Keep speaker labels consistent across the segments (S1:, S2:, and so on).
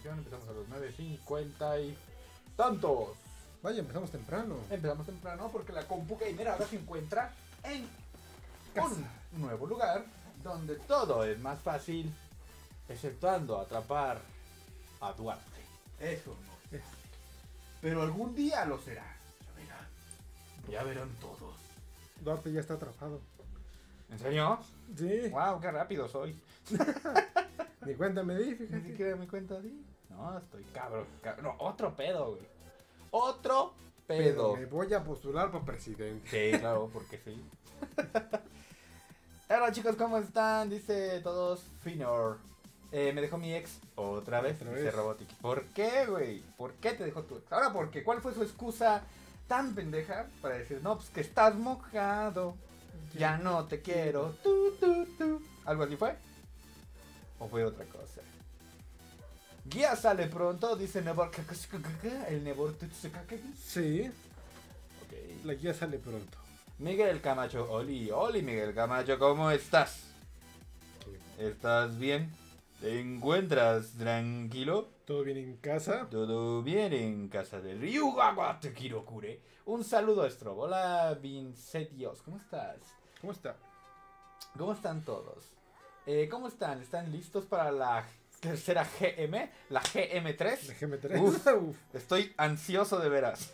S1: transmisión. Empezamos a las 9:50 y tantos.
S2: Vaya, empezamos temprano.
S1: Empezamos temprano porque la compu gamer ahora se encuentra en un nuevo lugar donde todo es más fácil, exceptuando atrapar a Duarte. Eso no. Pero algún día lo será. Ya verán. Ya verán todos.
S2: Duarte ya está atrapado.
S1: ¿En serio?
S2: Sí.
S1: Wow, qué rápido soy.
S2: Ni cuenta me di,
S1: Ni
S2: fíjate.
S1: siquiera me cuenta así. No, estoy cabrón. No, otro pedo, güey. Otro pedo.
S2: Pero me voy a postular para presidente.
S1: Sí, claro, porque sí. Hola chicos, ¿cómo están? Dice todos Finor. Me dejó mi ex otra vez,
S2: Otra
S1: dice
S2: vez.
S1: Robotic. ¿Por qué, güey? ¿Por qué te dejó tu ex? Ahora, ¿por qué? ¿Cuál fue su excusa tan pendeja para decir, no, pues que estás mojado, ya no te quiero, tú? ¿Algo así fue? ¿O fue otra cosa? Guía sale pronto, dice Nebor, el Nebor Tutsukakai.
S2: Sí,
S1: Ok.
S2: la guía sale pronto.
S1: Miguel Camacho, Oli Miguel Camacho, ¿cómo estás? ¿Estás bien? ¿Te encuentras tranquilo?
S2: ¿Todo bien en casa?
S1: ¿Todo bien en casa del Ryugawa Tekirokure? Un saludo a Strobo. Hola Vincetios, ¿cómo estás?
S2: ¿Cómo está?
S1: ¿Cómo están todos? ¿Cómo están? ¿Están listos para la tercera GM? ¿La GM3?
S2: Déjeme traer.
S1: Uf.
S2: Uf.
S1: Estoy ansioso de veras.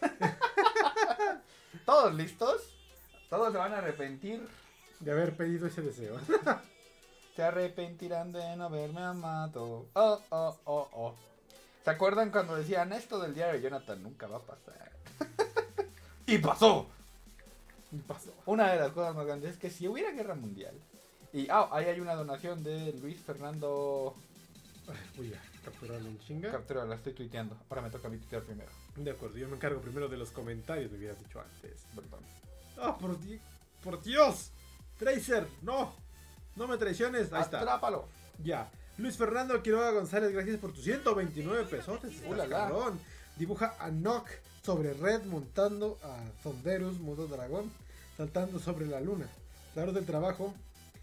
S1: ¿Todos listos? Todos se van a arrepentir.
S2: De haber pedido ese deseo.
S1: Se arrepentirán de no haberme amado. Oh. ¿Se acuerdan cuando decían esto del diario de Jonathan nunca va a pasar? ¡Y pasó!
S2: Y pasó.
S1: Una de las cosas más grandes es que si hubiera guerra mundial. Y ahí hay una donación de Luis Fernando.
S2: Ay, voy a capturarlo en chinga.
S1: Captura, la estoy tuiteando. Ahora me toca a mí tuitear primero.
S2: De acuerdo, yo me encargo primero de los comentarios, me hubieras dicho antes.
S1: Perdón.
S2: ¡Ah, por Dios! Tracer, no. No me traiciones. Ahí está.
S1: Atrápalo.
S2: Ya. Luis Fernando Quiroga González, gracias por tus 129 pesotes. Estás
S1: Ulala.
S2: cabrón. Dibuja a Nock sobre Red montando a Thunderus, modo dragón, saltando sobre la luna. La hora del trabajo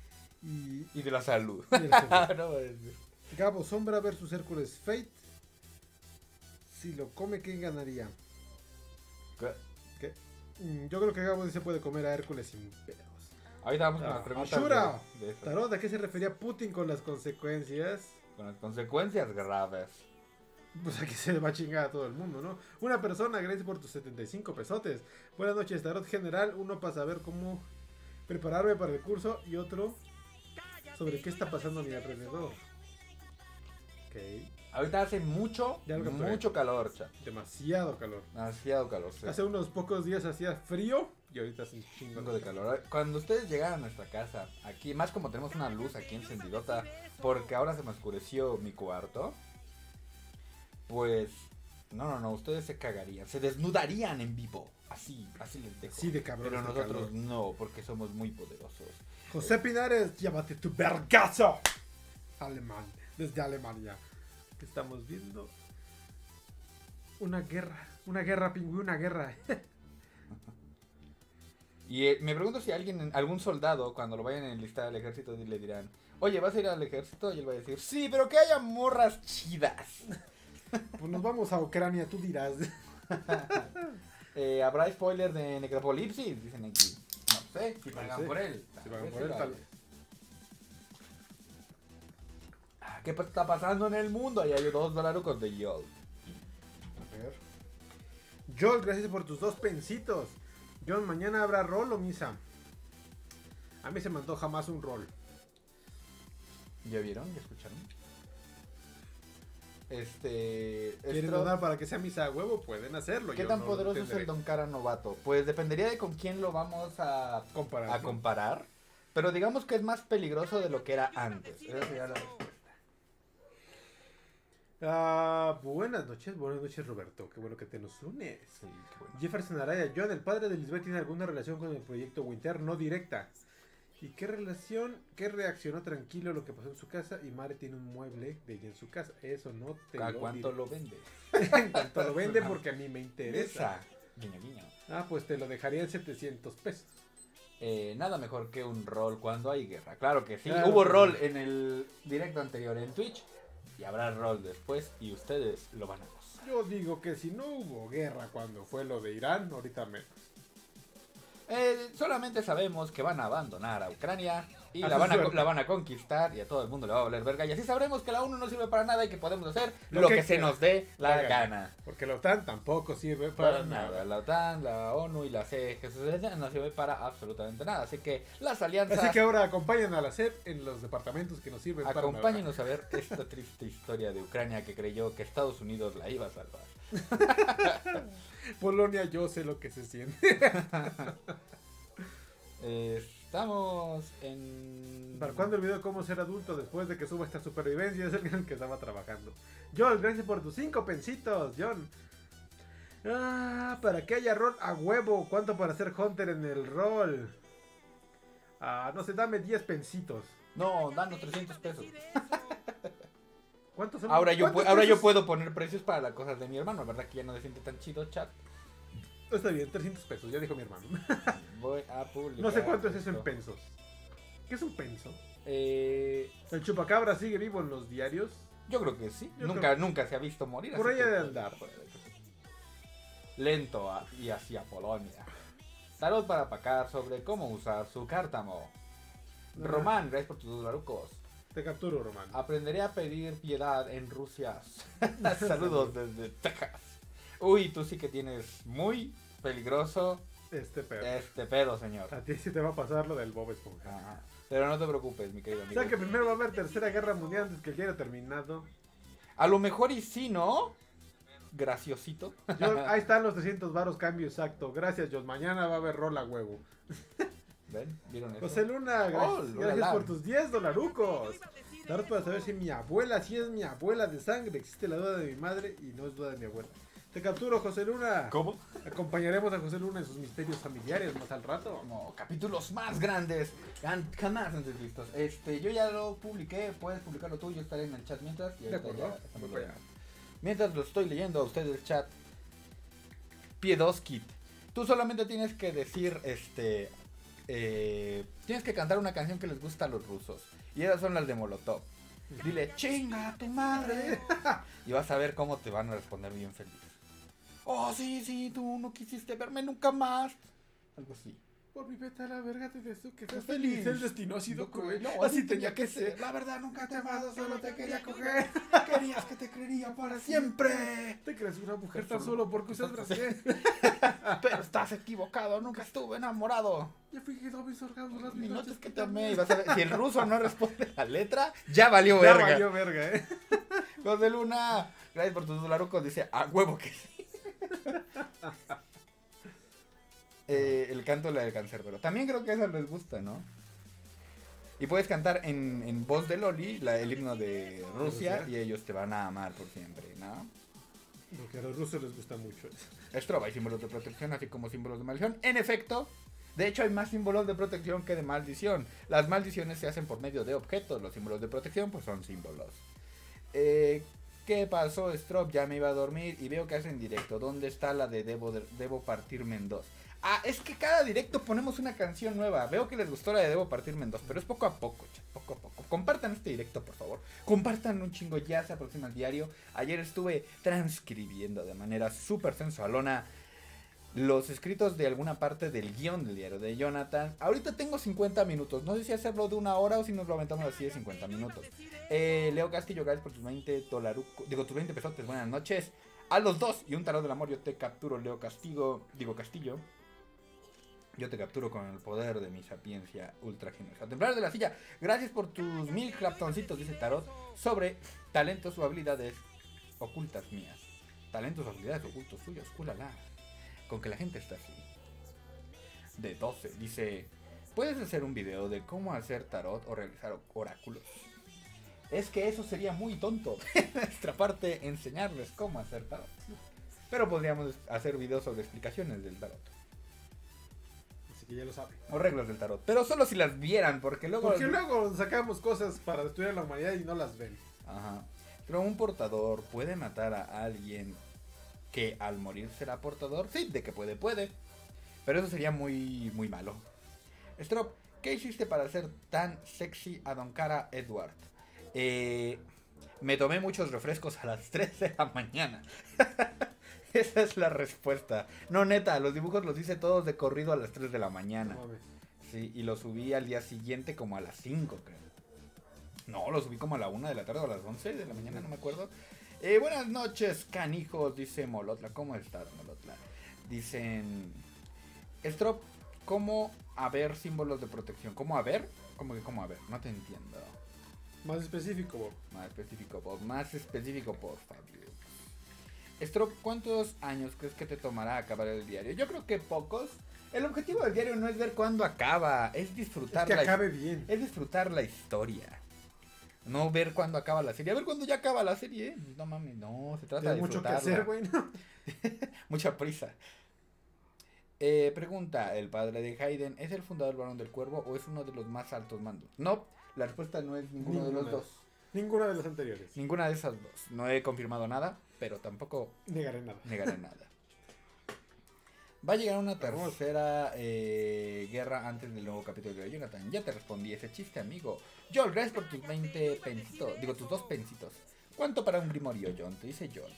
S1: Y de la salud.
S2: y el jefe.
S1: No, es-
S2: Gabo Sombra versus Hércules Fate. Si lo come, ¿quién ganaría? ¿Qué? Yo creo que Gabo sí se puede comer a Hércules sin pedos.
S1: Ahorita vamos con las preguntas
S2: Ashura.
S1: de eso.
S2: Tarot, ¿a qué se refería Putin con las consecuencias?
S1: Con las consecuencias graves.
S2: Pues aquí se va a chingar a todo el mundo, ¿no? Una persona, gracias por tus 75 pesotes. Buenas noches, Tarot General. Uno para saber cómo prepararme para el curso y otro sobre qué está pasando a mi alrededor. Ok,
S1: Ahorita hace mucho
S2: Ya lo capturé.
S1: calor, chat.
S2: demasiado calor.
S1: Demasiado calor. Sí.
S2: Hace unos pocos días hacía frío y ahorita hace un
S1: Un
S2: chingo
S1: chingo de calor. Cuando ustedes llegan a nuestra casa, aquí, más como tenemos una luz aquí encendidota, porque ahora se me oscureció mi cuarto, pues, no, ustedes se cagarían, se desnudarían en vivo, así les dejo.
S2: Sí, de cabrón.
S1: Pero
S2: este
S1: nosotros
S2: calor.
S1: no, porque somos muy poderosos.
S2: José Pinares, llévate tu vergazo. Alemán, desde Alemania. Que estamos viendo una guerra pingüino, una guerra.
S1: Y me pregunto si algún soldado, cuando lo vayan a enlistar al ejército, le dirán, oye, ¿vas a ir al ejército? Y él va a decir, sí, pero que haya morras chidas.
S2: Pues nos vamos a Ucrania, tú dirás.
S1: ¿Habrá spoiler de Necropolipsis? Dicen aquí. No sé, si pagan
S2: sé.
S1: por él.
S2: Si pagan por él, tal vez.
S1: ¿Qué está pasando en el mundo? Ahí hay $2 de Yol.
S2: A ver. Joel, gracias por tus 2 pensitos. John, ¿mañana habrá rol o misa? A mí se me antoja más un rol.
S1: ¿Ya vieron? ¿Ya escucharon?
S2: ¿Quieren donar para que sea misa a huevo? Pueden hacerlo.
S1: ¿Qué
S2: yo
S1: tan
S2: no lo
S1: poderoso es
S2: entenderé.
S1: el Don Cara novato? Pues dependería de con quién lo vamos a
S2: Comparar.
S1: comparar. Pero digamos que es más peligroso de lo que era antes. Esa sería la respuesta.
S2: Buenas noches Roberto, qué bueno que te nos unes.
S1: Sí, qué bueno.
S2: Jefferson Araya, John, ¿el padre de Lisbeth tiene alguna relación con el proyecto Winter? No directa. ¿Y qué reaccionó tranquilo a lo que pasó en su casa? Y Mare tiene un mueble de ella en su casa. Eso no te
S1: ¿A
S2: lo
S1: cuánto
S2: diré.
S1: lo vende?
S2: En cuanto lo vende porque a mí me interesa.
S1: Guiño, guiño.
S2: Pues te lo dejaría en 700 pesos.
S1: Nada mejor que un rol cuando hay guerra. Claro que sí.
S2: Claro
S1: Hubo
S2: que
S1: rol
S2: sí.
S1: en el directo anterior en Twitch. Y habrá rol después y ustedes lo van a gozar.
S2: Yo digo que si no hubo guerra cuando fue lo de Irán, ahorita menos.
S1: Solamente sabemos que van a abandonar a Ucrania y
S2: A
S1: la
S2: su
S1: van
S2: suerte.
S1: la van a conquistar y a todo el mundo le va a valer verga. Y así sabremos que la ONU no sirve para nada y que podemos hacer
S2: Lo
S1: lo
S2: que
S1: que se
S2: quiera.
S1: nos dé la
S2: La gana.
S1: gana.
S2: Porque la OTAN tampoco sirve
S1: Para
S2: para
S1: nada.
S2: nada.
S1: La OTAN, la ONU y la CGC no sirve para absolutamente nada. Así que las alianzas...
S2: Así que ahora acompañen a la SEP en los departamentos que nos sirven para nada.
S1: Acompáñenos a ver esta triste historia de Ucrania que creyó que Estados Unidos la iba a salvar.
S2: Polonia, yo sé lo que se siente.
S1: Estamos en...
S2: ¿Para cuándo el video de cómo ser adulto después de que suba esta supervivencia? Es el que estaba trabajando. John, gracias por tus 5 pensitos, John. Para que haya rol a huevo. ¿Cuánto para ser Hunter en el rol? No sé, dame 10 pensitos.
S1: No, danos 300 pesos.
S2: ¿Cuántos son?
S1: Ahora yo
S2: ¿Cuántos pesos?
S1: puedo poner precios para las cosas de mi hermano, ¿verdad? Que ya no se siente tan chido, chat.
S2: Está bien, 300 pesos, ya dijo mi hermano.
S1: Voy a publicar.
S2: No sé cuánto es eso en
S1: esto.
S2: pensos. ¿Qué es un penso?
S1: Eh,
S2: ¿El chupacabra sigue vivo en los diarios?
S1: yo creo que sí.
S2: Yo
S1: nunca se ha visto morir.
S2: Por
S1: así
S2: ahí
S1: que-
S2: ha de andar.
S1: Lento y hacia Polonia. Tarot para pacar sobre cómo usar su cártamo. Román, gracias por tus $2.
S2: Te capturo, Román.
S1: Aprenderé a pedir piedad en Rusia. Saludos desde Texas. Uy, tú sí que tienes muy peligroso
S2: Este perro.
S1: este pedo, señor.
S2: A ti sí te va a pasar lo del Bob Esponja.
S1: Ajá. Pero no te preocupes, mi querido
S2: O
S1: amigo.
S2: sea que primero va a haber tercera guerra mundial antes que el día terminado.
S1: A lo mejor y sí, ¿no? Graciosito.
S2: Ahí están los 300 varos, cambio exacto. Gracias, John. Mañana va a haber rol a huevo.
S1: ¿Ven? ¿Vieron eso?
S2: José Luna,
S1: Oh,
S2: gracias,
S1: Luna
S2: gracias
S1: Lam.
S2: por tus 10 dolarucos. Tarot para saber si mi abuela, si es mi abuela de sangre. Existe la duda de mi madre y no es duda de mi abuela. Te capturo, José Luna.
S1: ¿Cómo?
S2: Acompañaremos a José Luna en sus misterios familiares más al rato.
S1: Como capítulos más grandes jamás antes vistos. Yo ya lo publiqué, puedes publicarlo tú, yo estaré en el chat mientras. Y
S2: De
S1: ahorita
S2: acuerdo.
S1: ya estamos
S2: Voy para
S1: leyendo. Mientras lo estoy leyendo a ustedes el chat. Piedoskit. Tú solamente tienes que decir, tienes que cantar una canción que les gusta a los rusos. Y esas son las de Molotov. Dile, chinga a tu madre. Y vas a ver cómo te van a responder bien feliz. Oh, sí, tú no quisiste verme nunca más. Algo así.
S2: Por mi vete a la verga, te deseo que seas
S1: feliz.
S2: feliz. El destino ha sido cruel.
S1: No,
S2: así tenía que ser.
S1: La verdad, nunca te he amado, solo te quería coger. Querías que te creería para siempre.
S2: Te crees una mujer tan solo porque usas brasier.
S1: Pero estás equivocado, nunca estuve enamorado.
S2: Ya fingido mis orgasmos las
S1: Ni
S2: noches
S1: noches que te amé. Y vas a ver, si el ruso no responde la letra, ya valió
S2: Ya
S1: verga.
S2: valió verga,
S1: José Luna, gracias por tus dolarucos. Dice, a huevo que sí. El canto de la del cancerbero. También creo que eso les gusta, ¿no? Y puedes cantar en voz de Loli el himno de Rusia y ellos te van a amar por siempre, ¿no?
S2: Porque a los rusos les gusta mucho eso.
S1: Esto hay símbolos de protección así como símbolos de maldición. En efecto, de hecho hay más símbolos de protección que de maldición. Las maldiciones se hacen por medio de objetos, los símbolos de protección pues son símbolos. ¿Qué pasó, Strop? Ya me iba a dormir y veo que hacen directo. ¿Dónde está la de Debo partirme en dos? Es que cada directo ponemos una canción nueva. Veo que les gustó la de Debo partirme en dos, pero es poco a poco, chat, poco a poco. Compartan este directo, por favor. Compartan un chingo, ya se aproxima el diario. Ayer estuve transcribiendo de manera súper sensualona los escritos de alguna parte del guión del diario de Jonathan. Ahorita tengo 50 minutos. No sé si hacerlo de una hora o si nos lo aventamos así de 50 minutos. Leo Castillo, gracias por tus 20 tus 20 pesotes. Buenas noches. A los dos y un tarot del amor. Yo te capturo, Leo Castillo. Yo te capturo con el poder de mi sapiencia ultra generosa. Templar de la silla, gracias por tus 1000 claptoncitos, dice Tarot, sobre talentos o habilidades ocultas mías. Talentos o habilidades ocultos suyos, culala. Con que la gente está así. De 12, dice, ¿puedes hacer un video de cómo hacer tarot o realizar oráculos? Es que eso sería muy tonto de nuestra parte enseñarles cómo hacer tarot. Pero podríamos hacer videos sobre explicaciones del tarot.
S2: Así que ya lo saben.
S1: O reglas del tarot. Pero solo si las vieran, porque luego...
S2: Porque luego sacamos cosas para estudiar la humanidad y no las ven.
S1: Ajá. Pero un portador puede matar a alguien que al morir será portador. Sí, de que puede. Pero eso sería muy, muy malo. Strop, ¿qué hiciste para hacer tan sexy a Don Cara Edward? Me tomé muchos refrescos a las 3 de la mañana. Esa es la respuesta. No, neta, los dibujos los hice todos de corrido a las 3 de la mañana.
S2: No mames.
S1: Sí, y los subí al día siguiente como a las 5, creo. No, los subí como a la 1 de la tarde o a las 11 de la mañana, no me acuerdo. Buenas noches, canijos, dice Molotla. ¿Cómo estás, Molotla? Dicen... Strop, ¿cómo haber símbolos de protección? ¿Cómo haber? ¿Cómo que cómo haber? No te entiendo.
S2: Más específico, Bob.
S1: Más específico, Bob. Más específico, por favor. Strop, ¿cuántos años crees que te tomará acabar el diario? Yo creo que pocos. El objetivo del diario no es ver cuándo acaba, es disfrutar
S2: Es que acabe bien.
S1: Es disfrutar la historia. No ver cuándo acaba la serie. A ver cuándo ya acaba la serie. No mames, no, se trata de
S2: Tienes mucho que
S1: disfrutarla.
S2: hacer, güey, ¿no?
S1: Mucha prisa. Pregunta, ¿el padre de Hayden es el fundador del Barón del Cuervo o es uno de los más altos mandos? No, la respuesta no es ninguno de los dos.
S2: Ninguna de las anteriores.
S1: Ninguna de esas dos. No he confirmado nada, pero tampoco
S2: Negaré nada.
S1: negaré nada. Va a llegar una tercera guerra antes del nuevo capítulo de Jonathan. Ya te respondí ese chiste, amigo. Joel, gracias por tus 20 pensitos. Digo, tus 2 pensitos. ¿Cuánto para un grimorio, John? Te dice John.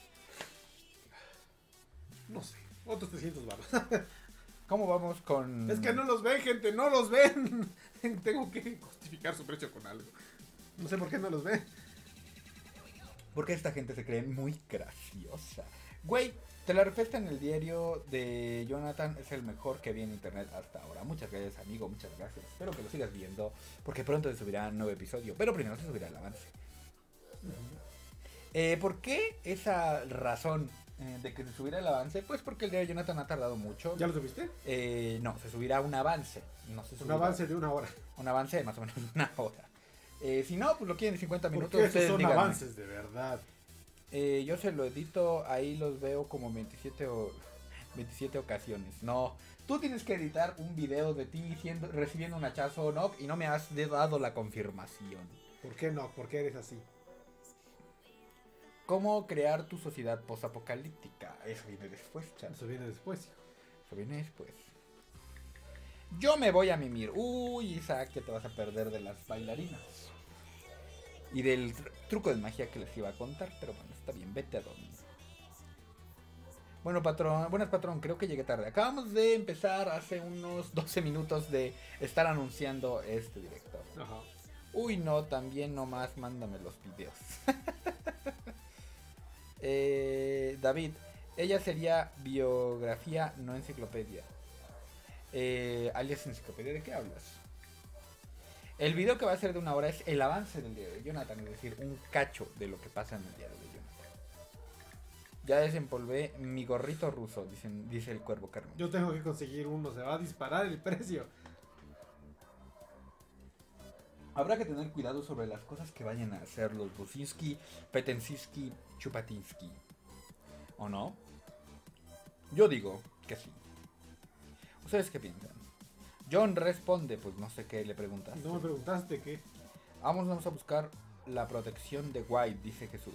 S2: No sé. Otros 300 baros.
S1: ¿Cómo vamos con...?
S2: Es que no los ven, gente. No los ven. Tengo que justificar su precio con algo. No sé por qué no los ven.
S1: Porque esta gente se cree muy graciosa. Güey, te la respuesta en el diario de Jonathan es el mejor que vi en internet hasta ahora. Muchas gracias, amigo, muchas gracias. Espero que lo sigas viendo, porque pronto se subirá un nuevo episodio. Pero primero se subirá el avance. ¿Por qué esa razón de que se subirá el avance? Pues porque el diario de Jonathan ha tardado mucho.
S2: ¿Ya lo subiste?
S1: No, se subirá un avance. No se
S2: Un
S1: subirá
S2: avance de 1 hora.
S1: un avance de más o menos 1 hora. Si no, pues lo quieren en 50 minutos.
S2: Porque esos
S1: Ustedes
S2: son
S1: díganme.
S2: avances de verdad.
S1: Yo se lo edito, ahí los veo como 27 ocasiones. No, tú tienes que editar un video de ti recibiendo un hachazo knock y no me has dado la confirmación.
S2: ¿Por qué no? ¿Por qué eres así?
S1: ¿Cómo crear tu sociedad posapocalíptica? Eso viene después, chat.
S2: Eso viene después.
S1: Eso viene después. Yo me voy a mimir. Uy, Isaac, que te vas a perder de las bailarinas. Y del truco de magia que les iba a contar. Pero bueno, está bien, vete a dormir. Bueno, patrón, buenas patrón, creo que llegué tarde. Acabamos de empezar hace unos 12 minutos de estar anunciando este directo.
S2: Ajá.
S1: Uy, no, también nomás mándame los videos. David, ella sería biografía, no enciclopedia. Alias enciclopedia, ¿de qué hablas? El video que va a ser de 1 hora es el avance del diario de Jonathan, es decir, un cacho de lo que pasa en el diario de Jonathan. Ya desempolvé mi gorrito ruso, dice el cuervo Carmen.
S2: Yo tengo que conseguir uno, se va a disparar el precio.
S1: Habrá que tener cuidado sobre las cosas que vayan a hacer los Buzinski, Petensinski, Chupatinsky. ¿O no? Yo digo que sí. ¿Ustedes qué piensan? John responde, pues no sé qué le preguntas.
S2: No me preguntaste qué.
S1: Vamos a buscar la protección de White, dice Jesús.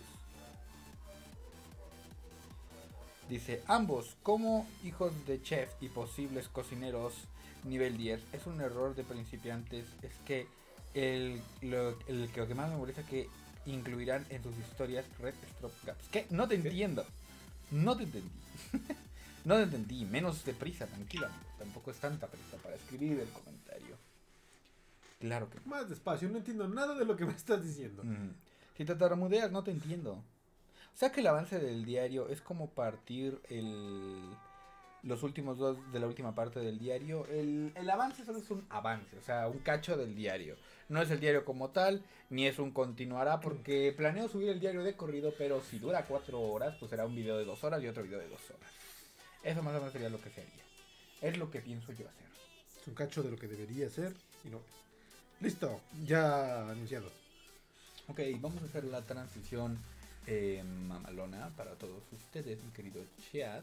S1: Dice, ambos, como hijos de chef y posibles cocineros nivel 10, es un error de principiantes, es que lo que más me molesta es que incluirán en sus historias Red Strop Gaps. ¿Qué? No te entiendo. No te entendí. No te entendí. Menos de prisa, tranquila, amigo. Tampoco es tanta prisa para escribir el comentario. Claro que no.
S2: Más despacio, no entiendo nada de lo que me estás diciendo.
S1: Si te tartamudeas, no te entiendo. O sea que el avance del diario es como partir los últimos 2 de la última parte del diario. El avance solo es un avance, o sea, un cacho del diario. No es el diario como tal, ni es un continuará, porque planeo subir el diario de corrido, pero si dura 4 horas, pues será un video de 2 horas y otro video de 2 horas. Eso más o menos sería lo que se haría. Es lo que pienso yo hacer.
S2: Es un cacho de lo que debería ser y no. Listo, ya anunciado.
S1: Ok, vamos a hacer la transición mamalona para todos ustedes, mi querido chat.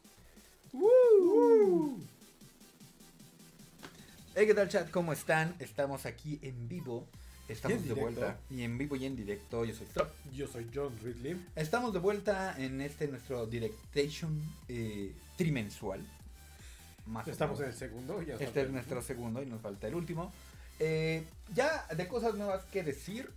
S1: Hey, ¿qué tal, chat? ¿Cómo están? Estamos aquí en vivo. Estamos de vuelta. Y en vivo y en directo. Yo soy Strop.
S2: Yo soy John Ridley.
S1: Estamos de vuelta en nuestro Directation trimensual.
S2: Estamos en el segundo. Ya
S1: este es nuestro segundo y nos falta el último. Ya de cosas nuevas que decir.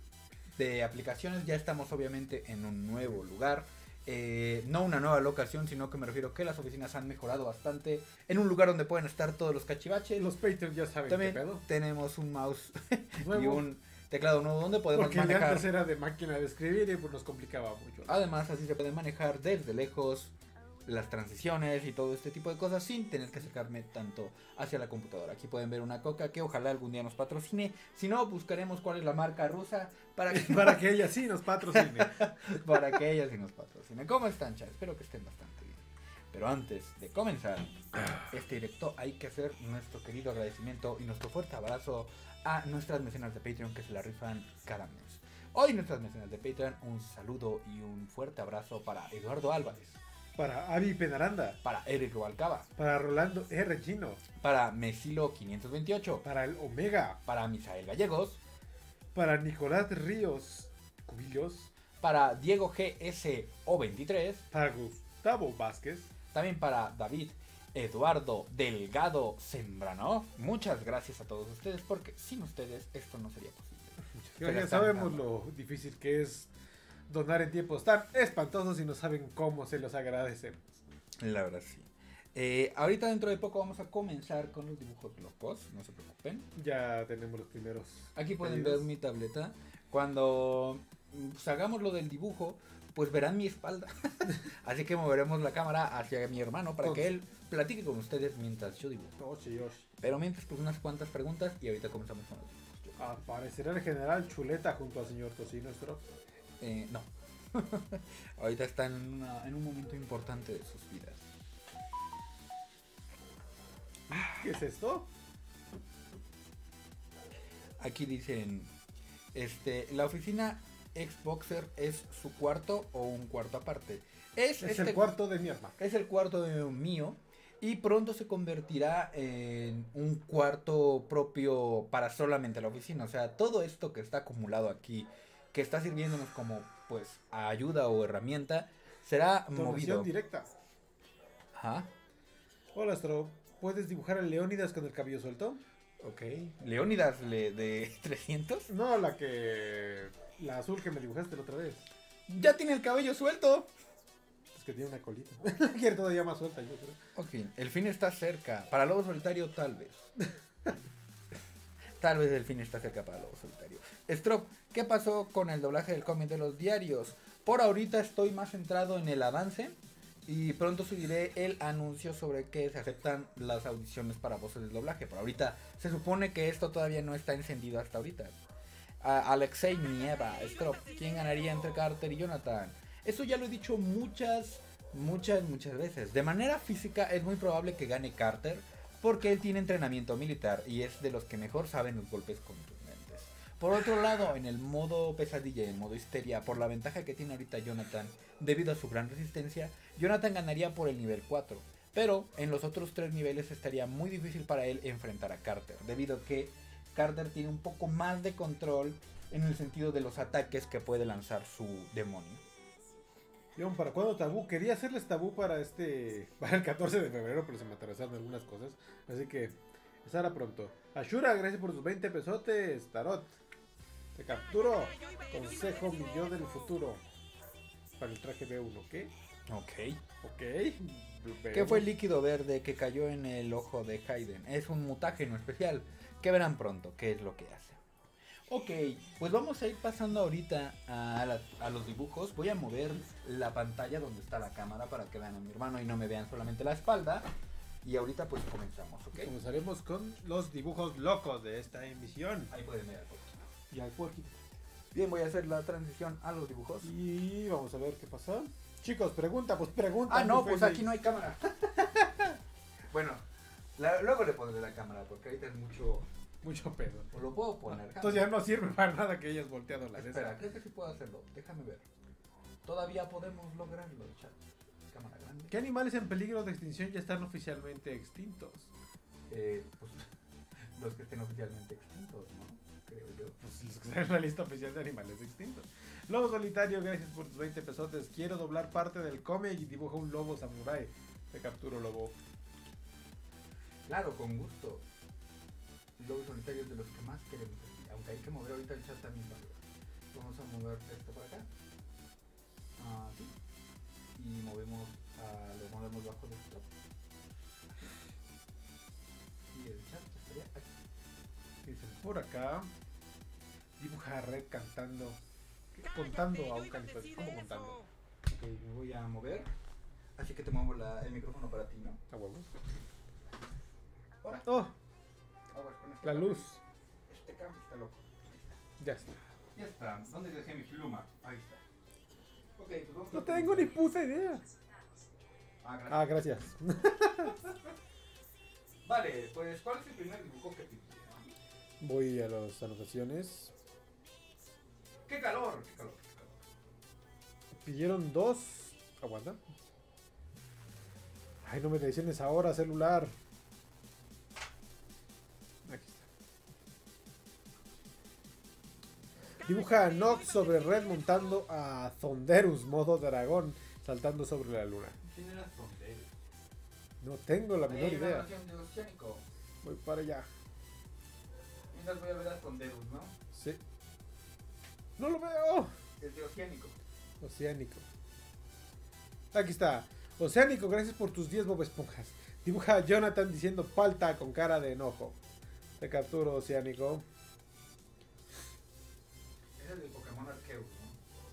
S1: de aplicaciones. Ya estamos obviamente en un nuevo lugar. No una nueva locación, sino que me refiero que las oficinas han mejorado bastante. En un lugar donde pueden estar todos los cachivaches.
S2: Los Patreons ya saben
S1: También
S2: qué pedo.
S1: tenemos un mouse y
S2: Nuevo.
S1: un teclado nuevo donde podemos
S2: Porque el de
S1: manejar.
S2: antes era de máquina de escribir y pues nos complicaba mucho.
S1: Además, así se puede manejar desde lejos las transiciones y todo este tipo de cosas sin tener que acercarme tanto hacia la computadora. Aquí pueden ver una coca que ojalá algún día nos patrocine. Si no, buscaremos cuál es la marca rusa para que,
S2: Para que ella sí nos patrocine.
S1: para que ella sí nos patrocine. ¿Cómo están, chat? Espero que estén bastante bien. Pero antes de comenzar este directo hay que hacer nuestro querido agradecimiento y nuestro fuerte abrazo a nuestras mecenas de Patreon que se la rifan cada mes. Hoy nuestras mecenas de Patreon, un saludo y un fuerte abrazo para Eduardo Álvarez,
S2: Para Avi Penaranda.
S1: para Eric Rubalcaba,
S2: Para Rolando R. Chino.
S1: para Mesilo 528,
S2: Para el Omega.
S1: para Misael Gallegos,
S2: Para Nicolás Ríos Cubillos.
S1: para Diego GSO23,
S2: Para Gustavo Vázquez.
S1: también para David Eduardo Delgado Sembrano. Muchas gracias a todos ustedes porque sin ustedes esto no sería posible.
S2: Que ya sabemos lo difícil que es donar en tiempos tan espantosos y no saben cómo se los agradecemos.
S1: La verdad sí. Ahorita dentro de poco vamos a comenzar con los dibujos locos, no se preocupen.
S2: Ya tenemos los primeros.
S1: Aquí pueden
S2: pedidos.
S1: ver mi tableta. Cuando pues, hagamos lo del dibujo, pues verán mi espalda. Así que moveremos la cámara hacia mi hermano para que él platique con ustedes mientras yo dibujo.
S2: Yoshi, Yoshi.
S1: Pero mientras pues unas cuantas preguntas y ahorita comenzamos con los dibujos.
S2: Aparecerá el general Chuleta junto al señor Tocino nuestro.
S1: No. Ahorita están en un momento importante de sus vidas.
S2: ¿Qué es esto?
S1: Aquí dicen, la oficina Xboxer es su cuarto o un cuarto aparte.
S2: Es el cuarto de mi hermano.
S1: Es el cuarto mío y pronto se convertirá en un cuarto propio para solamente la oficina. O sea, todo esto que está acumulado aquí, que está sirviéndonos como pues ayuda o herramienta, será
S2: Donación
S1: movido.
S2: directa.
S1: Ajá.
S2: Hola, Astro. ¿Puedes dibujar a Leónidas con el cabello suelto?
S1: Ok. Leónidas de 300.
S2: No, la azul que me dibujaste la otra vez.
S1: Ya tiene el cabello suelto.
S2: Es que tiene una colita. La quiero todavía más suelta, yo creo.
S1: Ok, el fin está cerca. Para Lobo Solitario, tal vez. Tal vez el fin está cerca para Lobo Solitario. Strop, ¿qué pasó con el doblaje del cómic de los diarios? Por ahorita estoy más centrado en el avance. Y pronto subiré el anuncio sobre que se aceptan las audiciones para voces de doblaje. Por ahorita se supone que esto todavía no está encendido hasta ahorita. Alexei Nieva, Strop, ¿quién ganaría entre Carter y Jonathan? Eso ya lo he dicho muchas veces. De manera física es muy probable que gane Carter porque él tiene entrenamiento militar y es de los que mejor saben los golpes contundentes. Por otro lado, en el modo pesadilla y el modo histeria, por la ventaja que tiene ahorita Jonathan debido a su gran resistencia, Jonathan ganaría por el nivel 4. Pero en los otros 3 niveles estaría muy difícil para él enfrentar a Carter, debido a que Carter tiene un poco más de control en el sentido de los ataques que puede lanzar su demonio.
S2: León, ¿para cuándo tabú? Quería hacerles tabú para para el 14 de febrero, pero se me atrasaron algunas cosas. Así que, estará pronto. Ashura, gracias por sus 20 pesotes. Tarot, te capturo. Consejo mi yo del futuro. Para el traje B1, ¿qué?
S1: Ok.
S2: Ok.
S1: ¿Qué fue el líquido verde que cayó en el ojo de Hayden? Es un mutágeno especial que verán pronto qué es lo que hace. Ok, pues vamos a ir pasando ahorita a los dibujos. Voy a mover la pantalla donde está la cámara para que vean a mi hermano y no me vean solamente la espalda. Y ahorita pues comenzamos, ¿ok?
S2: Comenzaremos con los dibujos locos de esta emisión.
S1: Ahí pueden ver.
S2: Y al aquí.
S1: Bien, voy a hacer la transición a los dibujos.
S2: Y vamos a ver qué pasa. Chicos, pregunta.
S1: Ah, no, pues aquí no hay cámara. Bueno, luego le pondré la cámara porque ahorita es
S2: mucho pedo.
S1: O lo puedo poner.
S2: Entonces ya no sirve para nada que hayas volteado la
S1: Espera, creo que sí puedo hacerlo. Déjame ver. Todavía podemos lograrlo, chat. Cámara grande.
S2: ¿Qué animales en peligro de extinción ya están oficialmente extintos?
S1: Pues los que estén oficialmente extintos, ¿no? Creo yo.
S2: Pues los que están en la lista oficial de animales extintos. Lobo solitario, gracias por tus 20 pesotes. Quiero doblar parte del cómic y dibujo un lobo samurái. Te capturo, lobo.
S1: Claro, con gusto. Lobo solitario es de los que más queremos aquí, aunque hay que mover ahorita el chat también para ver. Vamos a mover esto para acá. Así. Y movemos lo movemos bajo del top. Y el chat estaría aquí.
S2: Dicen por acá. Dibuja a Red cantando. Contando a un canito. ¿Cómo contando?
S1: Ok, me voy a mover. Así que te muevo el micrófono para ti, ¿no?
S2: A huevos.
S1: Ahora.
S2: Oh,
S1: A ver, con este
S2: la
S1: cambio.
S2: luz.
S1: Este cambio está loco.
S2: Ya está.
S1: Ya está. ¿Dónde dejé mi pluma? Ahí está. Ok, pues vamos
S2: No
S1: a
S2: tengo ni puta idea.
S1: Ah, gracias.
S2: Ah, gracias.
S1: Vale, pues ¿cuál es el primer dibujo que te hicieron?
S2: Voy a las anotaciones.
S1: ¡Qué calor! ¡Qué calor! ¡Qué calor!
S2: Pidieron 2. Aguanta. Ay, no me traiciones ahora, celular. Aquí está. Dibuja a Nox sobre Red montando a Thunderus, modo dragón, saltando sobre la luna.
S1: ¿Quién era Sondel?
S2: No tengo la menor idea.
S1: Narración de Oceánico.
S2: Voy para allá.
S1: Mientras voy a ver a Sonderus, ¿no?
S2: Sí. ¡No lo veo!
S1: Es de Oceánico.
S2: Oceánico. Aquí está. Oceánico, gracias por tus 10 Bob Esponjas. Dibuja a Jonathan diciendo palta con cara de enojo. Te capturo, Oceánico.
S1: Ese es el Pokémon Arceus, ¿no?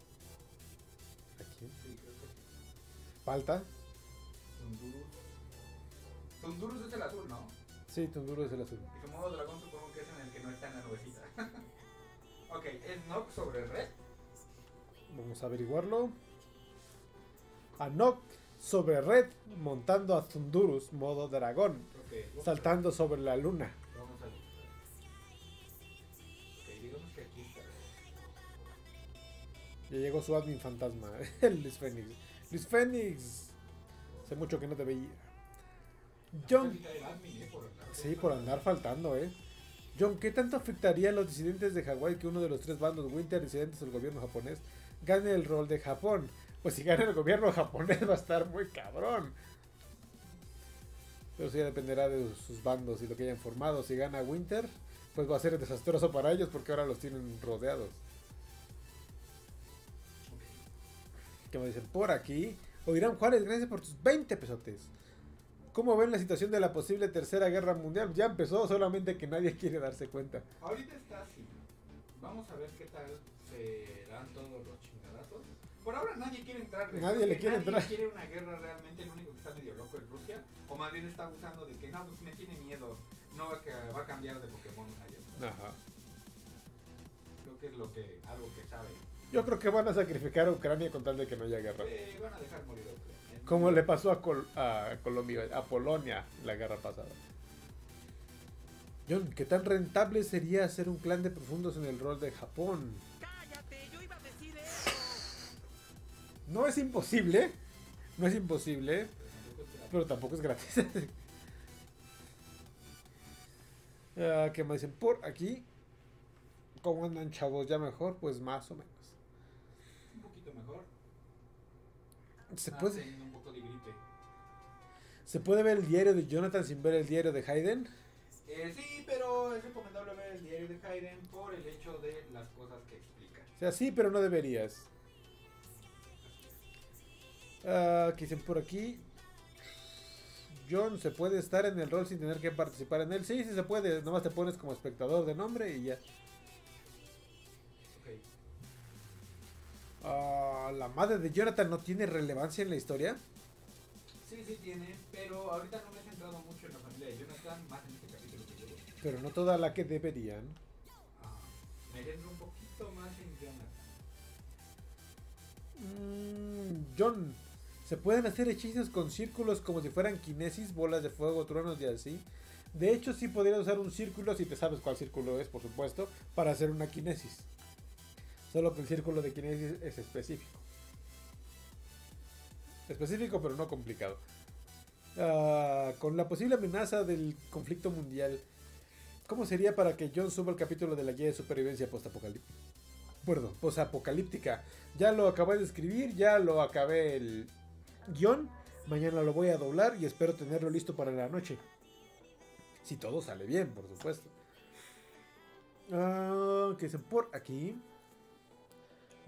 S2: Aquí.
S1: Sí, creo que sí.
S2: Palta.
S1: Tundurus. Tundurus es el azul, ¿no?
S2: Sí, Tunduro es el azul.
S1: Y su modo dragón supongo que es en el que no está en la nubecita. Ok, es Nox sobre Red.
S2: Vamos a averiguarlo. A Nock sobre Red montando a Thundurus, modo dragón.
S1: Ok,
S2: Saltando sobre la luna.
S1: Vamos a buscar. Ok, digamos que aquí está.
S2: Ya llegó su admin fantasma, el Luis Fénix. Luis Fénix. Hace mucho que no te veía. John. Sí, por andar faltando, John, ¿qué tanto afectaría a los disidentes de Hawái que uno de los 3 bandos, Winter, disidentes del gobierno japonés, gane el rol de Japón? Pues si gana el gobierno japonés va a estar muy cabrón. Pero eso ya dependerá de sus bandos y lo que hayan formado. Si gana Winter, pues va a ser desastroso para ellos porque ahora los tienen rodeados. ¿Qué me dicen por aquí? Oirán Juárez, gracias por tus 20 pesotes. ¿Cómo ven la situación de la posible tercera guerra mundial? Ya empezó, solamente que nadie quiere darse cuenta.
S1: Ahorita está así. Vamos a ver qué tal se dan todos los chingadazos. Por ahora nadie quiere entrar.
S2: Nadie le quiere entrar.
S1: Nadie quiere una guerra realmente. El único que está medio loco es Rusia. O más bien está abusando de que no, pues me tiene miedo. No va a cambiar de Pokémon ayer.
S2: Ajá.
S1: Creo que es algo que sabe.
S2: Yo creo que van a sacrificar a Ucrania con tal de que no haya guerra.
S1: Van a dejar morir a Ucrania.
S2: Como le pasó a Colombia, a Polonia la guerra pasada. John, ¿qué tan rentable sería hacer un clan de profundos en el rol de Japón?
S3: ¡Cállate! ¡Yo iba a decir eso!
S2: No es imposible. No es imposible. Pero tampoco es gratis. ¿Qué me dicen por aquí? ¿Cómo andan, chavos? ¿Ya mejor? Pues más o menos.
S1: Un poquito mejor.
S2: ¿Se
S1: Teniendo
S2: puede,
S1: un poco de gripe.
S2: ¿Se puede ver el diario de Jonathan sin ver el diario de Hayden?
S1: Sí, pero es recomendable ver el diario de Hayden por el hecho de las cosas que explica.
S2: O sea, sí, pero no deberías. ¿Qué dicen por aquí? John, ¿se puede estar en el rol sin tener que participar en él? Sí, sí se puede. Nomás te pones como espectador de nombre y ya.
S1: Ok.
S2: ¿La madre de Jonathan no tiene relevancia en la historia?
S1: Sí, sí tiene, pero ahorita no me he centrado mucho en la familia de Jonathan, más en este capítulo que llevo.
S2: Pero no toda la que deberían.
S1: Me centro un poquito más en Jonathan.
S2: John, ¿se pueden hacer hechizos con círculos como si fueran kinesis, bolas de fuego, truenos y así? De hecho, sí podrías usar un círculo, si te sabes cuál círculo es, por supuesto, para hacer una kinesis. Solo que el círculo de kinesis es específico. Específico, pero no complicado. Con la posible amenaza del conflicto mundial, ¿cómo sería para que John suba el capítulo de la guía de supervivencia posapocalíptica? Ya lo acabé de escribir, ya lo acabé el guión. Mañana lo voy a doblar y espero tenerlo listo para la noche. Si todo sale bien, por supuesto. ¿Qué dicen por aquí?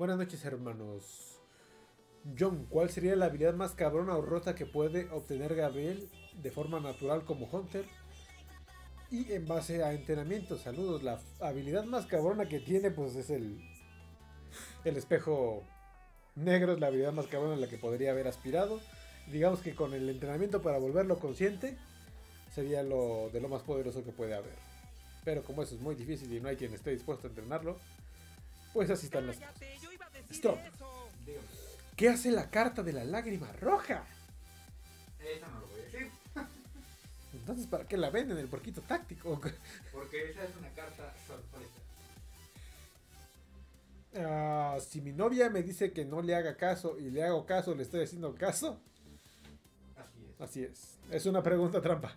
S2: Buenas noches, hermanos. John, ¿cuál sería la habilidad más cabrona o rota que puede obtener Gabriel de forma natural como Hunter? Y en base a entrenamiento, saludos. La habilidad más cabrona que tiene, pues es el espejo negro. Es la habilidad más cabrona en la que podría haber aspirado. Digamos que con el entrenamiento para volverlo consciente, sería lo de lo más poderoso que puede haber. Pero como eso es muy difícil y no hay quien esté dispuesto a entrenarlo, pues así están las cosas.
S3: Cállate, yo iba a decir
S2: Stop.
S3: eso.
S1: Digo,
S2: ¿Qué hace la carta de la lágrima roja?
S1: eso no lo voy a decir.
S2: Entonces, ¿para qué la venden el porquito táctico?
S1: Porque esa es una carta sorpresa.
S2: Si mi novia me dice que no le haga caso y le hago caso, ¿le estoy haciendo caso?
S1: Así es.
S2: Así es. Es una pregunta trampa.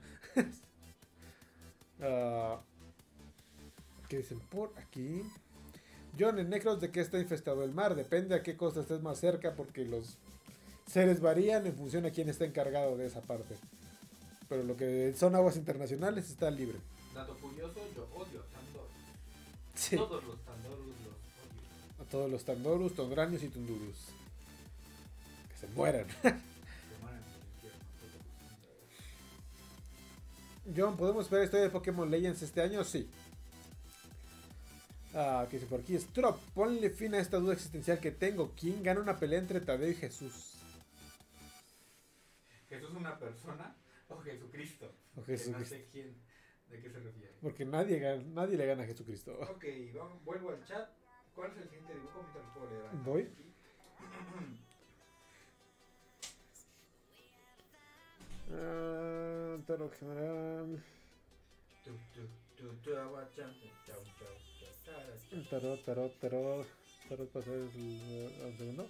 S2: ¿Qué dicen por aquí? John, en Necros, ¿de qué está infestado el mar? Depende a qué costa estés más cerca, porque los seres varían en función a quién está encargado de esa parte. Pero lo que son aguas internacionales está libre.
S1: Dato curioso, yo odio Tandor.
S2: Sí.
S1: Todos los Tandorus los odio.
S2: A todos los Tandorus, Tondranios y Tundurus. Que se mueran.
S1: Se mueren en el infierno.
S2: John, ¿podemos ver historia de Pokémon Legends este año? Sí. ¿Qué dice por aquí? Strop, ponle fin a esta duda existencial que tengo. ¿Quién gana una pelea entre Tadeo y Jesús?
S1: ¿Jesús es una persona o Jesucristo?
S2: O
S1: Que
S2: Jesucristo.
S1: no sé quién, de qué se refiere.
S2: Porque nadie le gana a Jesucristo.
S1: Ok, vuelvo al chat. ¿Cuál es el siguiente dibujo? Mientras puedo leer.
S2: Voy. Tarot general. Tarot. Tarot pasa el segundo.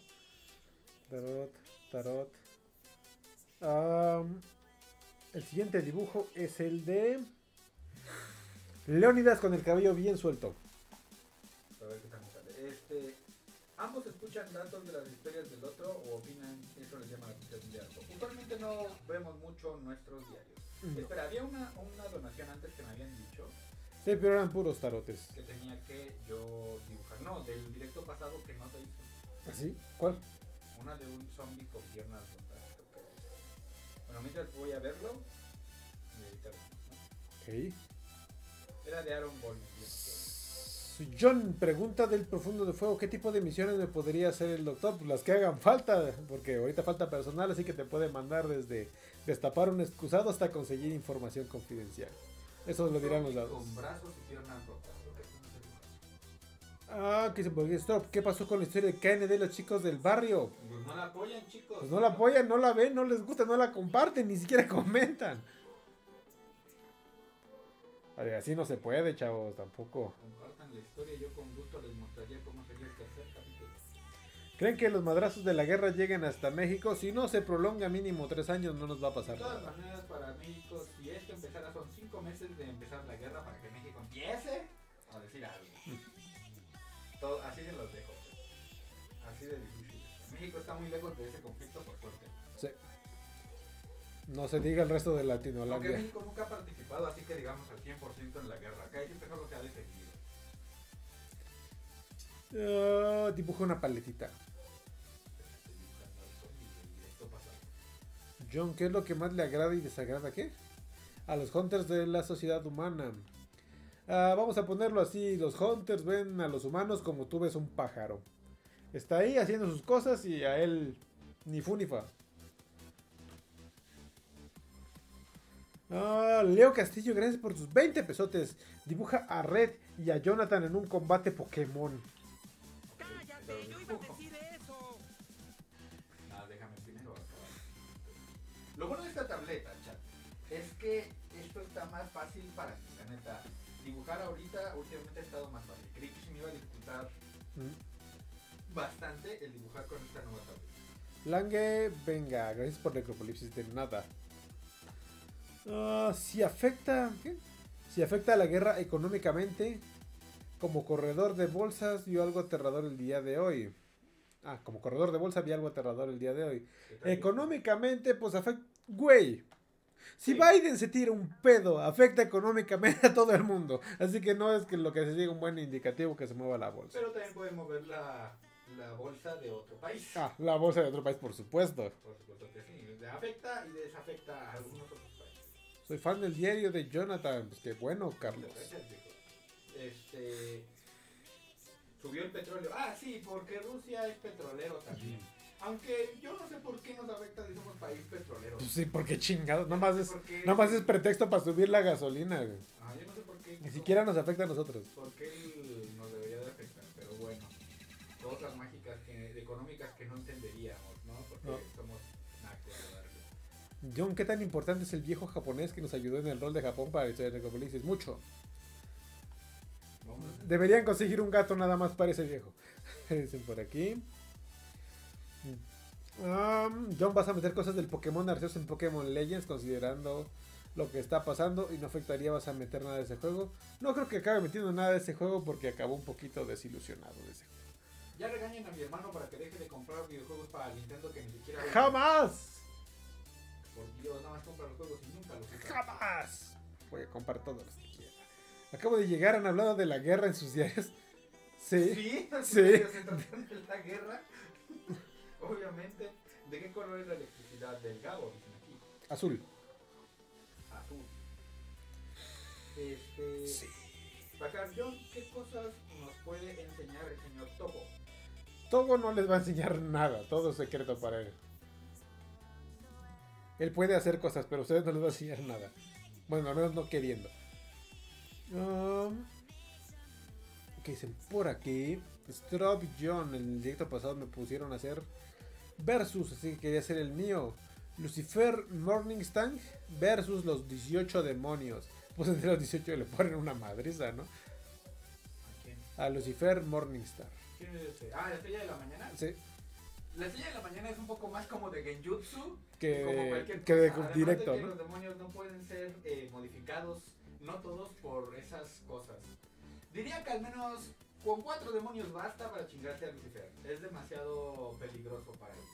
S2: Tarot. El siguiente dibujo es el de Leónidas con el cabello bien suelto.
S1: A ver qué tal me sale. ¿Ambos escuchan datos de las historias del otro o opinan? Eso les llama la atención de algo. Usualmente no vemos mucho nuestros diarios.
S2: No.
S1: Espera, había una donación antes que me habían dicho
S2: Sí, pero eran puros tarotes.
S1: que tenía que yo dibujar. No, del directo pasado que no se hizo.
S2: ¿Así? ¿Cuál?
S1: Una de un zombie con piernas rotas, creo que es. Bueno, mientras voy a verlo, y ahorita vemos, ¿no?
S2: Ok.
S1: Era de Aaron Ball.
S2: John pregunta del Profundo de Fuego, ¿qué tipo de misiones me podría hacer el doctor? Pues las que hagan falta, porque ahorita falta personal, así que te puede mandar desde destapar un excusado hasta conseguir información confidencial. Eso lo dirán los dados.
S1: Con brazos y piernas rotas. Creo que eso no se
S2: Que se podría stop. ¿Qué pasó con la historia de KND de los chicos del barrio?
S1: Pues no la apoyan, chicos.
S2: Pues no la apoyan, no la ven, no les gusta, no la comparten, ni siquiera comentan. Ay, así no se puede, chavos, tampoco.
S1: Compartan la historia, yo con gusto les mostraría cómo sería el tercer capítulo.
S2: ¿Creen que los madrazos de la guerra lleguen hasta México? Si no se prolonga mínimo 3 años, no nos va a
S1: De
S2: pasar
S1: todas
S2: nada.
S1: maneras, para México, si esto empezara, son 5 meses de empezar la guerra para que México empiece a decir algo. Todo, así se los dejo. Así de difícil. México está muy lejos de ese conflicto, por suerte.
S2: Sí. No se diga el resto de
S1: Aunque
S2: Latinoamérica.
S1: México nunca ha participado, así que digamos al 100% en la guerra. Acá siempre solo se ha defendido.
S2: Dibuja una paletita.
S1: Estoy dibujando al zombie y esto pasa.
S2: John, ¿qué es lo que más le agrada y desagrada qué? A los hunters de la sociedad humana. Vamos a ponerlo así, los hunters ven a los humanos como tú ves un pájaro. Está ahí haciendo sus cosas y a él ni fu ni fa. Leo Castillo, gracias por tus 20 pesotes. Dibuja a Red y a Jonathan en un combate Pokémon.
S3: Cállate, yo iba a decir eso.
S1: Déjame primero acabar. Lo bueno de esta tableta, chat, es que esto está más fácil para mí, la neta. Dibujar ahorita últimamente ha estado más fácil. Creí que se me iba a dificultar bastante el dibujar con esta nueva tableta.
S2: Lange, venga, gracias por Necropolipsis de nada. Si afecta a la guerra económicamente, como corredor de bolsas vio algo aterrador el día de hoy. Como corredor de bolsa vi algo aterrador el día de hoy.
S1: ¿Qué tal?
S2: Económicamente, pues afecta... Güey, si
S1: Sí.
S2: Biden se tira un pedo, afecta económicamente a todo el mundo. Así que no es que lo que se diga un buen indicativo que se mueva la bolsa.
S1: Pero también puede mover la bolsa de otro país.
S2: Ah, la bolsa de otro país, por supuesto.
S1: Por supuesto que sí. Le afecta y desafecta a algunos otros países.
S2: Soy fan del diario de Jonathan. Pues qué bueno, Carlos.
S1: Subió el petróleo. Ah, sí, porque Rusia es petrolero también. Aunque yo no sé por qué nos afecta si somos país petrolero.
S2: Pues sí, porque chingados. Nomás es,
S1: ¿Por qué?
S2: nomás es pretexto para subir la gasolina, güey.
S1: Ah, yo no sé por qué.
S2: Ni siquiera nos afecta a nosotros.
S1: ¿Por qué nos debería de afectar? Pero bueno, cosas mágicas económicas que no entenderíamos, ¿no? Porque
S2: No.
S1: somos nacos de verlo.
S2: John, ¿qué tan importante es el viejo japonés que nos ayudó en el rol de Japón para la historia de Necropolis? Mucho.
S1: Vamos.
S2: Deberían conseguir un gato nada más para ese viejo. Dicen por aquí. John, ¿vas a meter cosas del Pokémon Arceus en Pokémon Legends considerando lo que está pasando y no afectaría? ¿Vas a meter nada de ese juego? No creo que acabe metiendo nada de ese juego porque acabó un poquito desilusionado de ese juego.
S1: Ya regañen a mi hermano para que deje de comprar videojuegos para Nintendo que ni siquiera...
S2: ¡Jamás!
S1: Por Dios, nada más compra los juegos y nunca los usa.
S2: ¡Jamás! Voy a comprar todos los que quiera. Acabo de llegar, han hablado de la guerra en sus diarios. Sí.
S1: ¿Sí?
S2: Sí.
S1: ¿Se tratan de la guerra? Obviamente. ¿De qué color es la electricidad del Gabo? Dicen aquí.
S2: Azul.
S1: Azul.
S2: Sí.
S1: Pacar John, ¿qué cosas nos puede enseñar el señor Topo?
S2: Togo no les va a enseñar nada, todo es secreto para él. Él puede hacer cosas, pero a ustedes no les va a enseñar nada. Bueno, al menos no queriendo. ¿Qué dicen por aquí? Strop John, en el directo pasado me pusieron a hacer versus, así que quería hacer el mío. Lucifer Morningstar versus los 18 demonios. Pues entre los 18 le ponen una madriza, ¿no?
S1: ¿A quién?
S2: A Lucifer Morningstar.
S1: ¿Quién es ese? Ah, la estrella de la mañana.
S2: Sí,
S1: La estrella de la mañana es un poco más como de Genjutsu
S2: que,
S1: como cualquier
S2: que de
S1: cosa. Además
S2: directo,
S1: de que
S2: ¿no?
S1: los demonios no pueden ser modificados, no todos, por esas cosas. Diría que al menos con 4 demonios basta para chingarte a Lucifer. Es demasiado peligroso para ellos.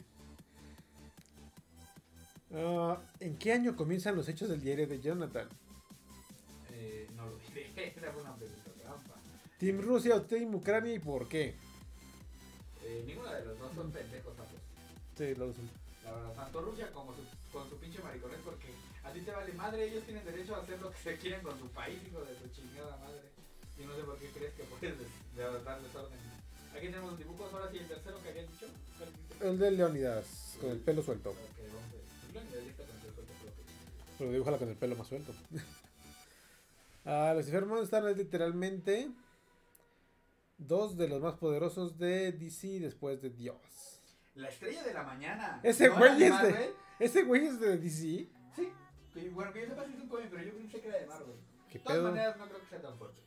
S2: ¿En qué año comienzan los hechos del diario de Jonathan?
S1: No lo diré, era una pregunta trampa.
S2: ¿Team Rusia o Team Ucrania y por qué?
S1: Ninguna de los dos son pendejos ambos.
S2: Sí, lo usan.
S1: La verdad, tanto Rusia como con su pinche mariconés, porque a ti te vale madre, ellos tienen derecho a hacer lo que se quieren con su país, hijo de su chingada madre. Y no sé por qué crees que puedes dar desorden. Aquí tenemos los dibujos, ahora sí, el tercero que habían dicho. ¿Cuál dijiste?
S2: El de Leonidas, con el pelo suelto.
S1: Ok, vamos a ver. Leonidas ya está con el pelo suelto, creo que-
S2: Pero dibújala con el pelo más suelto. Lucifer Morningstar es literalmente dos de los más poderosos de DC después de Dios.
S1: La estrella de la mañana.
S2: Ese
S1: ¿No
S2: güey
S1: era de
S2: es
S1: Marvel?
S2: de. Ese güey es de DC.
S1: Sí. Bueno, que yo sepa si es un cómic, pero yo pensé que era de Marvel.
S2: ¿Qué
S1: De todas
S2: pedo?
S1: maneras, no creo que sea tan fuerte.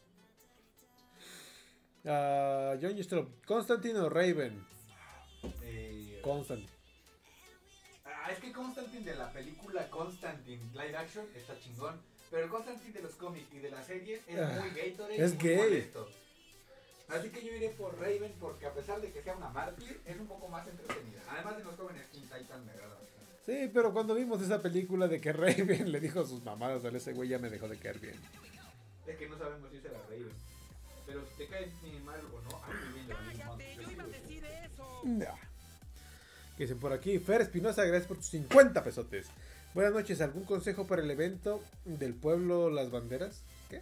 S2: John Yustrop, Constantine o Raven. Constantine.
S1: Es que Constantine de la película Constantine live action está chingón. Pero el Constantine de los cómics y de la serie es muy Gatorade.
S2: es
S1: y muy
S2: gay.
S1: molesto. Así que yo iré por Raven porque a pesar de que sea una mártir, es un poco más entretenida. Además de los jóvenes Teen Titan me agrada bastante.
S2: Sí, pero cuando vimos esa película de que Raven le dijo sus mamadas a ese güey ya me dejó de caer bien.
S1: Es que no sabemos si será Raven. Pero si te cae ni mal o no, aquí viene la misma.
S3: Cállate, yo iba a decir eso.
S2: Nah. Que dicen por aquí, Fer Espinosa, gracias por tus 50 pesotes. Buenas noches, ¿algún consejo para el evento del pueblo Las Banderas? ¿Qué?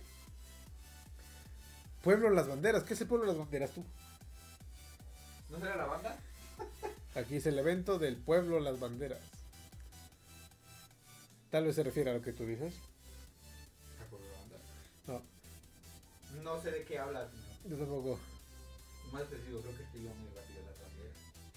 S2: Pueblo Las Banderas, ¿qué es el pueblo Las Banderas tú?
S1: ¿No será la banda?
S2: Aquí es el evento del pueblo Las Banderas. Tal vez se refiere a lo que tú dices. No,
S1: No sé de qué hablas.
S2: yo tampoco.
S1: Más te digo, creo que estoy muy rápido la bandera.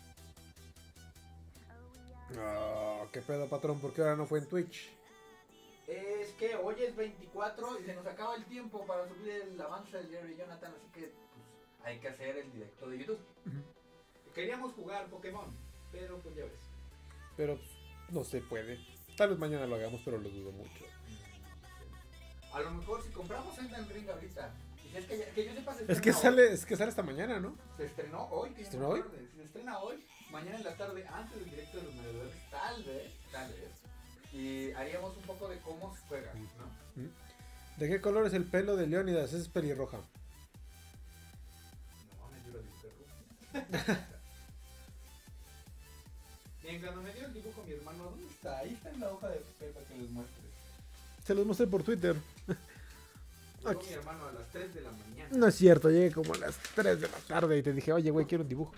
S2: ¿Qué pedo, patrón? ¿Por qué ahora no fue en Twitch?
S1: Es que hoy es 24 y se nos acaba el tiempo para subir el avance del diario de Jonathan, así que pues, hay que hacer el directo de YouTube. Queríamos jugar Pokémon, pero pues ya ves.
S2: Pero pues, no se puede. Tal vez mañana lo hagamos, pero lo dudo mucho.
S1: A lo mejor si compramos Elden Ring ahorita, y es que yo sepa se
S2: Es que
S1: estrena hoy.
S2: sale esta mañana, ¿no?
S1: Se estrenó hoy.
S2: ¿Se estrenó hoy?
S1: Se estrena hoy, mañana en la tarde, antes del directo de los mediadores, tal vez. Y haríamos un poco de cómo se juega, ¿no?
S2: ¿De qué color es el pelo de Leonidas? Es pelirroja.
S1: No mames, yo lo dije, Bien, cuando me dio el dibujo mi hermano, ¿dónde está? Ahí está en la hoja de papel para que les muestre.
S2: Se los mostré por Twitter.
S1: Llegó
S2: Aquí.
S1: mi hermano a las 3 de la mañana.
S2: No es cierto, llegué como a las 3 de la tarde y te dije, oye, güey, quiero un dibujo.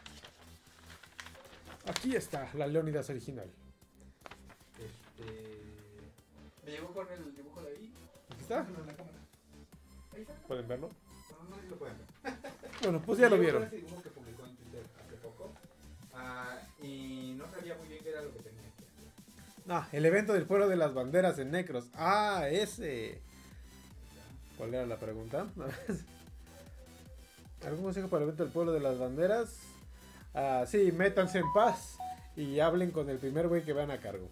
S2: Aquí está, la Leónidas original.
S1: Me llegó con el dibujo de ahí.
S2: Aquí está.
S1: En la cámara. Ahí está.
S2: ¿Pueden verlo?
S1: No, no sé si lo pueden ver.
S2: Bueno, pues ya lo
S1: Me llegó
S2: vieron.
S1: ese dibujo que publicó en Twitter hace poco. Y no sabía muy bien qué era lo que tenía que hacer.
S2: Ah, el evento del pueblo de las banderas en Necros. Ah, ese. ¿Cuál era la pregunta? ¿Algún consejo para el evento del pueblo de las banderas? Ah, sí, métanse en paz y hablen con el primer güey que vean a cargo.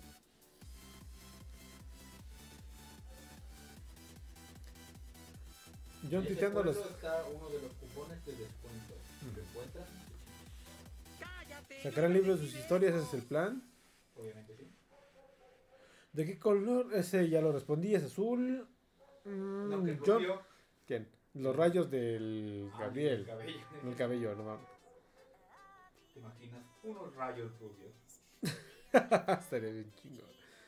S2: John
S1: Y ese
S2: tuiteando los...
S1: puesto está uno de los cupones de descuento. ¿Lo encuentran?
S2: ¿Sacarán libros de sus historias? ¿Ese es el plan?
S1: Obviamente sí.
S2: ¿De qué color? Ese ya lo respondí, es azul.
S1: No, que es
S2: John...
S1: rubio.
S2: ¿Quién? Los rayos del
S1: El
S2: Gabriel.
S1: cabello.
S2: El cabello, no mames.
S1: ¿Te imaginas? Unos rayos rubios.
S2: Estaría bien chingo.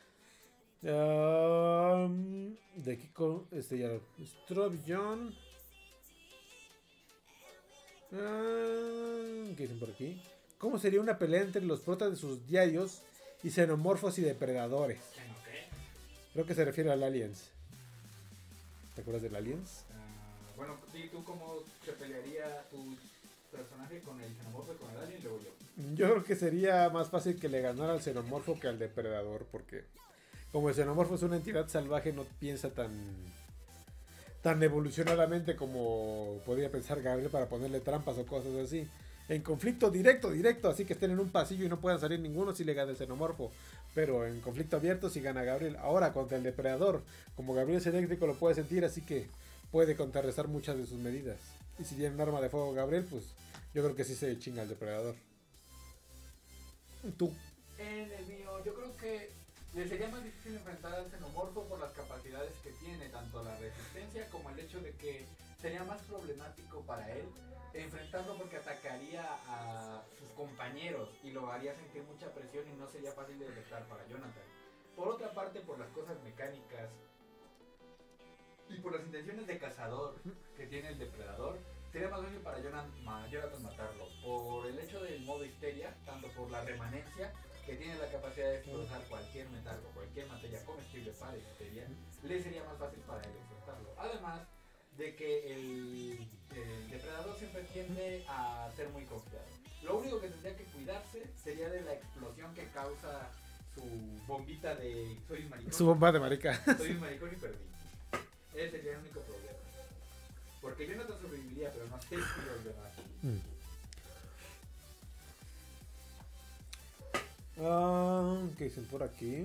S2: ¿De qué color? Este ya lo... Strobe John. ¿Qué dicen por aquí? ¿Cómo sería una pelea entre los protas de sus diarios y xenomorfos y depredadores? Creo que se refiere al Aliens. ¿Te acuerdas del Aliens?
S1: Bueno, ¿y tú cómo se pelearía tu personaje con el xenomorfo y con el alien y luego yo?
S2: Yo creo que sería más fácil que le ganara al xenomorfo que al depredador, porque como el xenomorfo es una entidad salvaje, no piensa tan evolucionadamente como podría pensar Gabriel para ponerle trampas o cosas así. En conflicto directo, así que estén en un pasillo y no puedan salir ninguno si le gana el xenomorfo. Pero en conflicto abierto si gana Gabriel. Ahora contra el depredador, como Gabriel es eléctrico lo puede sentir, así que puede contrarrestar muchas de sus medidas. Y si tiene un arma de fuego Gabriel, pues yo creo que sí se chinga al depredador. ¿Tú?
S1: En el mío, yo creo que le sería más difícil enfrentar al xenomorfo por las capacidades que tiene, tanto la resistencia como el hecho de que sería más problemático para él enfrentarlo porque atacaría a sus compañeros y lo haría sentir mucha presión y no sería fácil de detectar para Jonathan. Por otra parte, por las cosas mecánicas y por las intenciones de cazador que tiene el depredador, sería más fácil para Jonathan matarlo. Por el hecho del modo histeria, tanto por la remanencia, que tiene la capacidad de destrozar cualquier metal o cualquier materia comestible para histeria, le sería más fácil para él enfrentarlo. Además de que el depredador siempre tiende a ser muy confiado. Lo único que tendría que cuidarse sería de la explosión que causa su bombita de soy un maricón.
S2: Su bomba de marica.
S1: Soy un maricón y perdí. Ese sería el único problema. Porque Jonathan sobreviviría, pero no sé si los demás.
S2: ¿Qué dicen por aquí?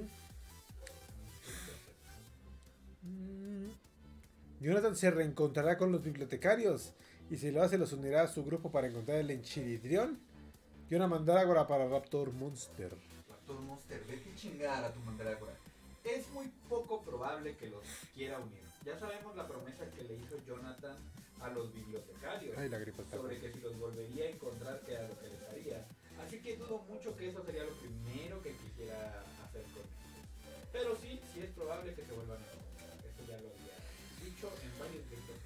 S2: Jonathan se reencontrará con los bibliotecarios y si lo hace los unirá a su grupo para encontrar el Enchiridión y una mandrágora para Raptor Monster.
S1: Raptor Monster, vete a chingar a tu mandrágora. Es muy poco probable que los quiera unir. Ya sabemos la promesa que le hizo Jonathan a los bibliotecarios.
S2: Ay, la gripa está
S1: sobre que si los volvería a encontrar, que era lo que les haría. Así que dudo mucho que eso sería lo primero que quisiera hacer con ellos. Pero sí es probable que se vuelvan a encontrar. Eso ya lo había dicho en varios directos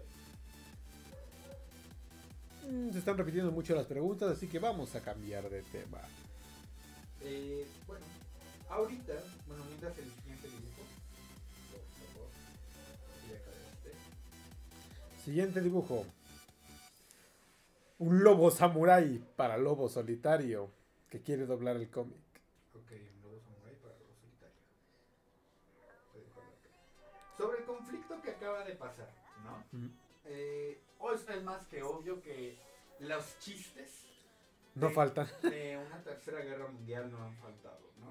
S1: anteriores.
S2: Se están repitiendo mucho las preguntas, así que vamos a cambiar de tema.
S1: Bueno, ahorita, mientras el siguiente dibujo, por favor, y acá
S2: Siguiente dibujo. Un lobo samurái para lobo solitario que quiere doblar el cómic.
S1: Ok, un lobo samurái para lobo solitario. Sobre el conflicto que acaba de pasar, ¿no? Es más que obvio que los chistes
S2: No faltan.
S1: de una tercera guerra mundial no han faltado, ¿no?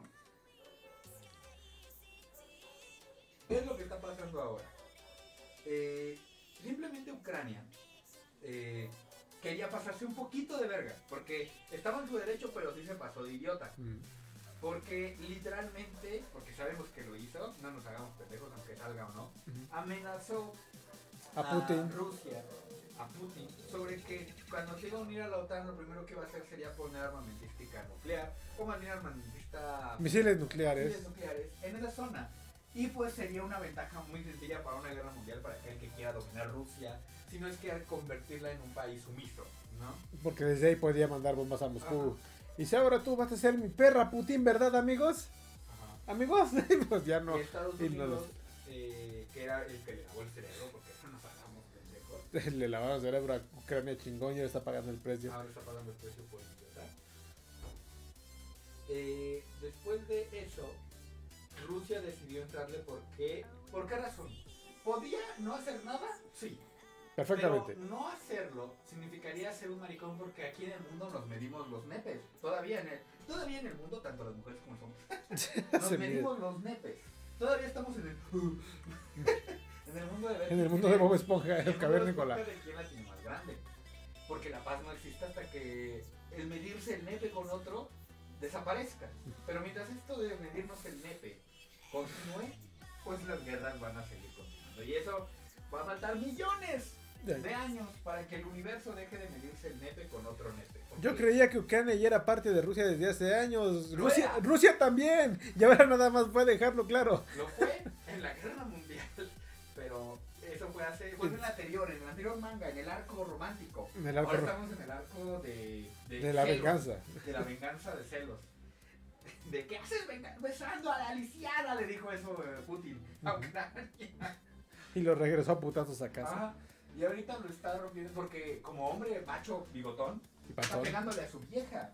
S1: ¿Qué es lo que está pasando ahora? Simplemente Ucrania quería pasarse un poquito de verga, porque estaba en su derecho, pero sí se pasó de idiota. Porque literalmente, porque sabemos que lo hizo, no nos hagamos pendejos aunque salga o no, amenazó
S2: A Putin.
S1: Rusia a Putin sobre que cuando se iba a unir a la OTAN lo primero que iba a hacer sería poner armamentística nuclear o manera armamentista
S2: Misiles nucleares.
S1: misiles nucleares en esa zona. Y pues sería una ventaja muy sencilla para una guerra mundial para aquel que quiera dominar Rusia, si no es que convertirla en un país sumiso, ¿no?
S2: Porque desde ahí podía mandar bombas a Moscú. Y si ahora tú vas a ser mi perra Putin, ¿verdad, amigos?
S1: Ajá.
S2: Amigos, pues ya no.
S1: Y Estados
S2: Y no
S1: Unidos, que era el que le lavó el cerebro, porque no nos hagamos pendejos.
S2: le lavaron el cerebro a Ucrania chingón y ahora está pagando el precio.
S1: Ahora está pagando el precio por idiota. Después de eso, Rusia decidió entrarle porque... ¿Por qué razón? ¿Podía no hacer nada? Sí.
S2: Perfectamente.
S1: Pero no hacerlo significaría ser un maricón porque aquí en el mundo nos medimos los nepes. Todavía en el mundo, tanto las mujeres como los hombres, nos
S2: Se
S1: medimos los nepes. Todavía estamos en el... en el mundo de...
S2: En el mundo de Bob Esponja, el cavernícola.
S1: ¿De quién la tiene más grande? Porque la paz no existe hasta que el medirse el nepe con otro desaparezca. Pero mientras esto de medirnos el nepe continúe, pues las guerras van a seguir continuando. Y eso va a faltar millones de años para que el universo deje de medirse el nepe con otro nepe.
S2: Yo creía que Ucrania ya era parte de Rusia desde hace años.
S1: Lo era.
S2: Rusia también. Y ahora nada más fue dejarlo claro.
S1: Lo fue en la guerra mundial, pero eso fue en el anterior manga, en el arco romántico. Ahora estamos en el arco
S2: de la
S1: celos,
S2: venganza.
S1: De la venganza de celos. ¿De qué haces besando a la lisiada? Le dijo eso Putin a Ucrania.
S2: Y lo regresó a putazos a casa.
S1: Ah, y ahorita lo está rompiendo porque como hombre macho bigotón
S2: Y
S1: está
S2: patón.
S1: pegándole a su vieja.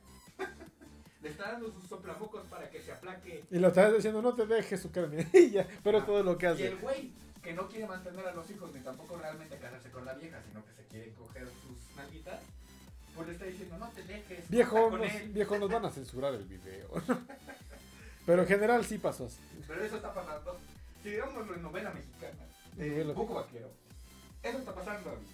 S1: Le está dando sus soplabocos para que se aplaque.
S2: Y lo está diciendo, no te dejes Ucrania. Y ya, pero
S1: Ah,
S2: todo lo que
S1: Y
S2: hace.
S1: el güey que no quiere mantener a los hijos ni tampoco realmente casarse con la vieja, sino que se quiere coger sus nalguitas, pues le está diciendo, no te dejes.
S2: Viejo,
S1: con él.
S2: viejo, nos van a censurar el video. Pero en general sí pasó así.
S1: Pero eso está pasando. Si digámoslo en novela mexicana, de
S2: Novela.
S1: Buco Vaquero, eso está pasando ahorita.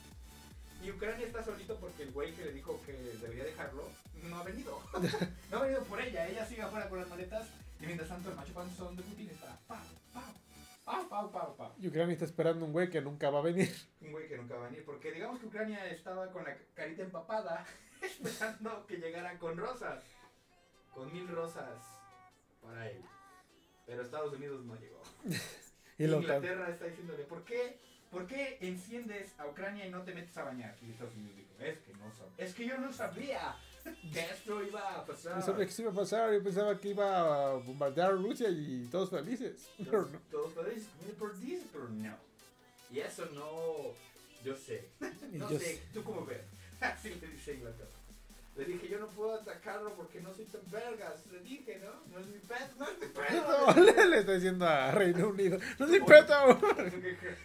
S1: Y Ucrania está solito porque el güey que le dijo que debería dejarlo no ha venido. No ha venido por ella. Ella sigue afuera con las maletas. Y mientras tanto, el macho panzón de Putin está pau, pau, pau, pau, pau, pau.
S2: Y Ucrania está esperando un güey que nunca va a venir.
S1: Un güey que nunca va a venir. Porque digamos que Ucrania estaba con la carita empapada, esperando que llegara con rosas. Con 1000 rosas para él. Pero Estados Unidos no llegó.
S2: Y lo
S1: Inglaterra está diciéndole, ¿por qué enciendes a Ucrania y no te metes a bañar? Y Estados Unidos dijo, es que no sabía. Es que yo no sabía que esto iba a pasar.
S2: Yo sabía que se iba a pasar, yo pensaba que iba a bombardear a Rusia y todos felices. Pero no.
S1: Todos podéis por dice, pero no. Y eso no, yo sé. No
S2: Yo
S1: sé, ¿tú cómo ves? Así le dice Inglaterra. Le dije, yo no puedo atacarlo porque no soy tan vergas. Le dije, ¿no? No es mi pedo, no es mi pedo.
S2: No, le está diciendo a Reino Unido. No se peto.
S1: ¿O tú qué crees?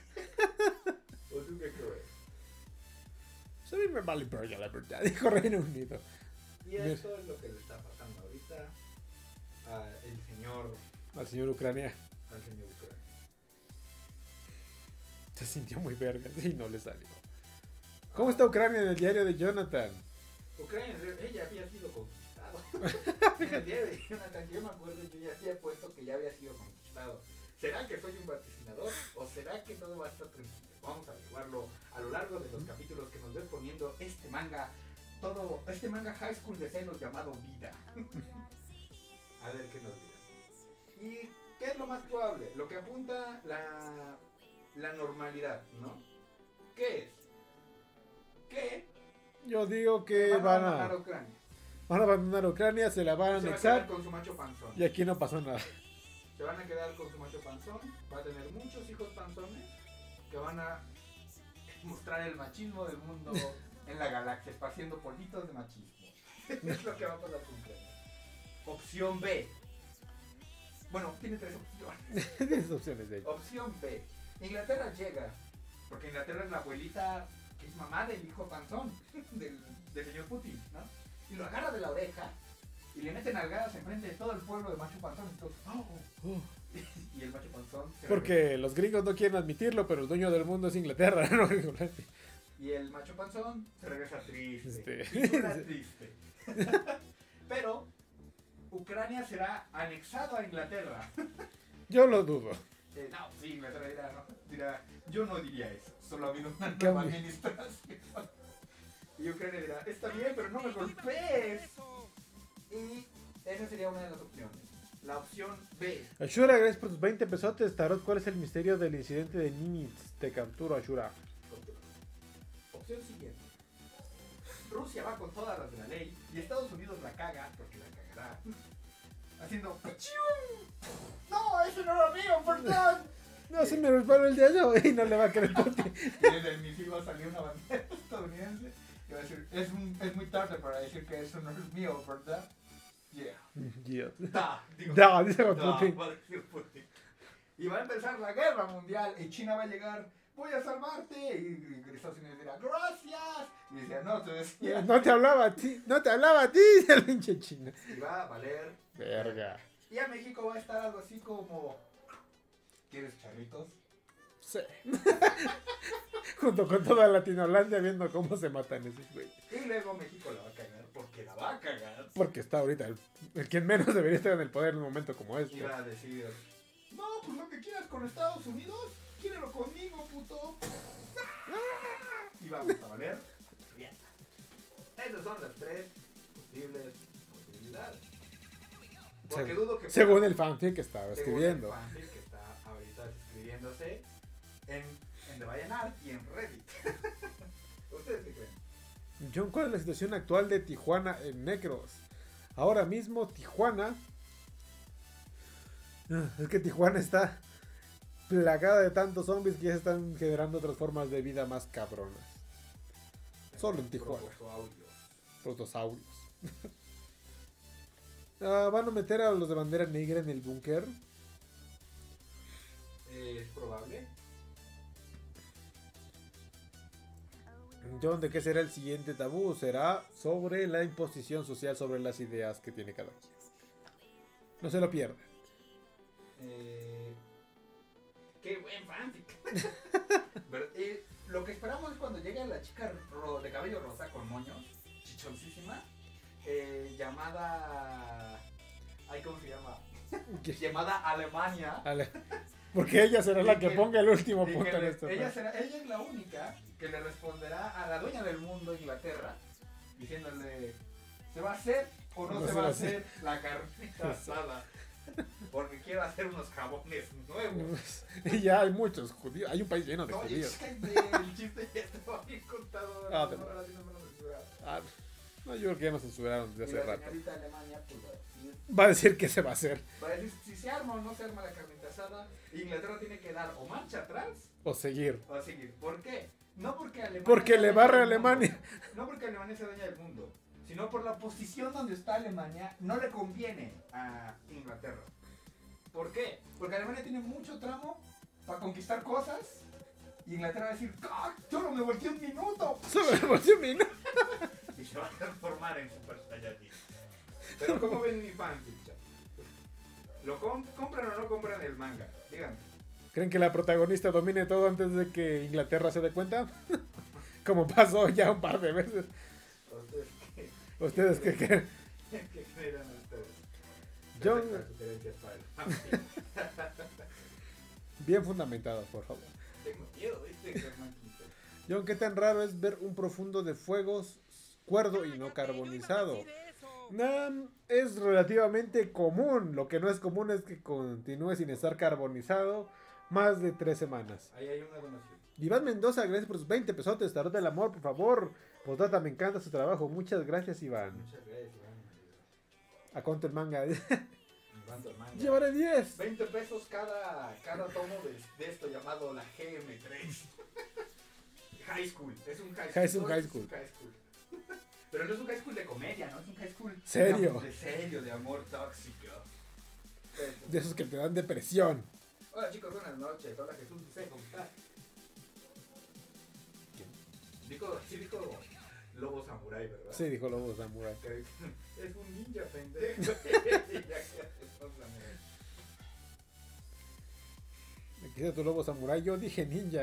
S1: ¿O tú qué crees?
S2: A mí me vale verga la verdad, dijo Reino Unido.
S1: Y esto es lo que le está pasando ahorita
S2: Al señor Ucrania.
S1: al señor Ucrania.
S2: Se sintió muy verga y no le salió. ¿Cómo está Ucrania en el diario de Jonathan?
S1: Ucrania, ella había sido conquistado. En el día de Jonathan, yo me acuerdo, yo ya había puesto que ya había sido conquistado. ¿Será que soy un vaticinador o será que todo va a estar tranquilo? Vamos a averiguarlo a lo largo de los capítulos que nos ven poniendo este manga high school de celos llamado Vida. A ver qué nos dirán. ¿Y qué es lo más probable? Lo que apunta la normalidad, ¿no? ¿Qué es? ¿Qué?
S2: Yo digo que van
S1: abandonar
S2: a
S1: Ucrania.
S2: abandonar Ucrania, se la van a
S1: Se va a quedar
S2: anexar
S1: con su macho panzón.
S2: y aquí no pasó nada.
S1: Se van a quedar con su macho panzón. Va a tener muchos hijos panzones que van a mostrar el machismo del mundo en la galaxia, esparciendo politos de machismo. Es lo que va a pasar con Ucrania. Opción B. Bueno, tiene 3 opciones.
S2: Tienes opciones de ello.
S1: Opción B. Inglaterra llega, porque Inglaterra es la abuelita que es mamá del hijo panzón del señor Putin, ¿no? Y lo agarra de la oreja y le meten nalgadas enfrente de todo el pueblo de macho panzón. Y todos, "Oh". Y el macho panzón se
S2: Porque los gringos no quieren admitirlo, pero el dueño del mundo es Inglaterra, ¿no?
S1: Y el macho panzón se regresa triste.
S2: Este.
S1: Pintura triste. Pero Ucrania será anexado a Inglaterra.
S2: Yo lo dudo.
S1: No, sí, Inglaterra dirá, yo no diría eso, solo ha habido una
S2: ¿Qué
S1: nueva
S2: hombre?
S1: administración. Y Ucrania dirá, está bien, pero no me golpees. Y esa sería una de las opciones. La opción B.
S2: Ashura, gracias por tus 20 pesotes. Tarot, ¿cuál es el misterio del incidente de Nimitz? Te capturo, Ashura.
S1: Opción siguiente. Rusia va con todas las de la ley y Estados Unidos la caga, porque la cagará, haciendo ¡Pachum! ¡No, eso no era mío, perdón!
S2: No, se me resbaló el dedo y no le va a creer Putin.
S1: Y desde el misil va a salir una bandera estadounidense y va a decir, es muy tarde para decir que eso no es mío, ¿verdad? Yeah.
S2: Dios.
S1: Digo,
S2: Dice con
S1: da,
S2: Putin.
S1: va a decir Putin. Y va a empezar la guerra mundial y China va a llegar, voy a salvarte. Y Estados Unidos dirá, gracias. Y decía, no, te decía.
S2: No te hablaba a ti, no te hablaba a ti, el pinche China.
S1: Y va a valer.
S2: Verga.
S1: Y a México va a estar algo así como, ¿quieres charritos?
S2: Sí. Junto con toda Latinolandia viendo cómo se matan esos güeyes.
S1: Y luego México la va a cagar, porque la va a cagar.
S2: Porque está ahorita el quien menos debería estar en el poder en un momento como
S1: Y
S2: este.
S1: va a decir, no, pues lo que quieras con Estados Unidos, quiérelo conmigo, puto. Y vamos a valer. Bien. Esas son las tres posibles posibilidades. Porque dudo que
S2: Según el fanfic que estaba
S1: según
S2: escribiendo.
S1: el fanfic que está ahorita escribiéndose en The Vallenar y en Reddit. ¿Ustedes qué creen?
S2: John, ¿cuál es la situación actual de Tijuana en Necros? Ahora mismo Tijuana... Es que Tijuana está plagada de tantos zombies que ya se están generando otras formas de vida más cabronas. Solo en Tijuana. Protosaurios. ¿Van a meter a los de bandera negra en el búnker?
S1: Es probable.
S2: John, ¿de qué será el siguiente tabú? Será sobre la imposición social sobre las ideas que tiene cada quien. No se lo pierda.
S1: Qué buen fanfic. Lo que esperamos es cuando llegue la chica de cabello rosa con moños, chichoncísima, llamada... Ay, ¿cómo se llama? Llamada Alemania.
S2: Porque ella será la que
S1: que-
S2: ponga el último
S1: Y
S2: punto
S1: que
S2: en esto.
S1: ella es la única que le responderá a la dueña del mundo, Inglaterra, diciéndole, ¿se va a hacer o no, se va a hacer la carnita asada? Porque quiero hacer unos jabones nuevos.
S2: Y ya hay muchos judíos. Hay un país lleno de
S1: No,
S2: judíos.
S1: el chiste ya estaba bien contado.
S2: Ah,
S1: no,
S2: de-
S1: ahora sí no me lo censuraba.
S2: Ah, no, yo creo que ya nos censuraron desde
S1: Y
S2: hace
S1: la
S2: rato.
S1: señorita Alemania pues,
S2: Va a decir que se va a hacer.
S1: va a decir si se arma o no se arma la carnita asada. Inglaterra tiene que dar o marcha atrás
S2: O seguir.
S1: o seguir. ¿Por qué? No porque Alemania
S2: Porque
S1: sea
S2: le
S1: dueña
S2: barre a
S1: del mundo.
S2: Alemania.
S1: No porque Alemania sea dueña del mundo, sino por la posición donde está Alemania, no le conviene a Inglaterra. ¿Por qué? Porque Alemania tiene mucho tramo para conquistar cosas y Inglaterra va a decir, ¡ah! ¡Solo me volteé un minuto!
S2: Solo me volteé un minuto.
S1: Y se va a transformar en Super Saiyajin. Pero ¿cómo ven mi fanfic, chat? ¿Lo compran o no compran el manga? Díganme.
S2: ¿Creen que la protagonista domine todo antes de que Inglaterra se dé cuenta? Como pasó ya un par de veces.
S1: ¿Ustedes
S2: ¿Ustedes qué creen?
S1: qué creen ustedes?
S2: John,
S1: Las sugerencias para el fanfic.
S2: bien fundamentados, por favor.
S1: Tengo miedo, ¿viste? Germanquito.
S2: John, ¿qué tan raro es ver un profundo de fuegos cuerdo y no carbonizado? Es relativamente común. Lo que no es común es que continúe sin estar carbonizado más de 3 semanas.
S1: Ahí hay una donación.
S2: Iván Mendoza, gracias por sus 20 pesotes. Tarot del amor, por favor. Postdata, me encanta su trabajo. Muchas gracias, Iván.
S1: Muchas gracias, Iván.
S2: ¿A cuánto el manga?
S1: Iván, tu hermano.
S2: Llevaré 10.
S1: 20 pesos cada tomo de esto llamado la GM3. High School. Es un high school.
S2: Es un
S1: Todo
S2: high
S1: esto
S2: school.
S1: es un high school. Pero no es un high school de comedia, ¿no? Es un high school
S2: Serio.
S1: De serio, de amor tóxico.
S2: De esos que te dan depresión.
S1: Hola chicos, buenas noches. Hola Jesús, ¿cómo estás? Sí dijo Lobo Samurai, ¿verdad?
S2: Sí, dijo Lobo Samurai.
S1: Que es un ninja pendejo. Ya que es un samurai.
S2: Aquí está tu Lobo Samurai. Yo dije ninja.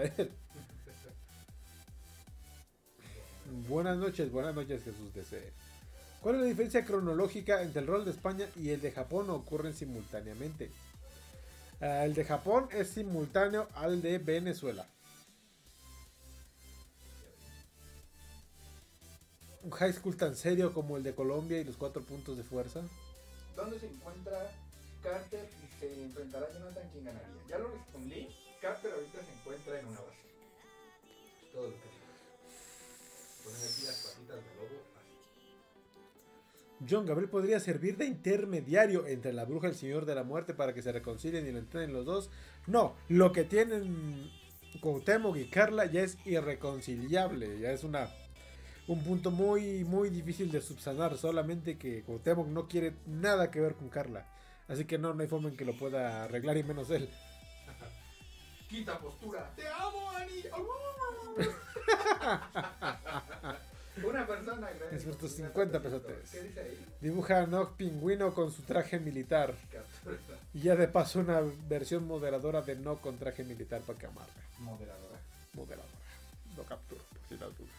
S2: Buenas noches Jesús DC. ¿Cuál es la diferencia cronológica entre el rol de España y el de Japón? ¿O ocurren simultáneamente? El de Japón es simultáneo al de Venezuela. Un high school tan serio como el de Colombia y los 4 puntos de fuerza.
S1: ¿Dónde se encuentra Carter y se enfrentará a Jonathan? ¿Quién ganaría? Ya lo respondí. Carter ahorita se encuentra en una base. Es todo lo que digo. Poner aquí las patitas de lobo. Así.
S2: John Gabriel podría servir de intermediario entre la bruja y el señor de la muerte para que se reconcilien y lo entiendan los dos. No, lo que tienen Cuauhtémoc y Carla ya es irreconciliable. Ya es un punto muy difícil de subsanar. Solamente que Cuauhtémoc no quiere nada que ver con Carla. Así que no hay forma en que lo pueda arreglar y menos él.
S1: Quita postura. ¡Te amo, Ani! Una persona
S2: Es por tus 50 pesotes.
S1: ¿Qué dice ahí?
S2: Dibuja a Nog Pingüino con su traje militar. Y ya de paso una versión moderadora de Nog con traje militar para que amarga.
S1: Moderadora.
S2: Lo capturo, por si las dudas.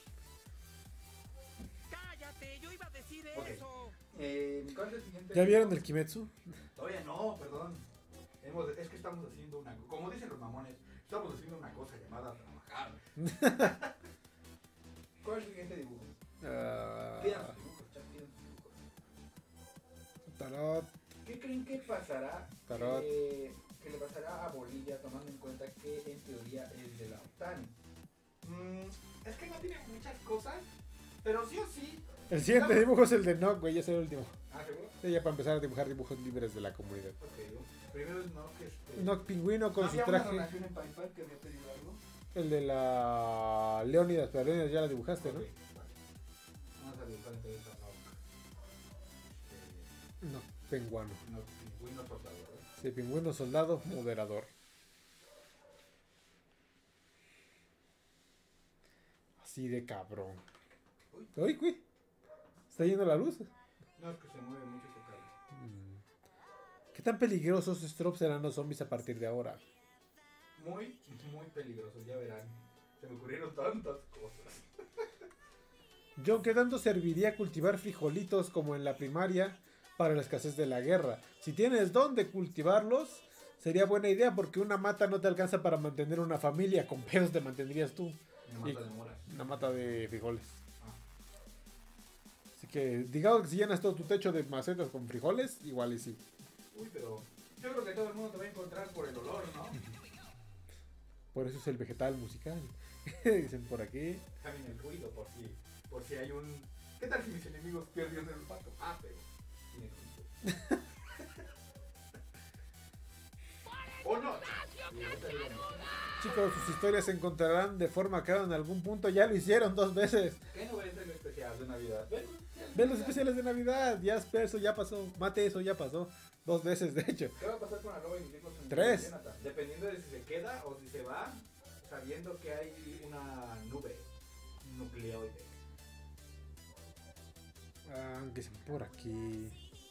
S3: ¡Cállate! Yo iba a decir
S1: Ok.
S3: eso.
S1: ¿Cuál es el siguiente?
S2: ¿Ya vieron el Kimetsu?
S1: Todavía no, perdón. Es que estamos haciendo una... Como dicen los mamones, estamos haciendo una cosa llamada trabajar. ¿Cuál es el siguiente dibujo? Pidan sus dibujos, chat, pidan sus dibujos.
S2: Tarot.
S1: ¿Qué creen que pasará?
S2: Tarot.
S1: Que le pasará a Bolivia, tomando en cuenta que en teoría es de la OTAN. Es que no tiene muchas cosas, pero sí o sí.
S2: El siguiente dibujo es el de Nog, güey, ya es el último.
S1: Ah, ¿seguro?
S2: Sí, ya para empezar a dibujar dibujos libres de la comunidad.
S1: Ok, primero es Nog,
S2: Nog Pingüino con su
S1: ¿había
S2: traje.
S1: una donación en PayPal que había pedido algo?
S2: El de la Leónidas, pero Leónidas ya la dibujaste, ¿no?
S1: Ok, vale. Vamos a dibujar entonces a Nog.
S2: No, penguano.
S1: Nog, pingüino soldado, ¿eh?
S2: Sí, pingüino soldado, moderador. Así de cabrón. Uy, güey. ¿Está yendo la luz?
S1: No, es que se mueve mucho ese cable.
S2: ¿Qué tan peligrosos Strop serán los zombies a partir de ahora?
S1: Muy peligroso, ya verán. Se me ocurrieron tantas cosas.
S2: John, ¿qué tanto serviría cultivar frijolitos como en la primaria para la escasez de la guerra? Si tienes dónde cultivarlos, sería buena idea porque una mata no te alcanza para mantener una familia. Con pedos te mantendrías tú.
S1: Una mata de moras.
S2: Una mata de frijoles.
S1: Ah.
S2: Así que, digamos que si llenas todo tu techo de macetas con frijoles, igual y sí.
S1: Uy, pero yo creo que todo el mundo te va a encontrar por el olor, ¿no?
S2: Por eso es el vegetal musical. Dicen por aquí.
S1: También el ruido, por si hay un... ¿Qué tal si mis enemigos pierden el olfato? Ah, pero tiene ruido. ¿O no?
S2: Chicos, sus historias se encontrarán de forma clara en algún punto. Ya lo hicieron 2 veces.
S1: ¿Qué no ves el especial de Navidad?
S2: Ven los especiales de Navidad. Ya eso ya pasó. Mate eso ya pasó. 2 veces, de hecho.
S1: ¿Qué va a pasar con arroba y Nicolás en
S2: 3.
S1: Jonathan? Dependiendo de si se queda o si se va, sabiendo que hay una nube nucleoide.
S2: Aunque sean por aquí.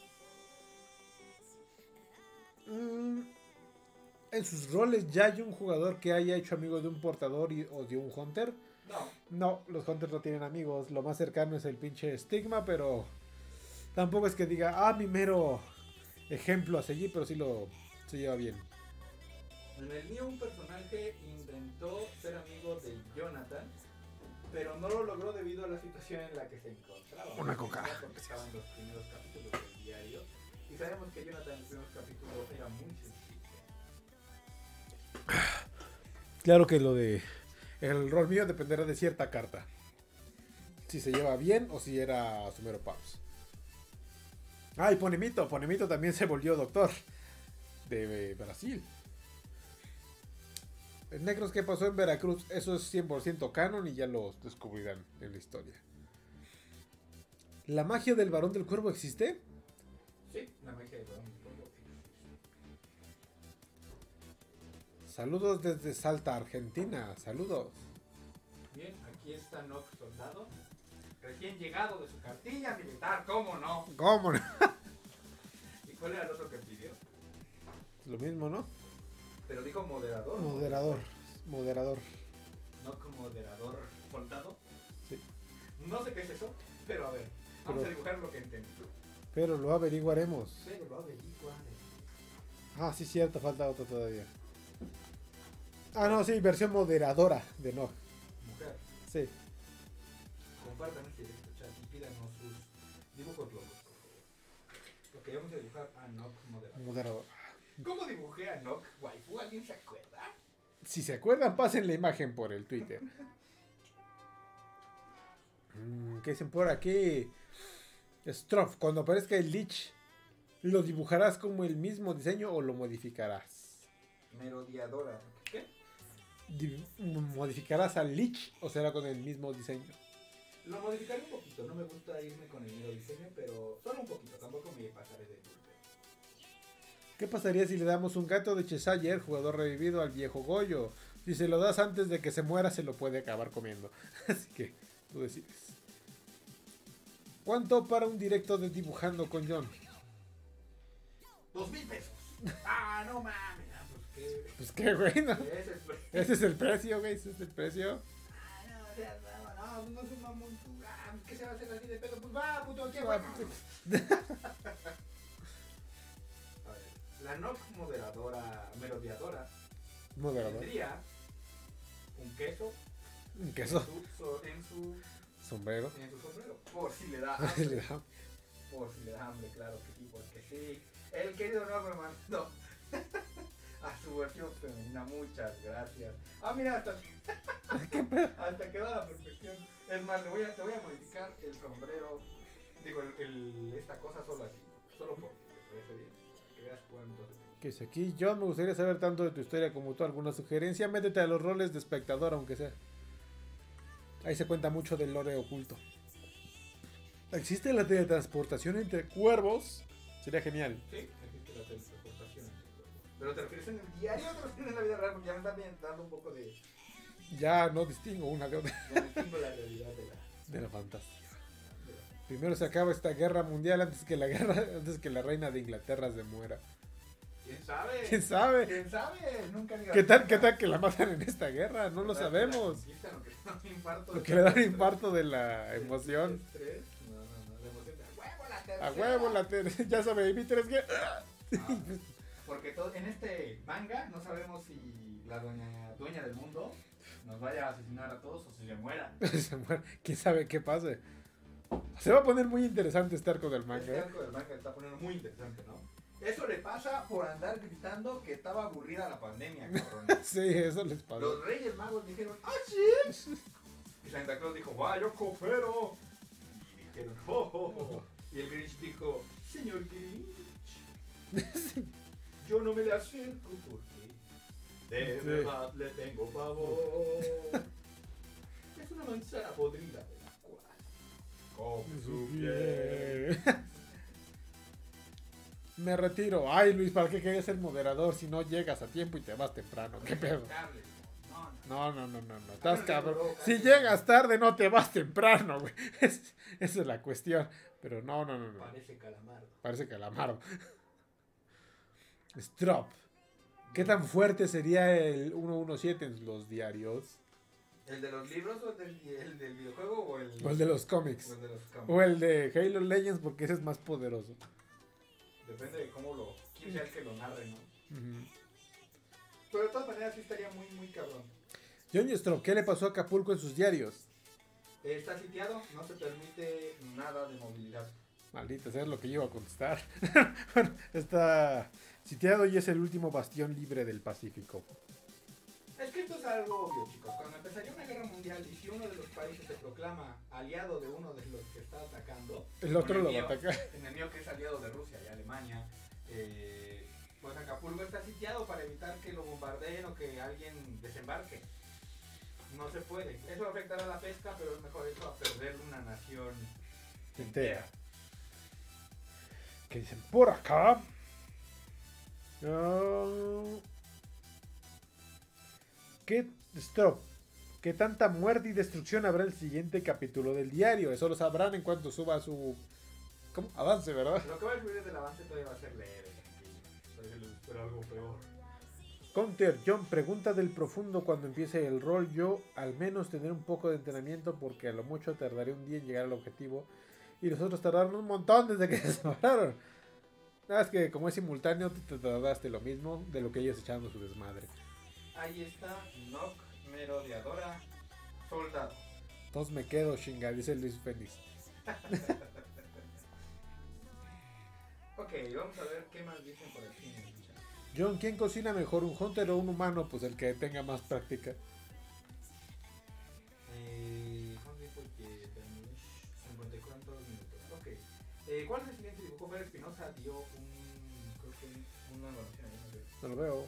S2: En sus roles ya hay un jugador que haya hecho amigo de un portador o de un hunter. No, los hunters no tienen amigos. Lo más cercano es el pinche Stigma, pero tampoco es que diga, mi mero ejemplo a seguir, pero sí se lleva bien.
S1: En el mío un personaje intentó ser amigo de Jonathan, pero no lo logró debido a la situación en la que se encontraba.
S2: Una coca.
S1: Porque estaba en los primeros capítulos del diario. Y sabemos que Jonathan en los primeros capítulos era muy sensible.
S2: Claro que lo de el rol mío dependerá de cierta carta. Si se lleva bien o si era su mero paus. Y Ponemito también se volvió doctor de Brasil. El Necros que pasó en Veracruz, eso es 100% canon y ya lo descubrirán en la historia. ¿La magia del varón del cuervo existe?
S1: Sí, la magia del varón.
S2: Saludos desde Salta, Argentina. Saludos.
S1: Bien, aquí está Nox Soldado, recién llegado de su cartilla militar, ¿cómo no?
S2: ¿Cómo no?
S1: ¿Y cuál era el otro que pidió?
S2: Lo mismo, ¿no?
S1: Pero dijo moderador.
S2: Moderador.
S1: No como moderador soldado.
S2: Sí.
S1: No sé qué es eso, pero a ver, vamos a dibujar lo que entendí.
S2: Pero lo averiguaremos.
S1: Pero lo averiguaré.
S2: Ah, sí, cierto, falta otro todavía. Ah, no, sí, versión moderadora de Nog.
S1: Mujer,
S2: Sí.
S1: compartan este directo chat y pídanos sus dibujos locos, por favor. Porque vamos a dibujar a Nock moderador.
S2: Moderador.
S1: ¿Cómo dibujé a Nock waifu? ¿Alguien se acuerda?
S2: Si se acuerdan, pasen la imagen por el Twitter. ¿Qué dicen por aquí? Stroff, cuando aparezca el Lich, ¿lo dibujarás como el mismo diseño o lo modificarás?
S1: Merodeadora. ¿Qué?
S2: ¿Modificarás al Lich o será con el mismo diseño?
S1: Lo modificaré un poquito. No me gusta irme con el mero diseño, pero solo un poquito. Tampoco me pasaré de dulce.
S2: ¿Qué pasaría si le damos un gato de Chesayer, jugador revivido, al viejo Goyo? Si se lo das antes de que se muera, se lo puede acabar comiendo. Así que tú decides. ¿Cuánto para un directo de Dibujando con John?
S1: 2,000 pesos. Ah, no mames.
S2: Pues qué, güey, ¿no?
S1: Ese es...
S2: Ese es el precio, güey, ese es el precio.
S1: Ah, no es un mamón. Ah, ¿qué se va a hacer así de pedo? Pues va, puto, ¿qué va? A ver, la Nock moderadora, merodeadora,
S2: Moderador.
S1: tendría un queso
S2: Un queso.
S1: en su
S2: Sombrero.
S1: sombrero. Por si le da
S2: Le
S1: hambre.
S2: da-
S1: Por si le da hambre, claro que sí, porque sí. El querido Nock me mandó a su versión femenina. Muchas gracias. Ah, mira, hasta quedó a la perfección. Es más, te voy a modificar el sombrero. Digo, esta cosa solo así. Solo por ti, ¿te parece bien? Que veas cuánto se...
S2: ¿Qué es aquí? John, me gustaría saber tanto de tu historia como tú. ¿Alguna sugerencia? Métete a los roles de espectador, aunque sea. Ahí se cuenta mucho del lore oculto. ¿Existe la teletransportación entre cuervos? Sería genial.
S1: Sí, existe la teletransportación. Pero te refieres en el diario o te refieres en la vida real, porque ya me están dando un poco de...
S2: Ya no distingo una de otra.
S1: Ya distingo la realidad
S2: De la fantasía.
S1: de la...
S2: Primero se acaba esta guerra mundial antes que la reina de Inglaterra se muera.
S1: ¿Quién sabe?
S2: ¿Quién sabe?
S1: ¿Quién sabe? Nunca digas
S2: ¿Qué tal
S1: nunca.
S2: que la matan en esta guerra? No lo
S1: ¿Qué tal
S2: sabemos.
S1: que la conquistan o que le dan un infarto
S2: Lo
S1: de
S2: que le da un
S1: estrés?
S2: infarto de la emoción.
S1: ¿Estrés? No, la emoción de ¡a huevo la tercera!
S2: A huevo, ya sobreviví 3 que...
S1: Ah, porque en este manga no sabemos si la dueña del mundo nos vaya a asesinar a todos o si se mueran.
S2: Se muere. ¿Quién sabe qué pase? Se va a poner muy interesante este arco del manga.
S1: Este arco del manga se está poniendo muy interesante, ¿no? Eso le pasa por andar gritando que estaba aburrida la pandemia, cabrón.
S2: Sí, eso les pasó.
S1: Los Reyes Magos dijeron, ¡ah, sí! Y Santa Claus dijo, ¡va, yo coopero! Y dijeron, ¡oh, oh, oh! Y el Grinch dijo, señor Grinch, yo no me le acerco porque de
S2: Sí.
S1: verdad le tengo pavor. Es una manzana podrida de la cual con su piel.
S2: Me retiro. Ay, Luis, ¿para qué querías ser moderador si no llegas a tiempo y te vas temprano? ¿Qué pedo? No. Estás cabrón. Si llegas tarde, no te vas temprano, güey. Esa es la cuestión. Pero no.
S1: Parece calamardo.
S2: Parece calamardo. Strop. ¿Qué tan fuerte sería el 117 en los diarios?
S1: ¿El de los libros o el del videojuego o el,
S2: O el de los cómics.
S1: o el de los cómics?
S2: O el de Halo Legends porque ese es más poderoso.
S1: Depende de quién sea el que lo narre, ¿no?
S2: Ujú.
S1: Pero de todas maneras sí estaría muy, muy cabrón.
S2: Johnny Strop, ¿qué le pasó a Acapulco en sus diarios?
S1: Está sitiado, no se permite nada de movilidad.
S2: Maldita sea, es lo que yo iba a contestar. Bueno, está sitiado y es el último bastión libre del Pacífico.
S1: Es que esto es algo obvio, chicos. Cuando empezaría una guerra mundial y si uno de los países se proclama aliado de uno de los que está atacando,
S2: El otro
S1: como
S2: lo
S1: el
S2: va a
S1: mío,
S2: atacar.
S1: En el mío que es aliado de Rusia y Alemania, pues Acapulco está sitiado para evitar que lo bombardeen o que alguien desembarque. No se puede. Eso afectará a la pesca, pero es mejor eso a perder una nación
S2: Entera. ¿Qué dicen por acá? ¿Qué Strop? ¿Qué tanta muerte y destrucción habrá en el siguiente capítulo del diario? Eso lo sabrán en cuanto suba su... ¿Cómo? Avance, ¿verdad?
S1: Lo que va a subir del avance todavía va a ser leve, tranquilo. Pero algo peor.
S2: Counter John, pregunta del profundo cuando empiece el rol. Yo al menos tener un poco de entrenamiento porque a lo mucho tardaré un día en llegar al objetivo y los otros tardaron un montón desde que se separaron. Es que como es simultáneo, te tardaste lo mismo de lo que ellos echando su desmadre.
S1: Ahí está, Nock, merodeadora, soldado.
S2: Entonces me quedo, chinga, dice Luis Fénix.
S1: Ok, vamos a ver qué más dicen por aquí.
S2: John, ¿quién cocina mejor, un hunter o un humano? Pues el que tenga más práctica.
S1: Porque 50 y cuántos minutos. Ok. ¿Cuál es el siguiente dibujo? Fer Espinosa dio creo que una evaluación ahí, no sé.
S2: No lo veo.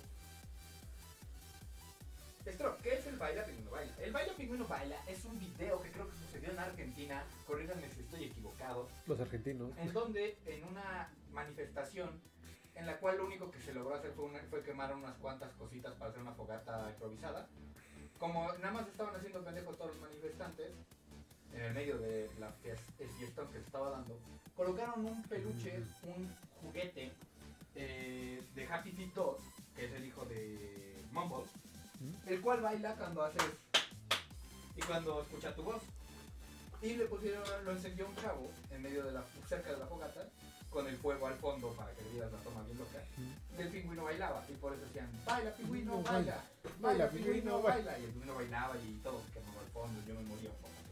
S1: Esto, ¿qué es el Baila Pingüino Baila? El Baila Pingüino Baila es un video que creo que sucedió en Argentina, corríjanme si estoy equivocado,
S2: Los argentinos.
S1: en donde en una manifestación en la cual lo único que se logró hacer fue quemar unas cuantas cositas para hacer una fogata improvisada. Como nada más estaban haciendo pendejos todos los manifestantes, en el medio de el fiestón que se estaba dando, colocaron un peluche, un juguete de Happy Feet 2, que es el hijo de Mumble, el cual baila cuando haces y cuando escucha tu voz. Y le pusieron, lo encendió un chavo en medio de cerca de la fogata, con el fuego al fondo para que le vieras la toma bien loca. El pingüino bailaba y por eso decían, baila pingüino, baila, baila pingüino, baila. Y el pingüino bailaba y todo se quemaba al fondo y yo me moría un poco.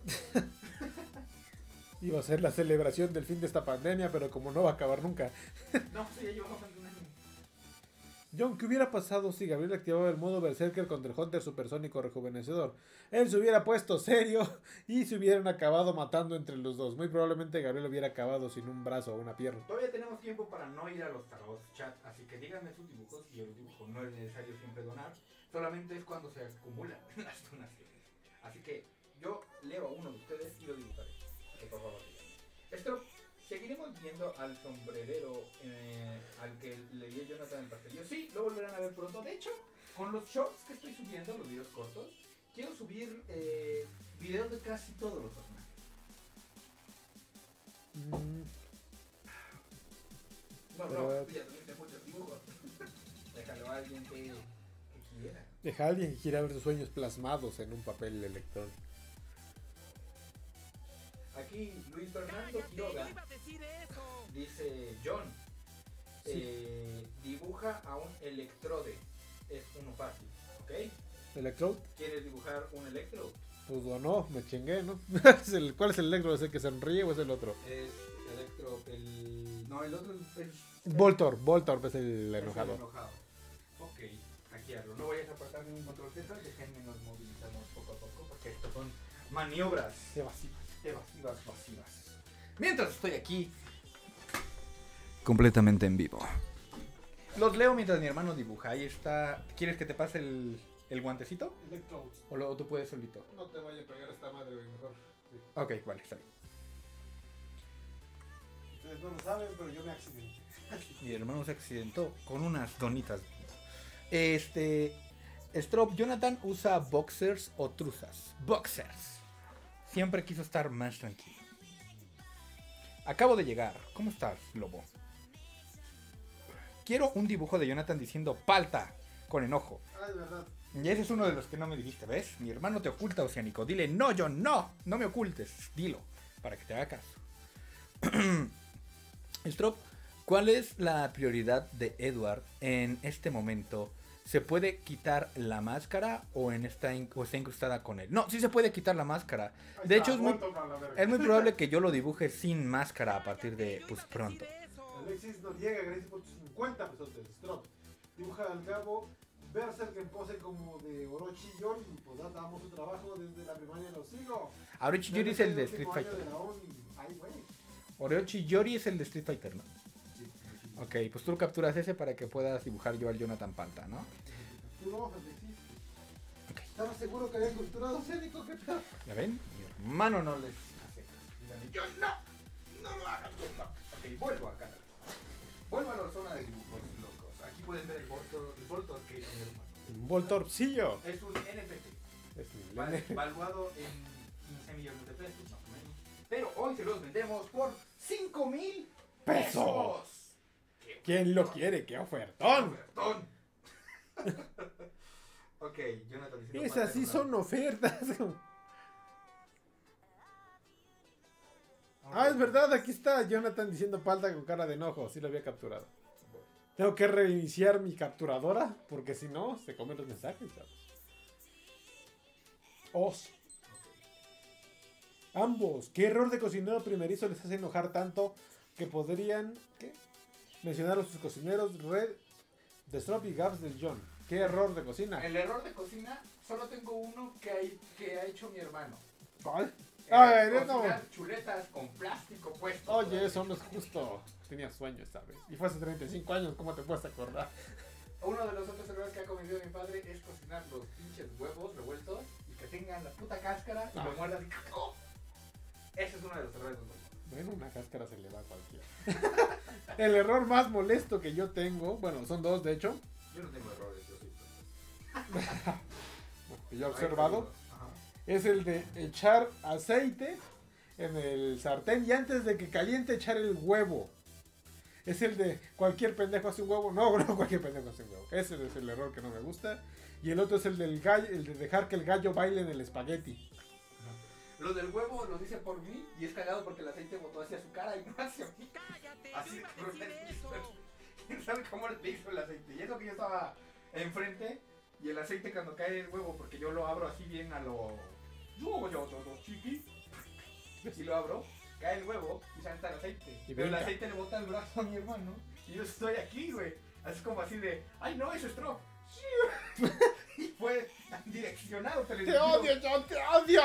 S2: Iba a ser la celebración del fin de esta pandemia, pero como no va a acabar nunca.
S1: No, sí, ya llevamos más de un año.
S2: John, ¿qué hubiera pasado si Gabriel activaba el modo Berserker contra el Hunter Supersónico Rejuvenecedor? Él se hubiera puesto serio y se hubieran acabado matando entre los dos. Muy probablemente Gabriel hubiera acabado sin un brazo o una pierna.
S1: Todavía tenemos tiempo para no ir a los tarots, chat, así que díganme sus dibujos y el dibujo no es necesario siempre donar, solamente es cuando se acumulan las donaciones. Así que yo leo a uno de ustedes y lo dibujaré. Que por favor díganme. Esto, seguiremos viendo al sombrerero al que le dio Jonathan el pastelillo. Sí, lo volverán a ver pronto. De hecho, con los shorts que estoy subiendo, los videos cortos, quiero subir videos de casi todos los personajes. No, ya tuviste muchos dibujos. Déjalo a alguien que quiera.
S2: Deja a alguien que quiera ver sus sueños plasmados en un papel electrónico.
S1: Aquí Luis Fernando Quiroga dice: John, dibuja a un electrode. Es uno fácil, ¿ok?
S2: ¿Electrode?
S1: ¿Quieres dibujar un electrode?
S2: Pues o no, me chingué, ¿no? ¿Cuál es el electrode? ¿Es el que sonríe o es el otro?
S1: Es electro, no, el otro es
S2: Voltorb es el enojado.
S1: el enojado. Ok, aquí hablo. No vayas a apartar ningún control Z, déjenme nos movilizamos poco a poco porque estos son maniobras evasivas. Mientras estoy aquí completamente en vivo, los leo mientras mi hermano dibuja. Ahí está. ¿Quieres que te pase el guantecito?
S2: Electrode.
S1: ¿O luego tú puedes solito?
S2: No te vaya a pegar esta madre, güey, mejor. Sí.
S1: Ok, vale, está bien.
S2: Ustedes no lo saben, pero yo me accidenté.
S1: Mi hermano se accidentó con unas donitas. Strop, Jonathan usa boxers o truzas. Boxers. Siempre quiso estar más tranquilo. Acabo de llegar. ¿Cómo estás, lobo? Quiero un dibujo de Jonathan diciendo palta con enojo.
S2: Ah, de verdad.
S1: Y ese es uno de los que no me dijiste, ¿ves? Mi hermano te oculta, Oceánico. Dile, no, John, no me ocultes. Dilo, para que te haga caso. Strop, ¿cuál es la prioridad de Edward en este momento? ¿Se puede quitar la máscara o está incrustada con él? No, sí se puede quitar la máscara. De hecho, es muy probable que yo lo dibuje sin máscara a partir de pronto.
S2: Alexis Noriega, gracias por tus 50 pesos de Strop. Dibuja al cabo Berserk en pose como de Orochi Yori. Pues damos su trabajo desde la primaria, lo sigo.
S1: Orochi Yori es el de Street Fighter. Orochi Yori es el de Street Fighter, ¿no?
S2: Sí.
S1: Ok, pues tú capturas ese para que puedas dibujar yo al Jonathan Palta, ¿no?
S2: Capturó, Alexis.
S1: Ok.
S2: Estaba seguro que había capturado Cénico, ¿qué tal?
S1: ¿Ya ven? Mi hermano no les hace caso. Díganle, yo no lo hagas, yo no. Ok, vuelvo acá. Vuelvo a la zona de dibujos locos. Aquí pueden ver el Voltorb que es mi hermano.
S2: Un Voltorcillo.
S1: Es un NFT.
S2: Es un
S1: Valuado en 15 millones de pesos, más o menos. Pero hoy se los vendemos por 5,000 pesos.
S2: ¿Quién lo quiere? ¡Qué ofertón!
S1: ¡Ofertón! Ok, Jonathan diciendo
S2: Esas sí son ofertas. Ah, es verdad, aquí está Jonathan diciendo palta con cara de enojo. Sí lo había capturado. Tengo que reiniciar mi capturadora, porque si no, se comen los mensajes, ¿sabes? Os. Ambos. ¿Qué error de cocinero primerizo les hace enojar tanto que podrían mencionar a sus cocineros Red, The Strop y Gaps del John? ¿Qué error de cocina?
S1: El error de cocina, solo tengo uno que ha hecho mi hermano.
S2: ¿Cuál? Ay, no.
S1: Cocinar chuletas con plástico puesto.
S2: Oye, eso no es justo. Tenía sueños, ¿sabes? Y fue hace 35 años, ¿cómo te puedes acordar?
S1: Uno de los otros errores que ha cometido mi padre es cocinar los pinches huevos revueltos y que tengan la puta cáscara y lo muerdas y ¡oh! Ese es uno de los errores.
S2: Bueno, una cáscara se le va a cualquiera. El error más molesto que yo tengo, bueno, son dos de hecho,
S1: Yo no tengo errores, yo sí.
S2: que yo he observado,
S1: Ajá.
S2: es el de echar aceite en el sartén y antes de que caliente echar el huevo. Es el de cualquier pendejo hace un huevo. No, no cualquier pendejo hace un huevo. Ese es el error que no me gusta. Y el otro es el del gallo, el de dejar que el gallo baile en el espagueti.
S1: Lo del huevo lo dice por mí y es cagado porque el aceite botó hacia su cara y no hacia mí.
S3: Cállate,
S1: Así
S3: no iba a
S1: de
S3: decir eso.
S1: ¿Quién sabe cómo le hizo el aceite? Y eso que yo estaba enfrente y el aceite cuando cae el huevo, porque yo lo abro así bien a lo... Yo, chiqui. Y lo abro, cae el huevo y salta el aceite.
S2: Y
S1: Pero el
S2: brinca.
S1: aceite le bota el brazo a mi hermano y yo estoy aquí, güey. Así como así de, ay no, es Strop. Y fue direccionado,
S2: ¡Te
S1: teledirigido.
S2: odio, John! ¡Te odio!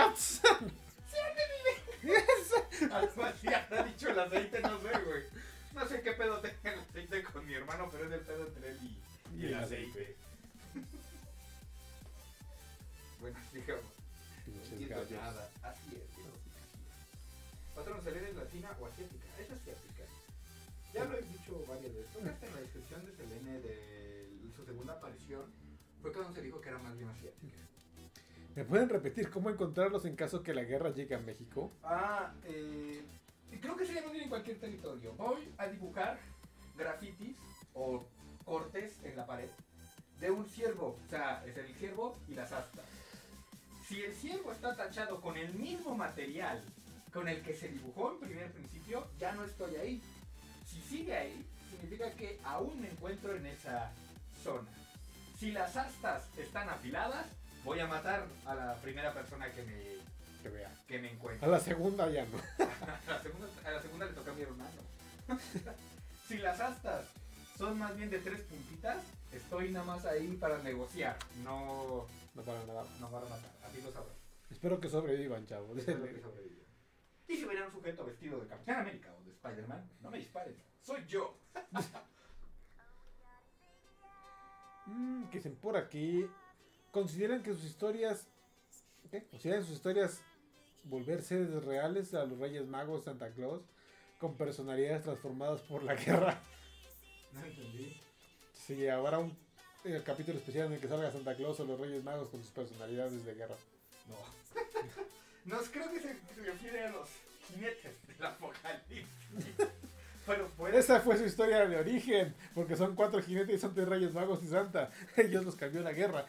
S1: Algo así habrá dicho el aceite, no sé, güey. No sé qué pedo tenga el aceite con mi hermano, pero es el pedo entre él y el aceite. Bueno, digamos. No
S2: Pinches
S1: entiendo
S2: gallos.
S1: nada. Así es, tío. Patrón, ¿Selene es latina o asiática? Es asiática. Ya lo he dicho varias veces. Creo que hasta en la descripción de Selene de su segunda aparición fue cuando se dijo que era más bien asiática.
S2: ¿Me pueden repetir cómo encontrarlos en caso que la guerra llegue a México?
S1: Creo que sería más bien en cualquier territorio. Voy a dibujar grafitis o cortes en la pared de un ciervo. O sea, es el ciervo y las astas. Si el ciervo está tachado con el mismo material con el que se dibujó en primer principio, ya no estoy ahí. Si sigue ahí, significa que aún me encuentro en esa zona. Si las astas están afiladas, voy a matar a la primera persona
S2: Que vea.
S1: que me
S2: A
S1: encuentre.
S2: la segunda ya no.
S1: A la segunda le toca a mi hermano. Si las astas son más bien de 3 puntitas, estoy nada más ahí para negociar. No,
S2: No para nada.
S1: no para matar. Así lo sabrás.
S2: Espero que sobrevivan, chavos.
S1: Espero que sobreviva. Y si hubiera un sujeto vestido de Capitán América o de Spider-Man, no me disparen. Soy yo.
S2: Que dicen por aquí. ¿Consideran que sus historias... ¿Qué? ¿Consideran sus historias volver seres reales a los Reyes Magos, Santa Claus, con personalidades transformadas por la guerra?
S1: No entendí.
S2: Sí, habrá un capítulo especial en el que salga Santa Claus o los Reyes Magos con sus personalidades de guerra.
S1: No. No, creo que se refiere a los jinetes del apocalipsis. Pero puede.
S2: Esa fue su historia de origen, porque son 4 jinetes y son 3 Reyes Magos y Santa. Ellos los cambió la guerra.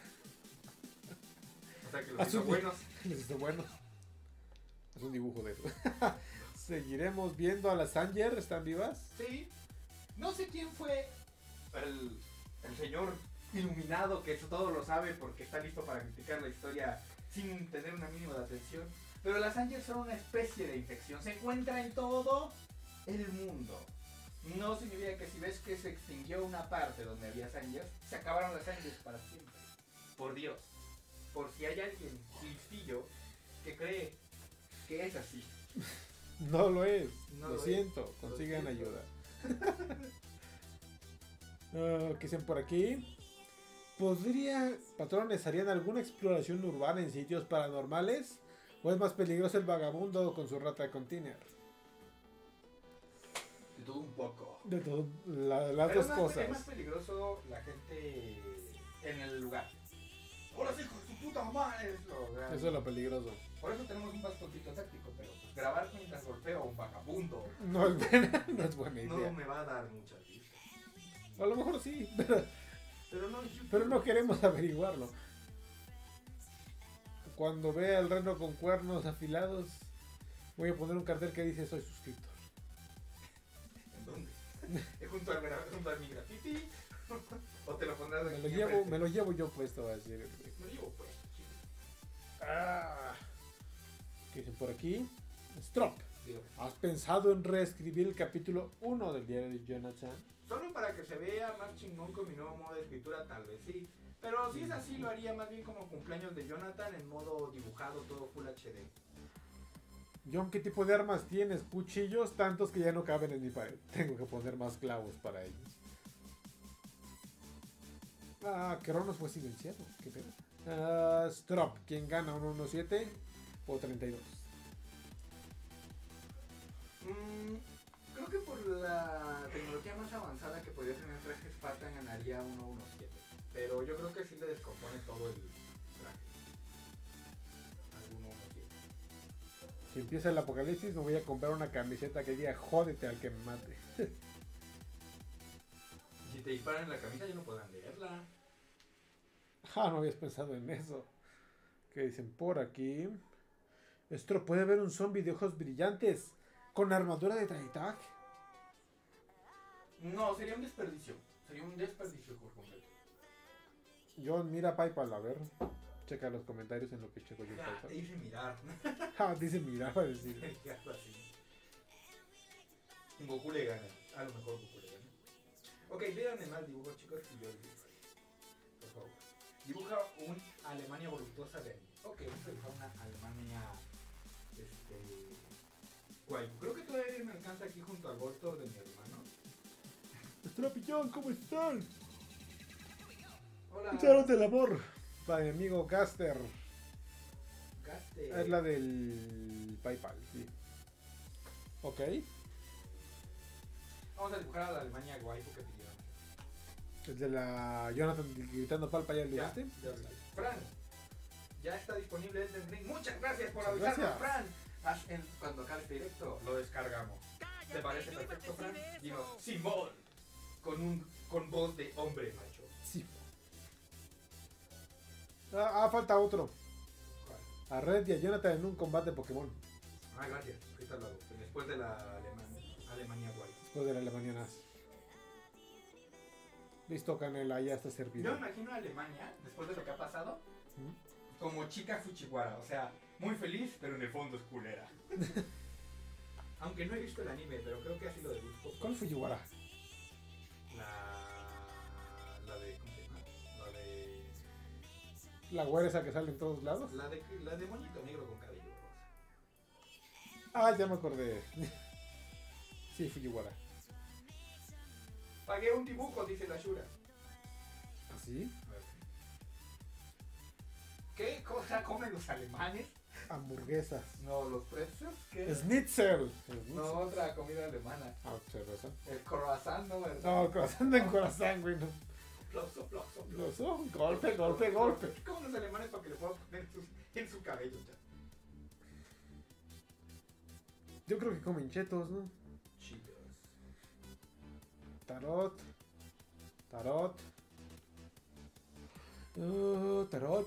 S1: O sea que los
S2: Azul.
S1: hizo buenos.
S2: Les hizo buenos. Es un dibujo de eso. Seguiremos viendo a las Anger, ¿están vivas?
S1: Sí. No sé quién fue el señor iluminado que eso todo lo sabe porque está listo para criticar la historia sin tener una mínima de atención. Pero las Angels son una especie de infección. Se encuentra en todo el mundo. No significa que si ves que se extinguió una parte donde había Angels, se acabaron las Angels para siempre. Por Dios. Por si hay alguien listillo que cree que es así.
S2: No lo es.
S1: No
S2: lo
S1: lo
S2: siento.
S1: es.
S2: Consigan
S1: Lo siento.
S2: ayuda. ¿Qué dicen por aquí? ¿Patrones harían alguna exploración urbana en sitios paranormales? ¿O es más peligroso el vagabundo con su rata de container?
S1: De todo un poco.
S2: De todo, las
S1: Pero
S2: dos
S1: es
S2: cosas.
S1: más peligroso la gente en el lugar. ¡Hola, hijo de su puta madre!
S2: Eso es lo peligroso.
S1: Por eso tenemos un bastoncito táctico, pero pues, grabar mientras golpeo a un vagabundo
S2: No es buena, no es buena idea.
S1: no me va a dar mucha risa.
S2: A lo mejor sí, pero no queremos averiguarlo. Cuando vea el reno con cuernos afilados, Voy a poner un cartel que dice soy suscriptor.
S1: ¿En dónde? ¿Es junto al mi graffiti? ¿O te lo pondrás
S2: Me
S1: aquí
S2: lo
S1: enfrente?
S2: llevo yo puesto, va a decir.
S1: Me lo llevo pues. chico.
S2: Ah, ¿qué dicen por aquí? Strop.
S1: Digo,
S2: ¿Has pensado en reescribir el capítulo 1 del diario de Jonathan?
S1: solo para que se vea más chingón con mi nuevo modo de escritura, tal vez sí. Pero si es así, lo haría más bien como cumpleaños de Jonathan en modo dibujado, todo Full HD.
S2: John, ¿qué tipo de armas tienes? Cuchillos, tantos que ya no caben en mi pared. Tengo que poner más clavos para ellos. Ah, Cronos fue silenciado. ¿Qué pedo? Strop, ¿quién gana? ¿Un 1-7 o 32?
S1: Creo que por la tecnología más avanzada que podría tener el traje Spartan ganaría 1-1-7. Pero yo creo que sí le descompone todo el traje. Algún 1-7.
S2: Si empieza el apocalipsis, me voy a comprar una camiseta que diga jódete al que me mate.
S1: Si te disparan en la camisa ya no podrán leerla.
S2: Ah, no habías pensado en eso. ¿Qué dicen por aquí? Esto puede haber un zombie de ojos brillantes con armadura de Traitak.
S1: No, sería un desperdicio. Sería un desperdicio por completo.
S2: John, mira PayPal, a ver. Checa los comentarios en lo que checo yo.
S1: Ah, te
S2: PayPal.
S1: hice mirar.
S2: Ah, dice mira, va a decir.
S1: Algo así. Goku le gana. A lo mejor Goku le gana. Ok, díganme más dibujos, chicos, y yo dibujo. Por favor. Dibuja un Alemania voluptuosa de anime. Ok, vamos a dibujar una Alemania. Guay. Creo que todavía me alcanza aquí junto al Voltor de mi hermano.
S2: Strop y John, ¿cómo están?
S1: Hola.
S2: Echaron del amor. Para mi amigo Gaster.
S1: Gaste.
S2: Es la del PayPal, sí. Ok.
S1: Vamos a dibujar a la Alemania guay porque pidieron.
S2: El de la Jonathan gritando palpa, ¿ya lo
S1: Ya,
S2: viste?
S1: ya está. Fran, ya está disponible Elden Ring. Muchas gracias por
S2: Muchas
S1: avisarnos,
S2: gracias.
S1: Fran. Cuando acabe este directo, lo descargamos. ¿Te parece perfecto, Fran? Dinos, Simón, con voz de hombre macho.
S2: Sí. Falta otro.
S1: ¿Cuál?
S2: A Red y a Jonathan en un combate Pokémon.
S1: Ah, gracias. Ahorita lo hago. Después de la Alemania guay.
S2: Después de la Alemania nazi. Listo, Canela, ya está
S1: Yo
S2: servido.
S1: me imagino a Alemania, después de lo que ha pasado,
S2: ¿Mm?
S1: como chica Fujiwara. O sea, muy feliz, pero en el fondo es culera. Aunque no he visto el anime, pero creo que así lo deduzco.
S2: ¿Cuál fue Yuwara?
S1: La de. ¿Cómo se llama?
S2: La güera esa que sale en todos lados.
S1: La de moñito negro con cabello rosa.
S2: Ah, ya me acordé. Sí, Fujiwara.
S1: Pagué un dibujo, dice la Shura.
S2: ¿Así?
S1: ¿Qué cosa comen los alemanes?
S2: Hamburguesas.
S1: No, los pretzels. ¿Qué?
S2: Schnitzel.
S1: No, otra comida alemana.
S2: Ah, cerveza.
S1: El croissant, ¿no? ¿Verdad?
S2: No, corazón en corazón, güey. No.
S1: Plopso, plopso, plopso.
S2: Los ojos, golpe, golpe, golpe.
S1: ¿Qué comen los alemanes para que le puedan poner en su cabello? Ya?
S2: Yo creo que comen chetos, ¿no?
S1: Cheetos.
S2: Tarot. Tarot. Tarot.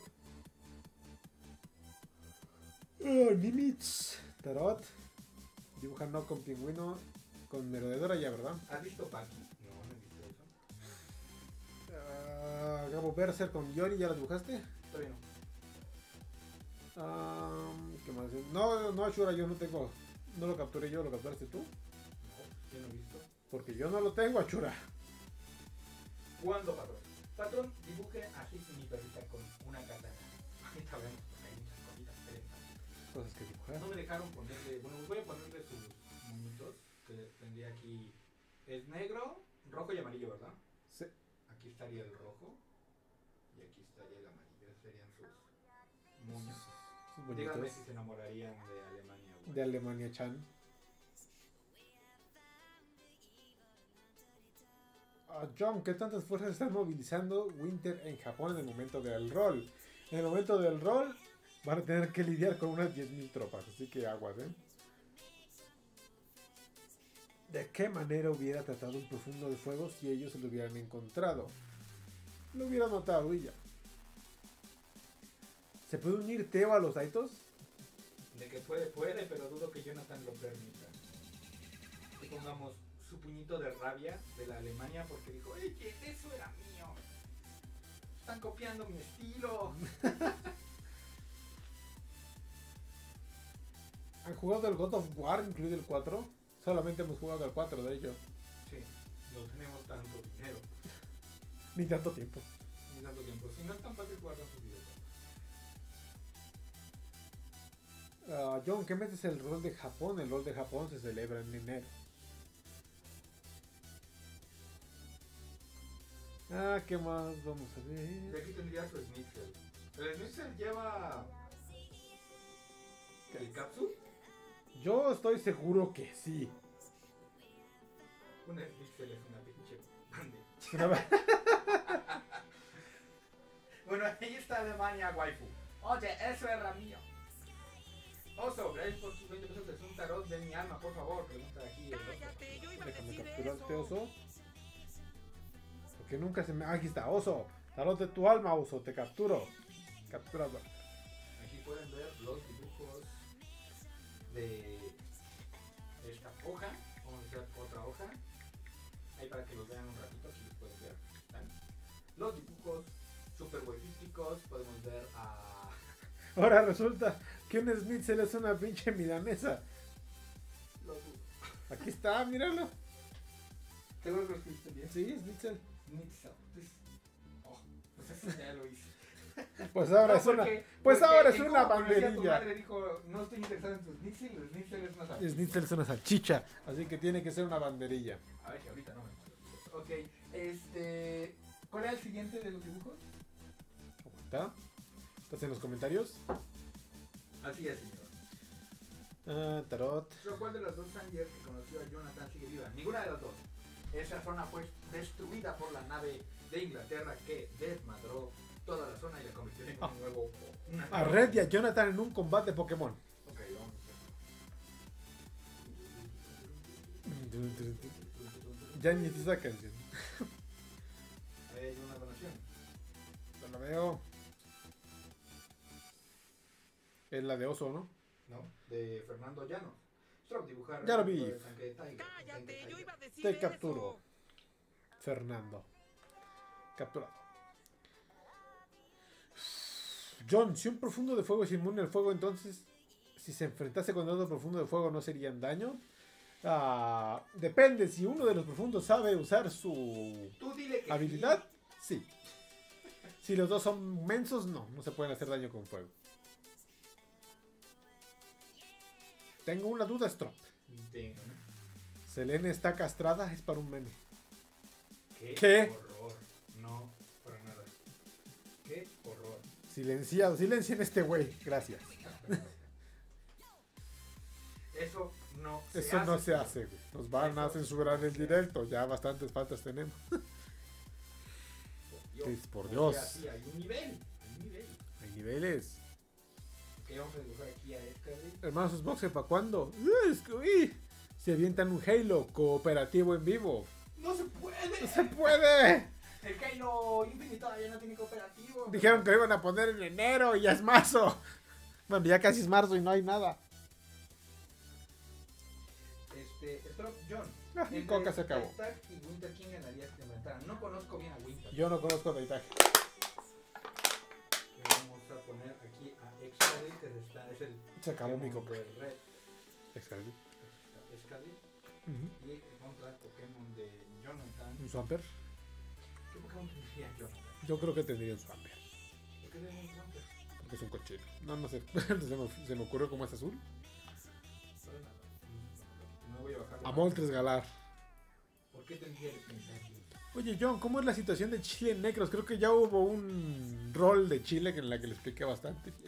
S2: Nimitz. Tarot. Dibuja no con pingüino. Con merodeadora ya, ¿verdad?
S1: ¿Has visto Paki? No, no he visto eso.
S2: Gabo Berser con Yori, ¿ya lo dibujaste?
S1: Todavía no.
S2: ¿Qué más? No, Ashura, yo no tengo. No lo capturé yo, ¿lo capturaste tú?
S1: No, yo no he visto.
S2: Porque yo no lo tengo, Ashura.
S1: ¿Cuándo, patrón? Patrón, dibuje así mi perrita con una katana. Ahorita vemos porque hay muchas cositas interesantes.
S2: Cosas que dibujar.
S1: No me dejaron ponerle, bueno, voy a ponerle sus moñitos, que tendría aquí, es negro, rojo y amarillo, ¿verdad?
S2: Sí.
S1: Aquí estaría el rojo y aquí estaría el amarillo, esos serían sus moños.
S2: Sus
S1: Díganme
S2: bonitos.
S1: si se enamorarían de Alemania. güey.
S2: De Alemania Chan. John, ¿qué tantas fuerzas están movilizando Winter en Japón en el momento del rol? En el momento del rol van a tener que lidiar con unas 10.000 tropas, así que aguas, ¿eh? ¿De qué manera hubiera tratado un profundo de fuego si ellos lo hubieran encontrado? Lo hubieran notado y ya. ¿Se puede unir Teo a los Aitos?
S1: De que puede, pero dudo que Jonathan lo permita. Que pongamos su puñito de rabia de la Alemania porque dijo, oye, eso era mío. Están copiando mi estilo.
S2: ¿Han jugado el God of War, incluido el 4? Solamente hemos jugado el 4, de hecho.
S1: Sí, no tenemos tanto dinero.
S2: Ni tanto tiempo.
S1: Ni tanto tiempo. Si no es tan fácil jugar tantos videojuegos.
S2: John, ¿qué metes el rol de Japón? El rol de Japón se celebra en enero. ¿Qué más? Vamos a
S1: Y
S2: ver.
S1: aquí tendría su Schnitzel. ¿El Schnitzel lleva el capsule?
S2: Yo estoy seguro que sí.
S1: Un Schnitzel es una pinche grande. Bueno, ahí está Alemania, waifu. Oye, eso era mío. Oso, gracias por tus 20 pesos. Es un tarot de mi alma, por favor. Pregunta aquí el
S3: Cállate, yo iba a
S2: Déjame
S3: decir
S2: capturarte,
S3: eso.
S2: oso. Porque nunca se me... Aquí está, oso. Tarot de tu alma, oso. Te capturo. Capturado.
S1: Aquí pueden ver los dibujos de esta hoja. Vamos a hacer otra hoja. Ahí para que los vean un ratito, aquí los pueden ver. ¿Están? Los dibujos super waifísticos. Podemos ver a...
S2: Ahora resulta que un schnitzel es una pinche milanesa.
S1: los...
S2: Aquí está, míralo.
S1: ¿Seguro que lo escribiste bien?
S2: Sí, schnitzel.
S1: Schnitzel. Oh, pues eso ya lo hice.
S2: Pues ahora
S1: No,
S2: es una...
S1: porque-
S2: Pues
S1: porque
S2: ahora es
S1: en
S2: una
S1: cómo conocí a tu
S2: banderilla.
S1: madre dijo, no estoy interesado en tu schnitzel, el schnitzel es una salchicha.
S2: Schnitzel es una salchicha, así que tiene que ser una banderilla.
S1: A ver, que ahorita no me acuerdo. Ok, ¿cuál era el siguiente de los dibujos?
S2: ¿Cómo está? ¿Estás en los comentarios?
S1: Así es, señor.
S2: Tarot.
S1: Pero ¿cuál de las dos Sanger que conoció a Jonathan sigue viva? Ninguna de las dos. Esa zona fue destruida por la nave de Inglaterra que desmadró toda la zona y la convirtió en un nuevo...
S2: A Red y a Jonathan en un combate Pokémon.
S1: Ok, vamos
S2: Ya ni es esa canción.
S1: hay una donación.
S2: No la veo. Es la de oso, ¿no?
S1: ¿No? De Fernando Llanos. Strop dibujar.
S2: Ya lo vi.
S1: de Tanque de Tiger, Tanque
S3: Cállate,
S1: de
S3: yo
S1: Tiger.
S3: iba a decir
S2: Te
S3: eso.
S2: capturo. Fernando. Capturado. John, si un profundo de fuego es inmune al fuego, entonces, si se enfrentase con otro profundo de fuego, ¿no serían daño? Depende, si uno de los profundos sabe usar su
S1: Tú dile que
S2: habilidad, sí. Si los dos son mensos, no se pueden hacer daño con fuego. Tengo una duda, Strop.
S1: sí. Tengo.
S2: Selene está castrada, es para un meme.
S1: ¿Qué? Horror. No, para nada. Qué horror.
S2: Silencien este güey, gracias.
S1: Eso no se
S2: Eso
S1: hace.
S2: no se hace, güey. Nos van a
S1: Eso
S2: censurar
S1: no
S2: el
S1: se
S2: directo, ya bastantes faltas tenemos. Por Dios.
S1: Sí, hay un nivel. Hay un nivel.
S2: Hay niveles.
S1: Ok, vamos a dibujar aquí a Escadrille.
S2: Hermanos Xbox, ¿para cuándo? Se avientan un Halo cooperativo en vivo.
S1: ¡No se puede!
S2: ¡No se puede!
S1: El Halo Infinite todavía no tiene cooperativo.
S2: Dijeron que lo iban a poner en enero y ya es marzo. Bueno, ya casi es marzo y no hay nada.
S1: Strop John.
S2: Mi coca se acabó.
S1: Tag y Winter King ganaría si te enfrentaran. No conozco bien a Winter.
S2: Yo no conozco Daitaje.
S1: Vamos a poner aquí a Excadrill, que es el
S2: Se acabó mi
S1: Pokémon
S2: coca.
S1: de Red.
S2: Excalibur.
S1: Excadrill.
S2: Ujú.
S1: Y contra el Pokémon de Jonathan.
S2: ¿Un Swampert?
S1: ¿Qué Pokémon tendría Jonathan?
S2: Yo creo que tendría un Swampert.
S1: ¿Por qué tiene un Swampert?
S2: Porque es un cochino. No sé. se me ocurrió cómo es azul.
S1: Para nada. No voy a bajar.
S2: A Moltres Galar.
S1: ¿Por qué tendría el Pentakill?
S2: Oye, John, ¿cómo es la situación de Chile en Necros? Creo que ya hubo un rol de Chile en la que le expliqué bastante bien.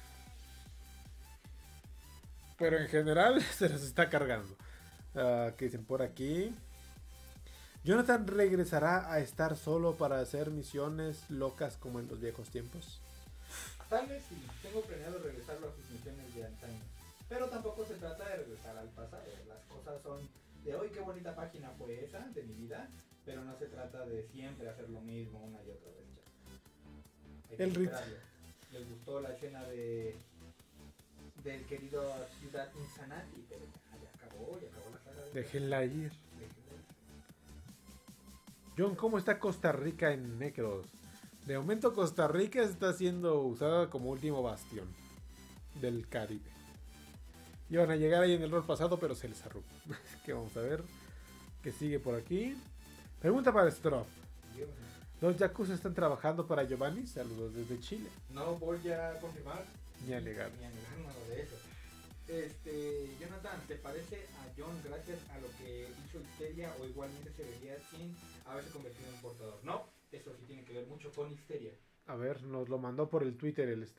S2: Pero en general se los está cargando. ¿Qué dicen por aquí? Jonathan regresará a estar solo para hacer misiones locas como en los viejos tiempos.
S1: Tal vez sí, tengo planeado regresarlo a sus misiones de antaño. Pero tampoco se trata de regresar al pasado. Las cosas son de hoy, qué bonita página fue esa de mi vida. Pero no se trata de siempre hacer lo mismo una y otra vez. Ya. Hay que
S2: El rit.
S1: superarlo. ¿Les gustó la escena de del querido Ciudad Insanati, pero ya acabó la saga.
S2: Déjenla ir.
S1: Déjenla ir.
S2: John, ¿cómo está Costa Rica en Necros? De momento Costa Rica está siendo usada como último bastión del Caribe. Iban a llegar ahí en el rol pasado, pero se les arrugó. Así que vamos a ver qué sigue por aquí. Pregunta para Stroff. ¿Los Yakuza están trabajando para Giovanni? Saludos desde Chile.
S1: No voy a confirmar
S2: Ni a negar.
S1: ni a negar nada de eso. Jonathan, ¿te parece a John gracias a lo que hizo Histeria o igualmente se vería sin haberse convertido en portador? No, eso sí tiene que ver mucho con Histeria.
S2: A ver, nos lo mandó por el Twitter el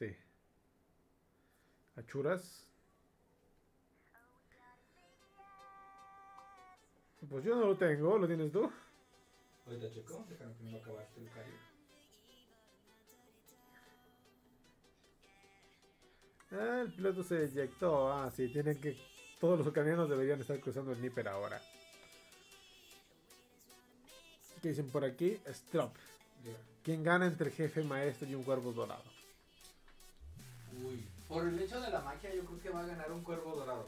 S2: Achuras. Pues yo no lo tengo, ¿lo tienes tú?
S1: Ahorita checo, déjame primero acabar este Lucario.
S2: Ah, el piloto se eyectó. Ah, sí, tienen que... Todos los ucranianos deberían estar cruzando el Níper ahora. ¿Qué dicen por aquí? Strop. ¿Quién gana entre el jefe maestro y un cuervo dorado?
S1: Uy, por el hecho de la magia yo creo que va a ganar un cuervo dorado.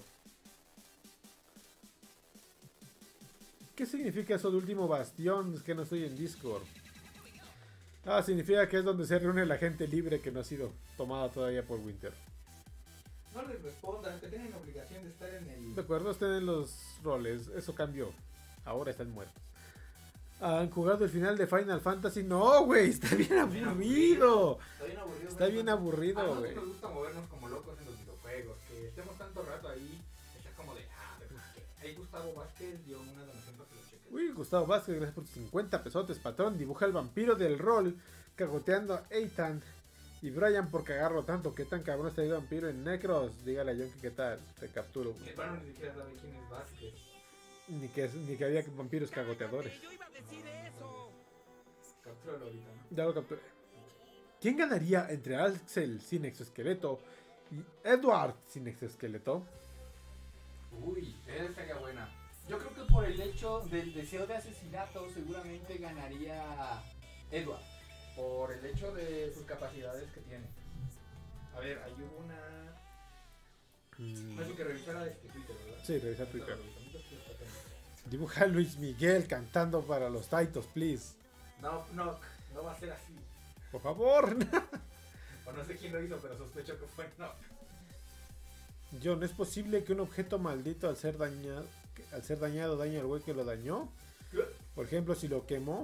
S2: ¿Qué significa eso de último bastión? Es que no estoy en Discord. Ah, significa que es donde se reúne la gente libre que no ha sido tomada todavía por Winter.
S1: No les respondan, que tienen obligación de estar en el...
S2: De acuerdo, están en los roles. Eso cambió. Ahora están muertos. ¿Han jugado el final de Final Fantasy? No, güey, está bien aburrido.
S1: Está bien aburrido.
S2: Está bien
S1: A
S2: aburrido,
S1: nosotros
S2: güey.
S1: nos gusta movernos como locos en los videojuegos, que estemos tanto rato ahí, está como de, ¿qué? Ahí Gustavo Vázquez dio una donación para que lo cheques.
S2: Uy, Gustavo Vázquez, gracias por tus 50 pesotes, patrón. Dibuja el vampiro del rol, cagoteando a Ethan y Brian por cagarlo tanto. ¿Qué tan cabrón está el vampiro en Necros? Dígale a John que qué tal, te capturo.
S1: Que bueno, ni siquiera sabe quién es Vázquez.
S2: Ni que había vampiros cagoteadores.
S3: Yo iba a decir eso.
S1: Captúralo ahorita, ¿no?
S2: Ya lo capturé. ¿Quién ganaría entre Axel sin exoesqueleto y Edward sin exoesqueleto?
S1: Uy, esa sería buena. Yo creo que por el hecho del deseo de asesinato seguramente ganaría Edward. Por el hecho de sus capacidades que tiene. A ver, hay una... No es que revisara Twitter, ¿verdad?
S2: Sí, revisa Twitter.
S1: Ahorita
S2: Dibuja a Luis Miguel cantando para los Taitos, please.
S1: No va a ser así.
S2: Por favor.
S1: O no sé quién lo hizo, pero sospecho que fue no.
S2: John, ¿es posible que un objeto maldito al ser dañado dañe al güey que lo dañó? Por ejemplo, si lo quemó.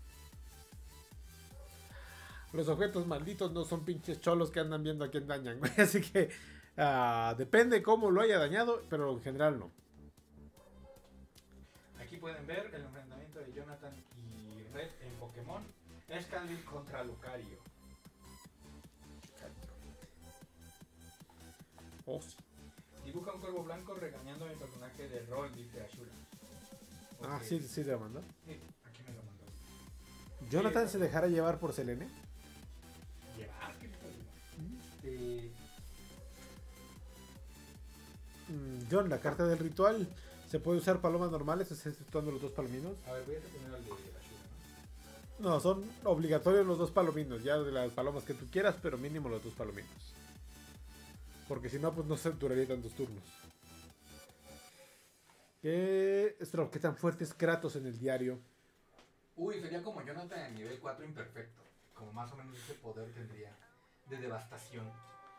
S2: Los objetos malditos no son pinches cholos que andan viendo a quién dañan, güey. Así que depende cómo lo haya dañado, pero en general no.
S1: Aquí pueden ver el enfrentamiento de Jonathan y Red en Pokémon. Escalvin contra Lucario.
S2: Oh, sí.
S1: Dibuja un cuervo blanco regañando a mi personaje de rol, dice Ashura.
S2: Ah,
S1: Ok.
S2: sí, sí te lo mandó.
S1: Sí, aquí me lo mandó.
S2: ¿Jonathan se dejará llevar por Selene?
S1: Llevar, ¿qué está
S2: John, la carta del ritual. ¿Se puede usar palomas normales exceptuando los dos palominos?
S1: A ver, voy a hacer primero el de Ashura, ¿no?
S2: No, son obligatorios los dos palominos. Ya de las palomas que tú quieras, pero mínimo los dos palominos. Porque si no, pues no se duraría tantos turnos. ¿Qué tan fuerte es Kratos en el diario?
S1: Uy, sería como Jonathan en nivel 4 imperfecto. Como más o menos ese poder tendría de devastación.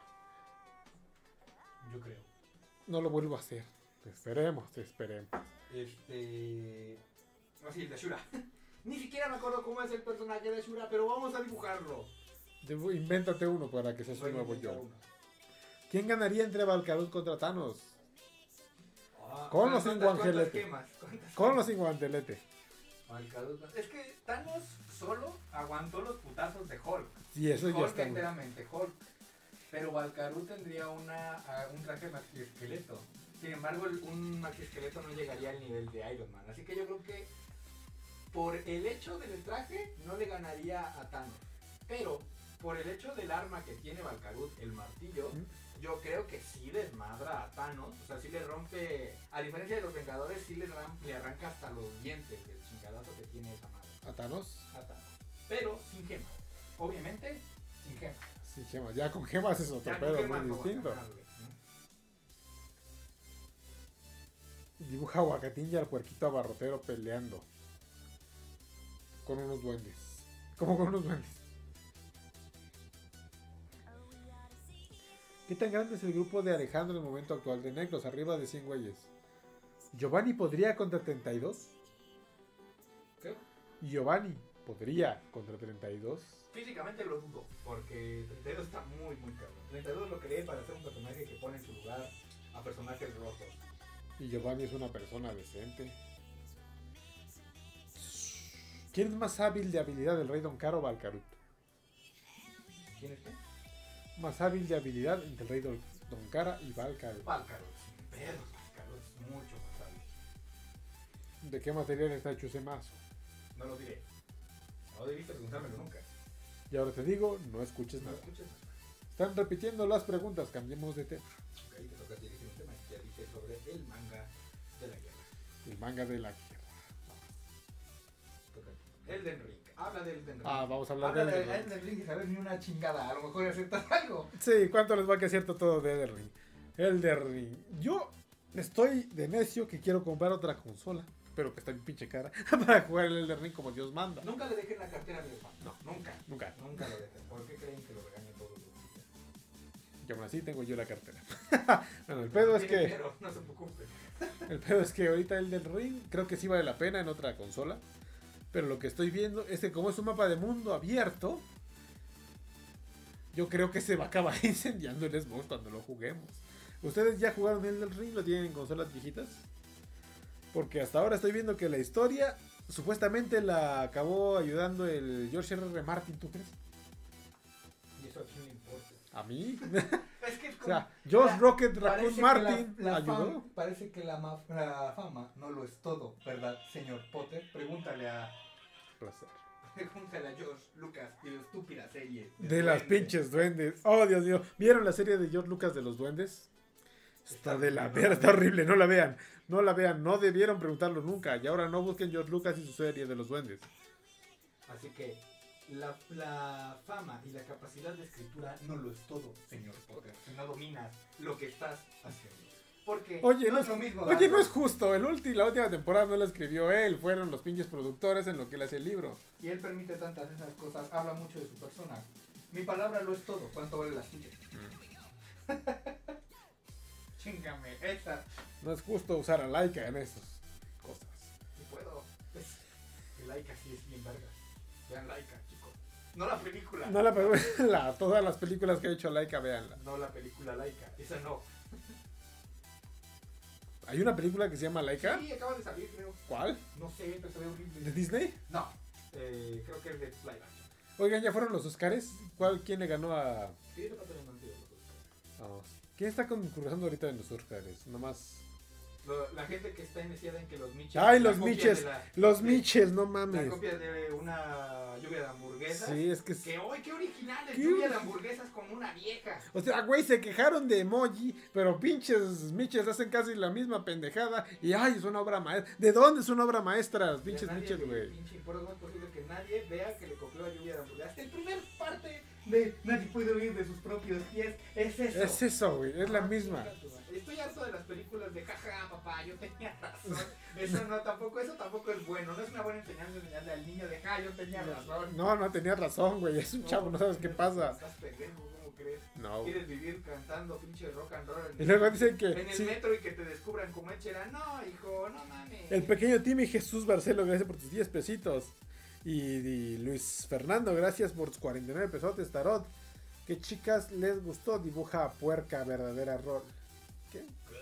S1: Yo creo.
S2: No lo vuelvo a hacer. Esperemos.
S1: No, sí, el de Ashura. Ni siquiera me acuerdo cómo es el personaje de Ashura, pero vamos a dibujarlo.
S2: Invéntate uno para que seas un
S1: Voy a
S2: nuevo
S1: inventar
S2: yo.
S1: uno.
S2: ¿Quién ganaría entre Valkarut contra Thanos?
S1: Ah,
S2: Con o sin
S1: ¿cuántas
S2: guantelete?
S1: quemas? ¿Cuántas
S2: Con o
S1: quemas?
S2: sin guantelete.
S1: Valkarut. Es que Thanos solo aguantó los putazos de Hulk.
S2: Y eso ya
S1: Hulk
S2: está.
S1: enteramente Hulk. Pero Valkarut tendría un traje maxiesqueleto. Sin embargo, un maxiesqueleto no llegaría al nivel de Iron Man. Así que yo creo que por el hecho del traje no le ganaría a Thanos. Pero por el hecho del arma que tiene Valkarut, el martillo, yo creo que sí desmadra a Thanos. O sea, sí le rompe, a diferencia de los Vengadores, sí le arranca hasta los dientes del chingadazo que tiene esa madre.
S2: ¿A Thanos?
S1: A Thanos. Pero sin gemas. Obviamente, sin gemas.
S2: Sí, gemas. Ya con gemas es otro
S1: Ya con
S2: pedo
S1: gemas
S2: muy
S1: no va a
S2: distinto.
S1: ganar, güey, ¿no?
S2: Dibuja a Huacatín y al puerquito abarrotero peleando. Con unos duendes. Como con unos duendes. ¿Qué tan grande es el grupo de Alejandro en el momento actual de Necros? Arriba de 100 güeyes. ¿Giovanni podría contra 32?
S1: ¿Qué?
S2: Giovanni podría contra 32.
S1: Físicamente lo dudo, porque 32 está muy cabrón. 32 lo creé para ser un personaje que pone en su lugar a personajes rotos.
S2: Y Giovanni es una persona decente. ¿Quién es más hábil de habilidad, el Rey Don Caro o Valcarut?
S1: ¿Quién es qué?
S2: Más hábil de habilidad entre el Rey Don Cara y Valcarut.
S1: Valcarut, sin pedos, Valcarut es mucho más hábil.
S2: ¿De qué material está hecho ese mazo?
S1: No lo diré. No debiste preguntármelo nunca.
S2: Y ahora te digo, no escuches
S1: No
S2: nada.
S1: escuches.
S2: Están repitiendo las preguntas, cambiemos de tema.
S1: Ok, te toca a ti elegir un tema. Ya dije sobre el manga de la guerra.
S2: El manga de la guerra.
S1: Toca a ti. Elden Ring. Habla de Elden Ring.
S2: Vamos a hablar
S1: Habla
S2: de
S1: de Elden Ring y sabes ni una chingada. A lo mejor aceptas algo.
S2: Sí, ¿cuánto les va a que cierto todo de Elden Ring? Elden Ring. Yo estoy de necio que quiero comprar otra consola, pero que está bien pinche cara, para jugar el Elden Ring como Dios manda.
S1: Nunca le dejen la cartera a mi fan.
S2: No.
S1: Nunca.
S2: Nunca.
S1: Nunca lo dejen. ¿Por qué creen que lo regañen todos los días?
S2: Y aún así tengo yo la cartera. Bueno, el pedo es
S1: Tiene
S2: que...
S1: pero, no se preocupen.
S2: El pedo es que ahorita el del Ring creo que sí vale la pena en otra consola. Pero lo que estoy viendo es que como es un mapa de mundo abierto, yo creo que se va a acabar incendiando el Xbox cuando lo juguemos. ¿Ustedes ya jugaron el del Ring? ¿Lo tienen en consolas viejitas? Porque hasta ahora estoy viendo que la historia supuestamente la acabó ayudando el George R.R. Martin, ¿tú crees?
S1: Y eso a quién le importa.
S2: ¿A mí?
S1: Es que
S2: O sea, George Rocket Raccoon
S1: parece que
S2: Martin
S1: la
S2: ayudó.
S1: parece que la fama no lo es todo, ¿verdad, señor Potter? Pregúntale a George Lucas y la estúpida serie
S2: De las pinches duendes. Oh, Dios mío. ¿Vieron la serie de George Lucas de los duendes? Está de la verga, está horrible. No la vean. No la vean. No debieron preguntarlo nunca. Y ahora no busquen George Lucas y su serie de los duendes.
S1: Así que la fama y la capacidad de escritura no lo es todo, señor Potter. Si no dominas lo que estás haciendo. Porque
S2: Oye,
S1: no es lo mismo.
S2: Oye,
S1: darlo.
S2: no es justo. La última temporada no la escribió él. Fueron los pinches productores en lo que le hace el libro.
S1: Y él permite tantas esas cosas, habla mucho de su persona. Mi palabra lo es todo. ¿Cuánto vale la suya? Chíngame, esta.
S2: No es justo usar a Laika en esas cosas.
S1: Si puedo. El Laika sí es bien verga. Vean Laika, chicos. No la película.
S2: No todas las películas que ha hecho Laika, véanlas.
S1: No la película Laika. Esa no.
S2: ¿Hay una película que se llama Laika?
S1: Sí, acaba de salir, creo.
S2: ¿Cuál?
S1: No sé, pero se ve horrible.
S2: ¿De Disney?
S1: No. Creo que es de live action.
S2: Oigan, ¿ya fueron los Oscars? ¿Quién le ganó a...?
S1: Sí, eso pasa en el sentido de los Oscars.
S2: ¿Quién está concursando ahorita en los Oscars? Nomás...
S1: La gente que está iniciada en que los Mitches.
S2: ¡Ay,
S1: la
S2: los
S1: copia
S2: Mitches!
S1: de la-
S2: Los
S1: de-
S2: Mitches, no
S1: La
S2: mames.
S1: copia de una lluvia de hamburguesas.
S2: Sí, es que...
S1: Que hoy, qué original,
S2: ¿Qué?
S1: lluvia de hamburguesas con una vieja.
S2: O sea, güey, se quejaron de emoji, pero pinches Mitches hacen casi la misma pendejada. Y ay, es una obra maestra. ¿De dónde es una obra maestra? Los pinches
S1: Nadie
S2: Mitches,
S1: le-
S2: güey.
S1: pinche, por eso es posible que nadie vea que le copió la lluvia de hamburguesas. Hasta el primer parte de nadie puede oír de sus propios pies. Es eso.
S2: Es eso, güey, es la
S1: Ah,
S2: misma.
S1: chinga tu madre. Estoy harto de las películas de jaja, papá, yo tenía razón. Eso tampoco es bueno. No es una buena enseñarle al niño de ja, yo tenía razón.
S2: No tenía razón, güey. Es un chavo, no sabes qué pasa.
S1: Estás pendejo, ¿cómo crees?
S2: No.
S1: ¿Quieres vivir cantando pinche rock and roll
S2: Y luego dicen
S1: en
S2: que
S1: el
S2: sí,
S1: metro y que te descubran como Echera? No, hijo, no mames.
S2: el pequeño Timmy Jesús Barcelo, gracias por tus 10 pesitos. Y Luis Fernando, gracias por tus 49 pesotes, Tarot. ¿Qué chicas les gustó? Dibuja a puerca, verdadera rol. ¿Qué?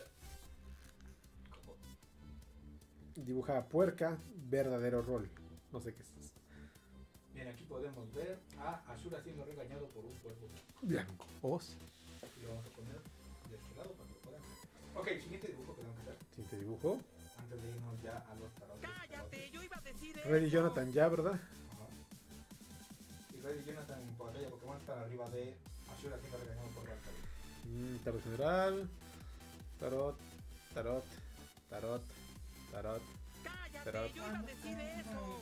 S2: Dibuja a puerca, verdadero rol. No sé qué es eso.
S1: Bien, aquí podemos ver a Ashura siendo regañado por un cuervo.
S2: Blanco. Os.
S1: Y lo vamos a poner de este lado para que lo puedan ver. Ok, siguiente dibujo que tengo que hacer.
S2: Siguiente dibujo.
S1: Antes de irnos ya a los tarotes.
S3: Cállate, yo iba a decir
S2: Reddy
S3: eso.
S2: Jonathan ya, ¿verdad?
S1: Ajá. Y Reddy Jonathan en batalla Pokémon está arriba de Ashura siendo regañado por Valkyrie.
S2: Tarot general. Tarot. Tarot. Tarot. Tarot.
S3: Cállate, yo iba a decir eso.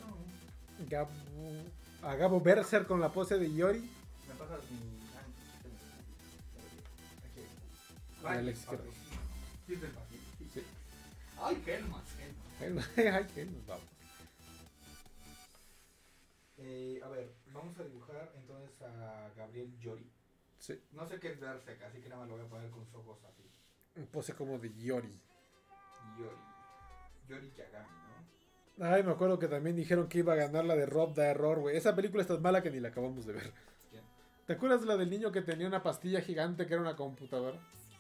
S2: A Gabo Berser con la pose de Yori.
S1: Me pasas mi. Aquí.
S2: Alex,
S1: Ok. Sí, es del fácil.
S2: Sí.
S1: Ay, Helmas.
S2: Ay, que nos vamos.
S1: A ver, vamos a dibujar entonces a Gabriel Yori.
S2: Sí,
S1: No sé qué es Berserk, así que nada más lo voy a poner con sus ojos así.
S2: un pose como de Yori.
S1: Yori. Yori Yagami, ¿no?
S2: Ay, me acuerdo que también dijeron que iba a ganar la de Rob the Error, güey. Esa película es tan mala que ni la acabamos de ver.
S1: ¿Quién?
S2: ¿Te acuerdas de la del niño que tenía una pastilla gigante que era una computadora?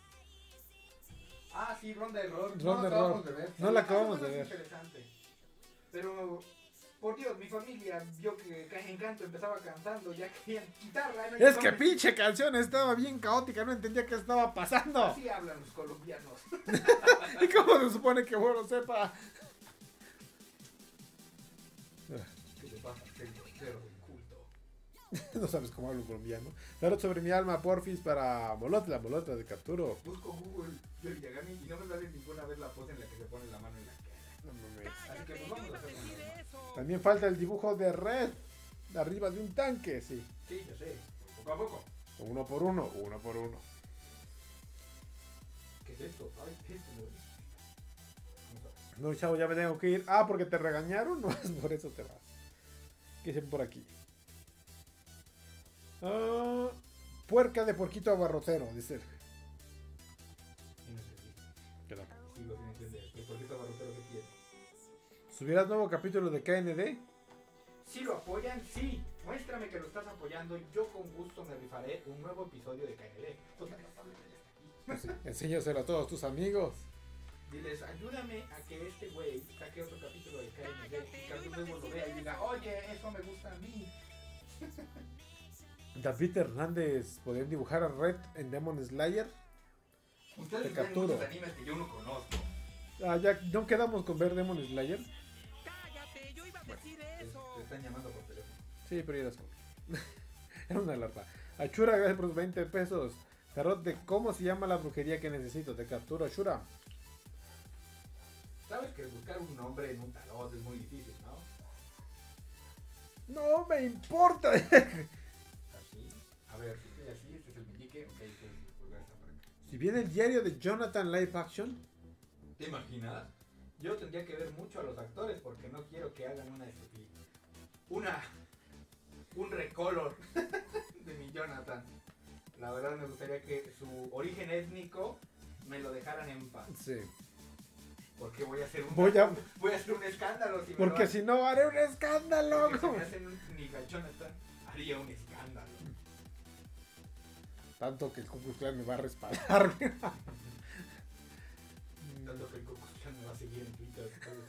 S1: Ah, sí, Ronda de Error.
S2: Ronda
S1: No la
S2: de
S1: acabamos
S2: Error.
S1: de ver.
S2: No la
S1: Sí,
S2: acabamos
S1: más o
S2: de
S1: menos
S2: ver.
S1: Interesante. Pero, por Dios, mi familia vio que Encanto empezaba cantando, ya querían quitarla. ¿no?
S2: Es que pinche canción estaba bien caótica, no entendía qué estaba pasando.
S1: Así hablan los colombianos.
S2: ¿Y cómo se supone que bueno sepa?
S1: ¿Qué le pasa? Cero del culto.
S2: No sabes cómo hablo colombiano. Tarot sobre mi alma, porfis, para Molotla, Molotla de capturo.
S1: Busco Google Yori Yagami y no me sale ninguna vez la pose en la que se pone la mano en la cara.
S2: No mames.
S1: Así que pues vamos a hacer una normal.
S2: También falta el dibujo de Red, de arriba de un tanque, sí.
S1: Sí, yo sé. Poco a poco.
S2: Uno por uno, uno por uno.
S1: ¿Qué es esto? Ay, ¿qué es esto? Vamos a ver.
S2: No, chavo, ya me tengo que ir. Ah, porque te regañaron, no es por eso te vas. ¿Qué dicen por aquí? Ah, puerca de porquito abarrotero, dice.
S1: Y no sé si.
S2: Que no.
S1: Sigo sin entender. ¿El porquito barrotero qué quiere?
S2: ¿Subirás nuevo capítulo de KND?
S1: Si lo apoyan, sí. Muéstrame que lo estás apoyando. Yo con gusto me rifaré un nuevo episodio de KND. Pues la tablet ya está aquí.
S2: Pues sí, enséñaselo a todos tus amigos.
S1: Diles, ayúdame a que este güey saque otro capítulo de KND. Y que luego lo vea y diga, oye, eso me gusta a mí.
S2: David Hernández, ¿podrían dibujar a Red en Demon Slayer?
S1: Ustedes
S2: Te
S1: ven
S2: capturo.
S1: muchos animes que yo no conozco.
S2: Ah, ya no quedamos con ver Demon Slayer.
S3: Cállate, yo iba a decir eso.
S1: Te están llamando por teléfono.
S2: Sí, pero ya las era una alarma. Achura, gracias por los 20 pesos. Tarot de cómo se llama la brujería que necesito. Te capturo, Achura.
S1: Sabes que buscar un nombre en un tarot es muy difícil, ¿no?
S2: No me importa.
S1: Así. A ver, así, este es el meñique. Ok, entonces volver a esta para acá.
S2: Si viene el diario de Jonathan Live Action.
S1: ¿Te imaginas? Yo tendría que ver mucho a los actores porque no quiero que hagan un recolor de mi Jonathan. La verdad me gustaría que su origen étnico me lo dejaran en paz.
S2: Sí.
S1: Porque voy a hacer un
S2: Voy a-
S1: escándalo. Si me
S2: Porque
S1: lo
S2: si no haré un escándalo.
S1: porque si me hacen un nigga Jonathan, haría un escándalo.
S2: Tanto que el Ku Klux Klan me va a respaldar.
S1: Tanto que el Cocuchan me va a seguir en Twitter.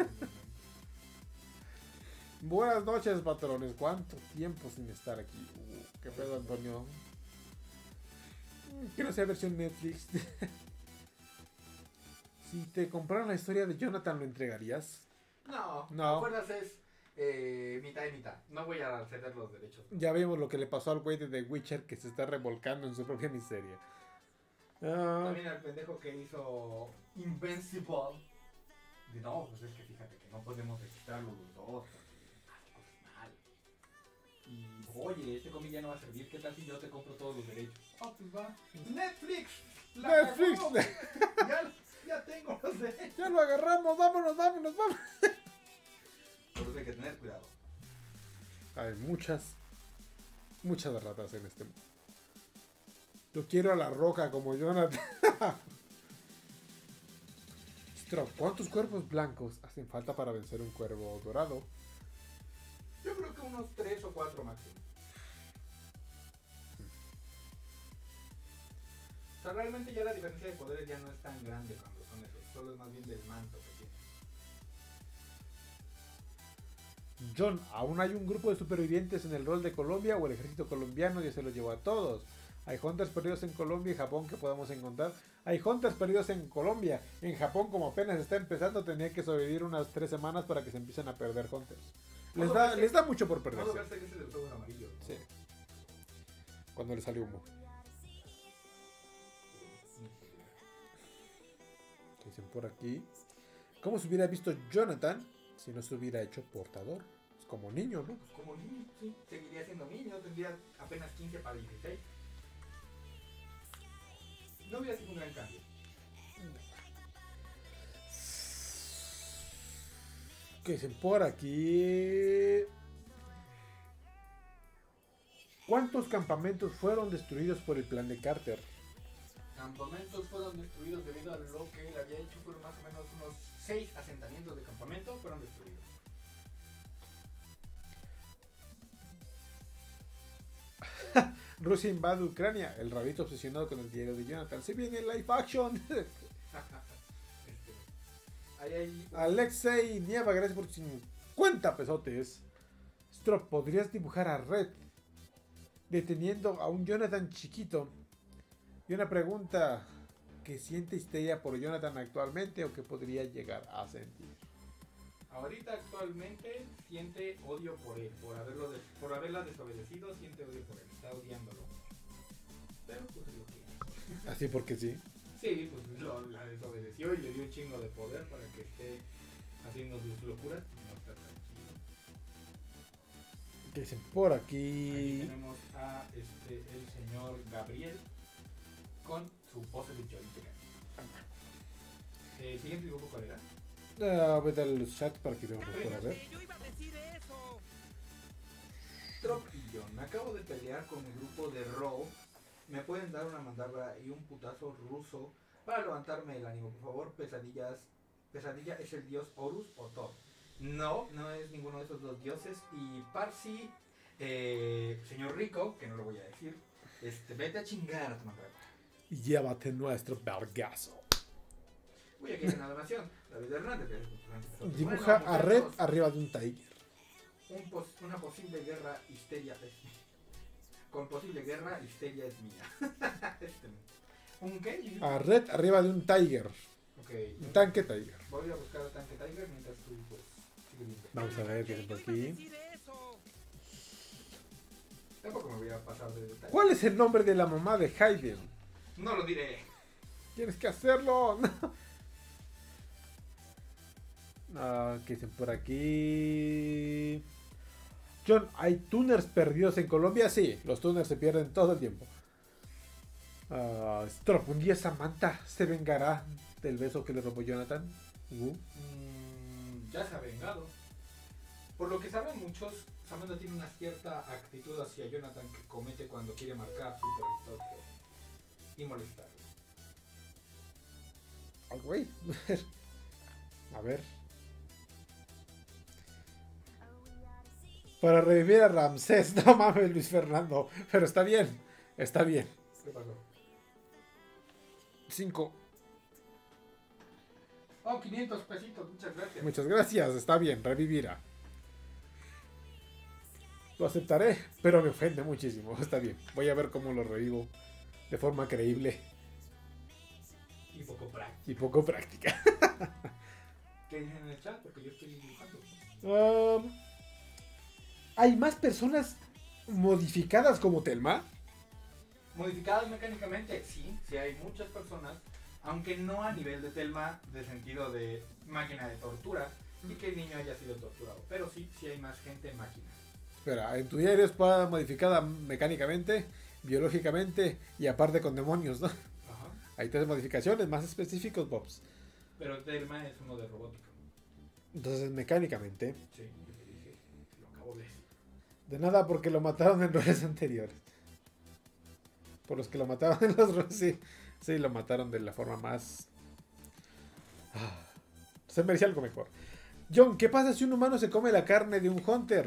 S2: Buenas noches, patrones. ¿Cuánto tiempo sin estar aquí? ¿Qué pedo, Antonio? Quiero hacer versión Netflix. Si te compraran la historia de Jonathan, ¿lo entregarías?
S1: No,
S2: No.
S1: acuerdas es mitad y mitad. No voy a ceder los derechos.
S2: Ya vimos lo que le pasó al güey de The Witcher que se está revolcando en su propia miseria. Ah,
S1: También al pendejo que hizo Invincible. De no, pues es que fíjate que no podemos registrarlo los dos. Hace cosas mal. Y oye, este cómic ya no va a servir. ¿Qué tal si yo te compro todos los derechos? Ah, pues va. Netflix. La
S2: Netflix.
S1: cagó. Ya tengo los derechos.
S2: ya lo agarramos, vámonos.
S1: Por eso hay que tener cuidado.
S2: Hay muchas ratas en este mundo. Yo quiero a la roca como Jonathan. Ostras, ¿cuántos cuervos blancos hacen falta para vencer un cuervo dorado?
S1: Yo creo que unos 3 o 4 máximo. O sea, realmente ya la diferencia de poderes ya no es tan grande cuando son esos. Solo es más bien del manto que tiene.
S2: John, ¿aún hay un grupo de supervivientes en el rol de Colombia o el ejército colombiano ya se los llevó a todos? ¿Hay hunters perdidos en Colombia y Japón que podamos encontrar? Hay hunters perdidos en Colombia. En Japón, como apenas está empezando, tenía que sobrevivir unas 3 semanas para que se empiecen a perder hunters. Les da mucho por
S1: Modo
S2: perderse.
S1: verse que ese de los ojos amarillos. ¿No?
S2: Sí. Cuando le salió humo. ¿Qué dicen por aquí? ¿Cómo se hubiera visto Jonathan si no se hubiera hecho portador? Es como niño, ¿no?
S1: Pues como niño, sí. Seguiría siendo niño, tendría apenas 15 para 16. No hubiera sido un gran cambio.
S2: Que dicen por aquí. ¿Cuántos campamentos fueron destruidos por el plan de Carter?
S1: Campamentos fueron destruidos debido a lo que él había hecho. Fueron más o menos unos 6 asentamientos de campamento fueron destruidos.
S2: Rusia invade Ucrania. El rabito obsesionado con el diario de Jonathan. Se viene live action.
S1: Ahí hay...
S2: Alexei Nieva, gracias por 50 pesotes. Strop, ¿podrías dibujar a Red deteniendo a un Jonathan chiquito? Y una pregunta: ¿qué siente histeria por Jonathan actualmente o qué podría llegar a sentir?
S1: Ahorita actualmente siente odio por él, por haberla desobedecido, siente odio por él, está odiándolo. Pero pues es lo que...
S2: Así porque sí.
S1: Sí, pues la desobedeció y le dio un chingo de poder para que esté haciendo sus locuras. No está tranquilo.
S2: ¿Qué dicen por
S1: Aquí
S2: aquí?
S1: tenemos a el señor Gabriel con su pose de Joystick. Siguiente dibujo, ¿cuál era?
S2: Vete a los chats para que veamos por a ver.
S3: Yo iba a decir eso.
S1: Trop y yo, me acabo de pelear con mi grupo de Raw. ¿Me pueden dar una mandabra y un putazo ruso para levantarme el ánimo, por favor? Pesadilla es el dios Horus o Thor. No, no es ninguno de esos dos dioses. Y Parsi, señor Rico, que no lo voy a decir, vete a chingar a tu mandabra.
S2: Y llévate nuestro vergazo.
S1: Voy a quedar en la donación. David Hernández.
S2: Dibuja
S1: Bueno,
S2: a Red
S1: muchachos,
S2: arriba de un tiger.
S1: una posible guerra histeria es con posible guerra histeria es mía. ¿Un qué?
S2: A Red arriba de un tiger.
S1: Ok.
S2: Un tanque tiger.
S1: Voy a buscar al tanque Tiger mientras tú pues sigue viendo.
S2: Vamos a ver qué
S3: Yo
S2: es
S3: iba
S2: por
S3: a
S2: aquí.
S3: decir eso.
S1: Tampoco me voy a pasar de detalle.
S2: ¿Cuál es el nombre de la mamá de Hayden?
S1: No lo diré.
S2: Tienes que hacerlo. ¿Qué dicen por aquí? John, ¿hay tuners perdidos en Colombia? Sí, los tuners se pierden todo el tiempo. Strop, un día Samantha se vengará del beso que le robó Jonathan.
S1: Ya se ha vengado. Por lo que saben muchos, Samantha tiene una cierta actitud hacia Jonathan que comete cuando quiere marcar su territorio y molestarlo.
S2: Ay, güey. A ver. Para revivir a Ramsés. No mames, Luis Fernando. Pero está bien. Está bien.
S1: ¿Qué pasó?
S2: 5.
S1: Oh, 500 pesitos, muchas gracias.
S2: Muchas gracias. Está bien. Revivirá. Lo aceptaré. Pero me ofende muchísimo. Está bien. Voy a ver cómo lo revivo. De forma creíble.
S1: Y poco práctico.
S2: Y poco práctica.
S1: ¿Qué dicen en el chat? Porque yo estoy dibujando.
S2: ¿Hay más personas modificadas como Telma?
S1: Modificadas mecánicamente, sí, sí hay muchas personas, aunque no a nivel de Telma, de sentido de máquina de tortura, y que el niño haya sido torturado. Pero sí, sí hay más gente en máquina.
S2: Espera, en tu diario es modificada mecánicamente, biológicamente y aparte con demonios, ¿no?
S1: Ajá.
S2: Hay 3 modificaciones más específicos, Bobs.
S1: Pero Telma es uno de robótica.
S2: Entonces, mecánicamente.
S1: Sí, yo te dije, lo acabo de decir.
S2: De nada porque lo mataron en roles anteriores. Por los que lo mataron en los roles, sí. Sí, lo mataron de la forma más... Se merecía algo mejor. John, ¿qué pasa si un humano se come la carne de un hunter?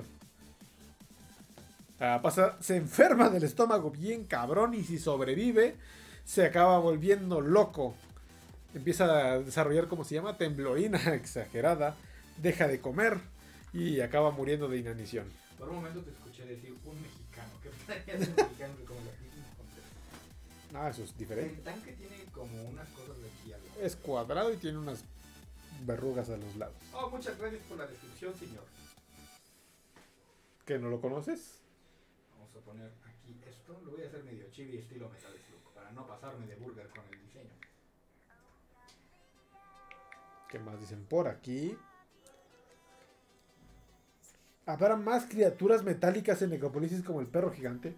S2: Se enferma del estómago bien cabrón y si sobrevive, se acaba volviendo loco. Empieza a desarrollar, ¿cómo se llama? Temblorina exagerada. Deja de comer y acaba muriendo de inanición.
S1: Por un momento te escuché decir un mexicano. ¿Qué pasaría si un mexicano se come la carne?
S2: Eso es diferente.
S1: El tanque tiene como unas cosas de aquí algo.
S2: Es cuadrado y tiene unas verrugas a los lados.
S1: Oh, muchas gracias por la descripción, señor.
S2: ¿Que no lo conoces?
S1: Vamos a poner aquí esto. Lo voy a hacer medio chibi estilo Metal Slug para no pasarme de burger con el diseño.
S2: ¿Qué más dicen por aquí? ¿Habrá más criaturas metálicas en Necropolisis como el perro gigante?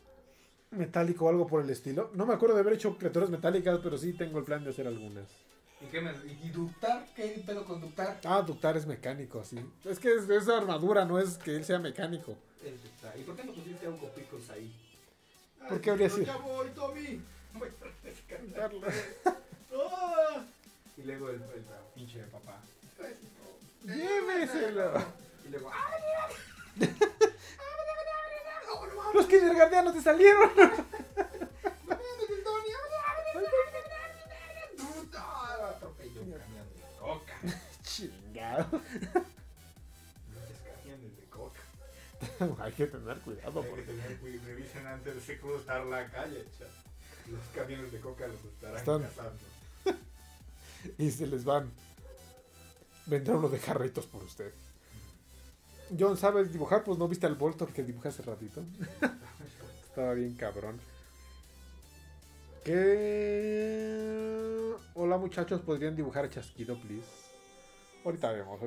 S2: Metálico o algo por el estilo. No me acuerdo de haber hecho criaturas metálicas, pero sí tengo el plan de hacer algunas.
S1: ¿Y ductar? ¿Qué pedo con ductar?
S2: Ah, ductar es mecánico, sí. Es que es armadura, no es que él sea mecánico.
S1: Es ductar. ¿Y por qué no pusiste a Hugo Pickles ahí?
S2: ¿Por qué habría
S1: pero
S2: sido?
S1: Ya voy, Tommy. Voy a rescatar. ¡Ah! Y luego el pinche papá.
S2: Lléveselo.
S1: Y luego,
S2: Los kindergartenos te salieron.
S1: atropelló un camión de coca.
S2: Chingado.
S1: Muchos camiones de coca.
S2: Hay que tener cuidado
S1: Hay que
S2: porque
S1: tener cuidado, revisen antes de cruzar la calle, chat. Los camiones de coca los estarán
S2: Están-
S1: cazando.
S2: y se les van. Vendrá uno de jarritos por usted. John, ¿sabes dibujar? Pues no viste al Voltor que dibujé hace ratito. Estaba bien cabrón. ¿Qué? Hola muchachos, ¿podrían dibujar a Chasquido, please? Ahorita vemos.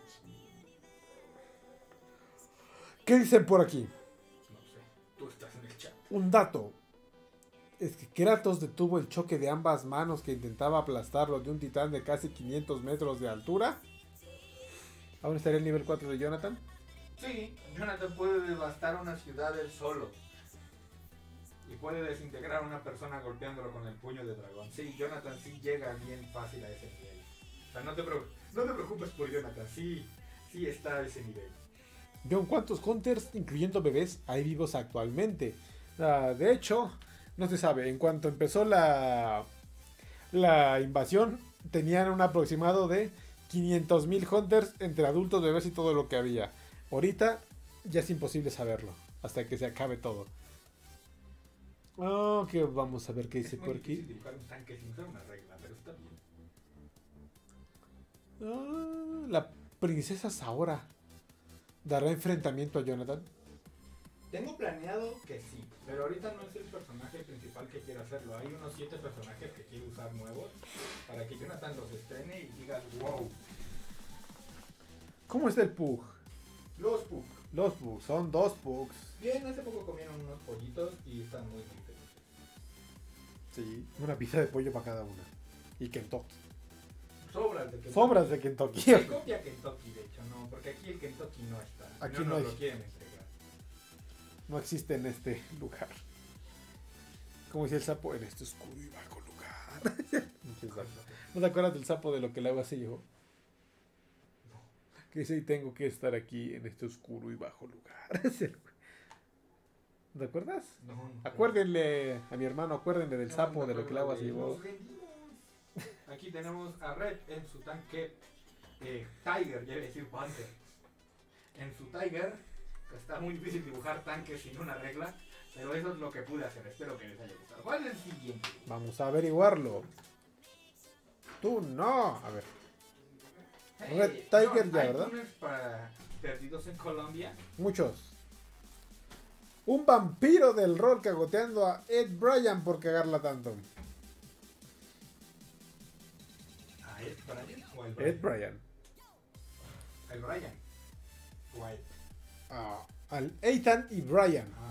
S2: ¿Qué dicen por aquí?
S1: No sé, tú estás en el chat.
S2: Un dato. Es que Kratos detuvo el choque de ambas manos que intentaba aplastarlo de un titán de casi 500 metros de altura. ¿Aún estaría el nivel 4 de Jonathan?
S1: Sí, Jonathan puede devastar una ciudad él solo. Y puede desintegrar a una persona golpeándolo con el puño de dragón. Sí, Jonathan sí llega bien fácil a ese nivel. O sea, no te preocupes por Jonathan, sí está a ese nivel.
S2: John, ¿cuántos hunters, incluyendo bebés, hay vivos actualmente? De hecho, no se sabe. En cuanto empezó la invasión, tenían un aproximado de 500,000 hunters entre adultos, bebés y todo lo que había. Ahorita ya es imposible saberlo hasta que se acabe todo. Que vamos a ver qué dice
S1: Es muy
S2: por
S1: difícil
S2: aquí.
S1: dibujar un tanque sin usar una regla, pero está bien.
S2: La princesa Saora dará enfrentamiento a Jonathan.
S1: Tengo planeado que sí, pero ahorita no es el personaje principal que quiero hacerlo. Hay unos 7 personajes que quiero usar nuevos para que Jonathan los estrene y diga wow.
S2: ¿Cómo está el Pug?
S1: Los Pug.
S2: Los Pugs, son 2 Pugs.
S1: Bien, hace poco comieron unos pollitos y están muy felices.
S2: Sí, una pizza de pollo para cada una. Y Kentucky.
S1: Sobras de Kentucky.
S2: Sobras de Kentucky.
S1: Se copia Kentucky, de hecho, no, porque aquí el Kentucky no está.
S2: Aquí
S1: no
S2: no
S1: nos
S2: hay.
S1: lo quieren entregar.
S2: No existe en este lugar. Como decía el sapo, en este oscuro y bajo lugar. Pinche sapo. ¿No te acuerdas del sapo de lo que el agua se llevó? Que dice, y tengo que estar aquí en este oscuro y bajo lugar. ¿No te acuerdas?
S1: No.
S2: Acuérdenle a mi hermano, acuérdenle del
S1: No,
S2: sapo
S1: me
S2: de lo que el
S1: acuerdo
S2: agua se
S1: de
S2: llevó.
S1: los rendimos. Aquí tenemos a Red en su tanque Tiger, ya iba a decir Panther. En su Tiger, que está muy difícil dibujar tanques sin una regla, pero eso es lo que pude hacer. Espero que les haya gustado. ¿Cuál es el siguiente?
S2: Vamos a averiguarlo. Tú no. A ver. Red Tiger ya,
S1: ¿hay
S2: ¿verdad?
S1: túneles para perdidos en Colombia?
S2: Muchos. Un vampiro del rol cagoteando a Ed Bryan por cagarla tanto.
S1: ¿A Ed Bryan o el
S2: Ed Bryan.
S1: El Bryan. O a Ed.
S2: Al Ethan y Bryan.
S1: Ah.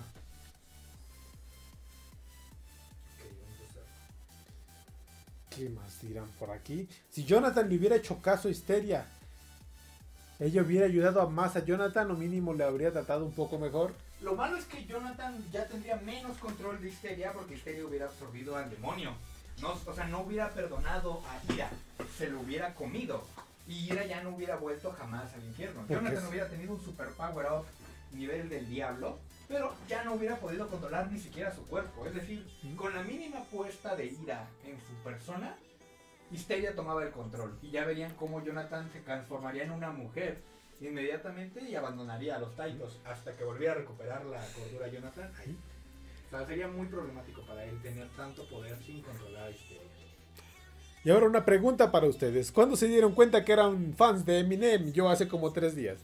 S1: Ok, vamos a hacer.
S2: ¿Qué más dirán por aquí? Si Jonathan le hubiera hecho caso a Histeria, ella hubiera ayudado más a Jonathan o mínimo le habría tratado un poco mejor.
S1: Lo malo es que Jonathan ya tendría menos control de Histeria porque Histeria hubiera absorbido al demonio. No, o sea, no hubiera perdonado a Ira, se lo hubiera comido. Y Ira ya no hubiera vuelto jamás al infierno.
S2: ¿Por qué?
S1: Jonathan hubiera tenido un super power up nivel del diablo, pero ya no hubiera podido controlar ni siquiera su cuerpo. Es decir, con la mínima puesta de Ira en su persona, Histeria tomaba el control. Y ya verían cómo Jonathan se transformaría en una mujer inmediatamente y abandonaría a los Taitos hasta que volviera a recuperar la cordura Jonathan. Ahí. O sea, sería muy problemático para él tener tanto poder sin controlar a Histeria.
S2: Y ahora una pregunta para ustedes. ¿Cuándo se dieron cuenta que eran fans de Eminem? Yo hace como 3 días.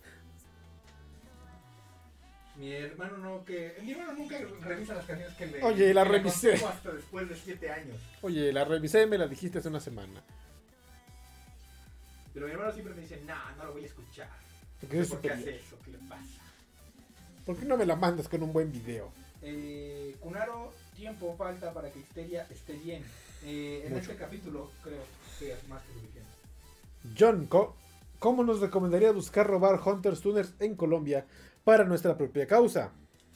S1: Mi hermano nunca revisa las canciones que le
S2: Oye, la
S1: que le
S2: revisé.
S1: aconsejo hasta después de 7 años.
S2: Oye, la revisé y me la dijiste hace una semana.
S1: Pero mi hermano siempre me dice, no lo voy a escuchar.
S2: Porque es
S1: ¿Por qué
S2: superior.
S1: hace eso? ¿Qué le pasa?
S2: ¿Por qué no me la mandas con un buen video?
S1: Kunaro tiempo falta para que Histeria esté bien. En
S2: Mucho.
S1: este capítulo creo que es más que suficiente.
S2: John, ¿cómo nos recomendaría buscar robar Hunters Tuners en Colombia para nuestra propia causa?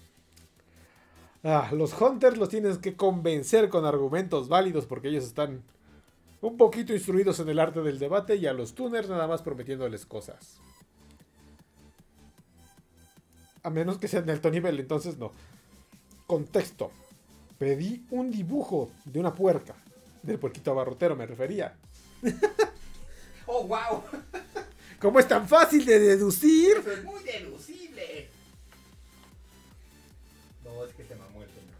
S2: Los Hunters los tienes que convencer con argumentos válidos porque ellos están un poquito instruidos en el arte del debate y a los Tuners nada más prometiéndoles cosas. A menos que sean de alto nivel, entonces no. Contexto. Pedí un dibujo de una puerca. Del puerquito abarrotero me refería.
S1: ¡Oh, wow!
S2: ¿Cómo es tan fácil de deducir?
S1: Eso es muy deducible. No, es que se mamó el señor.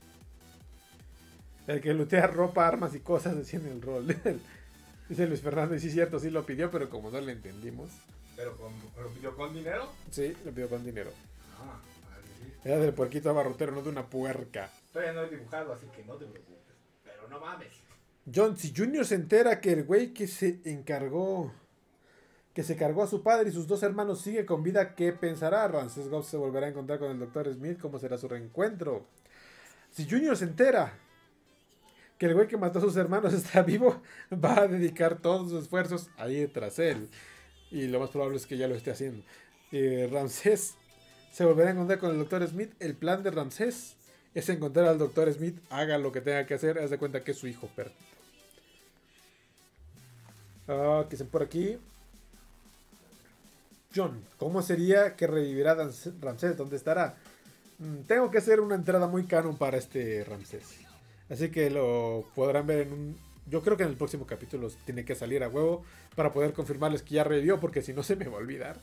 S2: El que lootea ropa, armas y cosas decía en el rol. Dice Luis Fernando, y sí es cierto, sí lo pidió, pero como no le entendimos.
S1: ¿Pero lo pidió con dinero?
S2: Sí, lo pidió con dinero.
S1: Ah, vale, sí.
S2: Era del puerquito abarrotero, no de una puerca.
S1: Todavía no he dibujado, así que no te preocupes. Pero no mames.
S2: John, si Junior se entera que el güey que se cargó a su padre y sus dos hermanos sigue con vida, ¿qué pensará? Ramses Goff se volverá a encontrar con el Dr. Smith, ¿cómo será su reencuentro? Si Junior se entera que el güey que mató a sus hermanos está vivo, va a dedicar todos sus esfuerzos a ir tras él. Y lo más probable es que ya lo esté haciendo. Ramsés se volverá a encontrar con el Dr. Smith. El plan de Ramsés es encontrar al Dr. Smith, haga lo que tenga que hacer, haz de cuenta que es su hijo perdido. Que estén por aquí. John, ¿cómo sería que revivirá Ramsés? ¿Dónde estará? Tengo que hacer una entrada muy canon para este Ramsés. Así que lo podrán ver en un... Yo creo que en el próximo capítulo tiene que salir a huevo para poder confirmarles que ya revivió, porque si no se me va a olvidar.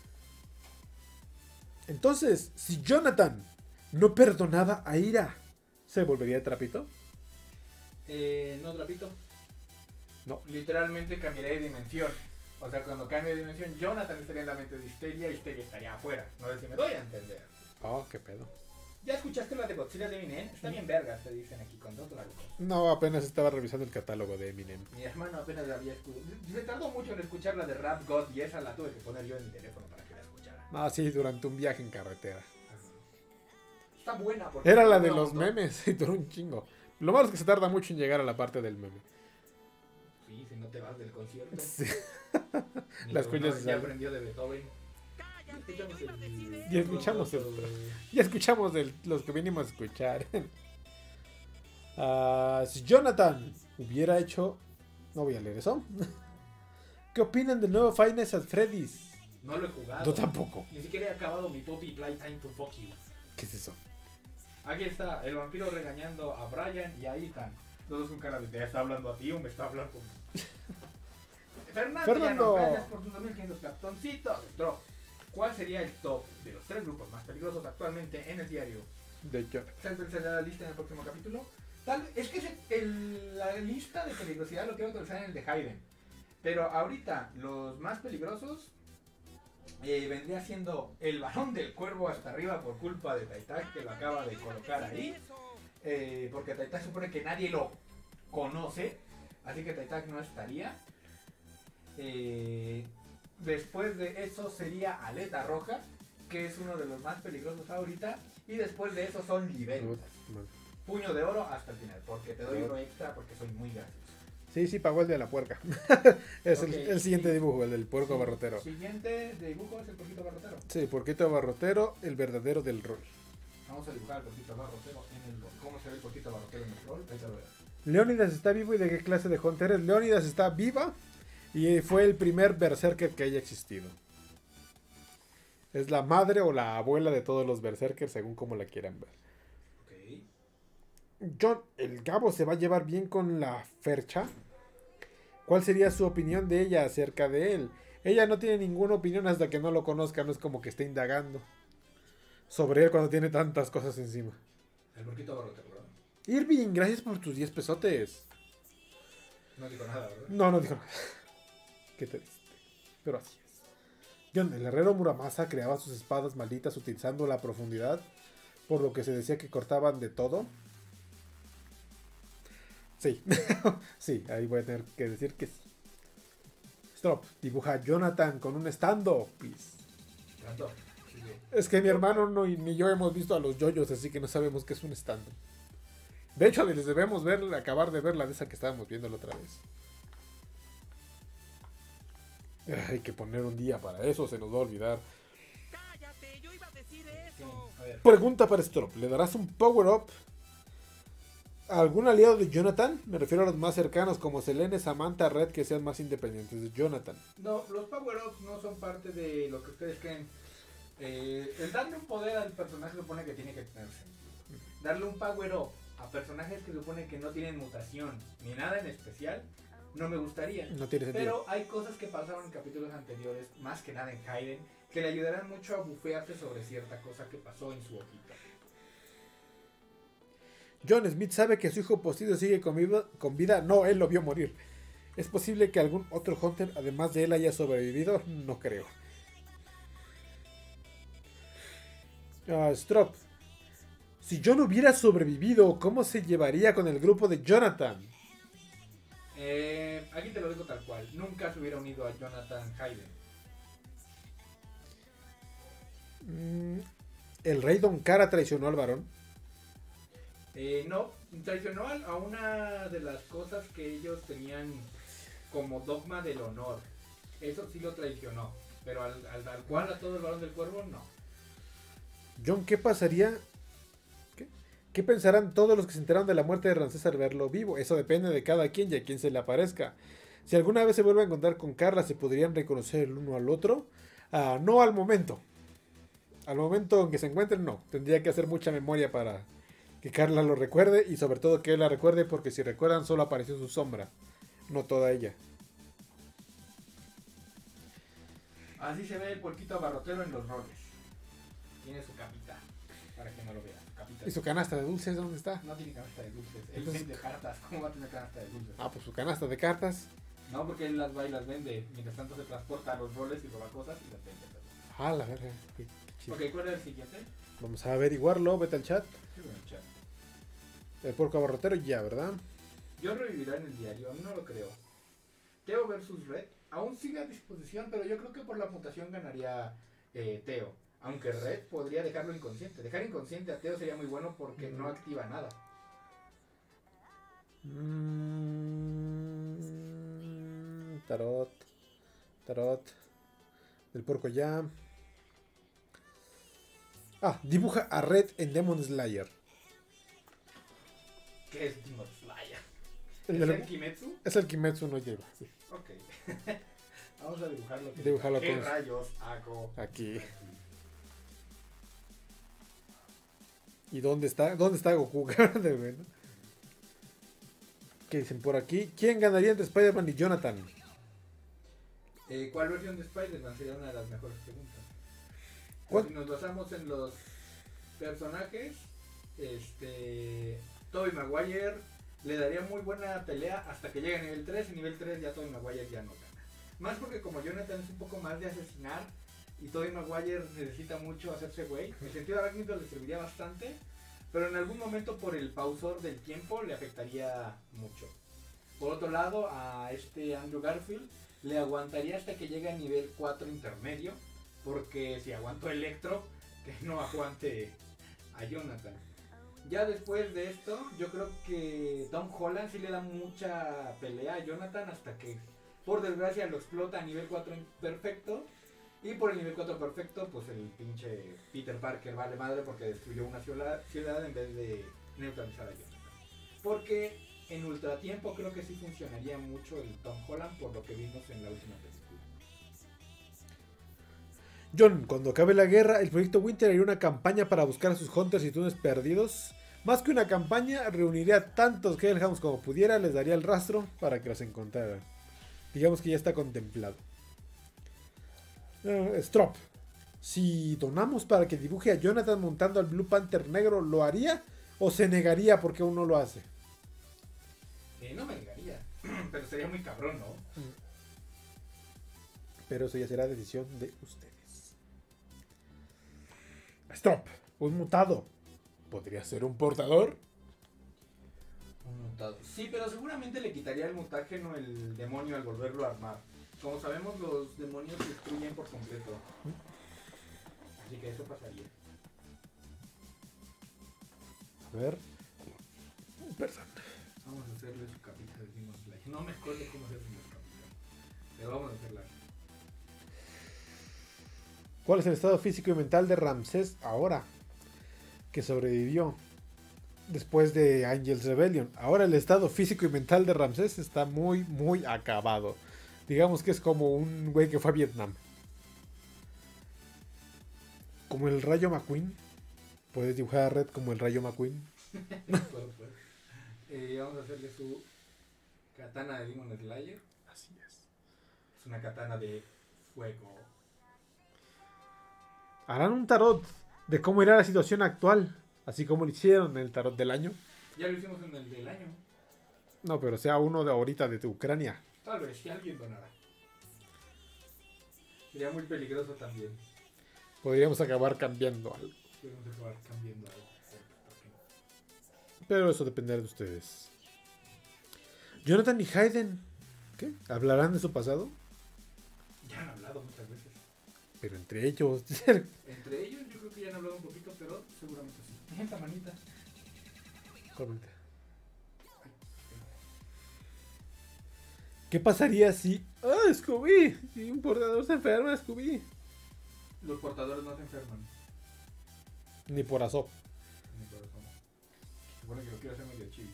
S2: Entonces, si Jonathan no perdonaba a Ira, ¿se volvería trapito?
S1: No, Trapito.
S2: No.
S1: Literalmente cambiaré de dimensión. O sea, cuando cambie de dimensión, Jonathan estaría en la mente de Histeria y Histeria estaría afuera. No sé si me doy a entender.
S2: Oh, qué pedo.
S1: ¿Ya escuchaste la de Godzilla de Eminem? Está bien vergas, te dicen aquí con dos dragos.
S2: No, apenas estaba revisando el catálogo de Eminem.
S1: Mi hermano apenas la había escuchado. Se tardó mucho en escuchar la de Rap God y esa la tuve que poner yo en mi teléfono para que la escuchara.
S2: Ah, sí, durante un viaje en carretera.
S1: Está buena porque...
S2: Era la de
S1: dura un
S2: los
S1: montón.
S2: memes y duró un chingo. Lo malo es que se tarda mucho en llegar a la parte del meme.
S1: Sí, si no te vas del concierto.
S2: Sí.
S1: Ni
S2: Las
S1: uno
S2: cuñas
S1: ya
S2: ya-
S1: aprendió de Beethoven.
S2: Y escuchamos el otro. Ya escuchamos los que vinimos a escuchar. Si Jonathan hubiera hecho... No voy a leer eso. ¿Qué opinan del nuevo Five Nights at Freddy's?
S1: No lo he jugado.
S2: Yo tampoco.
S1: Ni siquiera he acabado mi Poppy Playtime to Fuck You.
S2: ¿Qué es eso?
S1: Aquí está, el vampiro regañando a Brian y a Ethan. Los dos con cara de, ¿te está hablando a ti o me está hablando? Fernando,
S2: Fernando.
S1: gracias por tus 2500 cartoncitos. Drop, ¿cuál sería el top de los 3 grupos más peligrosos actualmente en el diario?
S2: De Jonathan.
S1: ¿Cuál será la lista en el próximo capítulo? Es que la lista de peligrosidad lo quiero actualizar en el de Hayden. Pero ahorita, los más peligrosos vendría siendo el varón del cuervo hasta arriba por culpa de Taitak, que lo acaba de colocar ahí. Porque Taitak supone que nadie lo conoce, así que Taitak no estaría. Después de eso sería Aleta Roja, que es uno de los más peligrosos ahorita. Y después de eso son Libélulas. Puño de oro hasta el final, porque te doy uno extra porque soy muy gracioso.
S2: Sí, pagó el de la puerca. Es
S1: Ok,
S2: el siguiente
S1: sí.
S2: dibujo, el del puerco
S1: Sí,
S2: barrotero.
S1: Siguiente dibujo es el porquito barrotero.
S2: Sí, porquito barrotero, el verdadero del rol.
S1: Vamos a dibujar al porquito barrotero en el rol. ¿Cómo se ve el porquito barrotero en el rol? Ahí te lo verás.
S2: Leónidas está vivo y de qué clase de hunter es. Leónidas está viva y fue el primer berserker que haya existido. Es la madre o la abuela de todos los berserkers según como la quieran ver.
S1: Ok.
S2: John, ¿el Gabo se va a llevar bien con la Fercha? ¿Cuál sería su opinión de ella acerca de él? Ella no tiene ninguna opinión hasta que no lo conozca, no es como que esté indagando sobre él cuando tiene tantas cosas encima.
S1: El porquito barrotero, ¿verdad?
S2: Irving, gracias por tus 10 pesotes.
S1: No digo nada, ¿verdad?
S2: No dijo nada. Qué triste. Pero así es. John, el herrero Muramasa creaba sus espadas malditas utilizando la profundidad, por lo que se decía que cortaban de todo. Sí. Sí, ahí voy a tener que decir que sí. Stop. Dibuja a Jonathan con un stand-up, please.
S1: ¿Tanto? Sí, sí.
S2: Es que mi hermano ni yo hemos visto a los yoyos, así que no sabemos qué es un stand-up. De hecho, les debemos acabar de ver la de esa que estábamos viendo la otra vez. Hay que poner un día para eso, se nos va a olvidar.
S3: Cállate, yo iba a decir eso.
S1: A ver.
S2: Pregunta para Strop. ¿Le darás un power-up a algún aliado de Jonathan? Me refiero a los más cercanos como Selene, Samantha, Red, que sean más independientes de Jonathan.
S1: No, los power-ups no son parte de lo que ustedes creen. El darle un poder al personaje supone que tiene que tener sentido. Darle un power-up a personajes que supone que no tienen mutación ni nada en especial, no me gustaría.
S2: No tiene sentido.
S1: Pero hay cosas que pasaron en capítulos anteriores, más que nada en Hayden, que le ayudarán mucho a bufearse sobre cierta cosa que pasó en su hojita.
S2: John Smith sabe que su hijo postizo sigue con vida. No, él lo vio morir. ¿Es posible que algún otro Hunter, además de él, haya sobrevivido? No creo. Strop. Si John hubiera sobrevivido, ¿cómo se llevaría con el grupo de Jonathan?
S1: Aquí te lo digo tal cual. Nunca se hubiera unido a Jonathan Hayden.
S2: ¿El rey Don Cara traicionó al varón?
S1: No, traicionó a una de las cosas que ellos tenían como dogma del honor. Eso sí lo traicionó. Pero al cual a todo el varón del cuervo, no.
S2: John, ¿qué pasaría? ¿Qué pensarán todos los que se enteraron de la muerte de Ramsés al verlo vivo? Eso depende de cada quien y a quien se le aparezca. Si alguna vez se vuelve a encontrar con Carla, ¿se podrían reconocer el uno al otro? No al momento. Al momento en que se encuentren, no. Tendría que hacer mucha memoria para que Carla lo recuerde y sobre todo que él la recuerde, porque si recuerdan solo apareció su sombra, no toda ella.
S1: Así se ve el puerquito abarrotero en los roles. Tiene su capita, para que no lo vea. Capita.
S2: ¿Y su canasta de dulces dónde está?
S1: No tiene canasta de dulces. Él
S2: Entonces-
S1: vende cartas. ¿Cómo va a tener canasta de dulces?
S2: Pues su canasta de cartas.
S1: No, porque él las va y las vende. Mientras tanto se transporta a los roles y roba cosas y las vende.
S2: La verga. Qué chido.
S1: Ok, ¿cuál es el siguiente?
S2: Vamos a averiguarlo, vete al chat.
S1: Sí, bueno, chat.
S2: El puerco abarrotero ya, ¿verdad?
S1: Yo revivirá en el diario, no lo creo. Teo versus Red, aún sigue a disposición, pero yo creo que por la mutación ganaría Teo. Aunque Red podría dejarlo inconsciente. Dejar inconsciente a Teo sería muy bueno porque no activa nada.
S2: Tarot. El puerco ya. Dibuja a Red en Demon Slayer.
S1: ¿Qué es Demon Slayer?
S2: El
S1: ¿Es
S2: del-
S1: el Kimetsu?
S2: Es el Kimetsu no lleva. Sí.
S1: Ok. Vamos a dibujarlo.
S2: Dibújalo
S1: ¿Qué
S2: con-
S1: rayos hago?
S2: Aquí. ¿Y dónde está? ¿Dónde está Goku? De bueno. ¿Qué dicen por aquí? ¿Quién ganaría entre Spider-Man y Jonathan?
S1: ¿Cuál versión de Spider-Man sería una de las mejores preguntas?
S2: ¿Cuál?
S1: Si nos basamos en los personajes, Tobey Maguire le daría muy buena pelea hasta que llegue a nivel 3. En nivel 3 ya Tobey Maguire ya no gana. Más porque como Jonathan es un poco más de asesinar y Tobey Maguire necesita mucho hacerse güey, el sentido arácnido le serviría bastante, pero en algún momento por el pausor del tiempo le afectaría mucho. Por otro lado, a Andrew Garfield le aguantaría hasta que llegue a nivel 4 intermedio, porque si aguanto Electro, que no aguante a Jonathan. Ya después de esto, yo creo que Tom Holland sí le da mucha pelea a Jonathan hasta que, por desgracia, lo explota a nivel 4 perfecto. Y por el nivel 4 perfecto, pues el pinche Peter Parker vale madre porque destruyó una ciudad en vez de neutralizar a Jonathan. Porque en ultratiempo creo que sí funcionaría mucho el Tom Holland por lo que vimos en la última película.
S2: John, cuando acabe la guerra, el proyecto Winter haría una campaña para buscar a sus Hunters y Tunes perdidos. Más que una campaña, reuniría a tantos Hellhounds como pudiera, les daría el rastro para que los encontraran. Digamos que ya está contemplado. Strop. Si donamos para que dibuje a Jonathan montando al Blue Panther negro, ¿lo haría? ¿O se negaría porque aún no lo hace?
S1: No me negaría, pero sería muy cabrón, ¿no?
S2: Pero eso ya será decisión de ustedes. Strop. Un mutado. ¿Podría ser un portador?
S1: Un mutado. Sí, pero seguramente le quitaría el mutágeno el demonio al volverlo a armar. Como sabemos, los demonios se destruyen por completo. Así que eso pasaría.
S2: A ver. Person.
S1: Vamos a hacerle su capita de Demon Slayer. No me acuerdo cómo se hacen las capitas, pero vamos a hacerla.
S2: ¿Cuál es el estado físico y mental de Ramsés ahora que sobrevivió después de Angel's Rebellion? Ahora el estado físico y mental de Ramsés está muy, muy acabado. Digamos que es como un güey que fue a Vietnam. Como el Rayo McQueen. Puedes dibujar a Red como el Rayo McQueen.
S1: Vamos a hacerle su katana de Demon Slayer.
S2: Así es.
S1: Es una katana de fuego.
S2: Harán un tarot de cómo irá la situación actual. Así como lo hicieron en el tarot del año.
S1: Ya lo hicimos en el del año.
S2: No, pero sea uno de ahorita de Ucrania.
S1: Tal vez, si alguien donara. Sería muy peligroso también.
S2: Podríamos acabar cambiando algo.
S1: Podemos acabar cambiando algo.
S2: Pero eso dependerá de ustedes. Jonathan y Hayden. ¿Qué? ¿Hablarán de su pasado?
S1: Ya han hablado muchas veces.
S2: Pero entre ellos.
S1: Entre ellos yo creo que ya han hablado un poquito, pero seguramente sí. Esta manita.
S2: ¿Qué pasaría si... ¡Ah, Scooby! Si un portador se enferma, Scooby.
S1: Los portadores no se enferman.
S2: Ni por aso.
S1: Ni por eso no. Supone que lo quiero hacer medio chibi.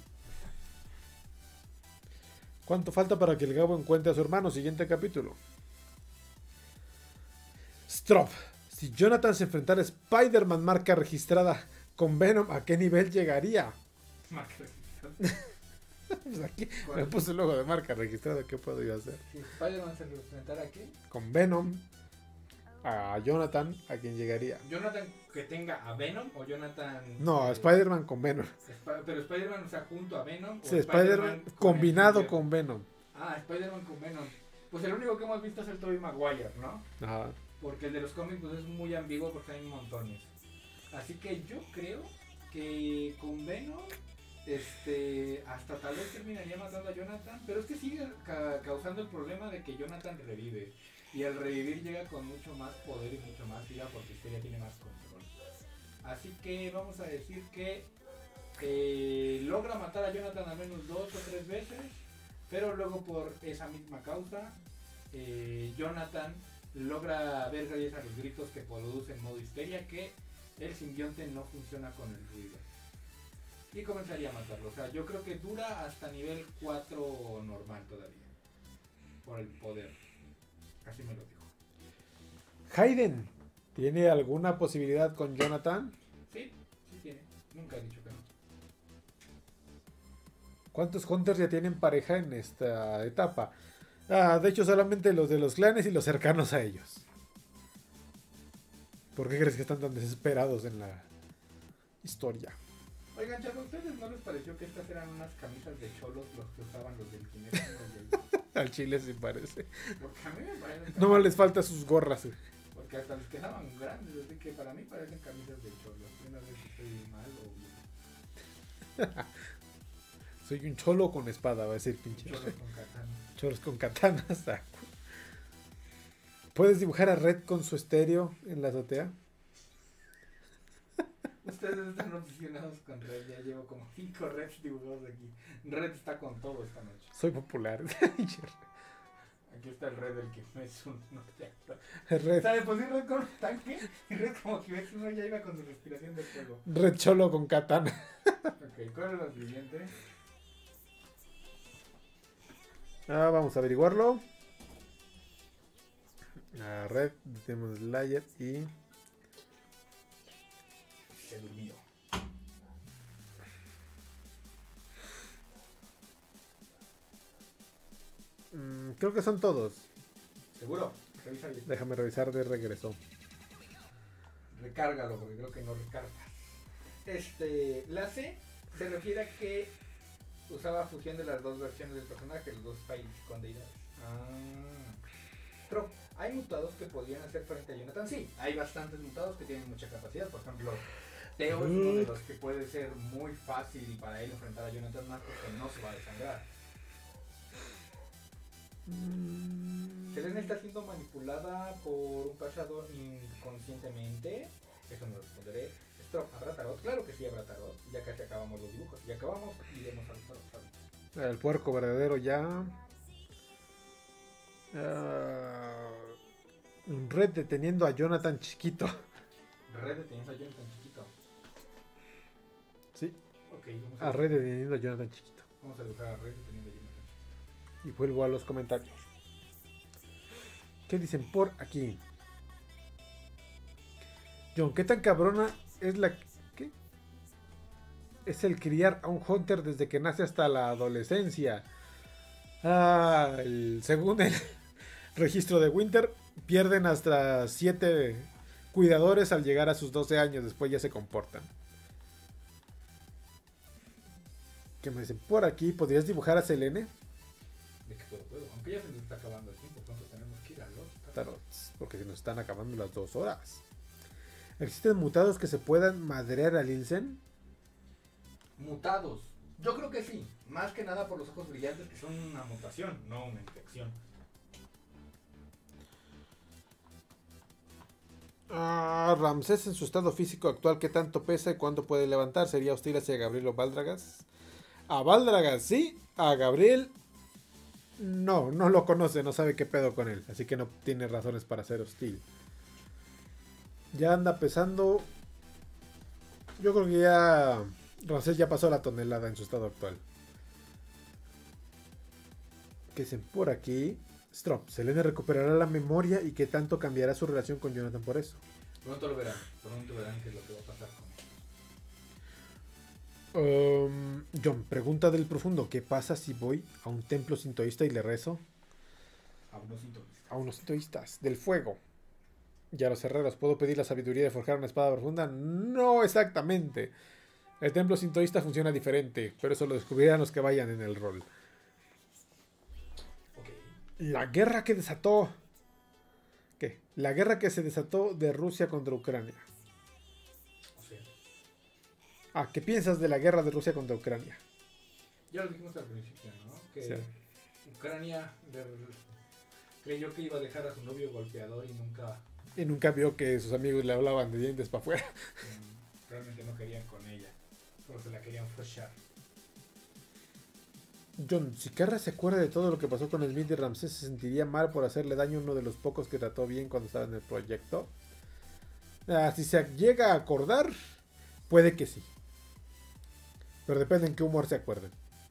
S2: ¿Cuánto falta para que el Gabo encuentre a su hermano? Siguiente capítulo. Strop. Si Jonathan se enfrentara a Spider-Man marca registrada con Venom, ¿a qué nivel llegaría?
S1: Marca registrada.
S2: Pues aquí me puse el logo de marca registrada. ¿Qué puedo yo hacer?
S1: Si Spider-Man se enfrentara a qué?
S2: Con Venom, a Jonathan, ¿a quién llegaría?
S1: ¿Jonathan que tenga a Venom o Jonathan...?
S2: No, Spider-Man con Venom.
S1: Pero Spider-Man, o sea, junto a Venom.
S2: Sí,
S1: o
S2: Spider-Man
S1: con
S2: combinado
S1: el
S2: con Venom.
S1: Ah, Spider-Man con Venom. Pues el único que hemos visto es el Tobey Maguire, ¿no?
S2: Ajá.
S1: Porque el de los cómics pues, es muy ambiguo porque hay montones. Así que yo creo que con Venom, hasta tal vez terminaría matando a Jonathan, pero es que sigue causando el problema de que Jonathan revive. Y al revivir llega con mucho más poder y mucho más ira porque usted ya tiene más control. Así que vamos a decir que logra matar a Jonathan al menos 2 o 3 veces, pero luego por esa misma causa, Jonathan logra ver gracias a los gritos que produce en modo histeria que el simbionte no funciona con el ruido. Y comenzaría a matarlo. O sea, yo creo que dura hasta nivel 4 normal todavía. Por el poder. Así me lo dijo.
S2: Hayden, ¿tiene alguna posibilidad con Jonathan?
S1: Sí, sí tiene. Nunca he dicho que no.
S2: ¿Cuántos Hunters ya tienen pareja en esta etapa? De hecho, solamente los de los clanes y los cercanos a ellos. ¿Por qué crees que están tan desesperados en la historia?
S1: Oigan, chavos, ¿a ustedes no les pareció que estas eran unas camisas de cholos los que usaban los del Kinect?
S2: Al chile sí parece.
S1: Porque a mí me parecen...
S2: No más les falta sus gorras.
S1: Porque hasta les quedaban grandes, así que para mí parecen camisas de cholos. Una vez estoy mal o bien.
S2: Soy un cholo con espada, va a decir pinche.
S1: Cholos con katana.
S2: Cholos con katanas. ¿Puedes dibujar a Red con su estéreo en la azotea?
S1: Ustedes están obsesionados con Red, ya llevo como 5 Reds dibujados aquí. Red está con todo esta noche.
S2: Soy popular.
S1: Aquí está el Red del Kimetsu no Yaiba.
S2: Red,
S1: ¿Sabes? Pues sí, Red con tanque y Red como Kimetsu no Yaiba con su respiración de fuego.
S2: Red cholo con katana.
S1: Ok, ¿cuál es la siguiente?
S2: Vamos a averiguarlo. Red, Demon Slayer y...
S1: Se durmió.
S2: Creo que son todos.
S1: ¿Seguro? Revisa bien.
S2: Déjame revisar de regreso.
S1: Recárgalo porque creo que no recargas. La C se refiere a que usaba fusión de las dos versiones del personaje, los dos países con deidades. Pero hay mutados que podrían hacer frente a Jonathan. Sí, hay bastantes mutados que tienen mucha capacidad. Por ejemplo, Teo es uno de los que puede ser muy fácil para él enfrentar a Jonathan más porque no se va a desangrar. Selena está siendo manipulada por un cazador inconscientemente. Eso no lo responderé. Strop, ¿habrá tarot? Claro que sí habrá tarot. Ya casi acabamos los dibujos. Y acabamos y iremos al tarot.
S2: El puerco verdadero ya. Red deteniendo a Jonathan chiquito.
S1: Red deteniendo a Jonathan chiquito.
S2: Sí,
S1: Ok,
S2: a Red deteniendo a Jonathan chiquito.
S1: vamos a dibujar a Red deteniendo a Jonathan chiquito.
S2: Y vuelvo a los comentarios. ¿Qué dicen por aquí? John, ¿qué tan cabrona es la... ¿Qué? Es el criar a un Hunter desde que nace hasta la adolescencia. Según el registro de Winter, pierden hasta 7 cuidadores al llegar a sus 12 años. Después ya se comportan. ¿Qué me dicen por aquí? ¿Podrías dibujar a Selene?
S1: De que puedo. Aunque ya se nos está acabando el tiempo, pronto tenemos que ir a los
S2: Tarots, porque se nos están acabando las 2 horas. ¿Existen mutados que se puedan madrear a Lilsen?
S1: Mutados. Yo creo que sí. Más que nada por los ojos brillantes, que son una mutación, no una infección.
S2: Ramsés en su estado físico actual, ¿qué tanto pesa y cuánto puede levantar? ¿Sería hostil hacia Gabriel o Baldragas? A Baldragas sí, a Gabriel no lo conoce, no sabe qué pedo con él, así que no tiene razones para ser hostil. Ya anda pesando, yo creo que ya Ramsés ya pasó la tonelada en su estado actual. ¿Qué dicen por aquí? Strop, Selene recuperará la memoria y qué tanto cambiará su relación con Jonathan por eso.
S1: Pronto verán qué es lo que va a pasar con él.
S2: John, pregunta del profundo, ¿qué pasa si voy a un templo sintoísta y le rezo?
S1: A unos sintomas.
S2: A unos sintoístas del fuego. Y a los herreros, ¿puedo pedir la sabiduría de forjar una espada profunda? No exactamente. El templo sintoísta funciona diferente, pero eso lo descubrirán los que vayan en el rol. La guerra que desató... ¿Qué? La guerra que se desató de Rusia contra Ucrania.
S1: O sea,
S2: ¿Qué piensas de la guerra de Rusia contra Ucrania?
S1: ya lo dijimos al principio, ¿no? Que
S2: Sí.
S1: Ucrania creyó que iba a dejar a su novio golpeador y nunca
S2: Y nunca vio que sus amigos le hablaban de dientes para afuera.
S1: realmente no querían con ella. Solo se la querían flushar.
S2: John, si Carra se acuerda de todo lo que pasó con Smith y Ramsés, ¿se sentiría mal por hacerle daño a uno de los pocos que trató bien cuando estaba en el proyecto? Si se llega a acordar, puede que sí. Pero depende en qué humor se acuerden.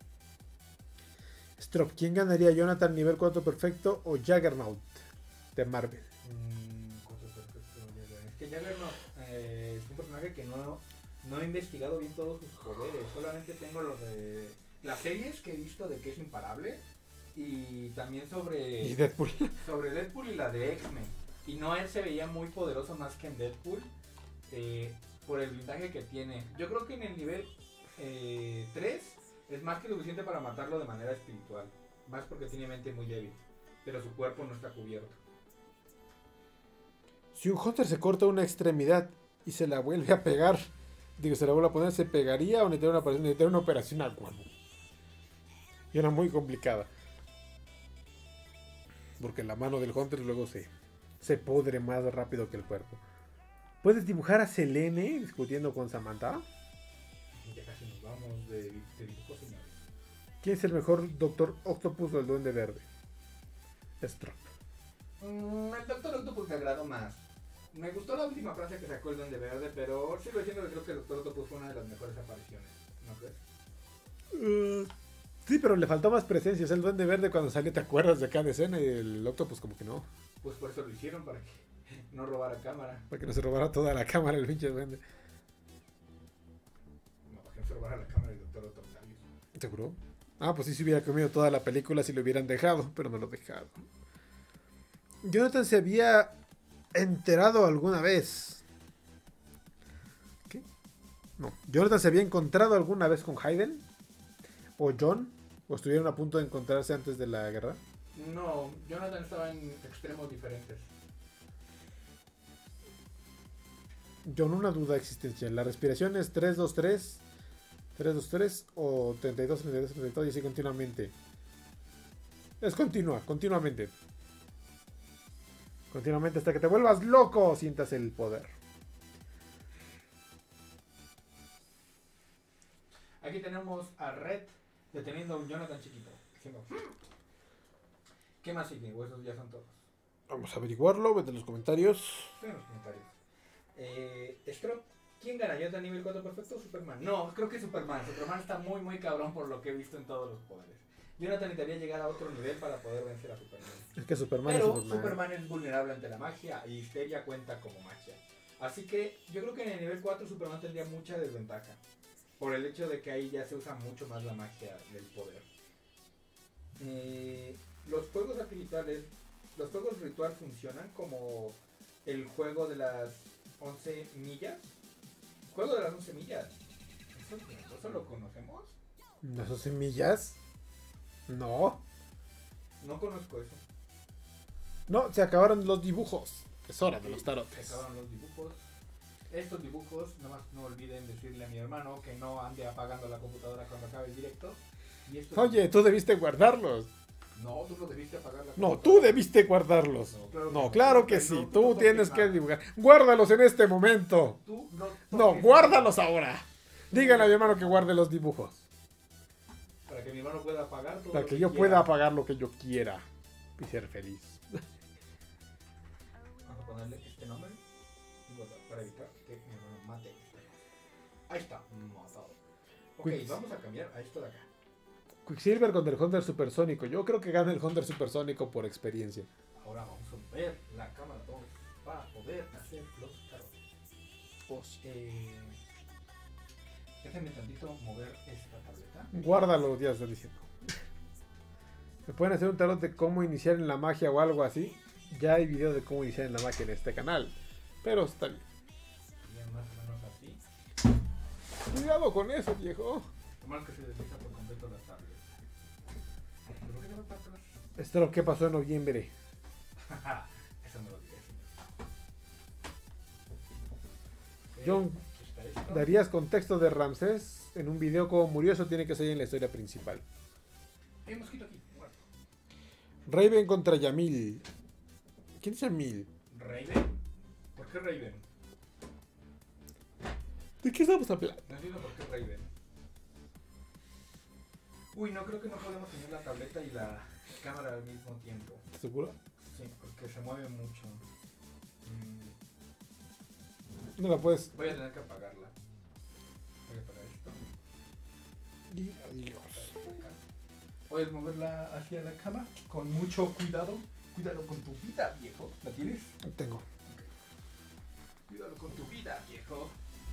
S2: Strop, ¿quién ganaría, Jonathan nivel 4 perfecto o Juggernaut de Marvel?
S1: Es que Juggernaut es un personaje que no he investigado bien todos sus poderes. Solamente tengo los de las series que he visto de que es imparable. Y también
S2: Y Deadpool.
S1: sobre Deadpool y la de X-Men. Y no, él se veía muy poderoso más que en Deadpool. Por el blindaje que tiene. Yo creo que en el nivel 3 es más que suficiente para matarlo de manera espiritual. Más porque tiene mente muy débil. Pero su cuerpo no está cubierto.
S2: Si un Hunter se corta una extremidad y se la vuelve a pegar, se la vuelve a poner, ¿se pegaría o necesitaría una operación al cuerpo? Y era muy complicada. Porque la mano del Hunter luego se pudre más rápido que el cuerpo. ¿Puedes dibujar a Selene discutiendo con Samantha?
S1: Ya casi nos vamos de dibujo, señores.
S2: ¿Quién es el mejor Doctor Octopus o el Duende Verde? Strop.
S1: El Doctor Octopus me agradó más. Me gustó la última frase que sacó el Duende Verde, pero sigo diciendo que creo que el Doctor Octopus fue una de las mejores apariciones. ¿No crees?
S2: Sí, pero le faltó más presencia. O sea, el Duende Verde cuando salió, ¿te acuerdas de cada escena? Y el Octopus como que no.
S1: Pues por eso lo hicieron, para que no robara cámara.
S2: Para que no se robara toda la cámara el pinche Duende.
S1: No, para que no se robara la cámara el Doctor Octavius.
S2: ¿Seguro? Pues sí se hubiera comido toda la película si lo hubieran dejado, pero no lo dejaron. Jonathan se había enterado alguna vez. ¿Qué? No. Jonathan se había encontrado alguna vez con Hayden. ¿O John? ¿O estuvieron a punto de encontrarse antes de la guerra?
S1: No, Jonathan estaba en extremos diferentes.
S2: John, una duda existencial. ¿La respiración es 3-2-3? 3-2-3 o 32-32-32 y así continuamente? Es continua, continuamente. Continuamente hasta que te vuelvas loco, sientas el poder.
S1: Aquí tenemos a Red deteniendo a un Jonathan chiquito. Diciendo, ¿qué más sigue? O esos ya son todos.
S2: Vamos a averiguarlo, vete en los comentarios.
S1: Estoy en los comentarios. Strop, ¿quién gana? ¿Jonathan nivel 4 perfecto o Superman? No, creo que Superman. Superman está muy, muy cabrón por lo que he visto en todos los poderes. Jonathan necesitaría llegar a otro nivel para poder vencer a Superman.
S2: Es que Superman
S1: Pero
S2: es Superman.
S1: Superman es vulnerable ante la magia y Histeria cuenta como magia. Así que yo creo que en el nivel 4 Superman tendría mucha desventaja. Por el hecho de que ahí ya se usa mucho más la magia del poder. Los juegos artificiales, los juegos ritual funcionan como el juego de las 11 millas. Juego de las 11 millas. ¿Eso lo conocemos?
S2: ¿Las 11 millas? No.
S1: No conozco eso.
S2: No, se acabaron los dibujos. Es hora de los tarotes.
S1: Se acabaron los dibujos. Estos dibujos, nomás no olviden decirle a mi hermano que no ande apagando la computadora cuando acabe el directo. Y estos
S2: Oye, tú debiste guardarlos.
S1: no, tú lo debiste apagar la
S2: No,
S1: computadora.
S2: tú debiste guardarlos.
S1: No,
S2: Claro que sí. Tú tienes que dibujar. Guárdalos en este momento.
S1: Tú
S2: No,
S1: toques
S2: guárdalos ahora. Díganle a mi hermano que guarde los dibujos.
S1: para que mi hermano pueda apagar todo.
S2: Para
S1: lo
S2: que yo
S1: quiera.
S2: pueda apagar lo que yo quiera. Y ser feliz.
S1: Vamos a ponerle este nombre. Para evitar que mi hermano mate esta cosa. Ahí está, matado. Ok,
S2: Quicks.
S1: vamos a cambiar a esto de acá.
S2: Quicksilver contra el Hunter Supersónico. Yo creo que gana el Hunter Supersónico por experiencia.
S1: Ahora vamos a ver la cámara 2 para poder hacer los tarotes. Déjenme tantito mover esta tableta.
S2: Guárdalo, ya estás diciendo. ¿Me pueden hacer un tarot de cómo iniciar en la magia o algo así? Ya hay video de cómo iniciar en la magia en este canal. Pero está bien.
S1: Bien, más o menos así.
S2: Cuidado con eso, viejo.
S1: Lo malo es que se desliza por completo la tablet. ¿Pero por qué se va para atrás?
S2: Esto es lo que pasó en noviembre.
S1: Eso no lo diré.
S2: John,
S1: Aquí está esto.
S2: ¿darías contexto de Ramsés en un video cómo murió? Eso tiene que ser en la historia principal.
S1: Hay un mosquito aquí, muerto.
S2: Raven contra Yamil. ¿Quién es Yamil?
S1: ¿Raven? ¿Por qué Raven?
S2: ¿De qué estamos hablando?
S1: No entiendo por qué Raven. Uy, no creo que no podemos tener la tableta y la cámara al mismo tiempo.
S2: ¿Seguro?
S1: Sí, porque se mueve mucho.
S2: No la puedes.
S1: Voy a tener que apagarla. Voy a apagar esto.
S2: Y adiós.
S1: Puedes moverla hacia la cama con mucho cuidado. Cuidado con tu vida, viejo. ¿La tienes?
S2: Tengo.
S1: Cuidado con tu vida, viejo.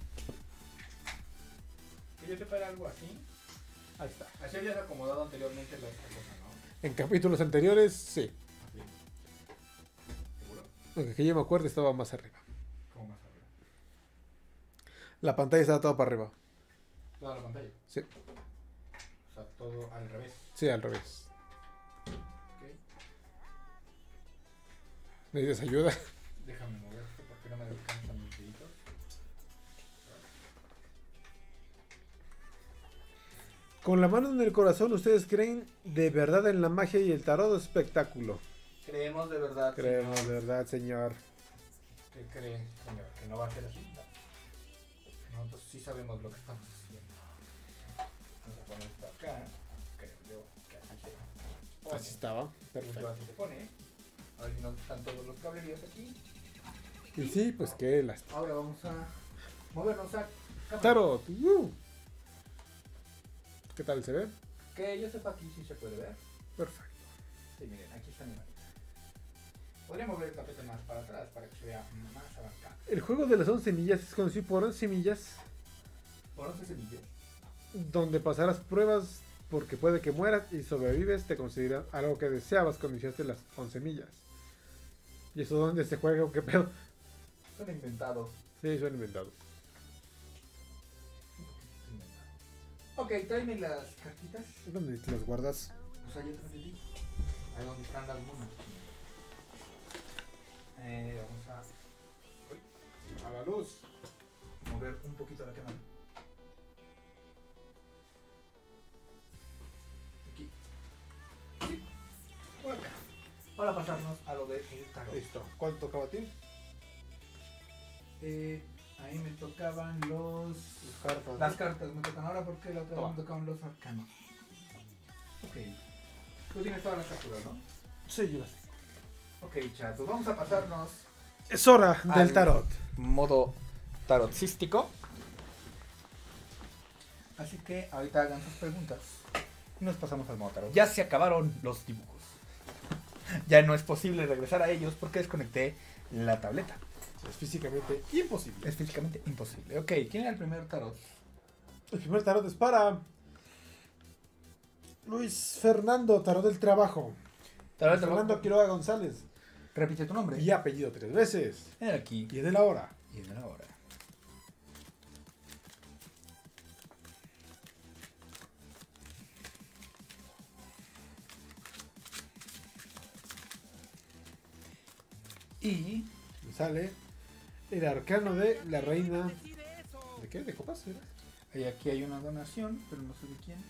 S1: Que yo sepa algo así. Ahí está. Así habías acomodado anteriormente la esta cosa, ¿no?
S2: En capítulos anteriores, sí.
S1: Así. ¿Seguro?
S2: Aunque que yo me acuerdo estaba más arriba.
S1: ¿Cómo más arriba?
S2: La pantalla estaba toda para arriba.
S1: Toda la pantalla.
S2: Sí.
S1: O sea, todo al revés.
S2: Sí, al revés.
S1: Ok.
S2: ¿Necesitas ayuda?
S1: Déjame mover esto porque no me descansan mis deditos.
S2: Con la mano en el corazón, ¿ustedes creen de verdad en la magia y el tarot o espectáculo?
S1: Creemos de verdad.
S2: Creemos de
S1: señor.
S2: verdad, señor.
S1: ¿Qué cree, señor? Que no va a ser así. Nosotros sí sabemos lo que estamos haciendo. Vamos a poner esto acá. Creo yo que así se pone.
S2: Así estaba. Perfecto.
S1: Así se pone. A ver si no están todos los cableríos aquí.
S2: Y sí, pues qué lástima.
S1: Ahora vamos a movernos a cámara.
S2: Tarot. ¿Qué tal se ve?
S1: Que yo sepa aquí sí se puede ver.
S2: Perfecto.
S1: Sí, miren, aquí está mi manita. Podría mover el tapete más para atrás para que se vea más abarcado.
S2: El juego de las 11 millas es conocido por 11 millas,
S1: ¿Por 11 semillas?
S2: donde pasarás pruebas porque puede que mueras y sobrevives, te consideran algo que deseabas cuando iniciaste las 11 millas. ¿Y eso dónde se juega o qué pedo?
S1: Son inventados.
S2: Sí, suena inventado.
S1: Ok, tráeme las cartitas.
S2: ¿Dónde te las guardas?
S1: Pues ahí atrás de ti. Ahí donde están algunas. Vamos a uy,
S2: A la luz.
S1: mover un poquito la cámara. Aquí. Sí. Por acá. Para pasarnos a lo de el tarot.
S2: Listo. ¿Cuánto tocaba a ti?
S1: Ahí me tocaban los...
S2: Cartas.
S1: Las cartas me tocan ahora porque la otra vez
S2: Toma.
S1: me tocaban los arcanos. Ok. Tú tienes todas las capturas, ¿no?
S2: Sí, yo las tengo.
S1: Ok, chatos. Vamos a pasarnos
S2: Es hora del
S1: Al-
S2: tarot.
S1: modo tarotístico. Así que ahorita hagan sus preguntas. Y nos pasamos al modo tarot. Ya se acabaron los dibujos. Ya no es posible regresar a ellos porque desconecté la tableta.
S2: Es físicamente imposible.
S1: Es físicamente imposible. Ok, ¿quién era el primer tarot?
S2: El primer tarot es para Luis Fernando, tarot del trabajo.
S1: Tarot del
S2: Fernando
S1: trabajo.
S2: Quiroga González.
S1: Repite tu nombre.
S2: Y apellido 3 veces.
S1: En el aquí
S2: Y es de la hora.
S1: y en el ahora. Y
S2: Me sale el arcano de la reina. ¿De qué? ¿De copas? ¿Era?
S1: aquí hay una donación, pero no sé de quién.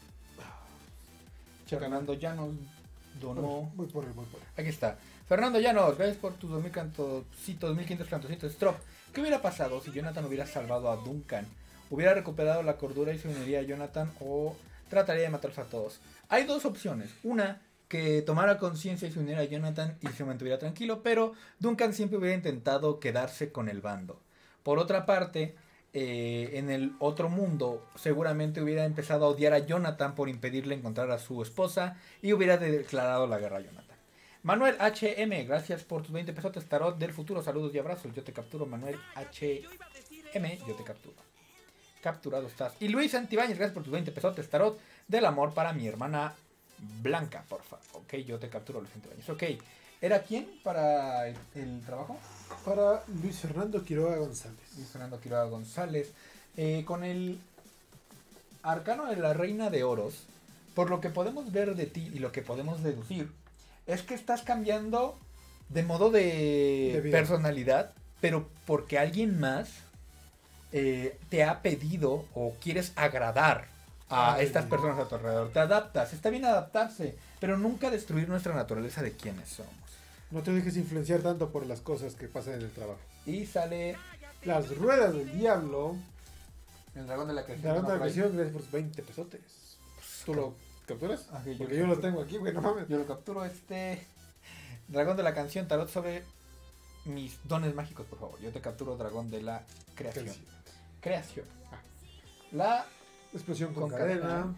S1: Fernando Llanos donó.
S2: Voy por él, voy por él.
S1: Aquí está. Fernando Llanos, gracias por tus 2000 cantocitos, 1500 cantocitos. Strop. ¿Qué hubiera pasado si Jonathan hubiera salvado a Duncan? ¿Hubiera recuperado la cordura y se uniría a Jonathan o trataría de matarlos a todos? Hay dos opciones. Una, que tomara conciencia y se uniera a Jonathan y se mantuviera tranquilo, pero Duncan siempre hubiera intentado quedarse con el bando. Por otra parte, en el otro mundo seguramente hubiera empezado a odiar a Jonathan por impedirle encontrar a su esposa y hubiera declarado la guerra a Jonathan. Manuel HM, gracias por tus 20 pesotes. Tarot del futuro, saludos y abrazos. Yo te capturo, Manuel HM, yo te capturo. Capturado estás. Y Luis Antibáñez, gracias por tus 20 pesotes. Tarot del amor para mi hermana Blanca, porfa. Ok, yo te capturo, Luis Antibáñez. Ok, ¿era quién para el trabajo?
S2: Para Luis Fernando Quiroga González.
S1: Luis Fernando Quiroga González. Con el arcano de la reina de oros, por lo que podemos ver de ti y lo que podemos deducir, es que estás cambiando de modo de
S2: vida.
S1: personalidad, pero porque alguien más te ha pedido o quieres agradar a
S2: Ay,
S1: estas personas a tu alrededor. Te adaptas, está bien adaptarse, pero nunca destruir nuestra naturaleza de quienes somos.
S2: No te dejes influenciar tanto por las cosas que pasan en el trabajo.
S1: Y sale
S2: Las ruedas del diablo.
S1: el dragón de la creación.
S2: Darán
S1: ¿no?
S2: la
S1: Por ahí.
S2: presión, gracias por sus 20 pesotes. ¿Tú lo capturas?
S1: Ah, sí,
S2: Porque yo lo tengo aquí, güey, no mames.
S1: Yo lo capturo, dragón de la canción, tarot sobre mis dones mágicos, por favor. Yo te capturo, dragón de la creación. Creación.
S2: Ah.
S1: La
S2: Explosión con
S1: Con
S2: cadena.
S1: cadena.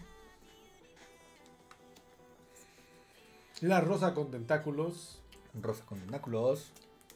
S2: La rosa con tentáculos.
S1: rosa con tentáculos.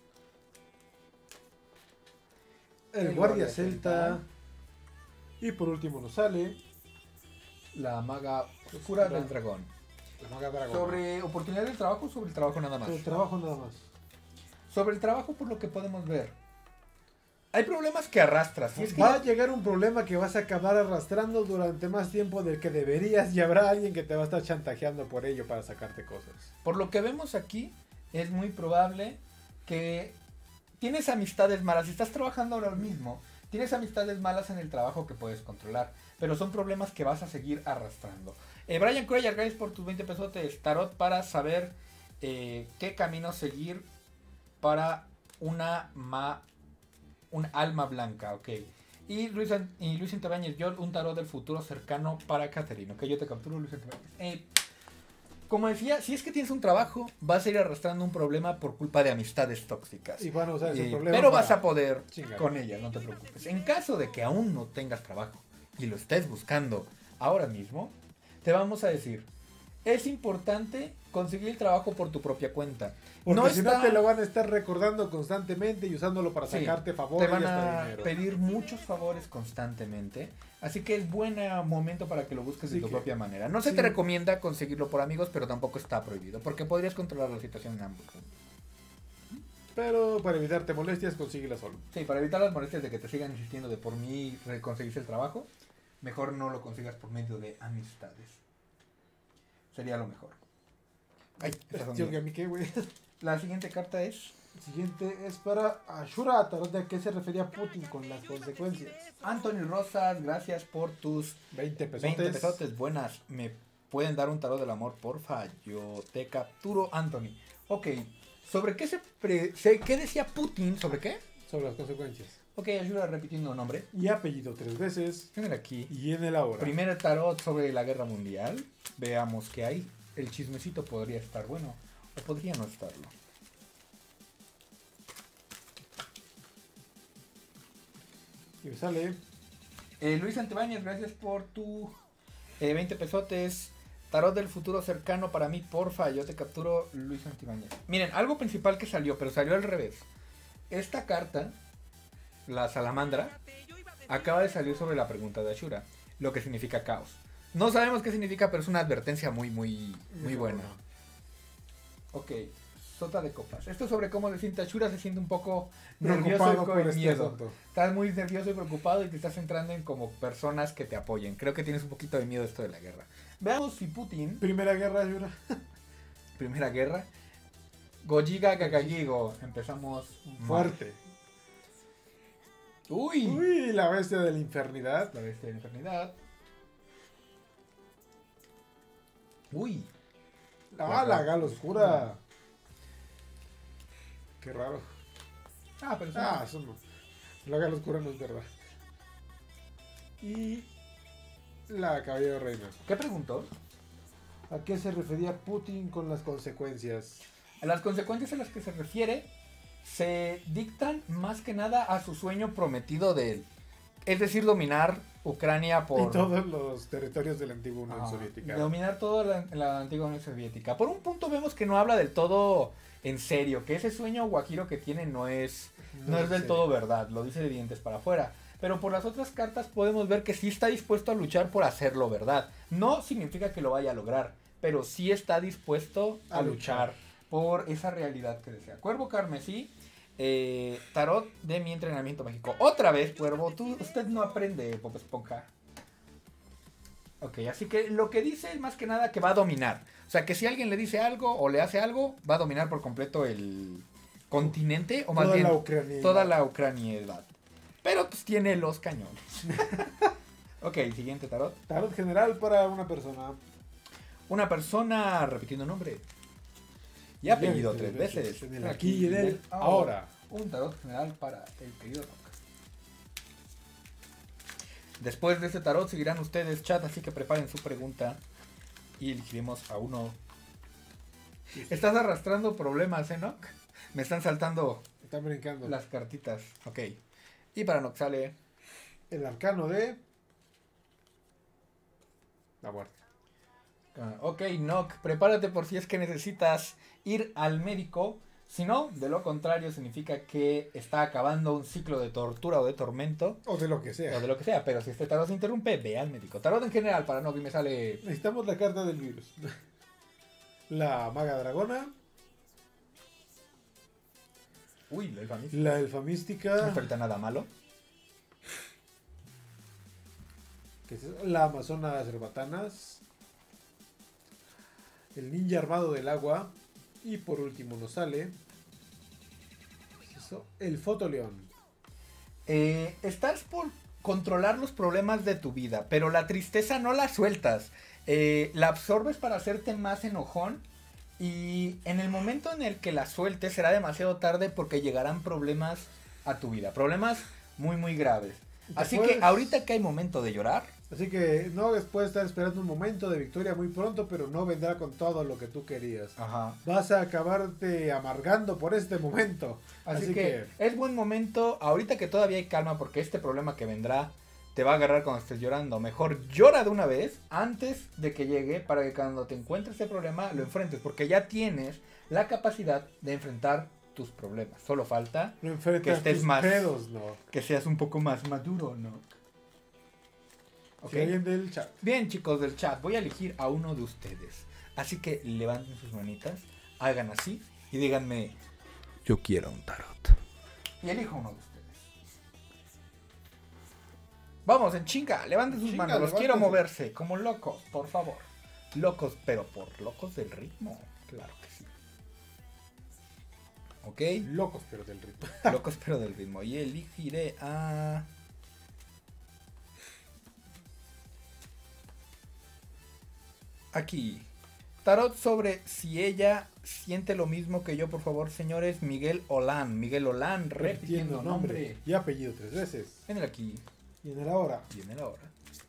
S2: El
S1: El
S2: guardia
S1: guardia
S2: celta.
S1: celta.
S2: Y por último nos sale
S1: La maga oscura
S2: Oscura.
S1: del dragón.
S2: la maga dragón.
S1: Sobre oportunidades del trabajo o sobre el trabajo nada más.
S2: El trabajo nada más.
S1: Sobre el trabajo, por lo que podemos ver. Hay problemas que arrastras. Y es que
S2: Va a llegar un problema que vas a acabar arrastrando durante más tiempo del que deberías y habrá alguien que te va a estar chantajeando por ello para sacarte cosas.
S1: por lo que vemos aquí, es muy probable que tienes amistades malas. Si estás trabajando ahora mismo, tienes amistades malas en el trabajo que puedes controlar. Pero son problemas que vas a seguir arrastrando. Brian Cuellar, gracias por tus 20 pesotes. Tarot para saber qué camino seguir para un alma blanca, ok. Y Luis Antibáñez, yo un tarot del futuro cercano para Catherine, ok. Yo te capturo, Luis Antibáñez. Como decía, si es que tienes un trabajo, vas a ir arrastrando un problema por culpa de amistades tóxicas.
S2: Y van a usar ese problema.
S1: Pero
S2: para
S1: vas a poder
S2: chingar.
S1: con ella, no te preocupes. En caso de que aún no tengas trabajo y lo estés buscando ahora mismo, te vamos a decir, es importante conseguir el trabajo por tu propia cuenta.
S2: Porque si no
S1: está-
S2: te lo van a estar recordando constantemente y usándolo para
S1: Sí,
S2: sacarte
S1: te
S2: favores y
S1: van
S2: hasta
S1: a
S2: dinero.
S1: pedir muchos favores constantemente. Así que es buen momento para que lo busques de
S2: Así
S1: tu
S2: que,
S1: propia manera. No se
S2: sí.
S1: te recomienda conseguirlo por amigos, pero tampoco está prohibido. Porque podrías controlar la situación en ambos.
S2: Pero para evitarte molestias, consíguela solo.
S1: Sí, para evitar las molestias de que te sigan insistiendo de por mí conseguirse el trabajo, mejor no lo consigas por medio de amistades. Sería lo mejor. Ay, estas son
S2: Tío,
S1: mías.
S2: que a mí qué, güey.
S1: La siguiente carta es
S2: El siguiente es para Ashura, tarot de a qué se refería Putin con las consecuencias.
S1: Anthony Rosas, gracias por tus
S2: 20 pesotes.
S1: 20 pesotes. Buenas, ¿me pueden dar un tarot del amor, porfa? Yo te capturo, Anthony. Ok, ¿sobre qué qué decía Putin? ¿Sobre qué?
S2: Sobre las consecuencias.
S1: Ok, ayuda repitiendo nombre.
S2: Y apellido 3 veces.
S1: Tener aquí.
S2: Y en el ahora.
S1: Primer tarot sobre la guerra mundial. Veamos qué hay. El chismecito podría estar bueno o podría no estarlo.
S2: Y me sale.
S1: Luis Antibáñez, gracias por tu 20 pesotes. Tarot del futuro cercano para mí, porfa. Yo te capturo, Luis Antibáñez. Miren, algo principal que salió, pero salió al revés. Esta carta, la salamandra, acaba de salir sobre la pregunta de Ashura, lo que significa caos. No sabemos qué significa, pero es una advertencia muy buena. Ok, sota de copas. Esto es sobre cómo se siente Ashura. Se siente un poco nervioso y
S2: Preocupado
S1: con
S2: por este
S1: miedo.
S2: asunto.
S1: Estás muy nervioso y preocupado y te estás centrando en como personas que te apoyen. Creo que tienes un poquito de miedo de esto de la guerra. Veamos si Putin,
S2: Primera guerra, Yura.
S1: primera guerra, Gojiga Gagagigo. Empezamos mal.
S2: Fuerte.
S1: Uy,
S2: Uy, la bestia de la infernidad.
S1: la bestia de la enfermedad. Uy,
S2: Ah, la gala oscura. Qué raro.
S1: pero
S2: Ah, eso no. La gala oscura no es verdad. Y la caballero reina.
S1: ¿qué preguntó?
S2: ¿A qué se refería Putin con las consecuencias?
S1: Las consecuencias a las que se refiere se dictan más que nada a su sueño prometido de él. Es decir, dominar Ucrania por...
S2: Y todos los territorios de la antigua Unión Soviética.
S1: Dominar toda la antigua Unión Soviética. Por un punto vemos que no habla del todo en serio, que ese sueño guajiro que tiene no es del todo verdad, lo dice de dientes para afuera. Pero por las otras cartas podemos ver que sí está dispuesto a luchar por hacerlo verdad. No significa que lo vaya a lograr, pero sí está dispuesto a luchar por esa realidad que desea. Cuervo Carmesí, tarot de mi entrenamiento mágico. Otra vez, Cuervo, usted no aprende, Bob Esponja. Ok, así que lo que dice es más que nada que va a dominar. O sea, que si alguien le dice algo o le hace algo, va a dominar por completo el continente o más
S2: Toda
S1: bien
S2: la Ucrania.
S1: toda la ucraniedad. Pero pues tiene los cañones. Ok, siguiente tarot.
S2: Tarot general para una persona.
S1: Una persona repitiendo nombre y apellido tres veces.
S2: En el aquí y en el ahora.
S1: Un tarot general para el querido Rock. Después de este tarot seguirán ustedes, chat, así que preparen su pregunta y elegiremos a uno. Estás arrastrando problemas, Nock. Me están saltando
S2: Están brincando.
S1: las cartitas. Ok. Y para Nock sale
S2: El arcano de la muerte.
S1: ok, Nock, prepárate por si es que necesitas ir al médico. Si no, de lo contrario, significa que está acabando un ciclo de tortura o de tormento.
S2: O de lo que sea.
S1: O de lo que sea, pero si este tarot se interrumpe, ve al médico. Tarot en general, para Nock, y me sale...
S2: Necesitamos la carta del virus. La maga dragona.
S1: Uy, la elfa mística.
S2: La elfa mística.
S1: No falta nada malo.
S2: Que es la amazona cerbatanas. El ninja armado del agua. Y por último nos sale ¿qué es eso? El fotoleón.
S1: Estás por controlar los problemas de tu vida, pero la tristeza no la sueltas. La absorbes para hacerte más enojón. Y en el momento en el que la sueltes será demasiado tarde porque llegarán problemas a tu vida. Problemas muy graves. Así que ahorita que hay momento de llorar.
S2: Así que no puedes estar esperando un momento de victoria muy pronto, pero no vendrá con todo lo que tú querías.
S1: Ajá.
S2: Vas a acabarte amargando por este momento.
S1: Así que es buen momento, ahorita que todavía hay calma, porque este problema que vendrá te va a agarrar cuando estés llorando. Mejor llora de una vez antes de que llegue para que cuando te encuentres ese problema lo enfrentes, porque ya tienes la capacidad de enfrentar tus problemas. Solo falta
S2: no enfrentas
S1: que estés
S2: tus
S1: más,
S2: pedos, no.
S1: que seas un poco más maduro, ¿no? Ok.
S2: Si alguien del chat.
S1: Bien, chicos del chat, voy a elegir a uno de ustedes. Así que levanten sus manitas, hagan así y díganme, yo quiero un tarot. Y elijo uno de ustedes. Vamos, en chinga, levanten sus manos, los quiero moverse como locos, por favor. Locos, pero por locos del ritmo, claro que sí. Ok.
S2: Locos pero del ritmo.
S1: Locos pero del ritmo. Y elegiré a... Aquí. Tarot sobre si ella siente lo mismo que yo, por favor, señores. Miguel Olán. Miguel Olán, repitiendo nombre.
S2: y apellido 3 veces.
S1: En el aquí
S2: Y en el ahora.
S1: y en el ahora.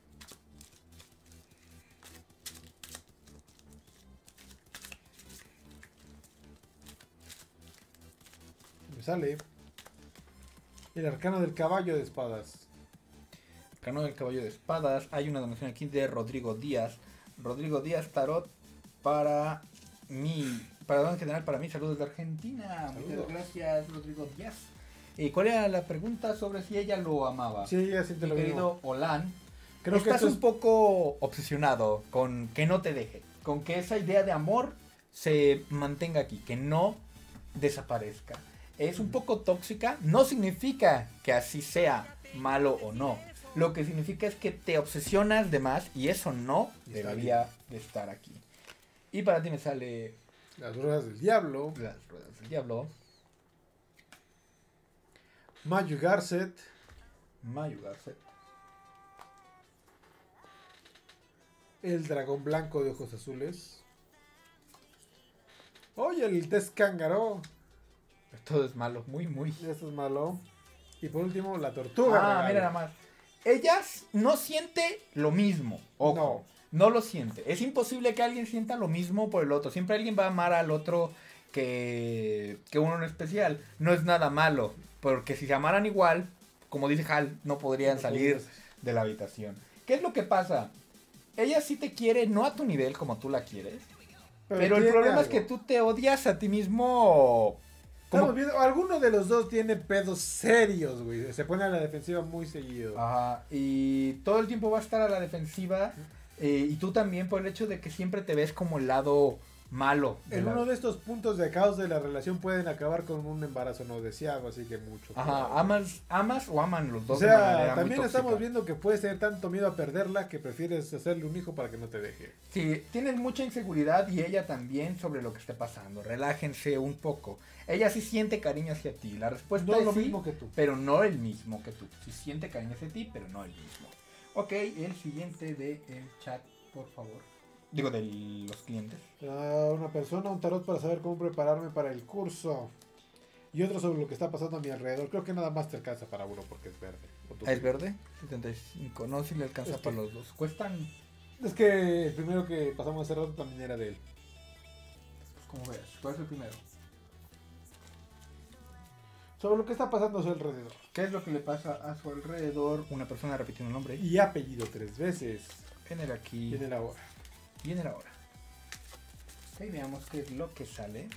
S2: Me sale el arcano del caballo de espadas.
S1: Arcano del caballo de espadas. Hay una donación aquí de Rodrigo Díaz. Rodrigo Díaz Tarot para mí. Para en general para mí. Saludos de Argentina.
S2: Saludos.
S1: Muchas gracias, Rodrigo Díaz. ¿Cuál era la pregunta sobre si ella lo amaba?
S2: Sí, ella siente
S1: Mi
S2: lo mismo.
S1: querido Olan,
S2: Creo que
S1: estás
S2: esto
S1: un poco obsesionado con que no te deje, con que esa idea de amor se mantenga aquí, que no desaparezca. Es un poco tóxica, no significa que así sea malo o no. Lo que significa es que te obsesionas de más y eso no
S2: Está
S1: debería de estar aquí. Y para ti me sale
S2: las ruedas del diablo.
S1: las ruedas del diablo,
S2: Mayu Garcet.
S1: Mayu Garcet,
S2: El dragón blanco de ojos azules. Oye, el test cángaro.
S1: todo es malo, muy.
S2: Esto es malo. Y por último, la tortuga.
S1: Ah,
S2: regalo.
S1: mira nada más. Ella no siente lo mismo. Ojo, no lo siente. Es imposible que alguien sienta lo mismo por el otro. Siempre alguien va a amar al otro que uno en especial. No es nada malo. Porque si se amaran igual, como dice Hal, no podrían
S2: No
S1: salir
S2: podrías.
S1: de la habitación. ¿Qué es lo que pasa? Ella sí te quiere, no a tu nivel como tú la quieres. Pero el
S2: tiene
S1: problema es
S2: algo.
S1: que tú te odias a ti mismo.
S2: Estamos viendo, alguno de los dos tiene pedos serios, güey. Se pone a la defensiva muy seguido.
S1: Ajá, y todo el tiempo va a estar a la defensiva. Y tú también por el hecho de que siempre te ves como el lado malo.
S2: En uno de estos puntos de caos de la relación pueden acabar con un embarazo no deseado, así que mucho.
S1: Ajá, amas o aman los
S2: O
S1: dos de una
S2: sea,
S1: manera muy
S2: también estamos
S1: tóxica.
S2: viendo que puedes tener tanto miedo a perderla que prefieres hacerle un hijo para que no te deje.
S1: Sí, tienes mucha inseguridad y ella también sobre lo que esté pasando. Relájense un poco. Ella sí siente cariño hacia ti. La respuesta
S2: No
S1: es
S2: lo
S1: sí,
S2: mismo que tú.
S1: pero no el mismo que tú. Sí siente cariño hacia ti, pero no el mismo. Ok, el siguiente del chat, por favor. Digo, de los clientes.
S2: Una persona, un tarot para saber cómo prepararme para el curso. Y otro sobre lo que está pasando a mi alrededor. Creo que nada más te alcanza para uno porque es verde. ¿O tú?
S1: ¿Es verde? 75. No, si le alcanza
S2: Es que-
S1: para los dos. Cuestan,
S2: Es que el primero que pasamos hace rato también era de él.
S1: pues como veas. ¿Cuál es el primero?
S2: Sobre lo que está pasando a su alrededor.
S1: ¿Qué es lo que le pasa a su alrededor? Una persona repitiendo un nombre.
S2: Y apellido 3 veces.
S1: En el aquí
S2: Y en el ahora.
S1: y en el ahora. Ok, veamos qué es lo que sale.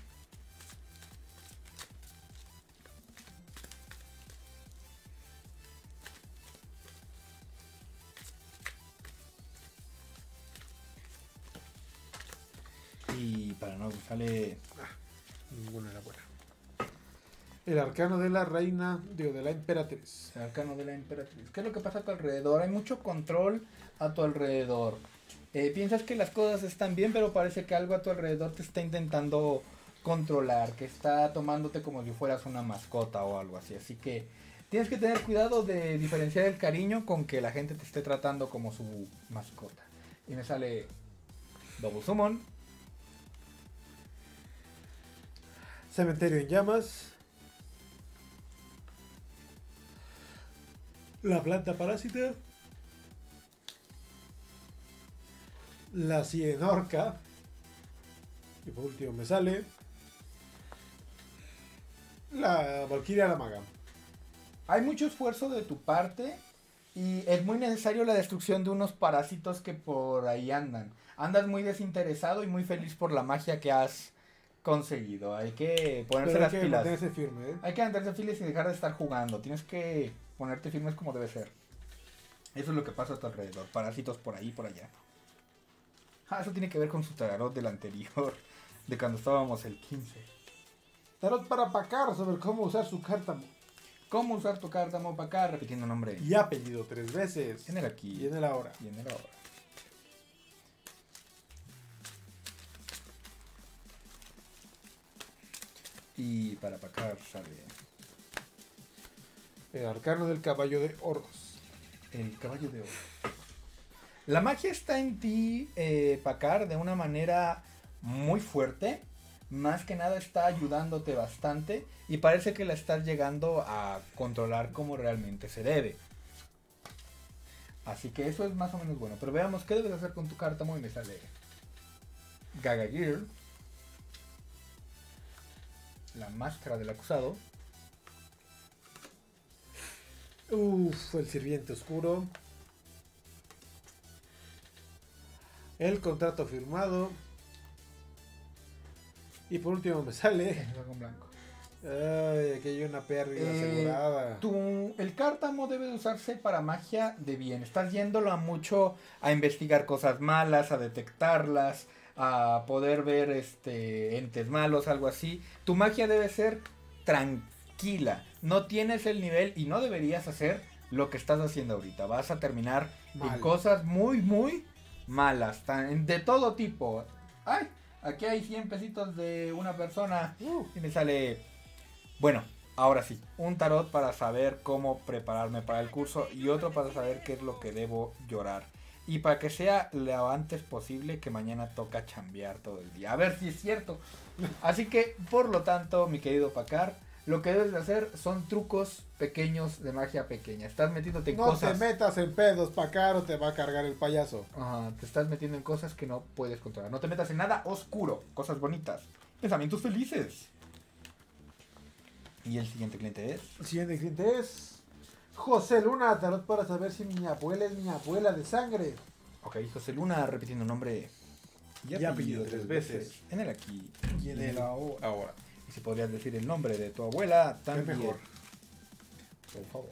S1: Y para no sale
S2: Ninguna era buena. El arcano de la reina, digo, de la emperatriz.
S1: el arcano de la emperatriz. ¿Qué es lo que pasa a tu alrededor? Hay mucho control a tu alrededor. Piensas que las cosas están bien, pero parece que algo a tu alrededor te está intentando controlar, que está tomándote como si fueras una mascota o algo así. Así que tienes que tener cuidado de diferenciar el cariño con que la gente te esté tratando como su mascota. Y me sale Double Summon,
S2: Cementerio en llamas. La planta parásita. La cienorca. Y por último me sale la Valquiria la maga.
S1: hay mucho esfuerzo de tu parte y es muy necesario la destrucción de unos parásitos que por ahí andan. Andas muy desinteresado y muy feliz por la magia que has conseguido. Hay que ponerse
S2: Pero
S1: las
S2: hay que
S1: pilas.
S2: mantenerse firme, ¿eh?
S1: Hay que mantenerse fieles y dejar de estar jugando. Tienes que ponerte firmes como debe ser. Eso es lo que pasa a tu alrededor. Parásitos por ahí y por allá. Ah, eso tiene que ver con su tarot del anterior. De cuando estábamos el 15.
S2: Tarot para Pacar sobre cómo usar su cártamo.
S1: ¿Cómo usar tu carta Mopacar? Repitiendo nombre.
S2: Y apellido 3 veces.
S1: En el aquí.
S2: Y en el ahora.
S1: Y en el ahora. Y para Pacar sale
S2: El arcano del caballo de oros.
S1: el caballo de oro. La magia está en ti, Pacar, de una manera muy fuerte. más que nada está ayudándote bastante y parece que la estás llegando a controlar como realmente se debe. Así que eso es más o menos bueno. Pero veamos qué debes hacer con tu carta. Muy me sale Gaga Girl, la máscara del acusado,
S2: El sirviente oscuro, el contrato firmado, y por último me sale,
S1: el dragón blanco.
S2: ay, aquí hay una pérdida asegurada.
S1: El cártamo debe de usarse para magia de bien. Estás yéndolo a mucho a investigar cosas malas, a detectarlas, a poder ver entes malos, algo así. Tu magia debe ser tranquila. No tienes el nivel y no deberías hacer lo que estás haciendo ahorita. Vas a terminar
S2: Mal.
S1: en cosas muy, muy malas. De todo tipo. Ay, aquí hay 100 pesitos de una persona. Y me sale... Bueno, ahora sí. Un tarot para saber cómo prepararme para el curso. Y otro para saber qué es lo que debo llorar. Y para que sea lo antes posible, que mañana toca chambear todo el día. A ver si es cierto. Así que, por lo tanto, mi querido Pacar, lo que debes de hacer son trucos pequeños de magia pequeña. Estás metiéndote en
S2: No
S1: cosas...
S2: te metas en pedos, Pacaro, te va a cargar el payaso.
S1: Ajá, te estás metiendo en cosas que no puedes controlar. No te metas en nada oscuro. Cosas bonitas. Pensamientos felices. Y el siguiente cliente es...
S2: El siguiente cliente es José Luna, tarot para saber si mi abuela es mi abuela de sangre.
S1: Ok, José Luna repitiendo nombre
S2: Y apellido 3 veces.
S1: En el aquí
S2: Y en el
S1: ahora. Y si podrías decir el nombre de tu abuela, también.
S2: mejor.
S1: Por favor.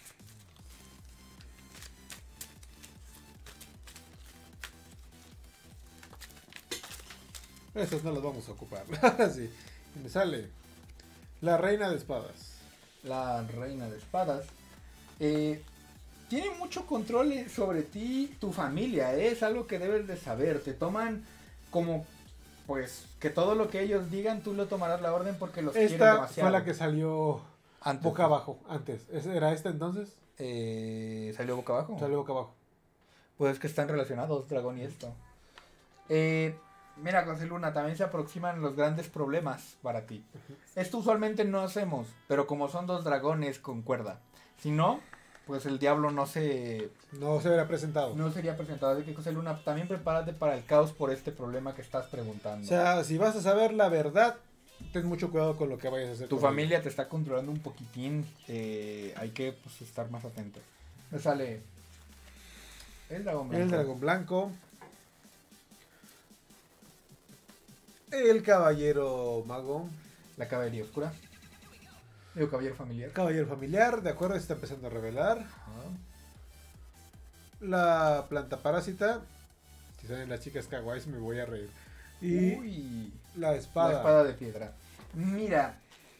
S2: Esos no los vamos a ocupar. Sí. Y me sale la reina de espadas.
S1: La reina de espadas. Tiene mucho control sobre ti, tu familia. Es algo que debes de saber. Te toman como, pues, que todo lo que ellos digan, tú lo tomarás la orden porque los quieres
S2: Esta
S1: demasiado.
S2: fue la que salió
S1: Antes.
S2: boca abajo, antes. ¿Era esta entonces?
S1: ¿Salió boca abajo?
S2: Salió boca abajo.
S1: Pues es que están relacionados, dragón y esto. Mira, José Luna, también se aproximan los grandes problemas para ti. Esto usualmente no hacemos, pero como son dos dragones, concuerda. Si no, pues el diablo no sería presentado. Así que, José Luna, también prepárate para el caos por este problema que estás preguntando.
S2: O sea, si vas a saber la verdad, ten mucho cuidado con lo que vayas a hacer.
S1: Tu
S2: con
S1: familia te está controlando un poquitín. Hay que, pues, estar más atento. Me sale el dragón blanco.
S2: El dragón blanco. El caballero mago.
S1: La caballería oscura. Digo, caballero familiar.
S2: Caballero familiar, de acuerdo, se está empezando a revelar.
S1: Ajá.
S2: La planta parásita. Si salen las chicas kawaiis me voy a reír. Y
S1: Uy,
S2: la espada.
S1: la espada de piedra. Mira,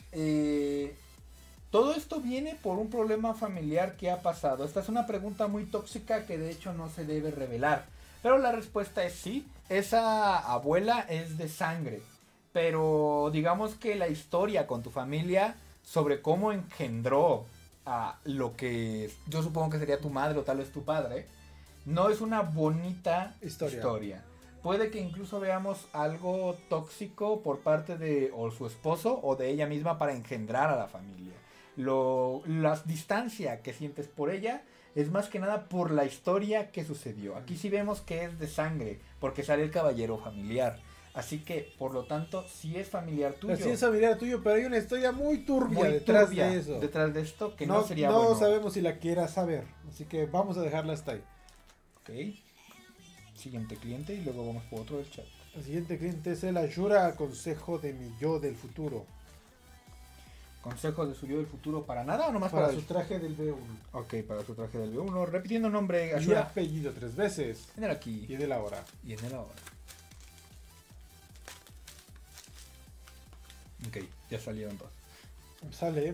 S1: todo esto viene por un problema familiar que ha pasado. Esta es una pregunta muy tóxica que de hecho no se debe revelar. Pero la respuesta es sí. Esa abuela es de sangre. Pero digamos que la historia con tu familia sobre cómo engendró a lo que yo supongo que sería tu madre o tal vez tu padre, no es una bonita historia. Puede que incluso veamos algo tóxico por parte de o su esposo o de ella misma para engendrar a la familia. La distancia que sientes por ella es más que nada por la historia que sucedió. Aquí sí vemos que es de sangre, porque sale el caballero familiar. Así que, por lo tanto, sí es familiar tuyo.
S2: Sí es familiar tuyo, pero hay una historia muy turbia detrás de eso.
S1: Detrás de esto que no sería
S2: no
S1: bueno.
S2: No sabemos si la quieras saber, así que vamos a dejarla hasta ahí.
S1: Ok. Siguiente cliente y luego vamos por otro del chat.
S2: El siguiente cliente es el Ayura, consejo de mi yo del futuro.
S1: ¿Consejo de su yo del futuro para nada o nomás
S2: Para
S1: para
S2: su traje del B1.
S1: Ok, para su traje del B1. Repitiendo nombre,
S2: Y
S1: Ashura.
S2: apellido 3 veces.
S1: En el aquí.
S2: Y de la hora.
S1: Y en el ahora. Ok, ya salieron dos.
S2: Sale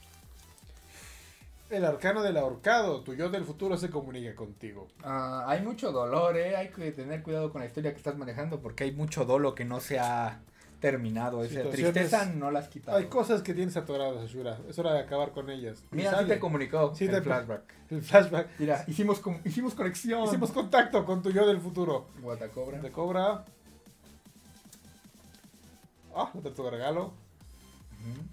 S2: el arcano del ahorcado. Tu yo del futuro se comunica contigo.
S1: Hay mucho dolor, hay que tener cuidado con la historia que estás manejando porque hay mucho dolo que no se ha terminado. Esa
S2: Situaciones-
S1: tristeza no la has quitado.
S2: Hay cosas que tienes atoradas, Ashura. Es hora de acabar con ellas. Y
S1: Mira, sí
S2: sale
S1: te comunicó
S2: Sí
S1: el
S2: te-
S1: flashback.
S2: el flashback.
S1: Mira, hicimos conexión.
S2: Hicimos contacto con tu yo del futuro.
S1: Guatacobra.
S2: Te cobra. Ah, otra tortuga regalo.
S1: Ujú.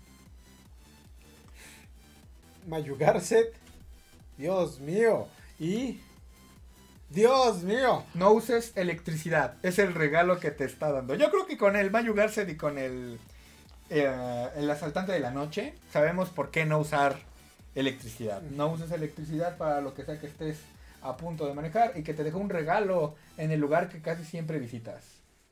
S2: Mayugarset. Dios mío. Y... Dios mío.
S1: No uses electricidad. Es el regalo que te está dando. Yo creo que con el Mayugarset y con el asaltante de la noche, sabemos por qué no usar electricidad. No uses electricidad para lo que sea que estés a punto de manejar y que te dejó un regalo en el lugar que casi siempre visitas.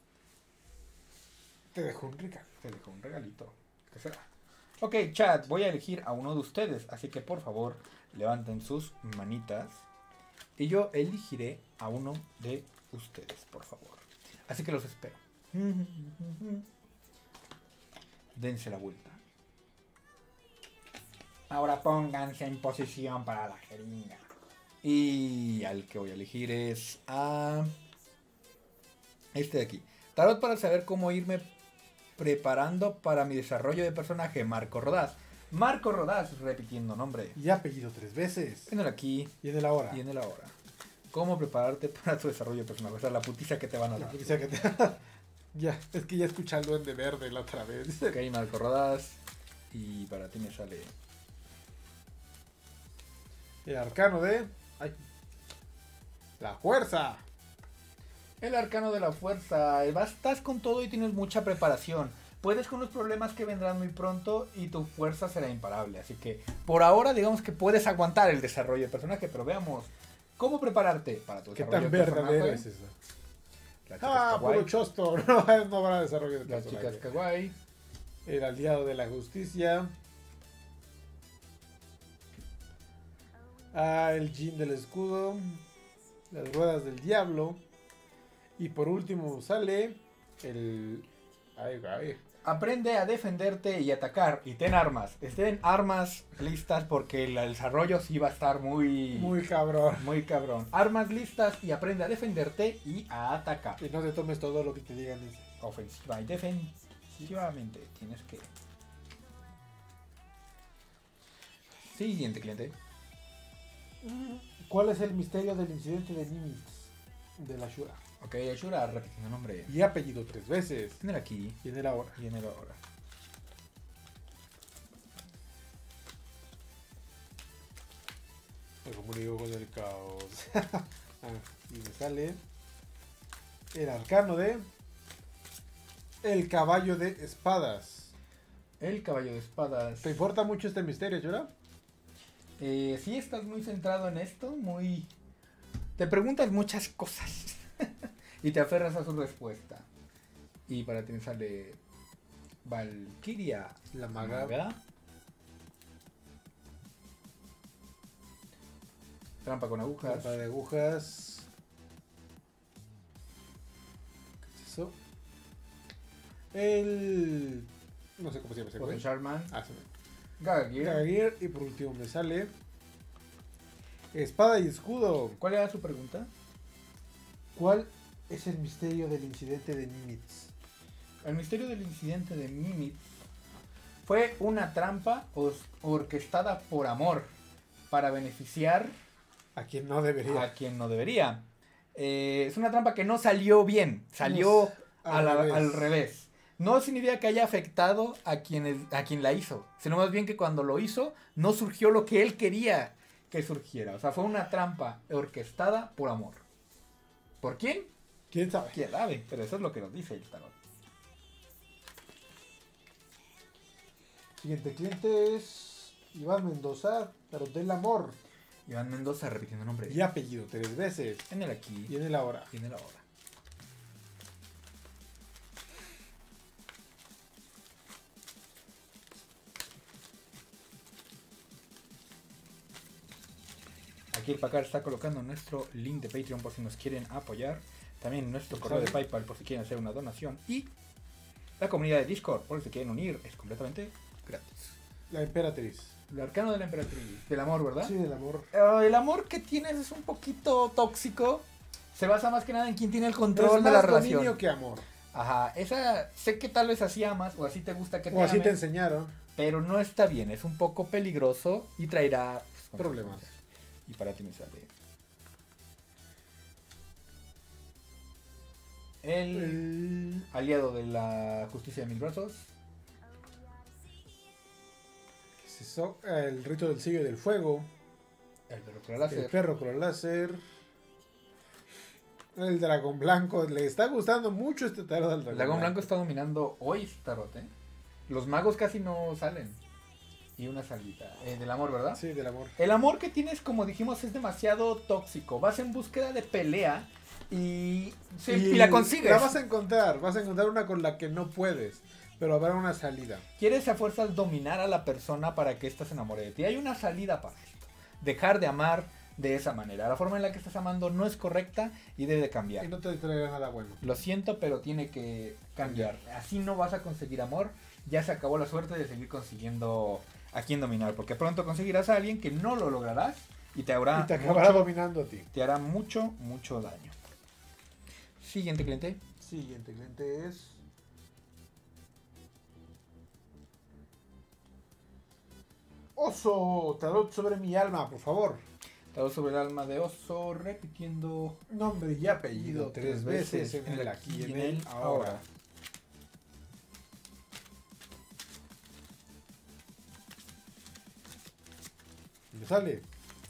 S2: Te dejo un regalo.
S1: Te dejó un regalito. ¿Qué será? Ok, chat, voy a elegir a uno de ustedes, así que por favor levanten sus manitas y yo elegiré a uno de ustedes, por favor. Así que los espero. Dense la vuelta. Ahora pónganse en posición para la jeringa. Y al que voy a elegir es a este de aquí. Tarot para saber cómo irme preparando para mi desarrollo de personaje, Marco Rodaz. Marco Rodaz, repitiendo nombre.
S2: Y apellido 3 veces.
S1: En el aquí
S2: Y en el ahora.
S1: y en el ahora. ¿Cómo prepararte para tu desarrollo de personaje? O sea, la putiza que te van a dar.
S2: O sea que ya, es que ya escuché el Duende Verde la otra vez.
S1: Ok, Marco Rodaz. Y para ti me sale
S2: El arcano de... Ay. La fuerza.
S1: el arcano de la fuerza. Estás con todo y tienes mucha preparación. Puedes con los problemas que vendrán muy pronto y tu fuerza será imparable. Así que por ahora digamos que puedes aguantar el desarrollo de personaje. Pero veamos cómo prepararte para tu
S2: ¿Qué
S1: desarrollo
S2: tan
S1: de personaje.
S2: verdadero es eso?
S1: Las chicas
S2: Ah,
S1: kawaii.
S2: puro chosto. No van a desarrollo de
S1: Las
S2: personaje.
S1: chicas kawaii.
S2: El aliado de la justicia. Ah, el Jin del escudo. Las ruedas del diablo. Y por último sale el... Ay, ay.
S1: Aprende a defenderte y atacar. Y ten armas. Estén armas listas porque el desarrollo sí va a estar muy
S2: Muy cabrón.
S1: muy cabrón. Armas listas y aprende a defenderte y a atacar.
S2: Y no te tomes todo lo que te digan. Dice.
S1: Ofensiva y defensivamente. Tienes que... Siguiente cliente.
S2: ¿Cuál es el misterio del incidente de Nimitz? De la Shura.
S1: Ok, Ashura, repitiendo nombre.
S2: Y apellido 3 veces.
S1: En el aquí
S2: Y en el ahora.
S1: y en el ahora.
S2: Me comunico con el caos. Y me sale el arcano de el caballo de espadas.
S1: El caballo de espadas.
S2: ¿Te importa mucho este misterio, Shura?
S1: Sí, estás muy centrado en esto, muy... Te preguntas muchas cosas y te aferras a su respuesta. Y para ti me sale Valkyria,
S2: La maga.
S1: Trampa con agujas.
S2: Trampa de agujas. ¿Qué es eso? El... No sé cómo se llama ese
S1: Potion
S2: güey.
S1: Sharman.
S2: Ah, se me...
S1: Gagir.
S2: Gagir. Y por último me sale espada y escudo.
S1: ¿Cuál era su pregunta?
S2: ¿Cuál es el misterio del incidente de Nimitz?
S1: El misterio del incidente de Mimit fue una trampa orquestada por amor para beneficiar
S2: A quien no debería.
S1: a quien no debería. Es una trampa que no salió bien, salió al revés. No significa que haya afectado a quien la hizo, sino más bien que cuando lo hizo no surgió lo que él quería que surgiera. O sea, fue una trampa orquestada por amor. ¿Por quién?
S2: ¿Quién sabe?
S1: ¿Quién sabe? Pero eso es lo que nos dice el tarot.
S2: Siguiente cliente es Iván Mendoza, tarot del amor.
S1: Iván Mendoza repitiendo nombre.
S2: Y apellido 3 veces.
S1: En el aquí
S2: Y en el ahora.
S1: y en el ahora. Aquí el Pacar está colocando nuestro link de Patreon por si nos quieren apoyar. También nuestro correo de PayPal por si quieren hacer una donación. Y la comunidad de Discord por si se quieren unir. Es completamente gratis.
S2: La emperatriz.
S1: El arcano de la emperatriz. Del amor, ¿verdad?
S2: Sí, del amor.
S1: El amor que tienes es un poquito tóxico. Se basa más que nada en quién tiene el
S2: Pero
S1: control
S2: es
S1: de la
S2: más
S1: relación.
S2: dominio que amor.
S1: Ajá, esa sé que tal vez así amas o así te gusta que te
S2: O así te
S1: amen,
S2: enseñaron.
S1: pero no está bien, es un poco peligroso y traerá pues,
S2: Problemas.
S1: consecuencias. Y para ti me sale el aliado de la justicia de mil brazos.
S2: ¿Qué es eso? El rito del sello del fuego.
S1: El perro con láser.
S2: El perro con láser. El dragón blanco. Le está gustando mucho este tarot al
S1: El dragón blanco está dominando hoy este tarot, ¿eh? Los magos casi no salen. Y una salida. Del amor, ¿verdad?
S2: Sí, del amor.
S1: El amor que tienes, como dijimos, es demasiado tóxico. Vas en búsqueda de pelea y la consigues.
S2: La vas a encontrar una con la que no puedes, pero habrá una salida.
S1: Quieres a fuerzas dominar a la persona para que ésta se enamore de ti. Hay una salida para esto. Dejar de amar de esa manera. La forma en la que estás amando no es correcta y debe de cambiar.
S2: Y no te traerá nada bueno.
S1: Lo siento, pero tiene que cambiar. Así no vas a conseguir amor. Ya se acabó la suerte de seguir consiguiendo a quien dominar. Porque pronto conseguirás a alguien que no lo lograrás y te hará
S2: Y te acabará dominando a ti.
S1: te hará mucho, mucho daño. Siguiente cliente.
S2: Siguiente cliente es... Oso, tarot sobre mi alma, por favor.
S1: Tarot sobre el alma de oso, repitiendo
S2: Nombre y apellido 3 veces en el aquí y en el ahora. Me sale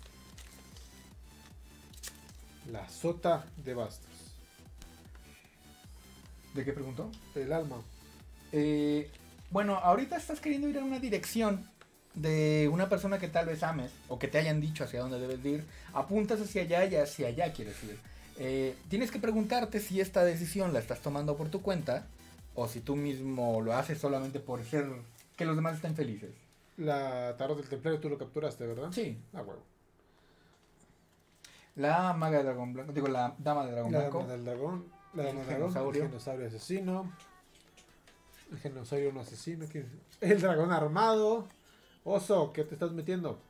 S2: la sota de bastos.
S1: ¿De qué preguntó?
S2: El alma.
S1: Bueno, ahorita estás queriendo ir en una dirección de una persona que tal vez ames o que te hayan dicho hacia dónde debes de ir. Apuntas hacia allá y hacia allá quieres ir. Tienes que preguntarte si esta decisión la estás tomando por tu cuenta o si tú mismo lo haces solamente por ser que los demás estén felices.
S2: La tarot del templario tú lo capturaste, ¿verdad?
S1: Sí.
S2: Ah, huevo.
S1: La maga de dragón blanco, digo la dama de dragón
S2: La
S1: blanco.
S2: dama del dragón. La dama
S1: El
S2: del dragón.
S1: genosaurio.
S2: El genosaurio asesino. El genosaurio no asesino. El dragón armado. Oso, ¿qué te estás metiendo?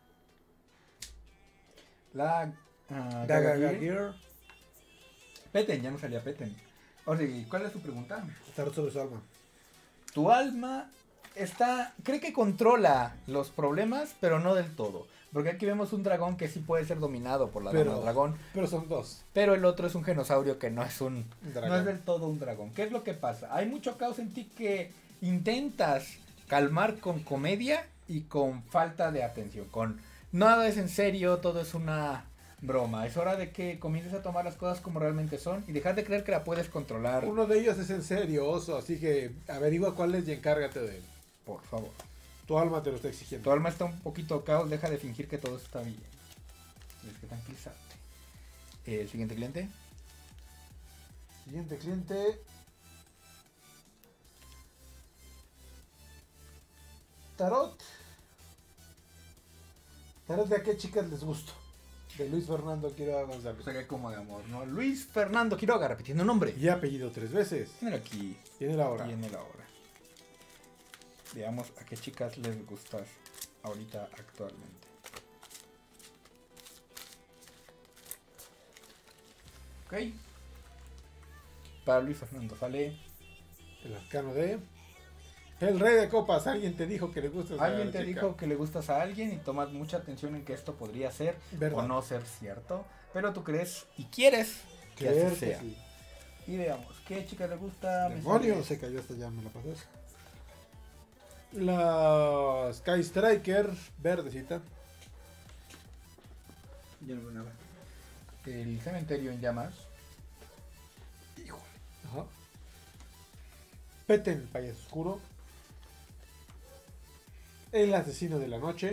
S1: La
S2: Gagagir.
S1: Peten, ya no salía Peten. Oye, ¿cuál es tu pregunta?
S2: Tarot sobre su alma.
S1: Tu alma cree que controla los problemas, pero no del todo. Porque aquí vemos un dragón que sí puede ser dominado por la dama del dragón.
S2: Pero son dos.
S1: Pero el otro es un genosaurio que no es
S2: Dragón.
S1: no es del todo un dragón. ¿Qué es lo que pasa? Hay mucho caos en ti que intentas calmar con comedia y con falta de atención. Con nada es en serio, todo es una broma. Es hora de que comiences a tomar las cosas como realmente son y dejar de creer que la puedes controlar.
S2: Uno de ellos es en serio, Oso, así que averigua cuál es y encárgate de él.
S1: Por favor.
S2: Tu alma te lo está exigiendo.
S1: Tu alma está un poquito caos, deja de fingir que todo está bien. Tienes que tranquilizarte. El siguiente cliente.
S2: Siguiente cliente. Tarot. Tarot de a qué chicas les gusto. De Luis Fernando Quiroga González.
S1: Sería como de amor, ¿no? Luis Fernando Quiroga, repitiendo nombre.
S2: Y apellido 3 veces.
S1: Tiene aquí.
S2: Tiene la hora.
S1: Tiene la hora. Veamos a qué chicas les gustas ahorita actualmente. Ok. Para Luis Fernando sale.
S2: El arcano de... El rey de copas. Alguien te dijo que le gustas a
S1: Alguien
S2: la
S1: te
S2: chica.
S1: dijo que le gustas a alguien y tomas mucha atención en que esto podría ser
S2: Verdad.
S1: o no ser cierto. Pero tú crees y quieres que
S2: Creer
S1: así
S2: que
S1: sea.
S2: sí.
S1: Y veamos, ¿qué chica le gusta?
S2: Demonio, se cayó hasta ya, me la pasas. La Sky Striker, verdecita.
S1: Yo no veo nada. El cementerio en llamas.
S2: Hijo. Ajá. Peten, payaso oscuro. El asesino de la noche.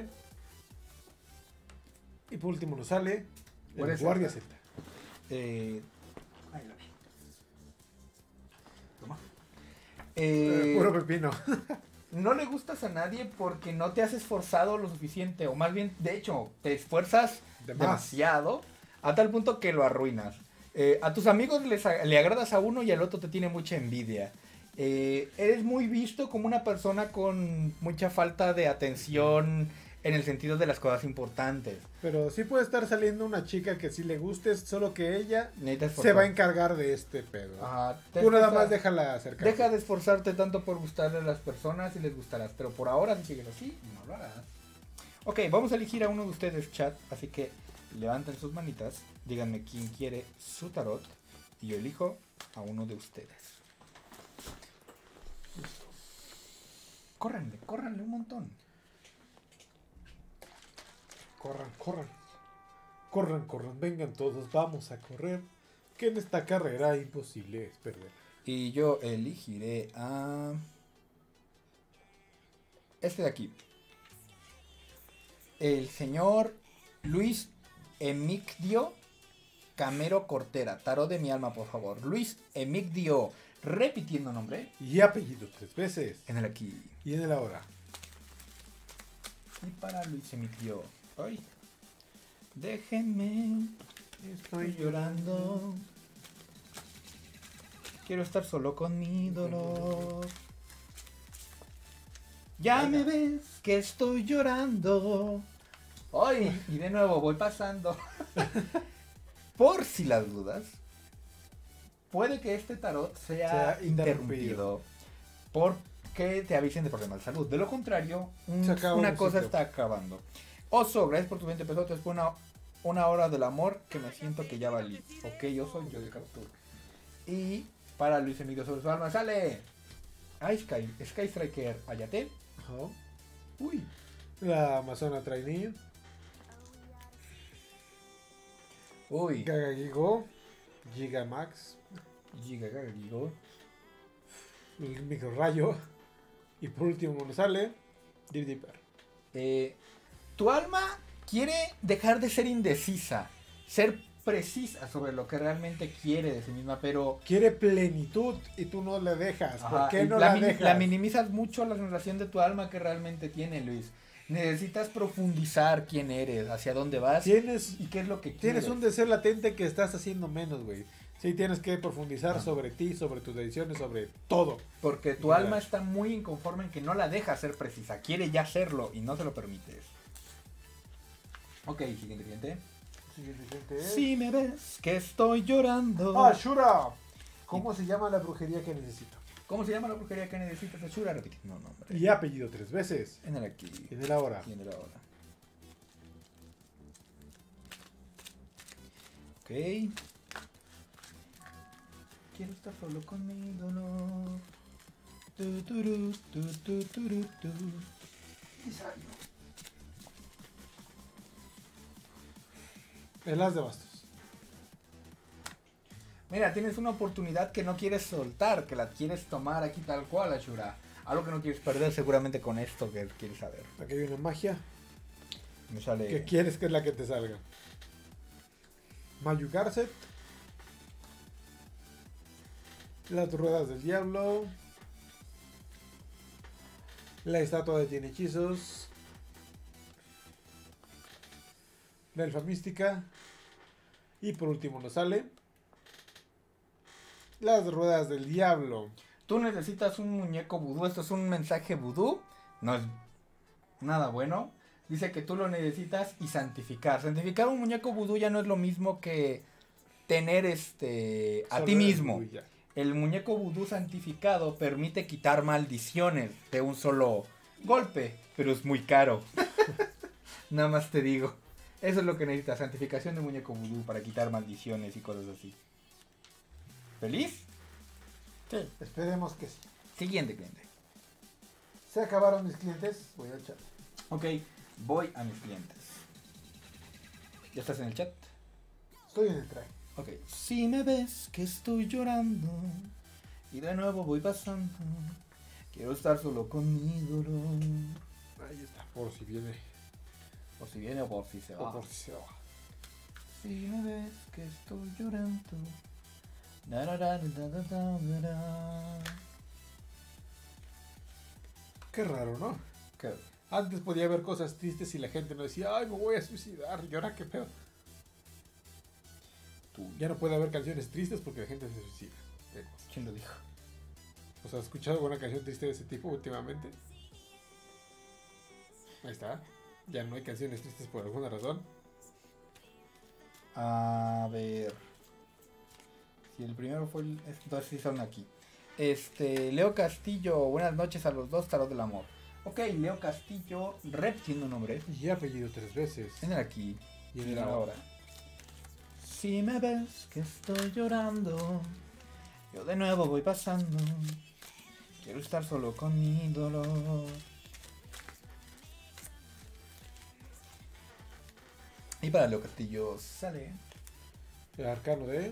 S2: Y por último nos sale
S1: ¿Cuál
S2: el
S1: es
S2: guardia
S1: esta?
S2: celta.
S1: Ahí la vi. Toma.
S2: Puro pepino.
S1: No le gustas a nadie porque no te has esforzado lo suficiente, o más bien, de hecho, te esfuerzas
S2: De más.
S1: demasiado a tal punto que lo arruinas. A tus amigos le agradas a uno y al otro te tiene mucha envidia. Eres muy visto como una persona con mucha falta de atención en el sentido de las cosas importantes.
S2: Pero sí puede estar saliendo una chica que sí le gustes, solo que ella
S1: Necesitas
S2: se va a encargar de este pedo.
S1: Ajá,
S2: Tú nada más déjala acercar.
S1: Deja de esforzarte tanto por gustarle a las personas y les gustarás. Pero por ahora, si sigues así, no lo harás. Ok, vamos a elegir a uno de ustedes, chat. Así que levanten sus manitas. Díganme quién quiere su tarot. Y yo elijo a uno de ustedes. Córranle un montón.
S2: Corran, vengan todos, vamos a correr. Que en esta carrera imposible es perder.
S1: Y yo elegiré a... este de aquí. El señor Luis Emigdio Camero Cortera. Tarot de mi alma, por favor. Luis Emigdio. Repitiendo nombre.
S2: Y apellido 3 veces.
S1: En el aquí.
S2: Y en el ahora.
S1: Y para Luis Emigdio. Ay. Déjenme. Estoy llorando. Quiero estar solo con mi dolor. Ya me ves que estoy llorando. Ay, y de nuevo voy pasando. Por si las dudas, puede que este tarot sea interrumpido porque te avisen de problemas de salud. De lo contrario, una cosa está acabando. Oso, gracias por tus 20 pesos. Fue una hora del amor que me siento que ya valí. Ok, Oso, yo de captura. Y para Luis Emilio sobre su alma sale Sky Striker Ayate.
S2: Ajá.
S1: Uy.
S2: La Amazona Trainee.
S1: Uy.
S2: Gagagigo. Gigamax.
S1: Gigo.
S2: El Micro Rayo. Y por último nos sale Deep Dipper.
S1: Tu alma quiere dejar de ser indecisa, ser precisa sobre lo que realmente quiere de sí misma, pero...
S2: quiere plenitud y tú no le dejas.
S1: Ajá,
S2: ¿Por qué no la dejas?
S1: La minimizas mucho la sensación de tu alma que realmente tiene, Luis. Necesitas profundizar quién eres, hacia dónde vas y qué es lo que quieres.
S2: Tienes un deseo latente que estás haciendo menos, güey. Sí, tienes que profundizar sobre ti, sobre tus decisiones, sobre todo.
S1: Porque tu alma está muy inconforme en que no la dejas ser precisa. Quiere ya serlo y no se lo permites. Ok, siguiente cliente. Si me ves que estoy llorando.
S2: ¡Ah, Shura! ¿Cómo se llama la brujería que necesito?
S1: ¿Cómo se llama la brujería que necesitas, Ashura? Repitiendo nombre.
S2: Y apellido 3 veces.
S1: En el aquí.
S2: En el ahora.
S1: Y en el ahora. Ok. Quiero estar solo con mi dolor. Tu, turu, tu, tu, turu, tu. Y salió.
S2: El as de bastos.
S1: Mira, tienes una oportunidad que no quieres soltar, que la quieres tomar aquí tal cual, Ashura. Algo que no quieres perder seguramente con esto que quieres saber.
S2: Aquí hay una magia.
S1: Me sale...
S2: ¿Qué quieres que es la que te salga? Mayugarset. Las ruedas del diablo. La estatua de tiene hechizos. La elfa mística. Y por último nos sale las ruedas del diablo.
S1: Tú necesitas un muñeco vudú. Esto es un mensaje vudú. No es nada bueno. Dice que tú lo necesitas y santificar. Santificar un muñeco vudú ya no es lo mismo que tener a ti mismo. El muñeco vudú santificado permite quitar maldiciones de un solo golpe, pero es muy caro. Nada más te digo. Eso es lo que necesitas, santificación de muñeco vudú para quitar maldiciones y cosas así. ¿Feliz?
S2: Sí, esperemos que sí.
S1: Siguiente cliente.
S2: Se acabaron mis clientes, voy al chat.
S1: Ok, voy a mis clientes. ¿Ya estás en el chat?
S2: Estoy en el track.
S1: Ok. Si me ves que estoy llorando y de nuevo voy pasando, quiero estar solo con mi dolor.
S2: Ahí está, por si viene.
S1: Por si viene o por si se va.
S2: O por si se va.
S1: Si me ves que estoy llorando. Da, da, da, da, da, da, da.
S2: Qué raro, ¿no?
S1: ¿Qué?
S2: Antes podía haber cosas tristes y la gente no decía, ay, me voy a suicidar. ¿Y ahora qué pedo? Ya no puede haber canciones tristes porque la gente se suicida.
S1: ¿Quién lo dijo?
S2: ¿O sea, has escuchado alguna canción triste de ese tipo últimamente? Ahí está. Ya no hay canciones tristes por alguna razón.
S1: A ver. Si el primero fue el... Entonces sí son aquí. Leo Castillo, buenas noches a los dos, tarot del amor. Ok, Leo Castillo, repitiendo nombre.
S2: Y apellido 3 veces.
S1: En el aquí.
S2: Y en el ahora.
S1: Si me ves que estoy llorando, yo de nuevo voy pasando. Quiero estar solo con mi dolor. Y para Leo Castillo sale
S2: El arcano de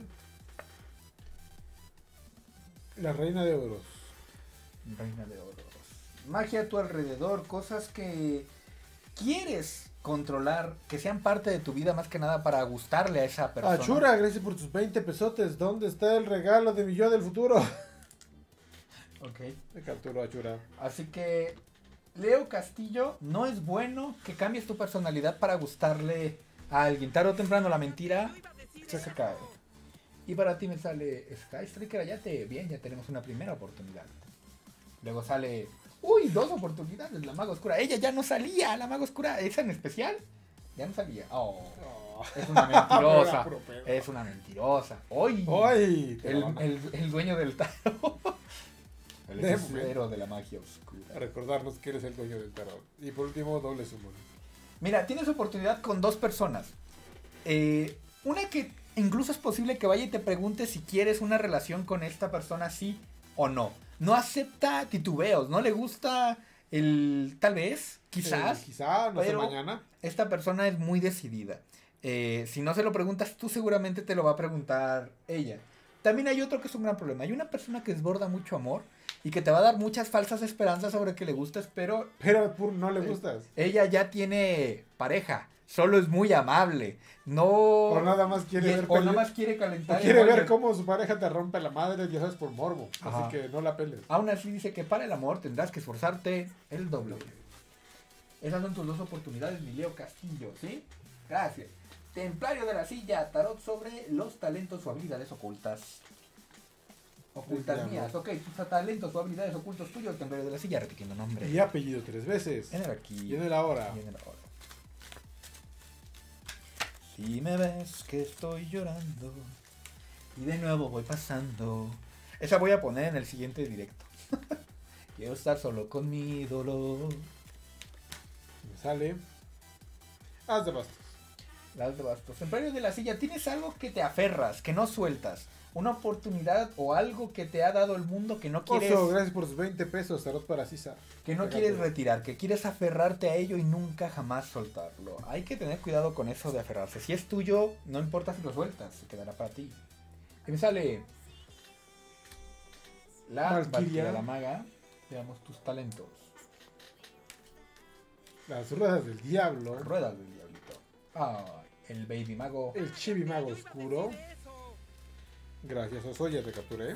S2: la reina de oros.
S1: Reina de Oros. Magia a tu alrededor, cosas que quieres controlar, que sean parte de tu vida más que nada para gustarle a esa persona.
S2: Achura, gracias por tus 20 pesotes. ¿Dónde está el regalo de mi yo del futuro?
S1: Ok.
S2: Me capturó Achura.
S1: Así que, Leo Castillo, no es bueno que cambies tu personalidad para gustarle a alguien. Tarde o temprano la mentira se cae. Y para ti me sale Sky Striker, bien, ya tenemos una primera oportunidad. Luego sale, uy, 2 oportunidades, la maga oscura. Ella ya no salía, la maga oscura, esa en especial, ya no salía. Oh,
S2: Oh.
S1: es una mentirosa,
S2: Era puro pedo.
S1: es una mentirosa. Uy,
S2: ¡Ay! Te la van a-
S1: el dueño del tarot. El
S2: De
S1: hechicero de la magia oscura.
S2: a recordarnos que eres el dueño del tarot. Y por último, doble summon.
S1: Mira, tienes oportunidad con 2 personas. Una que incluso es posible que vaya y te pregunte si quieres una relación con esta persona, sí o no. No acepta titubeos, no le gusta el tal vez, quizás.
S2: Quizá, no sé,
S1: pero
S2: mañana.
S1: esta persona es muy decidida. Si no se lo preguntas tú, seguramente te lo va a preguntar ella. También hay otro que es un gran problema. Hay una persona que desborda mucho amor y que te va a dar muchas falsas esperanzas sobre que le gustes, pero
S2: Pero no le gustas.
S1: ella ya tiene pareja. Solo es muy amable. No.
S2: O nada más quiere ver
S1: o nada
S2: pele-
S1: más quiere calentar.
S2: o
S1: el
S2: quiere ver
S1: boiler.
S2: cómo su pareja te rompe la madre, ya sabes, por morbo.
S1: Ajá.
S2: Así que no la peles.
S1: Aún así dice que para el amor tendrás que esforzarte el doble. Esas son tus 2 oportunidades, mi Leo Castillo, ¿sí? Gracias. Templario de la silla, tarot sobre los talentos o habilidades ocultas. Ocultas
S2: Diablo.
S1: mías, ok, tus talentos o habilidades ocultos tuyos, templario de la silla, repitiendo nombre.
S2: Y apellido 3 veces.
S1: En el aquí.
S2: Y en el ahora.
S1: Y en el ahora. Si me ves que estoy llorando y de nuevo voy pasando. Esa voy a poner en el siguiente directo. Quiero estar solo con mi dolor.
S2: Me sale. Haz de bastos.
S1: Las de bastos. Templario de la silla, tienes algo que te aferras, que no sueltas. Una oportunidad o algo que te ha dado el mundo que no quieres,
S2: Oso, gracias por sus 20 pesos. Tarot para Cisa.
S1: que no quieres retirar, que quieres aferrarte a ello y nunca jamás soltarlo. Hay que tener cuidado con eso de aferrarse. Si es tuyo, no importa si lo sueltas, se quedará para ti. Y me sale la
S2: Valquiria.
S1: Valquiria, la maga. Veamos tus talentos.
S2: Las ruedas del diablo.
S1: Ruedas del diablito. Ay, el baby mago.
S2: El chibi mago oscuro. Gracias, Oso, ya te capturé.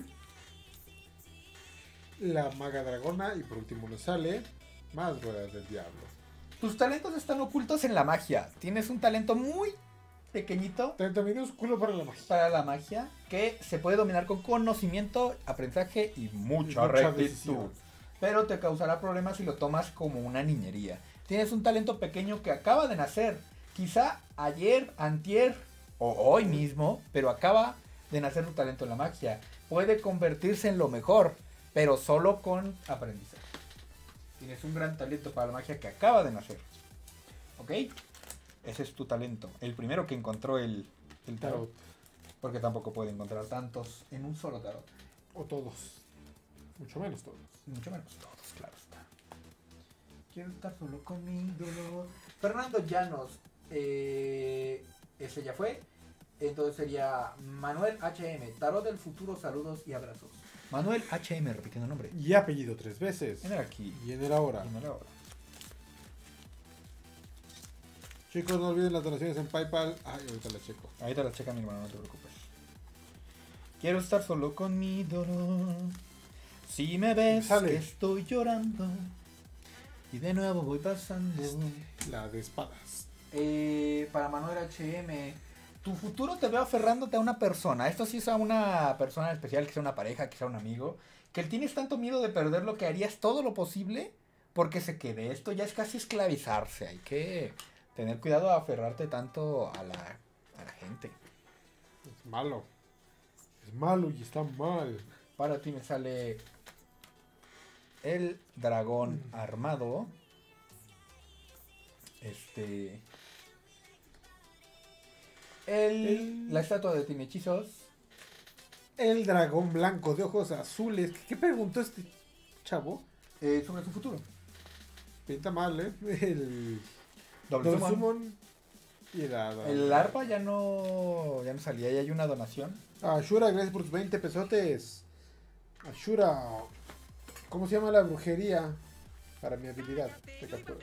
S2: La maga dragona. Y por último nos sale más ruedas del diablo.
S1: Tus talentos están ocultos en la magia. Tienes un talento muy pequeñito
S2: Talento minúsculo para la magia.
S1: para la magia que se puede dominar con conocimiento, aprendizaje y mucha
S2: Mucha
S1: rectitud.
S2: decisión.
S1: Pero te causará problemas si lo tomas como una niñería. Tienes un talento pequeño que acaba de nacer. Quizá ayer, antier o hoy mismo, pero acaba de nacer tu talento en la magia. Puede convertirse en lo mejor, pero solo con aprendizaje. Tienes un gran talento para la magia que acaba de nacer. ¿Ok? Ese es tu talento. El primero que encontró el tarot.
S2: Tarot.
S1: Porque tampoco puede encontrar tantos en un solo tarot.
S2: O todos. Mucho menos todos.
S1: Mucho menos todos, claro está. Quiero estar solo con mi dolor. Fernando Llanos. Ese ya fue. Entonces sería Manuel HM. Tarot del futuro, saludos y abrazos. Manuel HM, repitiendo nombre.
S2: Y apellido 3 veces.
S1: En el aquí.
S2: Y en el ahora.
S1: Y en el ahora.
S2: Chicos, no olviden las donaciones en PayPal. Ay, ahorita las checo.
S1: Ahí te la checa mi hermano, no te preocupes. Quiero estar solo con mi dolor. Si me ves
S2: Sale.
S1: que estoy llorando y de nuevo voy pasando.
S2: La de espadas.
S1: Para Manuel HM, tu futuro te veo aferrándote a una persona. Esto sí es a una persona especial, que sea una pareja, que sea un amigo. Que tienes tanto miedo de perderlo que harías todo lo posible porque se quede. Esto ya es casi esclavizarse. Hay que tener cuidado a aferrarte tanto a la gente.
S2: Es malo. Es malo y está mal.
S1: Para ti me sale el dragón armado. La estatua de Tiene Hechizos.
S2: El dragón blanco de ojos azules. ¿Qué preguntó este chavo.
S1: Sobre su futuro.
S2: Pinta mal, El
S1: Doble
S2: Double
S1: summon.
S2: Summon y
S1: El arpa ya no salía, ya hay una donación.
S2: Ashura, gracias por tus 20 pesotes. Ashura, ¿cómo se llama la brujería para mi habilidad de captura?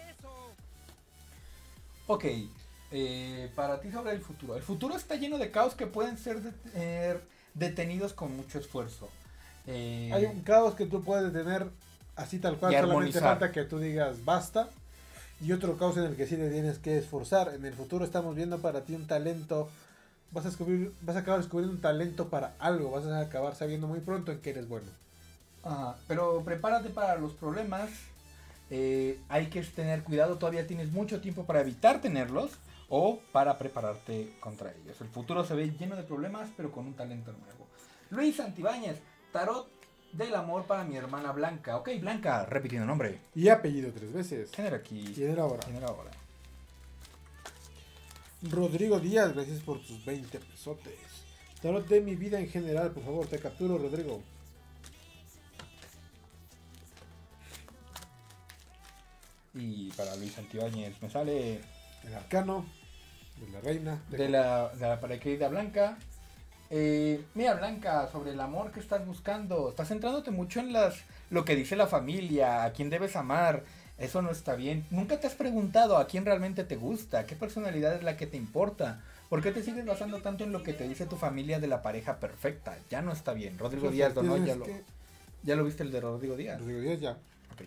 S1: Ok, para ti sobre el futuro. El futuro está lleno de caos que pueden ser detenidos con mucho esfuerzo.
S2: Hay un caos que tú puedes detener así tal cual,
S1: Y
S2: solamente
S1: armonizar.
S2: falta que tú digas basta. Y otro caos en el que sí te tienes que esforzar. En el futuro estamos viendo para ti un talento. Vas a acabar descubriendo un talento para algo. Vas a acabar sabiendo muy pronto en qué eres bueno.
S1: Ajá, pero prepárate para los problemas. Hay que tener cuidado, todavía tienes mucho tiempo para evitar tenerlos o para prepararte contra ellos. El futuro se ve lleno de problemas, pero con un talento nuevo. Luis Santibáñez, tarot del amor para mi hermana Blanca. Ok, Blanca, repitiendo nombre.
S2: Y apellido 3 veces.
S1: ¿Quién era aquí?
S2: ¿Quién era ahora?
S1: ¿Quién era ahora?
S2: Rodrigo Díaz, gracias por tus 20 pesotes. Tarot de mi vida en general, por favor, te capturo, Rodrigo.
S1: Y para Luis Santibáñez me sale
S2: El arcano de la reina.
S1: de la para querida Blanca. Mira, Blanca, sobre el amor que estás buscando, estás centrándote mucho en lo que dice la familia, a quién debes amar. Eso no está bien. Nunca te has preguntado a quién realmente te gusta, qué personalidad es la que te importa. ¿Por qué te sigues basando tanto en lo que te dice tu familia de la pareja perfecta? Ya no está bien. Rodrigo Díaz donó, ya lo viste el de Rodrigo Díaz.
S2: Rodrigo Díaz ya.
S1: Ok.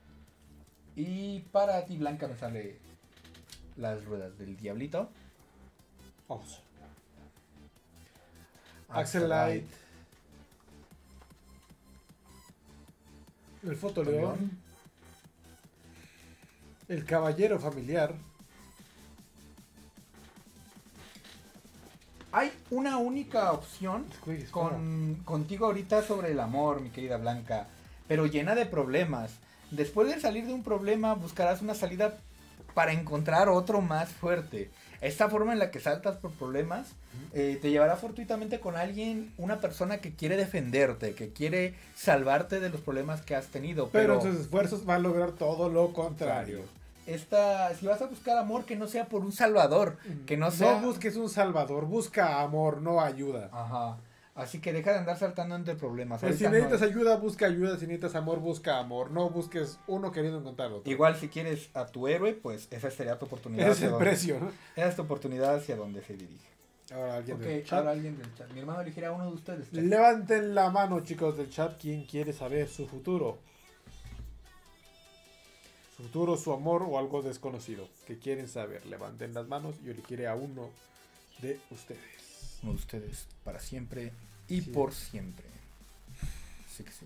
S1: Y para ti, Blanca, me sale las ruedas del diablito.
S2: Vamos. Axelite. El fotoleón. El caballero familiar.
S1: Hay una única opción
S2: Escuy, espera.
S1: contigo ahorita sobre el amor, mi querida Blanca, pero llena de problemas. Después de salir de un problema, buscarás una salida para encontrar otro más fuerte. Esta forma en la que saltas por problemas te llevará fortuitamente con alguien, una persona que quiere defenderte, que quiere salvarte de los problemas que has tenido.
S2: Pero en sus esfuerzos va a lograr todo lo contrario.
S1: Si vas a buscar amor, que no sea por un salvador, que no sea...
S2: No busques un salvador, busca amor, no ayuda.
S1: Ajá. Así que deja de andar saltando entre problemas.
S2: Pues si
S1: Ahorita
S2: necesitas
S1: no-
S2: ayuda, busca ayuda. Si necesitas amor, busca amor. No busques uno queriendo encontrar otro.
S1: Igual si quieres a tu héroe, pues esa sería tu oportunidad.
S2: Ese es
S1: hacia
S2: el
S1: donde-
S2: precio, ¿no?
S1: Esa es tu oportunidad hacia donde se dirige.
S2: Ahora alguien
S1: Ok,
S2: del chat.
S1: ahora alguien del chat. Mi hermano elegirá a uno de ustedes. chat.
S2: Levanten la mano, chicos del chat. ¿Quién quiere saber su futuro? Su futuro, su amor o algo desconocido. Que quieren saber. Levanten las manos y yo elegiré a uno de ustedes.
S1: Uno de ustedes para siempre y
S2: Sí.
S1: por siempre. Sí que sí.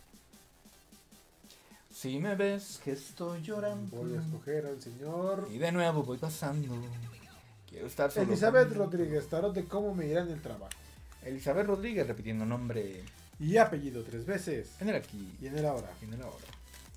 S1: Si me ves que estoy llorando
S2: Voy a escoger al señor
S1: y de nuevo voy pasando, quiero estar solo.
S2: Elizabeth
S1: conmigo.
S2: Rodríguez. Tarot de cómo me irá en el trabajo.
S1: Elizabeth Rodríguez, repitiendo nombre.
S2: Y apellido 3 veces.
S1: En el aquí.
S2: Y en el ahora.
S1: En el ahora.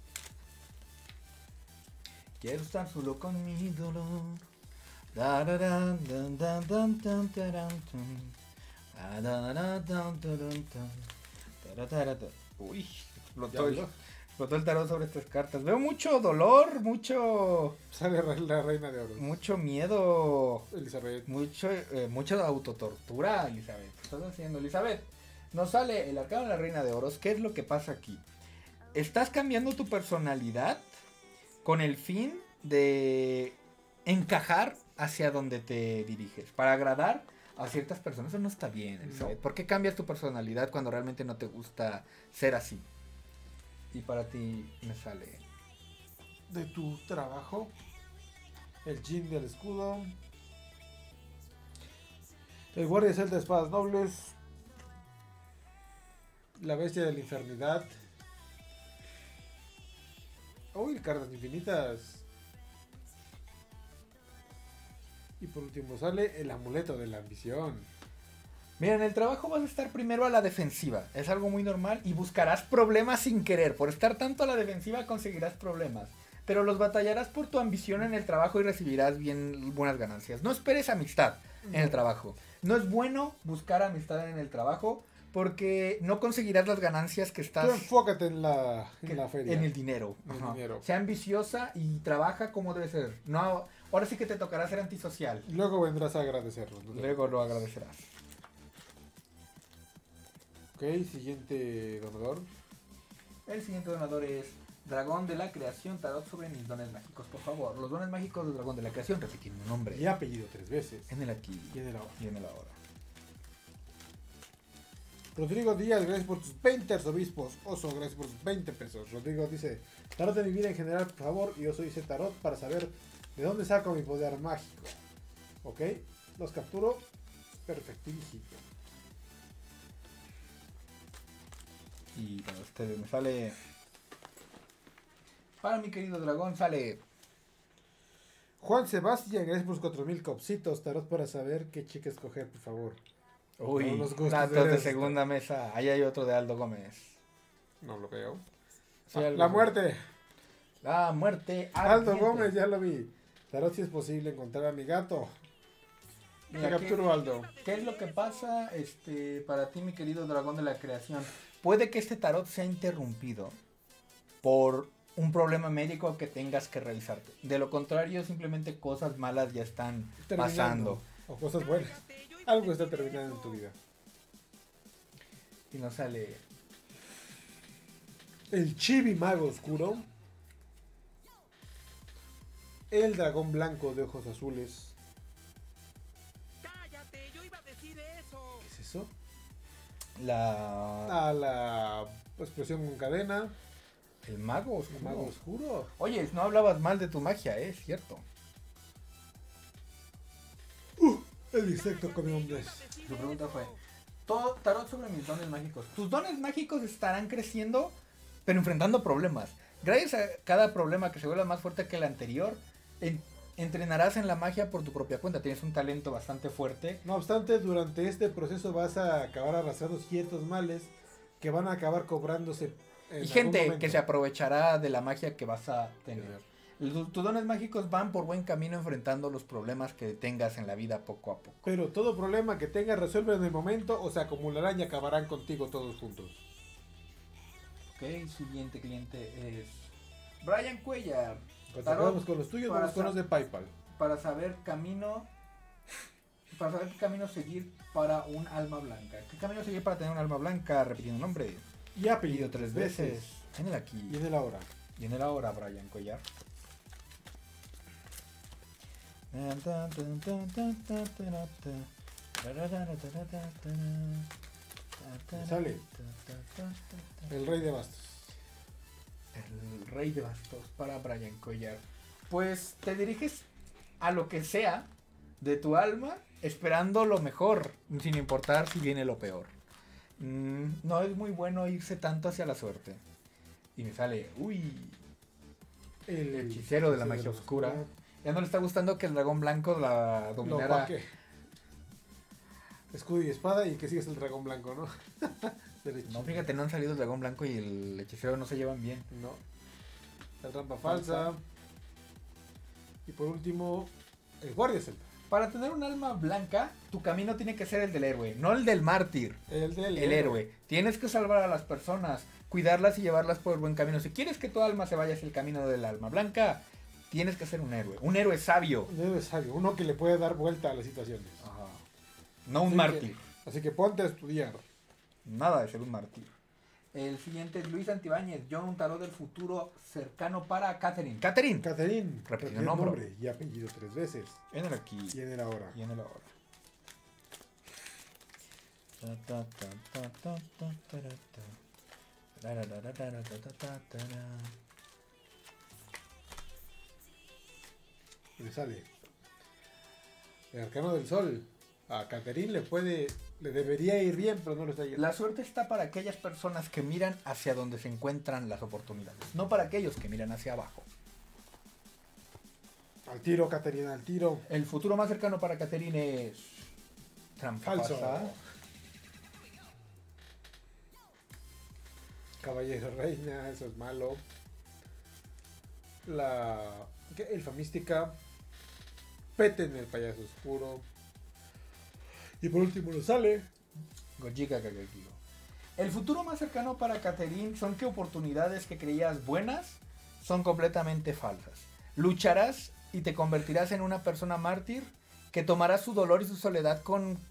S1: Quiero estar solo con mi dolor. Dararán, dan, dan, dan, tan, tarán, tan. Dararán, tan, tarán, tan. Taratarata. Uy, explotó el tarot sobre estas cartas. Veo mucho dolor, mucho
S2: Sale la reina de oro.
S1: miedo,
S2: Elizabeth.
S1: mucha autotortura, Elizabeth. ¿Qué estás haciendo, Elizabeth? Nos sale el arcano de la reina de oros. ¿Qué es lo que pasa aquí? Estás cambiando tu personalidad con el fin de encajar hacia donde te diriges, para agradar a ciertas personas. Eso no está bien, Elizabeth.
S2: No.
S1: ¿Por qué cambias tu personalidad cuando realmente no te gusta ser así? Y para ti me sale
S2: De tu trabajo. El Jin del escudo. El guardia celta de espadas nobles. La bestia de la infernidad. Uy, cartas infinitas. Y por último sale el amuleto de la ambición.
S1: Mira, en el trabajo vas a estar primero a la defensiva. Es algo muy normal y buscarás problemas sin querer. Por estar tanto a la defensiva conseguirás problemas. Pero los batallarás por tu ambición en el trabajo y recibirás buenas ganancias. No esperes amistad en el trabajo. No es bueno buscar amistad en el trabajo porque no conseguirás las ganancias que
S2: Tú
S1: estás
S2: enfócate en la feria.
S1: en el dinero.
S2: En el
S1: Ajá.
S2: dinero.
S1: Sea ambiciosa y trabaja como debe ser. No, ahora sí que te tocará ser antisocial.
S2: Luego vendrás a agradecernos. ¿no?
S1: Luego lo agradecerás.
S2: Ok, siguiente donador.
S1: El siguiente donador es Dragón de la Creación, tarot sobre mis dones mágicos, por favor. Los dones mágicos del Dragón de la Creación repiten un nombre.
S2: Y apellido 3 veces.
S1: En el aquí
S2: Y en el ahora.
S1: y en el ahora.
S2: Rodrigo Díaz, gracias por tus 20 arzobispos. Oso, gracias por tus 20 pesos. Rodrigo dice, tarot de mi vida en general, por favor. Y yo soy ese tarot para saber de dónde saco mi poder mágico. Ok, los capturo. Perfectísimo.
S1: Y para ustedes me sale... Para mi querido dragón sale...
S2: Juan Sebastián, gracias por sus 4000 copsitos. Tarot para saber qué chica escoger, por favor.
S1: Uy,
S2: Todos los gustos
S1: datos de
S2: eres-
S1: segunda mesa. Ahí hay otro de Aldo Gómez.
S2: No lo veo.
S1: Sí,
S2: Ah,
S1: Aldo
S2: la
S1: Gómez.
S2: muerte.
S1: La muerte
S2: Aldo
S1: ardiente.
S2: Gómez, ya lo vi. Tarot si es posible encontrar a mi gato.
S1: Mira,
S2: Te capturo, Aldo.
S1: ¿Qué es lo que pasa para ti, mi querido dragón de la creación? Puede que este tarot sea interrumpido por un problema médico que tengas que realizarte. De lo contrario, simplemente cosas malas ya están
S2: Terminando.
S1: pasando.
S2: O cosas buenas. Algo está terminando en tu vida.
S1: Y nos sale...
S2: El Chibi Mago Oscuro. El dragón blanco de ojos azules.
S3: Cállate, yo iba a decir eso.
S2: ¿Qué es eso?
S1: La...
S2: A la explosión con cadena.
S1: El mago
S2: El
S1: oscuro.
S2: mago oscuro.
S1: Oye, no hablabas mal de tu magia, es cierto.
S2: El insecto come hombres.
S1: Su pregunta fue, todo tarot sobre mis dones mágicos. Tus dones mágicos estarán creciendo, pero enfrentando problemas. Gracias a cada problema que se vuelva más fuerte que el anterior, entrenarás en la magia por tu propia cuenta. Tienes un talento bastante fuerte.
S2: No obstante, durante este proceso vas a acabar arrastrando ciertos males que van a acabar cobrándose. En
S1: Y gente
S2: algún momento.
S1: que se aprovechará de la magia que vas a tener. Tus dones mágicos van por buen camino enfrentando los problemas que tengas en la vida poco a poco.
S2: Pero todo problema que tengas resuelve en el momento o se acumularán y acabarán contigo todos juntos.
S1: Ok, siguiente cliente es Brian Cuellar.
S2: Cuando
S1: Tarot
S2: acabamos con los tuyos,
S1: para
S2: vamos con los de PayPal.
S1: Para saber qué camino seguir para un alma blanca. ¿Qué camino seguir para tener un alma blanca? Repitiendo nombre.
S2: Y apellido
S1: Apellido tres veces. En el aquí.
S2: Y en el ahora.
S1: Y en el ahora, Brian Cuellar.
S2: Me sale. El rey de bastos.
S1: El rey de bastos para Brian Collar. Pues te diriges a lo que sea de tu alma, esperando lo mejor, sin importar si viene lo peor. No es muy bueno irse tanto hacia la suerte. Y me sale, uy, el hechicero de la magia oscura. Ya no le está gustando que el dragón blanco la
S2: Lo
S1: dominara.
S2: opaque. Escudo y espada y que sigues el dragón blanco, ¿no?
S1: No, fíjate, no han salido el dragón blanco y el hechicero no se llevan bien.
S2: No. La trampa falsa. Y por último, el guardia celta.
S1: Para tener un alma blanca, tu camino tiene que ser el del héroe, no el del mártir.
S2: El
S1: Héroe. Tienes que salvar a las personas, cuidarlas y llevarlas por el buen camino. Si quieres que tu alma se vaya hacia el camino del alma blanca, tienes que ser un héroe. Un héroe sabio.
S2: Un héroe sabio, uno que le puede dar vuelta a las situaciones.
S1: No un
S2: Así
S1: mártir.
S2: Así que ponte a estudiar.
S1: Nada de ser un mártir. El siguiente es Luis Antibáñez. Yo un tarot del futuro cercano para Catherine. Catherine.
S2: Catherine,
S1: Repite
S2: el
S1: nombre.
S2: y apellido 3 veces.
S1: En el aquí.
S2: Y en el ahora.
S1: Y en el ahora.
S2: Y le sale. El arcano del sol. A Catherine le debería ir bien, pero no lo está yendo.
S1: La suerte está para aquellas personas que miran hacia donde se encuentran las oportunidades, no para aquellos que miran hacia abajo.
S2: Al tiro, Catherine, al tiro.
S1: El futuro más cercano para Catherine es trampa
S2: Falso.
S1: falsa.
S2: Caballero reina, eso es malo. La elfa mística. Peten el payaso oscuro. Y por último nos sale
S1: Gojika Kagekiro. El futuro más cercano para Catherine son que oportunidades que creías buenas son completamente falsas. Lucharás y te convertirás en una persona mártir que tomará su dolor y su soledad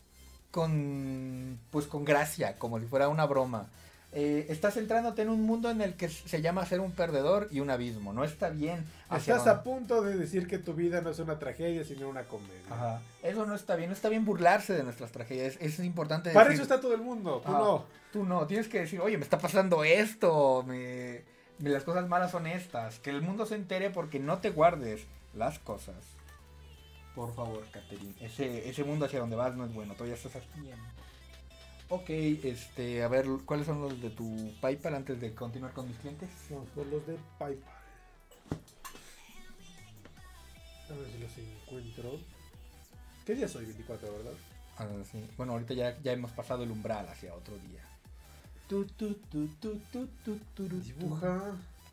S1: pues con gracia, como si fuera una broma. Estás centrándote en un mundo en el que se llama ser un perdedor y un abismo. No está bien.
S2: Estás a punto de decir que tu vida no es una tragedia, sino una comedia.
S1: Ajá. Eso no está bien. No está bien burlarse de nuestras tragedias. Es importante
S2: Para
S1: decir,
S2: eso está todo el mundo. Tú no.
S1: Tú no. Tienes que decir, oye, me está pasando esto. Las cosas malas son estas. Que el mundo se entere porque no te guardes las cosas. Por favor, Catherine. Ese mundo hacia donde vas no es bueno. Todavía estás bien. Ok, a ver, ¿cuáles son los de tu PayPal antes de continuar con mis clientes?
S2: Vamos por los de PayPal. A ver si los encuentro. ¿Qué día soy? 24, ¿verdad?
S1: Ah, sí. Bueno, ahorita ya hemos pasado el umbral hacia otro día.
S2: Dibuja.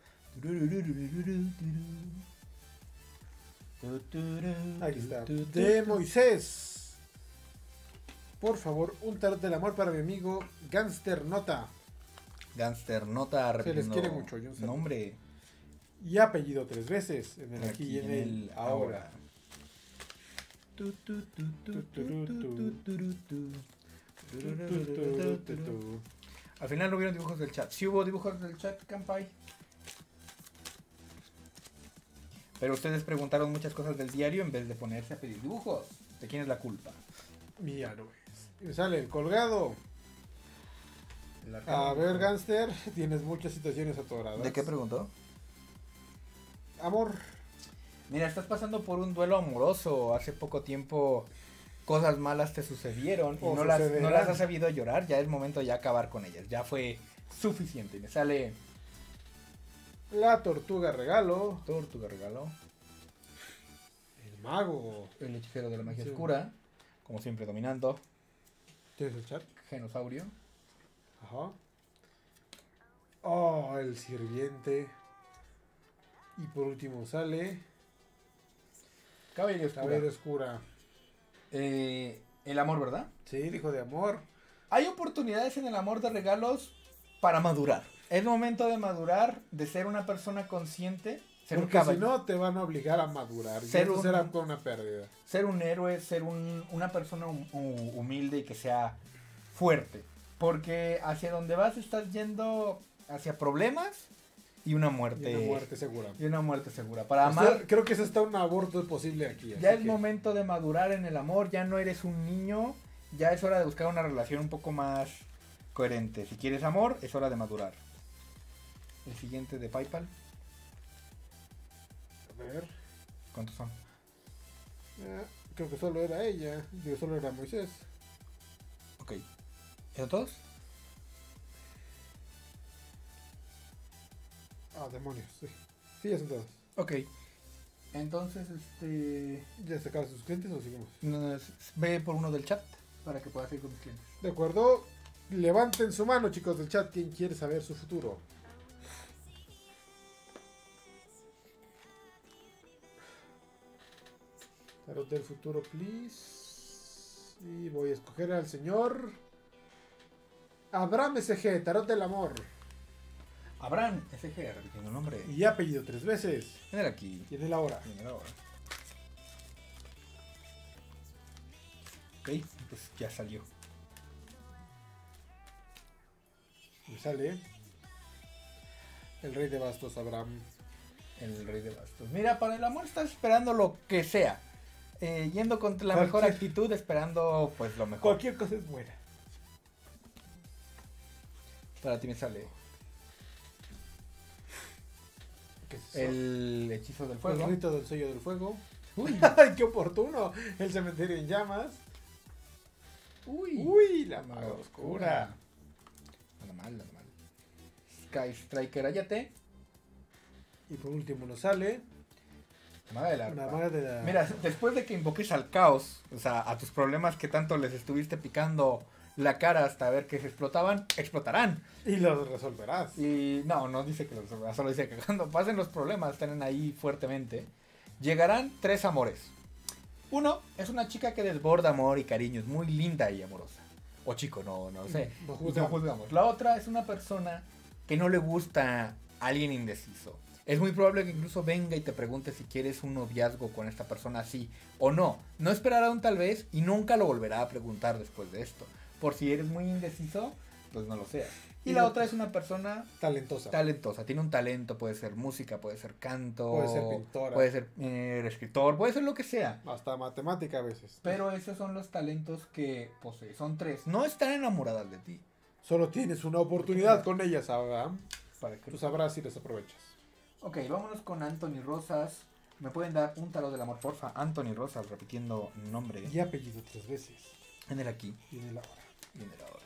S2: Ahí está. De Moisés. Por favor, un tarot del amor para mi amigo Gangster Nota.
S1: Gangster Nota,
S2: Se les
S1: repitiendo
S2: quiere mucho, yo sé.
S1: nombre.
S2: Y apellido 3 veces. En el aquí y en el ahora.
S1: Al final no hubieron dibujos del chat. Sí hubo dibujos del chat, Campai. Pero ustedes preguntaron muchas cosas del diario en vez de ponerse a pedir dibujos. ¿De quién es la culpa?
S2: Mía no es. Me sale el colgado. A ver, Gangster, tienes muchas situaciones atoradas.
S1: ¿De qué preguntó?
S2: Amor.
S1: Mira, estás pasando por un duelo amoroso. Hace poco tiempo cosas malas te sucedieron y
S2: O
S1: no las
S2: sucederán.
S1: has sabido llorar. Ya es momento de ya acabar con ellas. Ya fue suficiente. Me sale
S2: La tortuga regalo.
S1: Tortuga Regalo,
S2: El mago.
S1: el hechicero de la magia
S2: Sí.
S1: oscura, como siempre dominando,
S2: ¿Tienes el chat?
S1: Genosaurio,
S2: Ajá. Oh, el sirviente. Y por último sale
S1: Cabello Oscura.
S2: Cabello Oscura.
S1: El amor, ¿verdad?
S2: Sí, dijo de amor.
S1: Hay oportunidades en el amor de regalos para madurar. Es momento de madurar, de ser una persona consciente, ser un
S2: Porque si
S1: caballero,
S2: no te van a obligar a madurar. Y
S1: Ser
S2: eso
S1: un-
S2: será con una pérdida.
S1: ser un héroe, ser una persona humilde y que sea fuerte. Porque hacia donde vas estás yendo hacia problemas y una muerte.
S2: Y una muerte segura.
S1: Y una muerte segura. Para
S2: O sea,
S1: amar,
S2: creo que es hasta un aborto posible aquí.
S1: ya
S2: así
S1: es
S2: que-
S1: momento de madurar en el amor. Ya no eres un niño. Ya es hora de buscar una relación un poco más coherente. Si quieres amor, es hora de madurar. El siguiente de PayPal,
S2: A ver.
S1: ¿cuántos son?
S2: Creo que solo era ella. Digo, solo era Moisés.
S1: Ok. ¿Esos todos?
S2: Ah, demonios. Sí, sí ya son todos.
S1: Ok. Entonces,
S2: ¿Ya sacaron sus clientes o seguimos?
S1: ve por uno del chat para que puedas ir con tus clientes.
S2: De acuerdo. Levanten su mano, chicos del chat. ¿Quién quiere saber su futuro? Tarot del futuro, please. Y voy a escoger al señor Abraham SG, Tarot del amor.
S1: Abraham, SG, repitiendo el nombre.
S2: Y apellido 3 veces.
S1: Tener aquí.
S2: Tiene la hora.
S1: Primera hora. Ok, pues ya salió.
S2: Me sale el rey de bastos, Abraham.
S1: El rey de bastos. Mira, para el amor estás esperando lo que sea. Yendo con la mejor
S2: Cualquier-
S1: actitud, esperando pues lo mejor.
S2: Cualquier cosa es buena.
S1: Para ti me sale
S2: ¿Qué es eso?
S1: el hechizo del
S2: El
S1: fuego.
S2: rito del sello del fuego.
S1: Uy,
S2: ¡Ay, qué oportuno! El cementerio en llamas.
S1: uy,
S2: ¡Uy, la
S1: maga
S2: maga
S1: oscura.
S2: oscura!
S1: Nada mal, nada mal. Sky Striker Ayate.
S2: Y por último nos sale
S1: Maga del arpa.
S2: la maga de la...
S1: Mira, después de que invoques al caos, o sea, a tus problemas que tanto les estuviste picando la cara hasta ver que se explotaban, explotarán.
S2: Y los resolverás.
S1: Y no dice que los resolverá, solo dice que cuando pasen los problemas, estén ahí fuertemente, llegarán 3 amores. Uno es una chica que desborda amor y cariño, es muy linda y amorosa. o chico, no sé.
S2: No
S1: Y
S2: juzgamos.
S1: no juzgamos. La otra es una persona que no le gusta a alguien indeciso. Es muy probable que incluso venga y te pregunte si quieres un noviazgo con esta persona así o no. No esperará un tal vez y nunca lo volverá a preguntar después de esto. Por si eres muy indeciso, pues no lo seas. Y la otra es una persona
S2: Talentosa.
S1: talentosa, tiene un talento, puede ser música, puede ser canto,
S2: Puede ser pintora.
S1: puede ser escritor, puede ser lo que sea.
S2: Hasta matemática a veces.
S1: Pero esos son los talentos que posee, son 3. No están enamoradas de ti.
S2: Solo tienes una oportunidad con ellas, Abraham.
S1: Para que...
S2: Tú sabrás si las aprovechas.
S1: Ok, vámonos con Anthony Rosas. ¿Me pueden dar un tarot del amor, porfa? Anthony Rosas, repitiendo nombre.
S2: Y apellido 3 veces.
S1: En el aquí
S2: Y en el ahora.
S1: y en el ahora.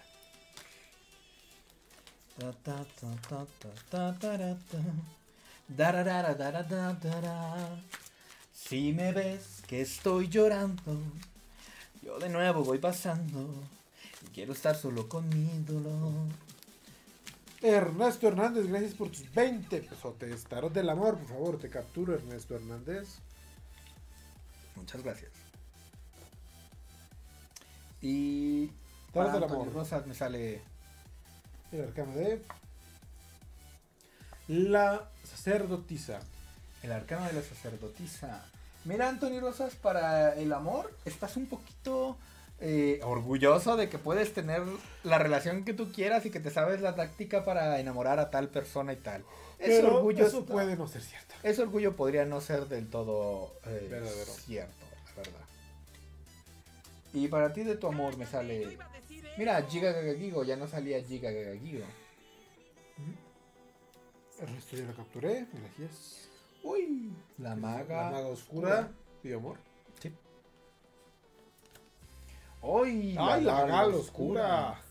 S1: Ta, ta, ta, ta, ta, ta, tara, ta. Dararara, dara, da, dara. Si me ves que estoy llorando, yo de nuevo voy pasando y quiero estar solo con mi dolor.
S2: Ernesto Hernández, gracias por tus 20 pesotes. Tarot del amor, por favor, te capturo, Ernesto Hernández.
S1: Muchas gracias. Y
S2: Tarot
S1: para
S2: del
S1: Anthony
S2: amor.
S1: Rosas me sale
S2: El arcano de la sacerdotisa.
S1: el arcano de la sacerdotisa. Mira, Anthony Rosas, para el amor estás un poquito orgulloso de que puedes tener la relación que tú quieras y que te sabes la táctica para enamorar a tal persona y tal. Ese
S2: Pero
S1: orgullo
S2: eso puede no ser cierto.
S1: ese orgullo podría no ser del todo
S2: Verdadero.
S1: cierto, la verdad. Y para ti de tu amor me sale... Mira, Giga Gagagigo, ya no salía Giga Gagagigo.
S2: El resto ya lo capturé. Gracias.
S1: Uy, la maga...
S2: La maga oscura. Pío amor.
S1: Sí. ¡Uy!
S2: ¡Ay, la gala oscura!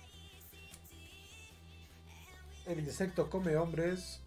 S2: El insecto come hombres.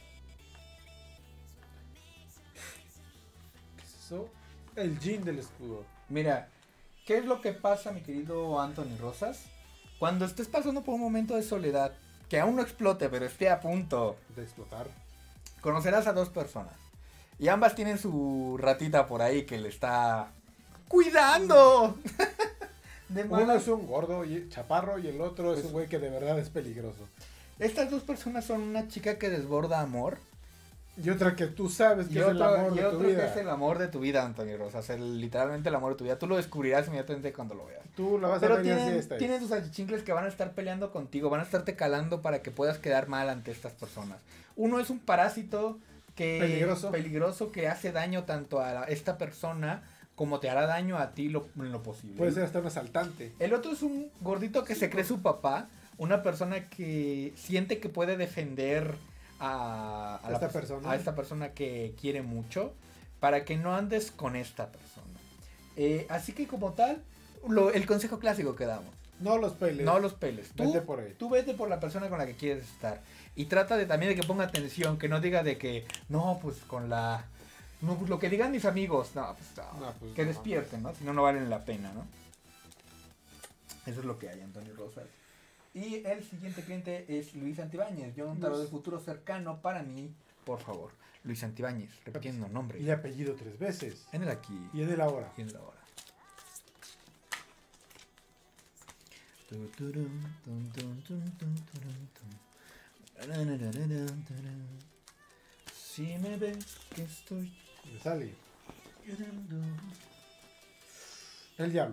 S2: ¿Qué es eso? El Jin del escudo.
S1: Mira, ¿qué es lo que pasa, mi querido Anthony Rosas? Cuando estés pasando por un momento de soledad, que aún no explote, pero esté a punto,
S2: De explotar.
S1: conocerás a 2 personas. Y ambas tienen su ratita por ahí que le está cuidando. De
S2: Uno
S1: malas.
S2: es un gordo y chaparro y el otro es un güey que de verdad es peligroso.
S1: Estas 2 personas son una chica que desborda amor
S2: Y otra que tú sabes que
S1: y
S2: es el amor
S1: y
S2: de tu
S1: otro que
S2: vida.
S1: es el amor de tu vida, Anthony Rosas. Literalmente el amor de tu vida. Tú lo descubrirás inmediatamente cuando lo veas.
S2: Tú la vas a
S1: Pero
S2: ver y así
S1: tienen,
S2: está.
S1: tienen sus achichincles que van a estar peleando contigo, van a estarte calando para que puedas quedar mal ante estas personas. Uno es un parásito peligroso que hace daño tanto a esta persona como te hará daño a ti en lo posible.
S2: Puede ser hasta un asaltante.
S1: El otro es un gordito que se cree su papá, una persona que siente que puede defender a esta persona que quiere mucho para que no andes con esta persona. Así que como tal, el consejo clásico que damos.
S2: No los peles.
S1: No los peles.
S2: Vete por ahí.
S1: Tú vete por la persona con la que quieres estar. Y trata también de que ponga atención, que no diga de que, no, pues con la... No, pues lo que digan mis amigos, no, pues, no,
S2: No, pues,
S1: que
S2: no.
S1: despierten, ¿no? Si no, no valen la pena, ¿no? Eso es lo que hay, Antonio Rosas. Y el siguiente cliente es Luis Santibáñez. Yo un tarot del futuro cercano para mí, por favor. Luis Santibáñez, repitiendo nombre.
S2: Y apellido 3 veces.
S1: En el aquí
S2: Y en el ahora.
S1: y en el ahora. Si me ves que estoy
S2: Me sale.
S1: llorando.
S2: El diablo.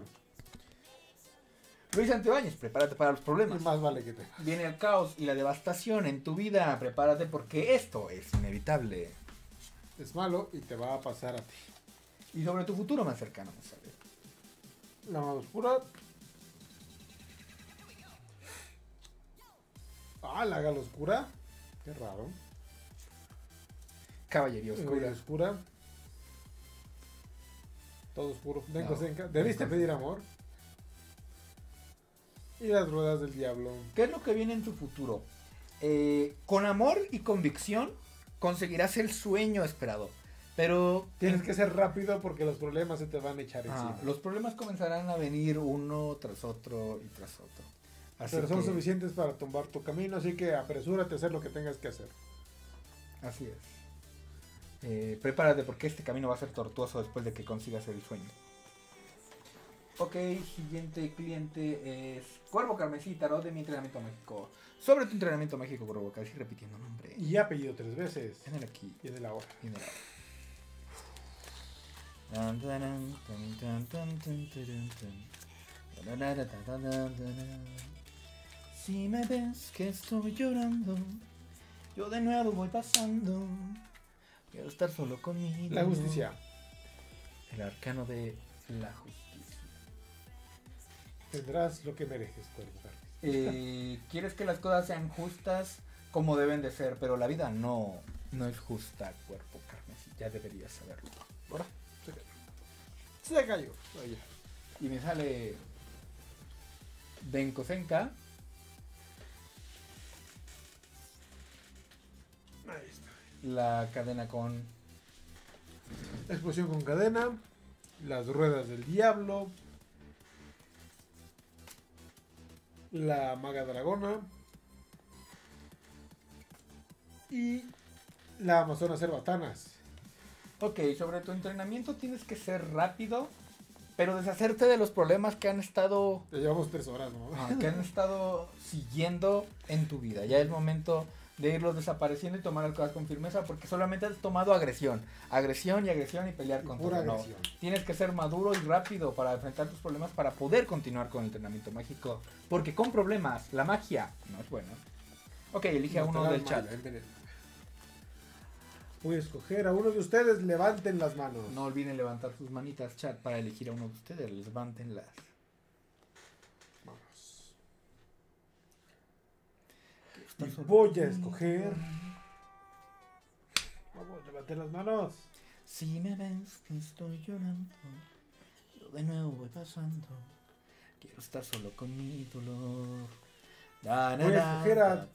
S1: Luis Santibáñez, prepárate para los
S2: Y
S1: problemas.
S2: más vale que te.
S1: Viene el caos y la devastación en tu vida. Prepárate porque esto es inevitable.
S2: Es malo y te va a pasar a ti.
S1: Y sobre tu futuro más cercano, me sale.
S2: La mano oscura. Ah, la gala oscura. Qué raro.
S1: Caballería
S2: Oscura.
S1: oscura.
S2: Oscura. Todo oscuro. Denko
S1: No.
S2: Senka. Debiste
S1: Denko
S2: pedir
S1: Senka.
S2: amor. Y las ruedas del diablo.
S1: ¿Qué es lo que viene en tu futuro? Con amor y convicción conseguirás el sueño esperado. Pero
S2: Tienes que ser rápido porque los problemas se te van a echar encima.
S1: los problemas comenzarán a venir uno tras otro y tras otro. Así
S2: Pero son
S1: que-
S2: suficientes para tumbar tu camino, así que apresúrate a hacer lo que tengas que hacer.
S1: Así es. Prepárate porque este camino va a ser tortuoso después de que consigas el sueño. Ok, siguiente cliente es Cuervo Carmesí, tarot de mi entrenamiento mágico. Sobre tu entrenamiento mágico, Cuervo, casi repitiendo nombre.
S2: Y apellido 3 veces.
S1: En el aquí.
S2: Y en el ahora.
S1: Y en el ahora. Si me ves que estoy llorando, yo de nuevo voy pasando. Quiero estar solo conmigo.
S2: La justicia.
S1: El arcano de la justicia.
S2: Tendrás lo que mereces, Cuervo Carmesí.
S1: Quieres que las cosas sean justas como deben de ser, pero la vida no es justa, Cuerpo Carmesí. Ya deberías saberlo.
S2: Ahora, se cayó. Oye.
S1: Y me sale Denkosenka.
S2: Ahí está.
S1: La cadena con
S2: Explosión con cadena. Las ruedas del diablo. La maga dragona. Y la amazona cerbatanas.
S1: Ok, sobre tu entrenamiento tienes que ser rápido, pero deshacerte de los problemas que han estado
S2: Ya llevamos 3 horas, ¿no?
S1: que han estado siguiendo en tu vida. Ya es momento de irlos desapareciendo y tomar las cosas con firmeza, porque solamente has tomado agresión y pelear con
S2: Pura
S1: todo. No.
S2: agresión.
S1: Tienes que ser maduro y rápido para enfrentar tus problemas para poder continuar con el entrenamiento mágico, porque con problemas la magia no es buena. Ok, elige a
S2: No
S1: uno
S2: te
S1: del
S2: das
S1: chat.
S2: mal, envenena. Voy a escoger a uno de ustedes. Levanten las manos.
S1: No olviden levantar sus manitas, chat, para elegir a uno de ustedes. Levántenlas.
S2: Vamos. Y voy a escoger. Vamos, levanten las manos.
S1: Si me ves que estoy llorando, yo de nuevo voy pasando. Quiero estar solo con mi dolor.
S2: Voy a escoger a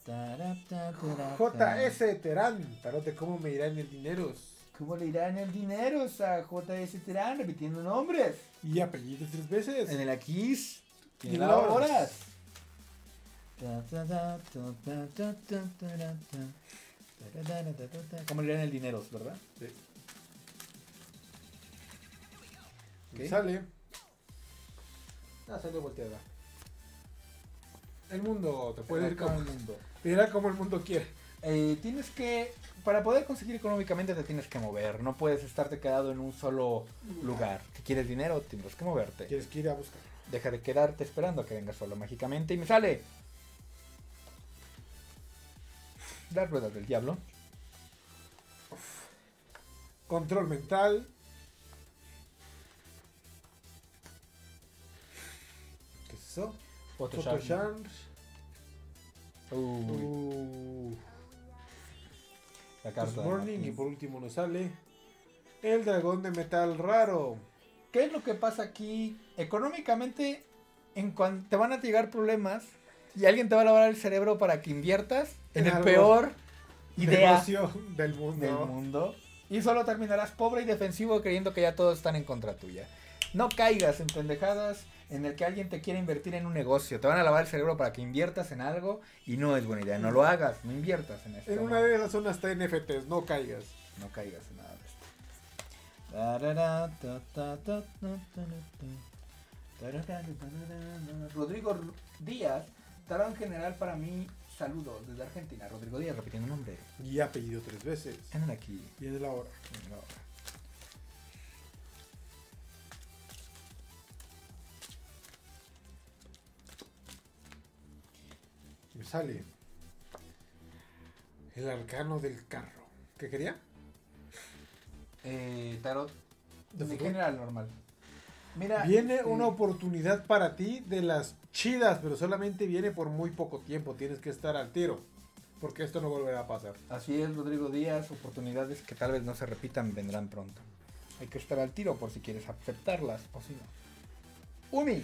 S2: JS Terán. Tarote, ¿cómo me irá en el dinero?
S1: ¿Cómo le irá en el dinero a JS Terán repitiendo nombres?
S2: Y apellidos 3 veces.
S1: En el Aquis.
S2: Y
S1: En
S2: en
S1: la
S2: la
S1: horas. ¿Cómo le irá en el dinero, verdad?
S2: Sí.
S1: Ok.
S2: Sale.
S1: Salió volteada.
S2: El mundo te puede ir
S1: Acaba
S2: como,
S1: el mundo.
S2: irá como el mundo quiere.
S1: Tienes que, para poder conseguir económicamente te tienes que mover, no puedes estarte quedado en un solo lugar. Si quieres dinero, tienes que moverte.
S2: Tienes que ir a buscar.
S1: Deja de quedarte esperando a que venga solo mágicamente y me sale las ruedas del diablo.
S2: Control mental. ¿Qué es eso? Photoshop.
S1: La carta de
S2: Morning.
S1: Martín.
S2: Y por último nos sale el dragón de metal raro.
S1: ¿Qué es lo que pasa aquí? Económicamente, en cuanto te van a llegar problemas y alguien te va a lavar el cerebro para que inviertas en el
S2: algo
S1: peor idea
S2: Negocio del mundo.
S1: del mundo y solo terminarás pobre y defensivo creyendo que ya todos están en contra tuya. No caigas en pendejadas en el que alguien te quiere invertir en un negocio. Te van a lavar el cerebro para que inviertas en algo y no es buena idea. No lo hagas, no inviertas en esto.
S2: En
S1: no.
S2: una de esas zonas está NFTs, no caigas.
S1: No caigas en nada de esto. Rodrigo Díaz, tarot en general para mí, saludos desde Argentina. Rodrigo Díaz, repitiendo nombre.
S2: Y apellido 3 veces.
S1: En el aquí.
S2: Y en el ahora.
S1: En el ahora.
S2: Me sale el arcano del carro. ¿Qué quería?
S1: Tarot
S2: ¿De
S1: en
S2: futuro?
S1: general normal. Mira,
S2: Viene una oportunidad para ti de las chidas, pero solamente viene por muy poco tiempo. Tienes que estar al tiro, porque esto no volverá a pasar.
S1: Así es, Rodrigo Díaz, oportunidades que tal vez no se repitan vendrán pronto. Hay que estar al tiro por si quieres aceptarlas o si no. Umi.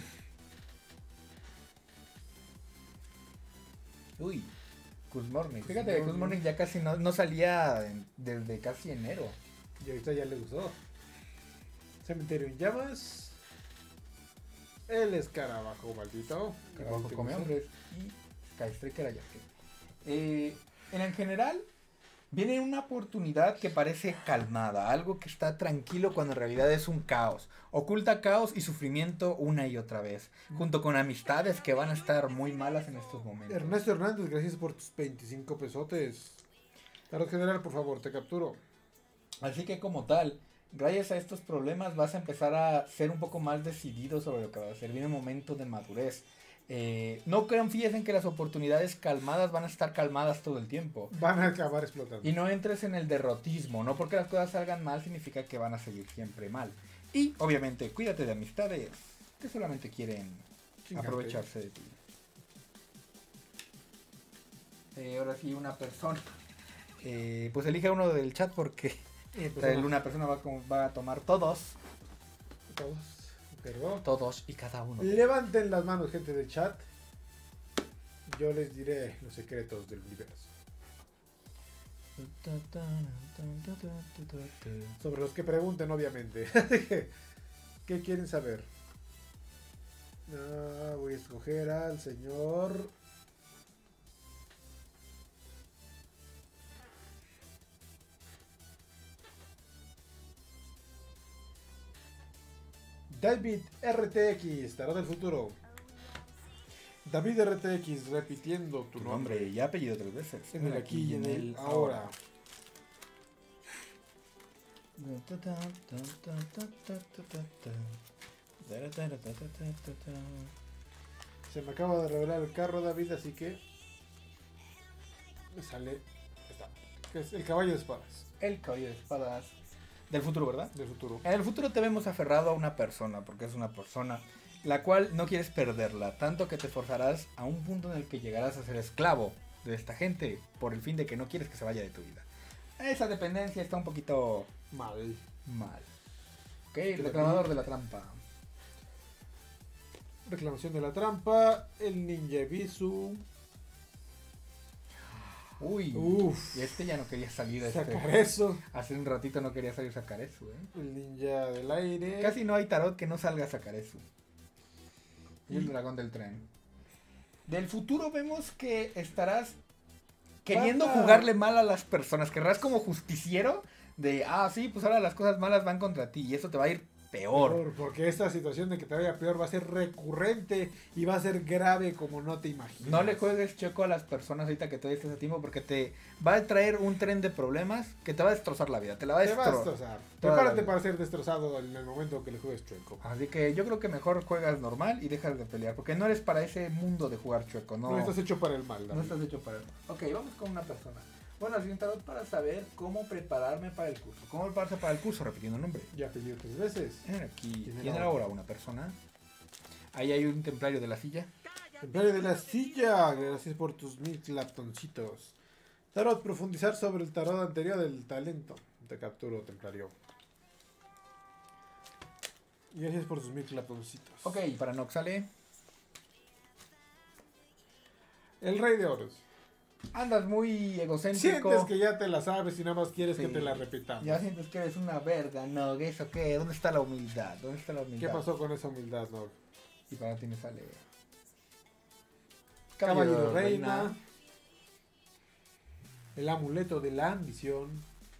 S1: Uy, Good Morning. Fíjate que Good Morning ya casi no salía desde casi enero.
S2: Y ahorita ya le gustó. Cementerio en llamas. El escarabajo maldito.
S1: Trabajo
S2: ¿Te
S1: come
S2: gusta?
S1: hombres y Skystriker allá. En el general, Viene una oportunidad que parece calmada, algo que está tranquilo cuando en realidad es un caos. Oculta caos y sufrimiento una y otra vez, junto con amistades que van a estar muy malas en estos momentos.
S2: Ernesto Hernández, gracias por tus 25 pesotes. Tarot general, por favor, te capturo.
S1: Así que como tal, gracias a estos problemas vas a empezar a ser un poco más decidido sobre lo que va a hacer. Viene un momento de madurez. No confíes en que las oportunidades calmadas van a estar calmadas todo el tiempo.
S2: Van a acabar explotando.
S1: Y no entres en el derrotismo. No porque las cosas salgan mal significa que van a seguir siempre mal. Y obviamente cuídate de amistades que solamente quieren
S2: Chingarte.
S1: aprovecharse de ti. Ahora sí, una persona. Pues elige uno del chat porque una persona va a tomar todos.
S2: Todos. Perdón.
S1: Todos y cada uno.
S2: Levanten las manos, gente del chat. Yo les diré los secretos del universo. Sobre los que pregunten, obviamente. ¿Qué quieren saber? Voy a escoger al señor... David RTX, tarot del futuro. David RTX, repitiendo tu
S1: Tu
S2: nombre.
S1: nombre y apellido 3 veces.
S2: En el aquí y en el ahora. Se me acaba de revelar el carro, David, así que me sale esta, que es el caballo de espadas
S1: El caballo de espadas del futuro, ¿verdad?
S2: del futuro.
S1: En el futuro te vemos aferrado a una persona, porque es una persona la cual no quieres perderla, tanto que te forzarás a un punto en el que llegarás a ser esclavo de esta gente, por el fin de que no quieres que se vaya de tu vida. Esa dependencia está un poquito
S2: Mal.
S1: mal. Ok, reclamador de la trampa.
S2: Reclamación de la trampa. El ninja Bisu.
S1: Uy,
S2: Uf.
S1: y este ya no quería salir.
S2: Sacar eso.
S1: Hace un ratito no quería salir a sacar eso,
S2: El ninja del aire.
S1: Casi no hay tarot que no salga a sacar eso. Y el dragón del tren. Del futuro vemos que estarás queriendo
S2: Panda.
S1: jugarle mal a las personas. Querrás como justiciero de, sí, pues ahora las cosas malas van contra ti y eso te va a ir peor.
S2: Porque esta situación de que te vaya peor va a ser recurrente y va a ser grave como no te imaginas.
S1: No le juegues choco a las personas ahorita que todavía estás a tiempo porque te va a traer un tren de problemas que te va a destrozar la vida. Te la va a
S2: Te va a
S1: destrozar.
S2: destrozar.
S1: Toda la
S2: Prepárate
S1: vida.
S2: para ser destrozado en el momento que le juegues chueco.
S1: Así que yo creo que mejor juegas normal y dejas de pelear porque no eres para ese mundo de jugar chueco.
S2: No estás hecho para el mal,
S1: No
S2: David.
S1: estás hecho para eso. Ok, vamos con una persona. Bueno, el siguiente tarot para saber cómo prepararme para el curso. ¿Cómo prepararse para el curso? Repitiendo el nombre.
S2: Ya apellido 3 veces.
S1: Aquí
S2: Tiene
S1: tiene
S2: la
S1: ahora una persona. Ahí hay un templario de la silla.
S2: Templario de la silla, gracias por tus 1000 claptoncitos. Tarot, profundizar sobre el tarot anterior del talento. Te capturo, templario. Y gracias por tus 1000 claptoncitos.
S1: Ok, para Nox sale.
S2: El rey de oros.
S1: Andas muy egocéntrico.
S2: Sientes que ya te la sabes y nada más quieres
S1: Sí.
S2: que te la repitamos.
S1: Ya sientes que eres una verga, no, ¿eso qué? ¿Dónde está la humildad? ¿Dónde está la humildad?
S2: ¿Qué pasó con esa humildad, no?
S1: Y para ti me sale.
S2: Caballero reina. El amuleto de la ambición.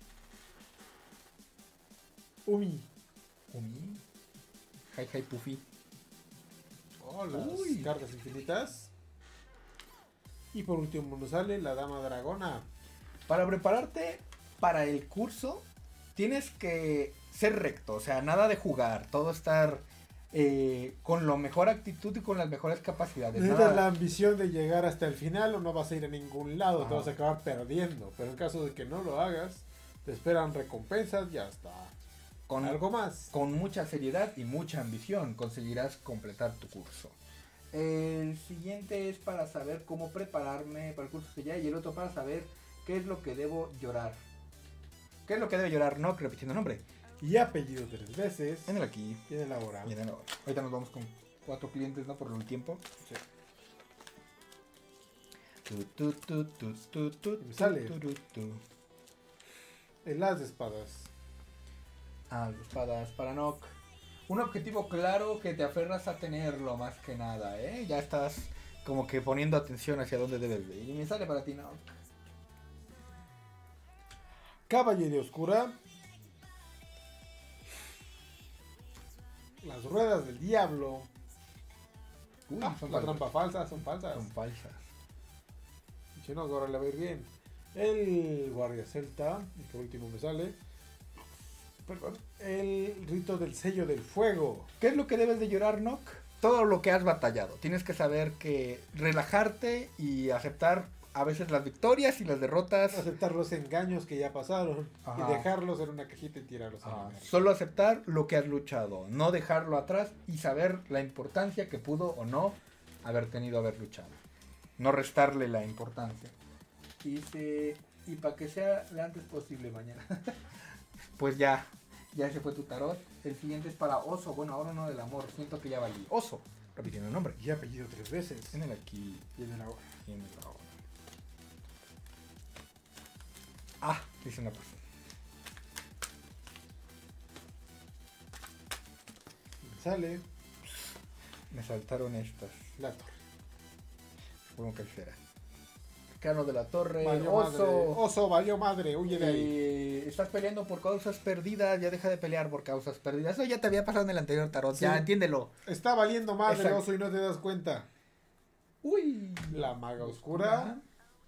S2: Umi.
S1: Umi. Hi, hi, Puffy.
S2: Oh, las
S1: Uy.
S2: cartas infinitas. Y por último nos sale la dama dragona.
S1: Para prepararte para el curso, tienes que ser recto, o sea, nada de jugar, todo estar con la mejor actitud y con las mejores capacidades.
S2: Necesitas la
S1: Nada,
S2: ambición de llegar hasta el final o no vas a ir a ningún lado, te
S1: Ajá.
S2: vas a acabar perdiendo. Pero en caso de que no lo hagas, te esperan recompensas y hasta
S1: con,
S2: algo más.
S1: con mucha seriedad y mucha ambición conseguirás completar tu curso. El siguiente es para saber cómo prepararme para el curso que ya y el otro para saber qué es lo que debo llorar. ¿Qué es lo que debe llorar? No, repitiendo el nombre.
S2: Y apellido 3 veces.
S1: Viene aquí.
S2: Tiene la hora.
S1: Viene ahora. Ahorita nos vamos con 4 clientes, ¿no? Por el tiempo.
S2: Sí.
S1: Me
S2: sale. El as de espadas.
S1: Las espadas para Nock. Un objetivo claro que te aferras a tenerlo más que nada, ¿eh? Ya estás como que poniendo atención hacia dónde debes de ir. Y me sale para ti, Nock.
S2: Caballería Oscura. Las ruedas del diablo.
S1: Uy, son
S2: La
S1: falsas.
S2: trampa falsa, son falsas.
S1: Son falsas.
S2: Si no, ahora le va a ir bien. El guardia celta, y que último me sale. Perdón. El rito del sello del fuego.
S1: ¿Qué es lo que debes de llorar, Nock? Todo lo que has batallado. Tienes que saber que relajarte y aceptar a veces las victorias y las derrotas.
S2: Aceptar los engaños que ya pasaron.
S1: Ajá.
S2: Y dejarlos en una cajita y tirarlos a la mierda.
S1: Solo aceptar lo que has luchado, no dejarlo atrás y saber la importancia que pudo o no haber tenido haber luchado. No restarle la importancia. Y para que sea lo antes posible mañana. Pues ya se fue tu tarot. El siguiente es para Oso. Bueno, ahora no del amor. Siento que ya valí. Oso. Repitiendo el nombre.
S2: Y apellido 3 veces.
S1: En el aquí
S2: Y en el ahora.
S1: y en el ahora. Ah, dice una persona.
S2: Me sale
S1: Me saltaron estas.
S2: la torre.
S1: Supongo que será. Cano de la Torre.
S2: Valió
S1: Oso.
S2: madre. Oso, valió madre. Huye de ahí.
S1: Estás peleando por causas perdidas, ya deja de pelear por causas perdidas. Eso ya te había pasado en el anterior tarot,
S2: Sí.
S1: ya entiéndelo.
S2: Está valiendo madre,
S1: Exacto.
S2: oso, y no te das cuenta.
S1: Uy.
S2: La maga oscura.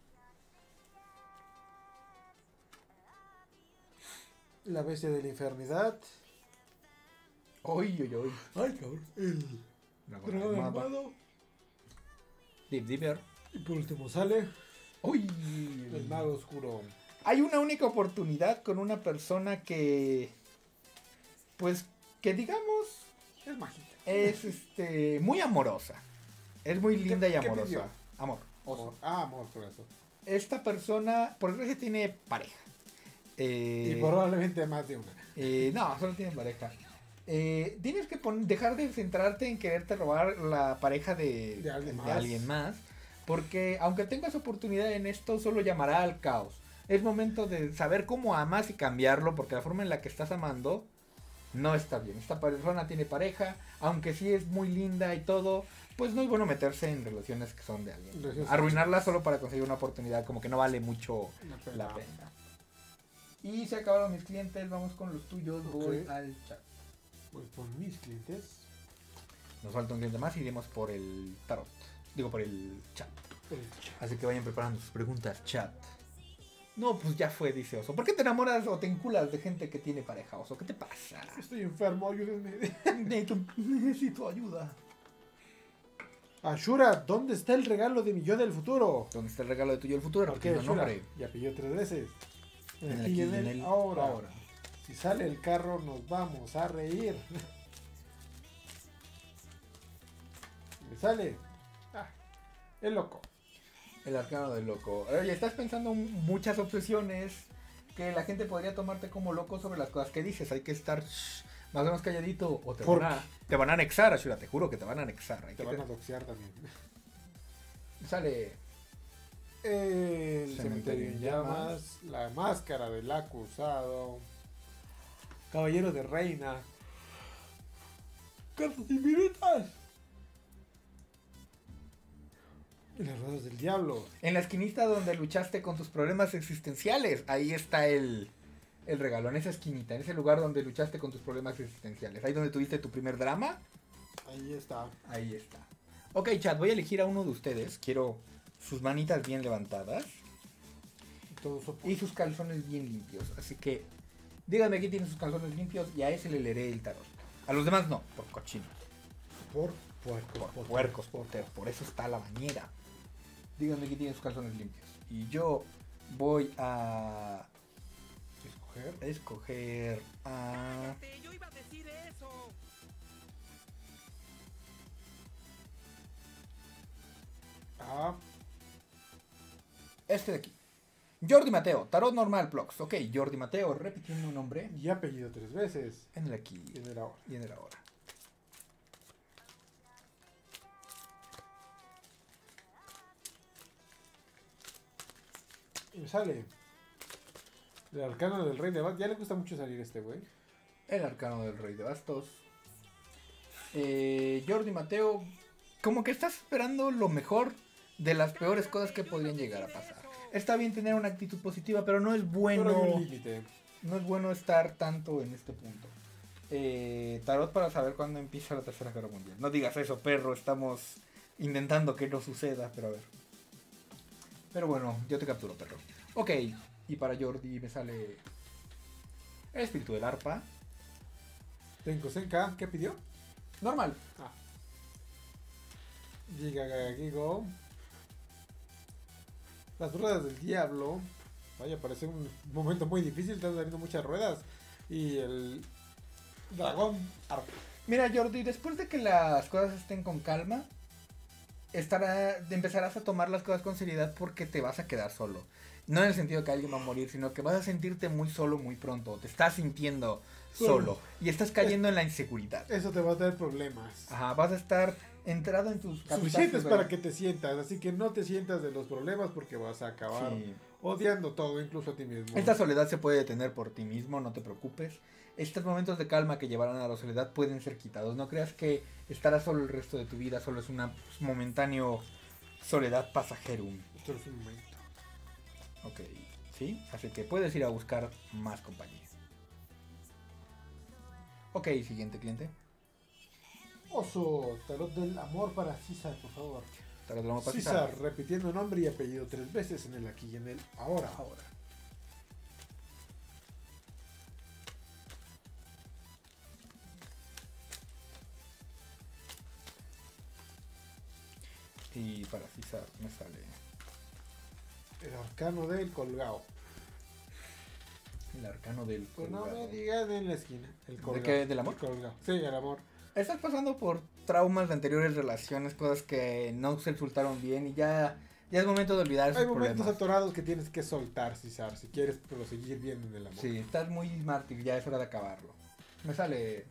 S2: La bestia de la infernidad.
S1: Uy, uy, uy.
S2: Ay, cabrón. El dragón armado.
S1: Deep Deeper.
S2: Y por último sale
S1: Uy.
S2: el mago oscuro.
S1: Hay una única oportunidad con una persona que, pues, que digamos,
S2: Es mágica.
S1: es muy amorosa. Es muy linda y
S2: qué
S1: amorosa.
S2: pidió?
S1: Amor. Oso.
S2: Amor, por eso.
S1: Esta persona, por desgracia, tiene pareja.
S2: Y probablemente más de una.
S1: No, solo tiene pareja. Tienes que dejar de centrarte en quererte robar la pareja de alguien más. Porque aunque tengas oportunidad en esto, solo llamará al caos. Es momento de saber cómo amas y cambiarlo, porque la forma en la que estás amando no está bien. Esta persona tiene pareja, aunque sí es muy linda y todo, pues no es bueno meterse en relaciones que son de alguien.
S2: Relaciones
S1: Arruinarla solo para conseguir una oportunidad, como que no vale mucho la pena. Y se acabaron mis clientes, vamos con los tuyos, voy
S2: Ok.
S1: al chat.
S2: Voy por mis clientes.
S1: Nos falta un cliente más y iremos por el tarot. Digo, por el chat. Así que vayan preparando sus preguntas, chat. No, pues ya fue, dice Oso. ¿Por qué te enamoras o te enculas de gente que tiene pareja, Oso? ¿Qué te pasa?
S2: Estoy enfermo, ayúdenme.
S1: Necesito ayuda.
S2: Ashura, ¿dónde está el regalo de mi yo del futuro?
S1: ¿Dónde está el regalo de tuyo del futuro?
S2: Ok,
S1: Repitiendo
S2: Ashura.
S1: nombre.
S2: Ya pilló 3 veces.
S1: En el
S2: Aquí y en el ahora.
S1: ahora.
S2: Si sale el carro, nos vamos a reír. Me sale. El loco.
S1: El arcano del loco. Oye, estás pensando en muchas obsesiones que la gente podría tomarte como loco sobre las cosas que dices. Hay que estar más o menos calladito o te van a anexar, Ashura. Te juro que te van a anexar.
S2: Te van a doxear también.
S1: Sale
S2: El
S1: Cementerio
S2: cementerio
S1: en
S2: en llamas. La máscara del acusado. Caballero de reina. Cartas infinitas. Y las ruedas del diablo.
S1: en la esquinita donde luchaste con tus problemas existenciales. Ahí está el regalo. En esa esquinita, en ese lugar donde luchaste con tus problemas existenciales. Ahí donde tuviste tu primer drama.
S2: Ahí está.
S1: Ahí está. Ok, chat, voy a elegir a uno de ustedes. Quiero sus manitas bien levantadas
S2: Todo eso
S1: y sus calzones bien limpios. Así que díganme quién tiene sus calzones limpios y a ese le leeré el tarot. A los demás no, por cochinos.
S2: por puercos.
S1: Por puercos, por eso está la bañera. Díganme quién tiene sus calzones limpios. Y yo voy a escoger a...
S3: Cállate, yo iba a decir eso.
S1: este de aquí. Jordi Mateo, tarot normal, Plox. Ok, Jordi Mateo, repitiendo un nombre.
S2: Y apellido 3 veces.
S1: En el aquí
S2: Y en el ahora.
S1: y en el ahora.
S2: Y me sale. El arcano del rey de Bat. Ya le gusta mucho salir este güey.
S1: El arcano del rey de bastos. Jordi Mateo, como que estás esperando lo mejor de las peores cosas que podrían llegar a pasar. Está bien tener una actitud positiva, pero no es
S2: Pero
S1: bueno.
S2: hay un límite.
S1: No es bueno estar tanto en este punto. Tarot para saber cuándo empieza la Tercera Guerra Mundial. No digas eso, perro. Estamos intentando que no suceda, pero a ver. Pero bueno, yo te capturo, perro. Ok, y para Jordi me sale el espíritu del arpa.
S2: Tenko Senka, ¿qué pidió?
S1: Normal.
S2: Ah. Gigo. Las ruedas del diablo. Vaya, parece un momento muy difícil. Están saliendo muchas ruedas. Y el dragón.
S1: Mira, Jordi, después de que las cosas estén con calma, empezarás a tomar las cosas con seriedad porque te vas a quedar solo. No en el sentido que alguien va a morir, sino que vas a sentirte muy solo muy pronto. Te estás sintiendo solo y estás cayendo en la inseguridad.
S2: Eso te va a traer problemas.
S1: Ajá, vas a estar entrado en tus
S2: Suficientes para que te sientas. Así que no te sientas de los problemas porque vas a acabar
S1: Sí.
S2: odiando todo, incluso a ti mismo.
S1: Esta soledad se puede detener por ti mismo, no te preocupes. Estos momentos de calma que llevarán a la soledad pueden ser quitados. No creas que estarás solo el resto de tu vida, solo es una momentáneo soledad pasajero.
S2: Esto es un momento.
S1: Ok, ¿sí? Así que puedes ir a buscar más compañía. Ok, siguiente cliente.
S2: Oso, tarot del amor para César, por favor.
S1: Tarot del amor para
S2: César, repitiendo nombre y apellido 3 veces en el aquí y en el ahora.
S1: Ahora. Y para César me sale
S2: El arcano del colgado.
S1: el arcano del
S2: Pues no
S1: colgado.
S2: me digan en la esquina. El colgado.
S1: qué? ¿Del amor?
S2: El colgado. Sí, el amor.
S1: Estás pasando por traumas de anteriores relaciones, cosas que no se resultaron bien y ya es momento de olvidar esos
S2: Hay momentos
S1: problemas.
S2: atorados que tienes que soltar, César, si quieres proseguir bien en el amor.
S1: Sí, estás muy mártir, ya es hora de acabarlo. Me sale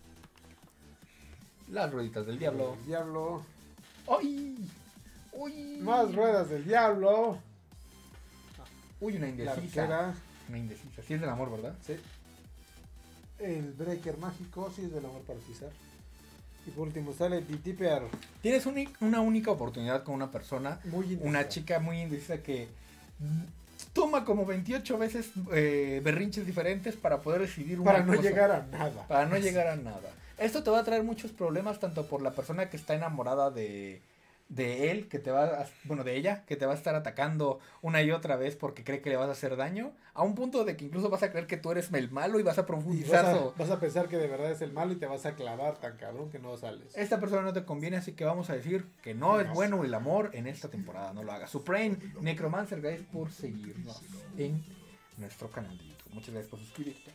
S1: las rueditas del diablo.
S2: El diablo.
S1: ¡Ay! ¡Uy!
S2: Más ruedas del diablo.
S1: Uy, una
S2: La
S1: indecisa.
S2: arquera.
S1: Una indecisa. Sí es del amor, ¿verdad?
S2: Sí. El breaker mágico, sí es del amor para César. Y por último sale Titiper.
S1: Tienes una única oportunidad con una persona,
S2: Muy indecisa.
S1: una chica muy indecisa que toma como 28 veces berrinches diferentes para poder decidir una
S2: Para no
S1: cosa.
S2: llegar a nada.
S1: Para no llegar a nada. Esto te va a traer muchos problemas tanto por la persona que está enamorada de él, que te va a, bueno, de ella, que te va a estar atacando una y otra vez porque cree que le vas a hacer daño, a un punto de que incluso vas a creer que tú eres el malo y vas a
S2: Y
S1: profundizar.
S2: vas a pensar que de verdad es el malo y te vas a clavar tan cabrón que no sales.
S1: Esta persona no te conviene, así que vamos a decir que no es
S2: No.
S1: bueno el amor en esta temporada, no lo hagas. Supreme Necromancer, gracias por seguirnos en nuestro canal de YouTube. Muchas gracias por suscribirte.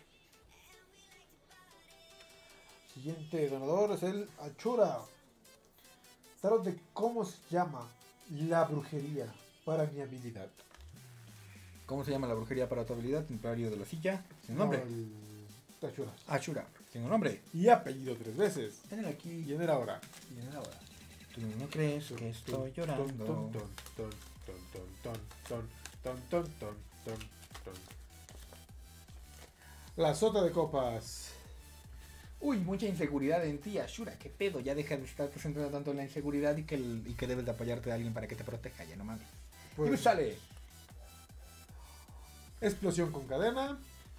S2: Siguiente donador es el Achura. Tarot de cómo se llama la brujería para mi habilidad.
S1: ¿Cómo se llama la brujería para tu habilidad? Templario de la silla. Sin nombre.
S2: No, el Achura.
S1: Ashura. Sin nombre.
S2: Y apellido 3 veces.
S1: En el aquí
S2: Y en el ahora.
S1: y en el ahora. Tú no crees que estoy llorando.
S2: Ton, ton, ton, ton, ton, ton, ton, ton, ton, ton, ton. La sota de copas.
S1: Uy, mucha inseguridad en ti, Ashura. ¿Qué pedo? Ya deja de estar centrado tanto en la inseguridad y que debes de apoyarte de alguien para que te proteja. Ya no mames.
S2: Pues,
S1: y me sale.
S2: explosión con cadena.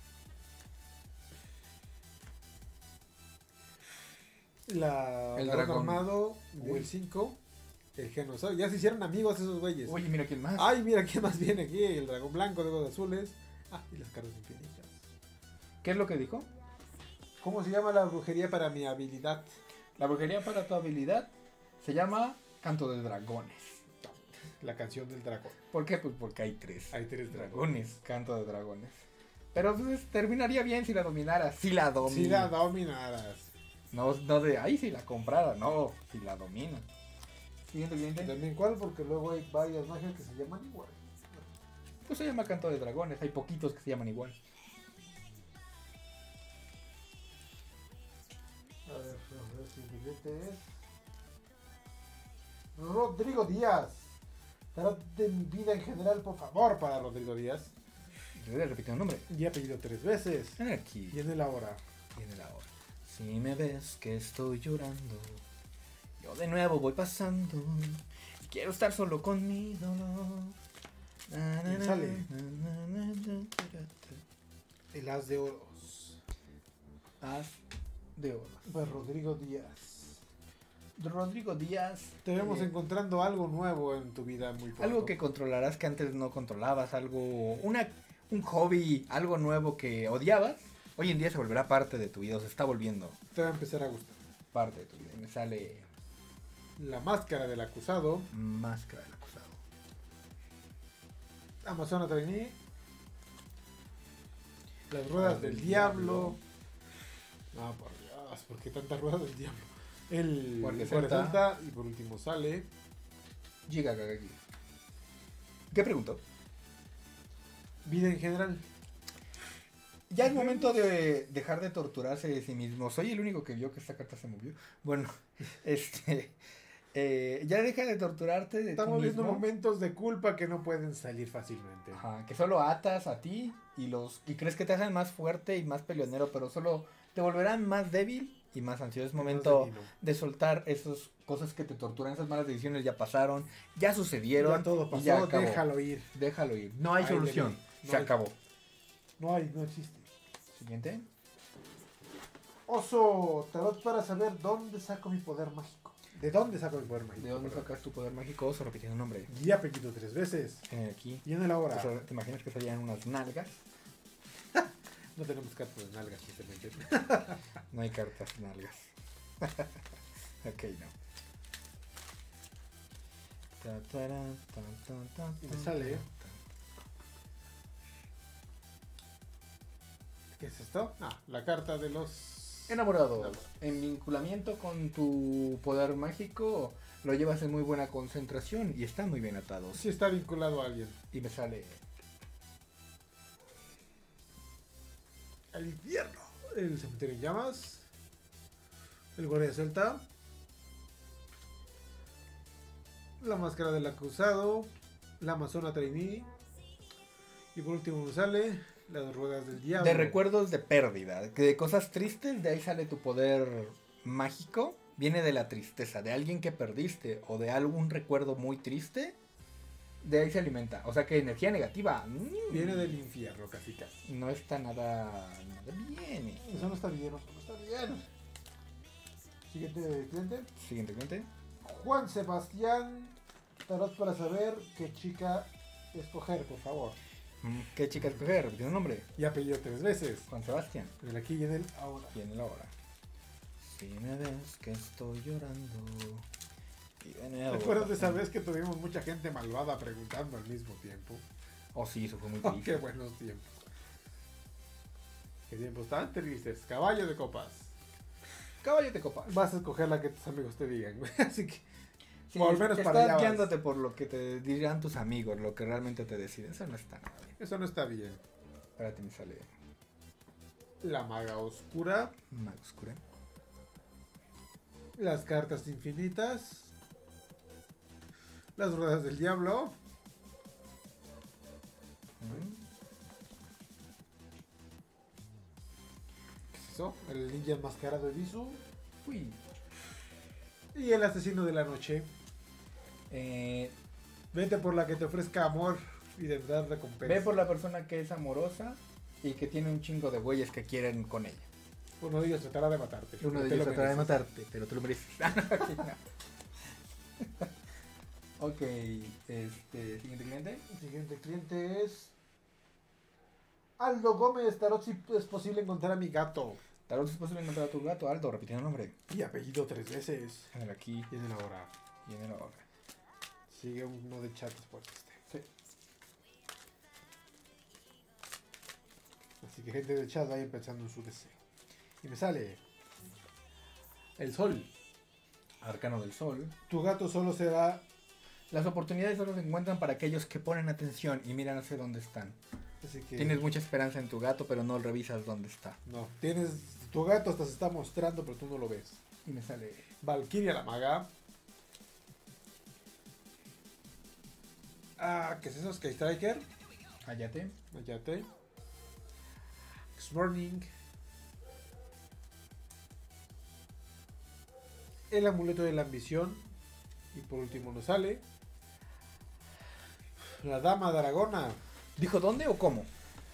S2: El dragón
S1: dragón.
S2: armado. Will 5. El genosaurio. Ya se hicieron amigos esos güeyes.
S1: Oye, mira quién más.
S2: Ay, mira quién más viene aquí. El dragón blanco de ojos azules. Ah, y las cartas infinitas.
S1: ¿Qué es lo que dijo?
S2: ¿Cómo se llama la brujería para mi habilidad?
S1: La brujería para tu habilidad se llama Canto de Dragones.
S2: La canción del dragón.
S1: ¿Por qué? Pues porque hay 3.
S2: Hay 3 dragones.
S1: Dragones, Canto de Dragones. Pero pues, terminaría bien si la dominaras. Si la dominas.
S2: Si la dominaras.
S1: No de ahí si la comprara, no, si la domina. Siguiente cliente.
S2: También cuál, porque luego hay varias magias que se llaman igual.
S1: Pues se llama Canto de Dragones, hay poquitos que se llaman igual.
S2: A ver si el billete es Rodrigo Díaz. Tarot de mi vida en general, por favor, para Rodrigo Díaz.
S1: Repite el nombre.
S2: Y apellido 3 veces.
S1: Aquí.
S2: Y en el ahora.
S1: Y en el ahora. Si me ves que estoy llorando, yo de nuevo voy pasando. Y quiero estar solo conmigo.
S2: Me sale. El as de oros.
S1: As de oro.
S2: Pues Rodrigo Díaz.
S1: Rodrigo Díaz.
S2: Te vemos
S1: eh,
S2: encontrando algo nuevo en tu vida muy pronto.
S1: algo que controlarás que antes no controlabas, un hobby, algo nuevo que odiabas, hoy en día se volverá parte de tu vida, o se está volviendo
S2: te va a empezar a gustar.
S1: parte de tu vida. Y me sale
S2: La máscara del acusado.
S1: máscara del acusado.
S2: Amazona Trainee. Las ruedas del diablo. No, por Dios, ¿por qué tantas ruedas del diablo? El
S1: Guardia
S2: Guardia
S1: Celta.
S2: Celta, y por último sale
S1: Giga Kagaki. ¿Qué preguntó?
S2: vida en general.
S1: Ya es momento de dejar de torturarse de sí mismo. Soy el único que vio que esta carta se movió. Bueno, ya deja de torturarte de
S2: Estamos
S1: ti
S2: viendo
S1: mismo.
S2: momentos de culpa que no pueden salir fácilmente.
S1: Ajá, que solo atas a ti y crees que te hacen más fuerte y más peleonero, pero solo te volverán más débil y más ansioso. Es momento
S2: Más divino.
S1: de soltar esas cosas que te torturan, esas malas decisiones ya pasaron, ya sucedieron.
S2: Ya todo
S1: y
S2: pasó,
S1: ya acabó.
S2: déjalo ir.
S1: Déjalo ir. No hay
S2: Ahí
S1: solución.
S2: le vi. No
S1: Se
S2: hay.
S1: acabó.
S2: No hay, no existe.
S1: Siguiente.
S2: Oso, tarot para saber dónde saco mi poder mágico. ¿De dónde saco mi poder mágico?
S1: ¿De dónde
S2: Perdón.
S1: sacas tu poder mágico? Oso, repitiendo el nombre.
S2: Y apellido 3 veces.
S1: Aquí.
S2: Y en el ahora.
S1: O sea, ¿te imaginas que salían unas nalgas?
S2: No tenemos cartas de nalgas, simplemente.
S1: No hay cartas nalgas. Ok, no.
S2: Y me sale. ¿Qué es esto? Ah, la carta de los
S1: Enamorado. En vinculamiento con tu poder mágico, lo llevas en muy buena concentración y están muy bien atados.
S2: Sí está vinculado a alguien.
S1: Y me sale
S2: El infierno. El cementerio en llamas. El guardia celta. La máscara del acusado. La amazona trainee. Y por último me sale las ruedas del diablo.
S1: de recuerdos de pérdida, que de cosas tristes, de ahí sale tu poder mágico. Viene de la tristeza, de alguien que perdiste o de algún recuerdo muy triste. De ahí se alimenta. O sea que energía negativa
S2: Viene del infierno, casi casi.
S1: no está nada bien.
S2: Eso no está bien, no está bien. Siguiente cliente.
S1: Siguiente cliente.
S2: Juan Sebastián. Tarot para saber qué chica escoger, por favor.
S1: ¿Qué chica escoger? Repitiendo el nombre.
S2: Y apellido 3 veces.
S1: Juan Sebastián.
S2: En el aquí y en el ahora.
S1: Y en el ahora. Si me ves que estoy llorando. Y en el
S2: ¿Recuerdas de esa
S1: ahora.
S2: vez que tuvimos mucha gente malvada preguntando al mismo tiempo?
S1: Oh, sí, eso fue muy
S2: Oh,
S1: triste.
S2: qué buenos tiempos. Qué tiempos tan tristes. Caballo de copas.
S1: Caballo de copa.
S2: Vas a escoger la que tus amigos te digan, güey. Así que
S1: Sí,
S2: o al menos para
S1: estás
S2: allá vas.
S1: guiándote por lo que te dirán tus amigos, lo que realmente te deciden. Eso no está nada bien.
S2: eso no está bien.
S1: Espérate, me sale
S2: La maga oscura.
S1: mago oscura.
S2: Las cartas infinitas. Las ruedas del diablo. ¿Qué es eso? El ninja enmascarado de Bisu.
S1: Uy.
S2: Y el asesino de la noche. Vete por la que te ofrezca amor y tendrás recompensa.
S1: Ve por la persona que es amorosa y que tiene un chingo de güeyes que quieren con ella.
S2: Uno de ellos tratará de matarte.
S1: Uno de
S2: Te
S1: ellos
S2: lo
S1: tratará de
S2: mereces.
S1: matarte, pero tú lo mereces. Aquí no. Ok, siguiente cliente.
S2: El siguiente cliente es Aldo Gómez. Tarot, si es posible encontrar a mi gato.
S1: Tal vez es posible encontrar a tu gato, Aldo, repitiendo el nombre.
S2: Y apellido 3 veces.
S1: En el aquí
S2: Y en el ahora.
S1: y en el ahora.
S2: Sigue uno de chat después de este.
S1: Sí.
S2: Así que gente de chat vayan pensando en su deseo. Y me sale el sol.
S1: Arcano del Sol.
S2: Tu gato solo será.
S1: Las oportunidades solo se encuentran para aquellos que ponen atención y miran hacia dónde están.
S2: Así que.
S1: Tienes mucha esperanza en tu gato, pero no revisas dónde está.
S2: No, tienes. Tu gato hasta se está mostrando, pero tú no lo ves.
S1: Y me sale
S2: Valkyria la maga. Ah, ¿qué es eso? Sky Striker.
S1: Ayate.
S2: Mayate. X-Burning. El amuleto de la ambición. Y por último nos sale La dama dragona.
S1: ¿Dijo dónde o cómo?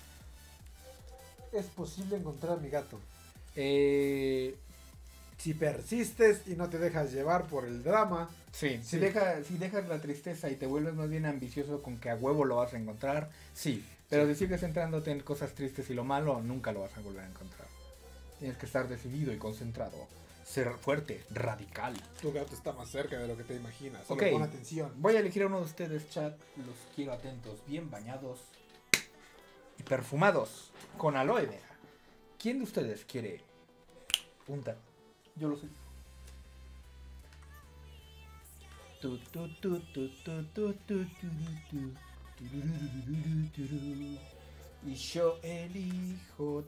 S2: Es posible encontrar a mi gato.
S1: Eh,
S2: Si persistes y no te dejas llevar por el drama.
S1: sí,
S2: Sí.
S1: si dejas la tristeza y te vuelves más bien ambicioso con que a huevo lo vas a encontrar, sí. Pero si sigues centrándote en cosas tristes y lo malo, nunca lo vas a volver a encontrar. Tienes que estar decidido y concentrado. Ser fuerte, radical.
S2: Tu gato está más cerca de lo que te imaginas. Solo
S1: Ok.
S2: pon atención.
S1: Voy a elegir a uno de ustedes, chat. Los quiero atentos, bien bañados y perfumados con aloe vera. ¿Quién de ustedes quiere punta? Yo lo sé. Tu, tu, tu, tu, tu, tu, tu, tu, tu. Y yo elijo.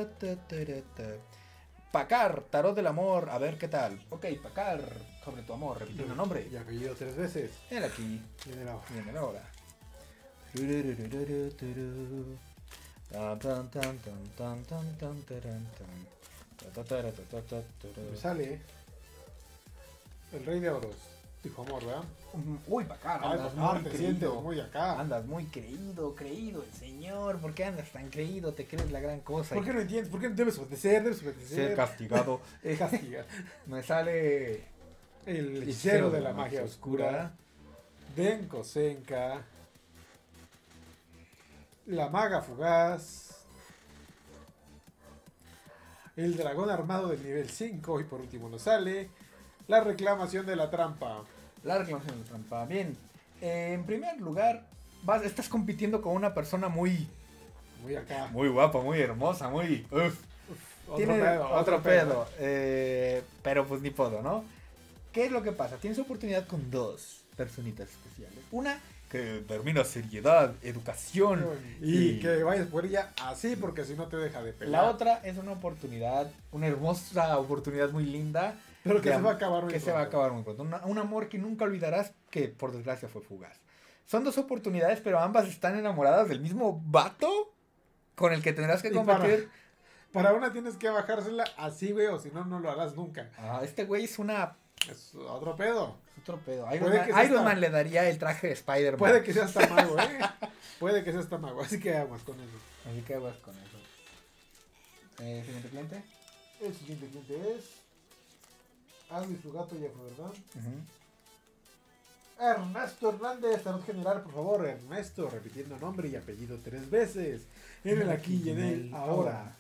S1: Pacar, tarot del amor, a ver qué tal. Ok, Pacar, sobre tu amor, repitiendo nombre.
S2: Y apellido 3 veces.
S1: Ven aquí.
S2: Viene la hoja.
S1: Viene ahora.
S2: Me sale el rey de oros. Dijo amor, ¿verdad?
S1: Uy, Pacar,
S2: Ay,
S1: andas
S2: papá,
S1: muy
S2: te sientes
S1: creído.
S2: muy acá.
S1: Andas muy creído, el señor. ¿Por qué andas tan creído? Te crees la gran cosa.
S2: ¿Por qué no entiendes? ¿Por qué no debes obedecer? Debes
S1: Ser
S2: obedecer.
S1: castigado.
S2: Castiga.
S1: Me sale
S2: El hechicero de la magia oscura. Denko Senka. La maga fugaz. El dragón armado del nivel 5. Y por último nos sale la reclamación de la trampa.
S1: la reclamación de trampa. Bien, en primer lugar, estás compitiendo con una persona muy
S2: Muy acá.
S1: guapa, muy hermosa, muy...
S2: Otro
S1: Tiene
S2: pedo,
S1: otro pedo. Pero pues ni podo, ¿no? ¿Qué es lo que pasa? Tienes oportunidad con dos personitas especiales. Una que termina seriedad, educación.
S2: Y que vayas por ella así porque si no te deja de pelear.
S1: La otra es una oportunidad, una hermosa oportunidad muy linda.
S2: Pero que
S1: de
S2: se va a acabar muy
S1: Que se va a
S2: pronto.
S1: acabar muy pronto. Un amor que nunca olvidarás, que por desgracia fue fugaz. Son dos oportunidades, pero ambas están enamoradas del mismo vato con el que tendrás que
S2: Y
S1: competir.
S2: Para una tienes que bajársela así, güey, o si no, no lo harás nunca.
S1: Este güey es
S2: Es otro pedo.
S1: otro pedo.
S2: Puede
S1: Iron, Man,
S2: que sea
S1: Iron
S2: hasta-
S1: Man le daría el traje de Spider-Man.
S2: Puede que sea hasta mago, Puede que sea hasta mago, así que aguas con eso.
S1: Así que aguas con eso. Siguiente cliente.
S2: El siguiente cliente es... Aldo y su gato ya fue, ¿verdad? Ernesto Hernández, salud general, por favor. Ernesto, repitiendo nombre y apellido 3 veces. En el aquí y en el ahora.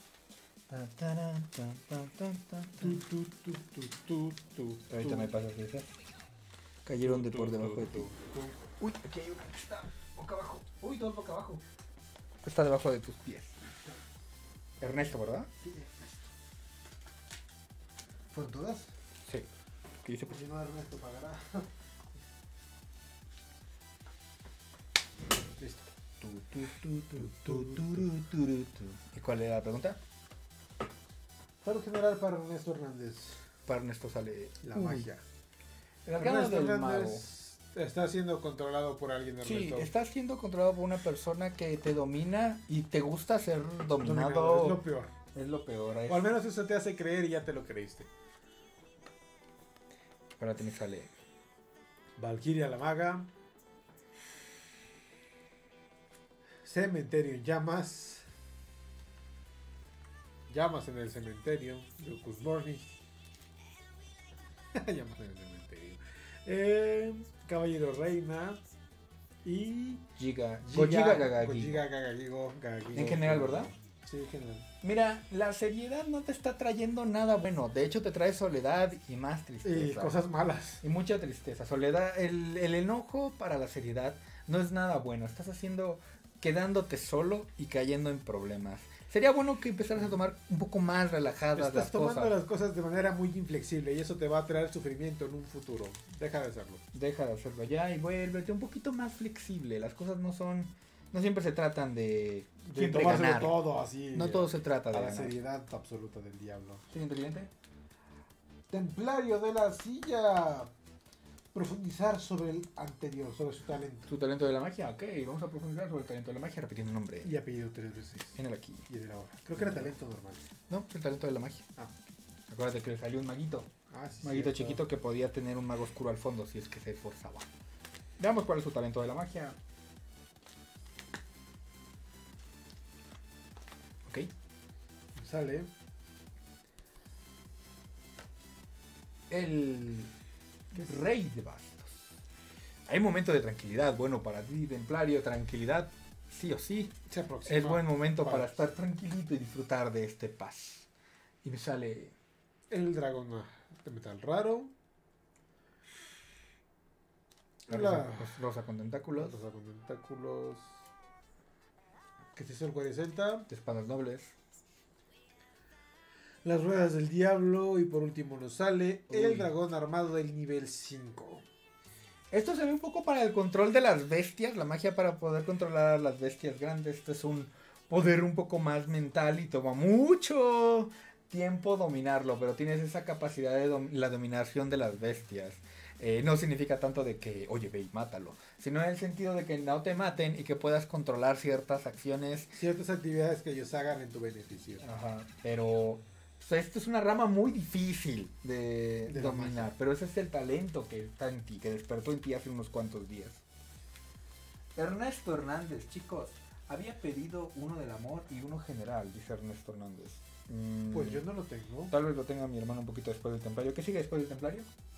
S1: Ahorita me pasas esa. Cayeron de por debajo de ti. Uy, aquí hay una que está boca abajo. Uy, dos boca abajo. Está debajo de tus pies. Ernesto, ¿verdad?
S2: ¿Fueron todas?
S1: Sí. ¿Qué dice?
S2: Pues si no, Ernesto pagará. Listo.
S1: ¿Y cuál era la pregunta?
S2: Salud general para Ernesto Hernández.
S1: Para Ernesto sale
S2: La
S1: Uy.
S2: magia.
S1: El arcano
S2: Ernesto
S1: del mago.
S2: Hernández está siendo controlado por alguien,
S1: Sí,
S2: Ernesto.
S1: estás siendo controlado por una persona que te domina y te gusta ser
S2: Dominador,
S1: dominado.
S2: es lo peor.
S1: Es lo peor.
S2: O al menos eso te hace creer y ya te lo creíste.
S1: Ahora te me sale.
S2: Valkyria la maga. Cementerio en llamas. Llamas en el cementerio. Lucas Morning. Llamas en el cementerio. Caballero Reina. Y.
S1: Gojira Gagagi.
S2: Gojira Gagagigo.
S1: En general, ¿verdad?
S2: Sí, en general.
S1: Mira, la seriedad no te está trayendo nada bueno. De hecho, te trae soledad y más tristeza.
S2: Y cosas malas.
S1: Y mucha tristeza. Soledad, el enojo para la seriedad no es nada bueno. Estás quedándote solo y cayendo en problemas. Sería bueno que empezaras a tomar un poco más relajadas las
S2: Estás tomando
S1: cosas.
S2: las cosas de manera muy inflexible y eso te va a traer sufrimiento en un futuro. Deja de hacerlo.
S1: Deja de hacerlo ya y vuélvete un poquito más flexible. Las cosas no siempre se tratan de
S2: De
S1: siempre
S2: tomárselo
S1: ganar.
S2: todo así.
S1: No todo se trata de
S2: a la
S1: ganar.
S2: seriedad absoluta del diablo.
S1: Siguiente cliente.
S2: Templario de la silla. Profundizar sobre el anterior, sobre su talento.
S1: Su talento de la magia. Ok, vamos a profundizar sobre el talento de la magia repitiendo el nombre.
S2: Y apellido 3 veces.
S1: En el aquí.
S2: Y de la hora. Creo que era talento normal.
S1: No, el talento de la magia.
S2: Ah.
S1: Acuérdate que le salió un maguito.
S2: Ah, sí.
S1: Maguito
S2: cierto.
S1: chiquito que podía tener un mago oscuro al fondo si es que se esforzaba. Veamos cuál es su talento de la magia. Ok.
S2: Sale.
S1: El rey de bastos. Hay un momento de tranquilidad. Bueno, para ti, templario, tranquilidad, sí o sí.
S2: Se aproxima.
S1: Es buen momento
S2: Vale.
S1: para estar tranquilito y disfrutar de este paz. Y me sale
S2: El dragón de metal raro.
S1: la
S2: La
S1: rosa con tentáculos,
S2: rosa con tentáculos. ¿Qué es eso? El guardia celta.
S1: de espadas nobles.
S2: Las ruedas del diablo. Y por último nos sale
S1: Uy.
S2: el dragón armado del nivel 5.
S1: Esto se ve un poco para el control de las bestias, la magia para poder controlar a las bestias grandes. Esto es un poder un poco más mental y toma mucho tiempo dominarlo, pero tienes esa capacidad de la dominación de las bestias. No significa tanto de que, oye, ve y mátalo, sino en el sentido de que no te maten y que puedas controlar ciertas acciones.
S2: Ciertas actividades que ellos hagan en tu beneficio.
S1: Ajá, pero pues, esto es una rama muy difícil de
S2: la
S1: dominar,
S2: magia.
S1: pero ese es el talento que está en ti, que despertó en ti hace unos cuantos días. Ernesto Hernández, chicos, había pedido uno del amor y uno general, dice Ernesto Hernández.
S2: Pues yo no lo tengo.
S1: Tal vez lo tenga mi hermano un poquito después del templario. ¿Qué sigue después del templario?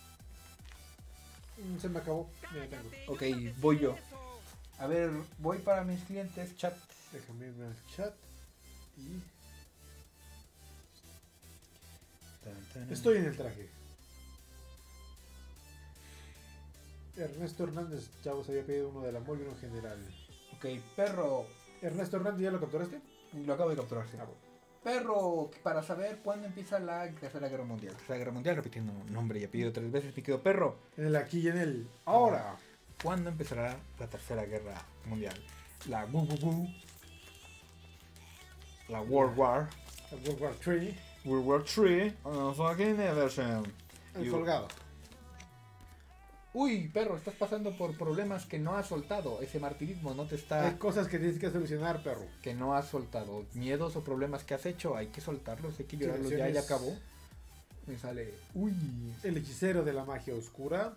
S2: Se me acabó. Ya lo tengo.
S1: Ok, voy yo. A ver, voy para mis clientes, chat.
S2: Déjame irme al chat. Y estoy en el traje. Ernesto Hernández, chavos, había pedido uno del amor y uno general.
S1: Ok, perro.
S2: Ernesto Hernández, ¿ya lo capturaste?
S1: Lo acabo de capturar, sí.
S2: Ah, bueno.
S1: Perro, para saber cuándo empieza la Tercera Guerra Mundial. Tercera Guerra Mundial, repitiendo nombre y apellido 3 veces, mi querido perro.
S2: En el aquí y en el ahora.
S1: ¿Cuándo empezará la Tercera Guerra Mundial? La WWW. La World War.
S2: El World War 3.
S1: World War 3. Fucking Everson.
S2: El
S1: You-
S2: colgado.
S1: Uy, perro, estás pasando por problemas que no has soltado. Ese martirismo no te está...
S2: Hay cosas que tienes que solucionar, perro.
S1: Que no has soltado. Miedos o problemas que has hecho, hay que soltarlos, hay que llorarlos. Ya
S2: Situaciones-
S1: acabó. Me sale... Uy.
S2: El hechicero de la magia oscura.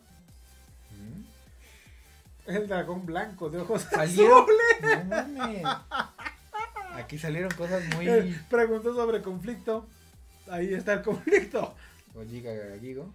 S1: ¿Mm?
S2: El dragón blanco de ojos
S1: Salieron...
S2: azules.
S1: No mames. Aquí salieron cosas muy...
S2: Preguntó sobre conflicto. Ahí está el conflicto.
S1: Ojiga Gallego.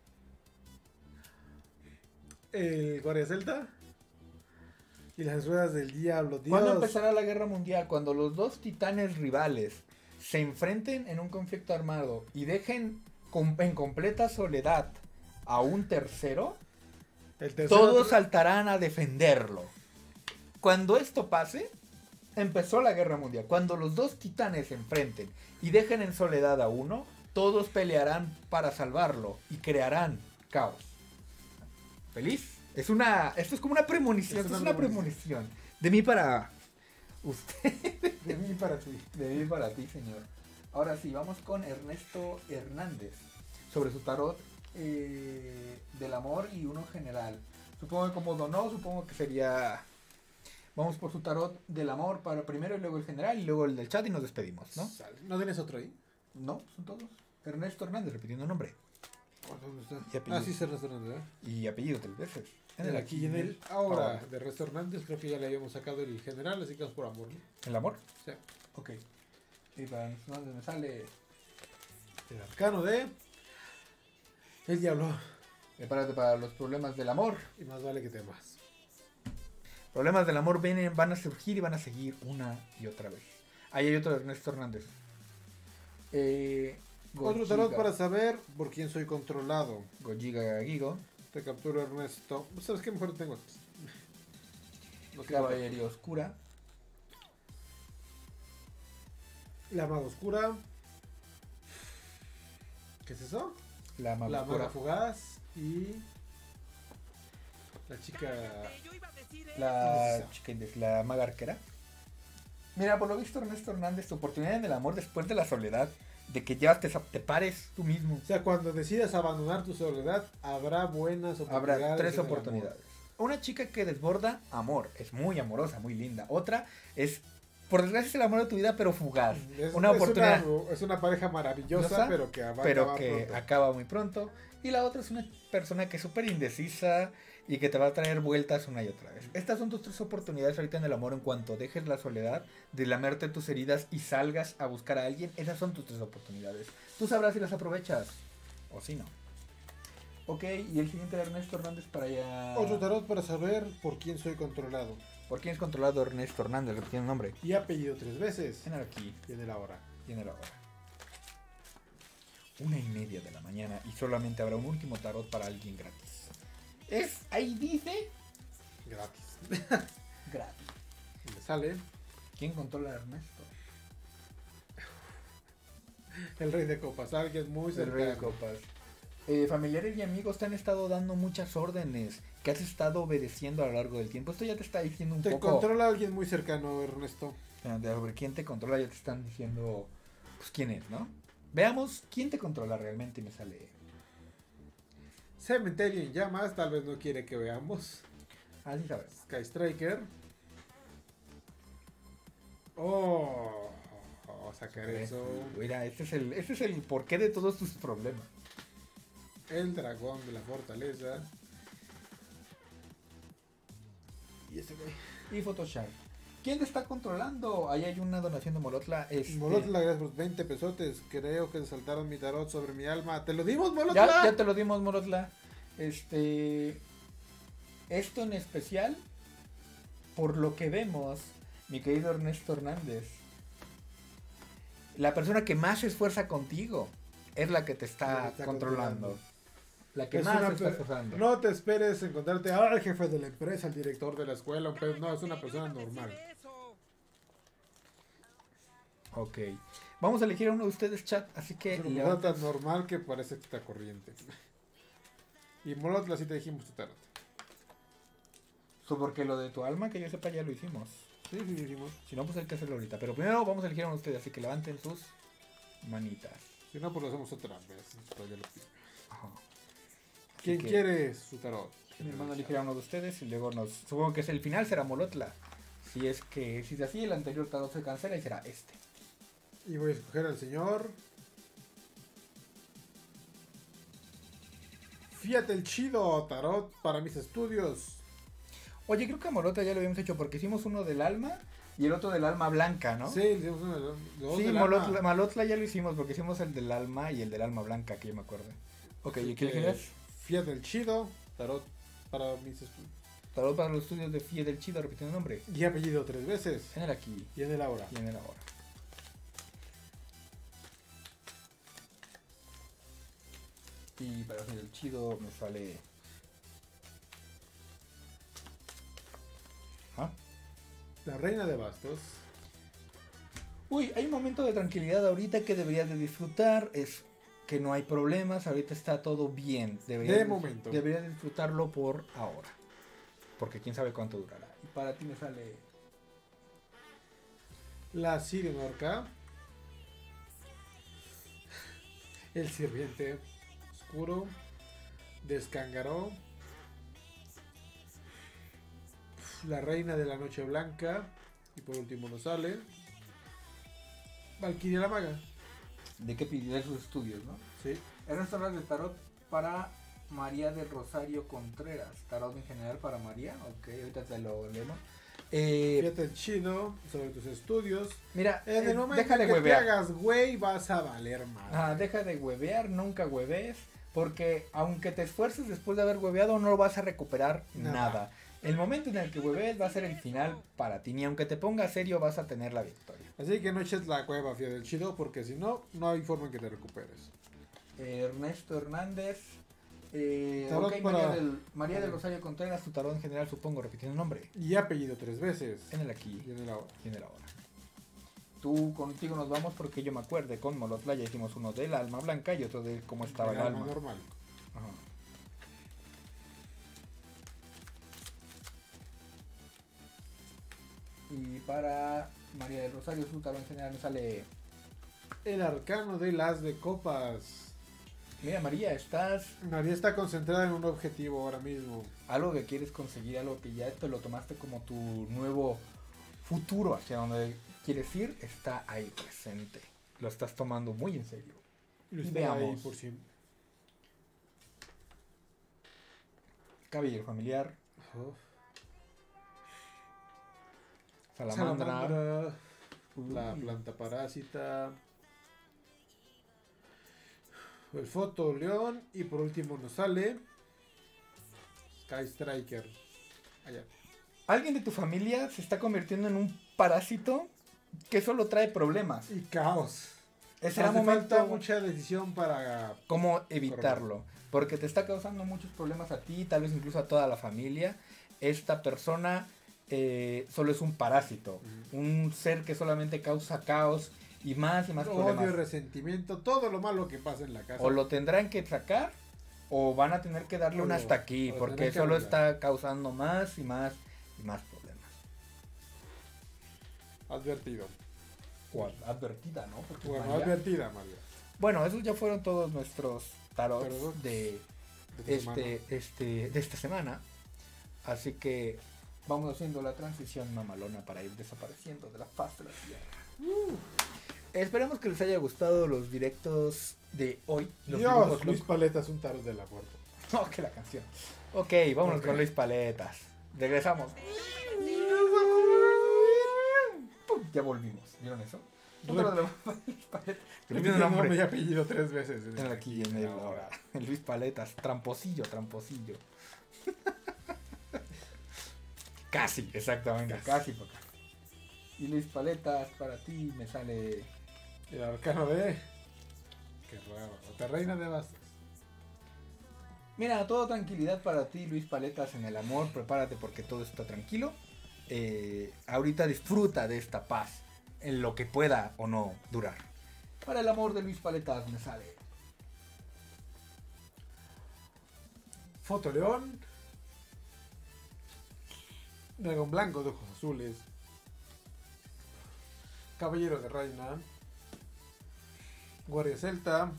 S2: El guardia celta. Y las ruedas del diablo. Dios.
S1: ¿Cuándo empezará la guerra mundial? Cuando los dos titanes rivales se enfrenten en un conflicto armado y dejen en completa soledad a un tercero,
S2: El tercero-
S1: todos saltarán a defenderlo. Cuando esto pase, empezó la guerra mundial. Cuando los dos titanes se enfrenten y dejen en soledad a uno, todos pelearán para salvarlo y crearán caos. ¿Feliz? Esto es como una premonición. Esto es una premonición. De mí para usted.
S2: De mí para ti.
S1: De mí para ti, señor. Ahora sí, vamos con Ernesto Hernández. Sobre su tarot del amor y uno general. Supongo que como donó, supongo que sería... Vamos por su tarot del amor para primero y luego el general y luego el del chat y nos despedimos, ¿no?
S2: Sale. ¿No tienes otro ahí?
S1: No, son todos. Ernesto Hernández, repitiendo nombre.
S2: ¿Dónde está?
S1: Y apellido.
S2: Ah, sí, es Ernesto Hernández, ¿eh?
S1: Y apellido 3 veces.
S2: En el aquí y en el ahora. De Ernesto Hernández, creo que ya le habíamos sacado el general, así que vamos por amor, ¿no?
S1: ¿El amor?
S2: Sí.
S1: Ok. Y para Hernández me sale...
S2: El arcano de el diablo.
S1: Prepárate para los problemas del amor.
S2: Y más vale que temas.
S1: Problemas del amor van a surgir y van a seguir una y otra vez. Ahí hay otro de Ernesto Hernández.
S2: Otro tarot para saber por quién soy controlado.
S1: Gojiga Gigo.
S2: Te capturo, Ernesto. ¿Sabes qué? Mejor tengo estos. No sé.
S1: Caballería Oscura.
S2: La maga oscura. ¿Qué es eso?
S1: La Maga
S2: La
S1: Oscura.
S2: maga fugaz. Y la chica.
S3: Yo iba a decir
S1: La
S2: Esa.
S1: chica la maga arquera. Mira, por lo visto Ernesto Hernández, tu oportunidad en el amor después de la soledad, de que ya te pares tú mismo.
S2: O sea, cuando decidas abandonar tu soledad, habrá buenas oportunidades.
S1: Habrá 3
S2: en el amor.
S1: oportunidades. Una chica que desborda amor, es muy amorosa, muy linda. Otra es, por desgracia, es el amor de tu vida, pero fugaz. Una oportunidad,
S2: Es una pareja maravillosa,
S1: Maravillosa,
S2: pero que va a
S1: pero
S2: acabar
S1: que
S2: pronto.
S1: acaba muy pronto. Y la otra es una persona que es súper indecisa y que te va a traer vueltas una y otra vez. Estas son tus 3 oportunidades ahorita en el amor en cuanto dejes la soledad de lamerte tus heridas y salgas a buscar a alguien. Esas son tus 3 oportunidades. Tú sabrás si las aprovechas o si no. Ok, y el siguiente de Ernesto Hernández para allá.
S2: Otro tarot para saber por quién soy controlado.
S1: ¿Por quién es controlado Ernesto Hernández? Que tiene un nombre.
S2: Y apellido 3 veces.
S1: Tiene aquí,
S2: Tiene la hora.
S1: tiene la hora. 1:30 de la mañana y solamente habrá un último tarot para alguien gratis. Ahí dice
S2: Gratis.
S1: gratis.
S2: Y me sale
S1: ¿Quién controla a Ernesto?
S2: el rey de copas. Alguien muy
S1: El rey de
S2: cercano.
S1: copas. Familiares y amigos te han estado dando muchas órdenes que has estado obedeciendo a lo largo del tiempo. Esto ya te está diciendo un
S2: Te
S1: poco
S2: controla alguien muy cercano, Ernesto.
S1: sobre quién te controla. Ya te están diciendo pues quién es, ¿no? Veamos quién te controla realmente y me sale.
S2: Cementerio en llamas. Tal vez no quiere que veamos.
S1: Así sabes.
S2: Sky Striker. Oh, vamos a sacar eso.
S1: Mira, este es el porqué de todos tus problemas.
S2: El dragón de la fortaleza. Y ese güey.
S1: Y Photoshop. ¿Quién te está controlando? Ahí hay una donación de Molotla.
S2: Molotla, gracias por 20 pesotes. Creo que saltaron mi tarot sobre mi alma. ¿Te lo dimos, Molotla?
S1: Ya te lo dimos, Molotla. Esto en especial, por lo que vemos, mi querido Ernesto Hernández, la persona que más se esfuerza contigo es la que te está controlando. La que
S2: Es
S1: más
S2: una
S1: se está esforzando.
S2: No te esperes encontrarte al jefe de la empresa, el director de la escuela. No, es una persona normal.
S1: Ok. Vamos a elegir a uno de ustedes, chat. Así que
S2: Es una
S1: levanta-
S2: persona tan normal que parece que está corriente. Y Molotla, sí te dijimos tu tarot.
S1: porque lo de tu alma, que yo sepa, ya lo hicimos.
S2: Sí, sí, dijimos.
S1: Si no, pues hay que hacerlo ahorita. Pero primero vamos a elegir a uno de ustedes. Así que levanten sus manitas.
S2: Si no, pues lo hacemos otra vez. Pues ya lo pido.
S1: Ajá.
S2: ¿Quién
S1: que-
S2: quiere su tarot?
S1: Mi hermano elegirá uno de ustedes y luego supongo que es el final, será Molotla. Si es así, el anterior tarot se cancela y será este.
S2: Y voy a escoger al señor. Fíjate el chido tarot para mis estudios.
S1: Oye, creo que a Molotla ya lo habíamos hecho porque hicimos uno del alma y el otro del alma blanca, ¿no?
S2: Sí, hicimos uno de los dos
S1: Sí,
S2: del
S1: Molotla,
S2: alma.
S1: Molotla ya lo hicimos porque hicimos el del alma y el del alma blanca, que yo me acuerdo. Ok, ¿y qué quieres?
S2: Fíjate el chido tarot para mis estudios.
S1: Tarot para los estudios de Fie del Chido, repitiendo el nombre.
S2: Y apellido 3 veces.
S1: En el aquí
S2: Y en el ahora.
S1: y en el ahora. Y para hacer el chido me sale. ¿Ah?
S2: La reina de bastos.
S1: Uy, hay un momento de tranquilidad ahorita que deberías de disfrutar. Es que no hay problemas, ahorita está todo bien.
S2: De momento.
S1: Deberías de disfrutarlo por ahora. Porque quién sabe cuánto durará. Y para ti me sale.
S2: La Sirinorca. El sirviente oscuro. Descangaró. La reina de la noche blanca. Y por último nos sale Valkyria la maga.
S1: ¿De qué pidió sus estudios, no?
S2: Sí.
S1: Ernesto Hernández de tarot para María del Rosario Contreras. Tarot en general para María. Ok, ahorita te lo leemos.
S2: Fíjate el chido sobre tus estudios.
S1: Mira,
S2: En el momento
S1: deja de
S2: que te
S1: huevear.
S2: hagas güey, vas a valer mal.
S1: Ah, deja de huevear, nunca hueves. Porque aunque te esfuerces después de haber hueveado, no vas a recuperar
S2: Nada.
S1: nada. El momento en el que hueves va a ser el final para ti. Ni aunque te pongas serio, vas a tener la victoria.
S2: Así que no eches la cueva, fíjate del chido, porque si no, no hay forma en que te recuperes.
S1: Ernesto Hernández.
S2: Tarot
S1: Ok,
S2: para-
S1: María del Rosario Contreras, tu tarot en general, supongo, repitiendo el nombre.
S2: Y apellido 3 veces.
S1: En el aquí
S2: Y en el ahora.
S1: y en el ahora. Tú contigo nos vamos porque yo me acuerdo, con Molotla ya hicimos uno del alma blanca y otro de cómo estaba el
S2: El
S1: alma.
S2: normal.
S1: Ajá. Y para María del Rosario, su tarot en general me sale.
S2: El arcano de las de copas.
S1: Mira, María, estás.
S2: María está concentrada en un objetivo ahora mismo.
S1: Algo que quieres conseguir, algo que ya te lo tomaste como tu nuevo futuro hacia donde quieres ir, está ahí presente. Lo estás tomando muy en serio.
S2: Y
S1: Y
S2: está ahí
S1: veamos.
S2: por siempre.
S1: Caballero familiar.
S2: Uf.
S1: Salamandra.
S2: La planta parásita. El foto león. Y por último nos sale Sky Striker. Allá.
S1: Alguien de tu familia se está convirtiendo en un parásito que solo trae problemas.
S2: Y caos.
S1: Será
S2: Hace
S1: momento
S2: falta mucha decisión para...
S1: cómo evitarlo, porque te está causando muchos problemas a ti, tal vez incluso a toda la familia. Esta persona solo es un parásito, un ser que solamente causa caos y más problemas.
S2: Odio, resentimiento, todo lo malo que pasa en la casa.
S1: O lo tendrán que sacar o van a tener que darle un hasta aquí, porque
S2: tendrán que
S1: solo
S2: arreglar.
S1: está causando más y más problemas.
S2: Advertido.
S1: O advertida, ¿no? Porque
S2: Bueno,
S1: María-
S2: advertida, María.
S1: Bueno, esos ya fueron todos nuestros tarots
S2: Tarots
S1: de
S2: De tu semana.
S1: de esta semana. Así que vamos haciendo la transición mamalona para ir desapareciendo de la faz de la tierra. Esperemos que les haya gustado los directos de hoy. Los
S2: Dios,
S1: dibujos
S2: Luis
S1: locos.
S2: Paletas, un tarot del aborto.
S1: No, que la canción. Ok, vámonos con Luis Paletas. Regresamos. Pum, ya volvimos. ¿Vieron eso? Otro de los Luis Paletas. Se me olvidó el nombre.
S2: Mi apellido 3 veces.
S1: Aquí en el ahora. El Luis Paletas, tramposillo. Casi, exactamente, casi por acá. Y Luis Paletas, para ti me sale.
S2: El arcano de... Qué raro. Otra reina de bastos.
S1: Mira, todo tranquilidad para ti, Luis Paletas, en el amor. Prepárate porque todo está tranquilo. Ahorita disfruta de esta paz, en lo que pueda o no durar. Para el amor de Luis Paletas me sale.
S2: Foto león. Dragón blanco de ojos azules. Caballero de reina. Guardia celta.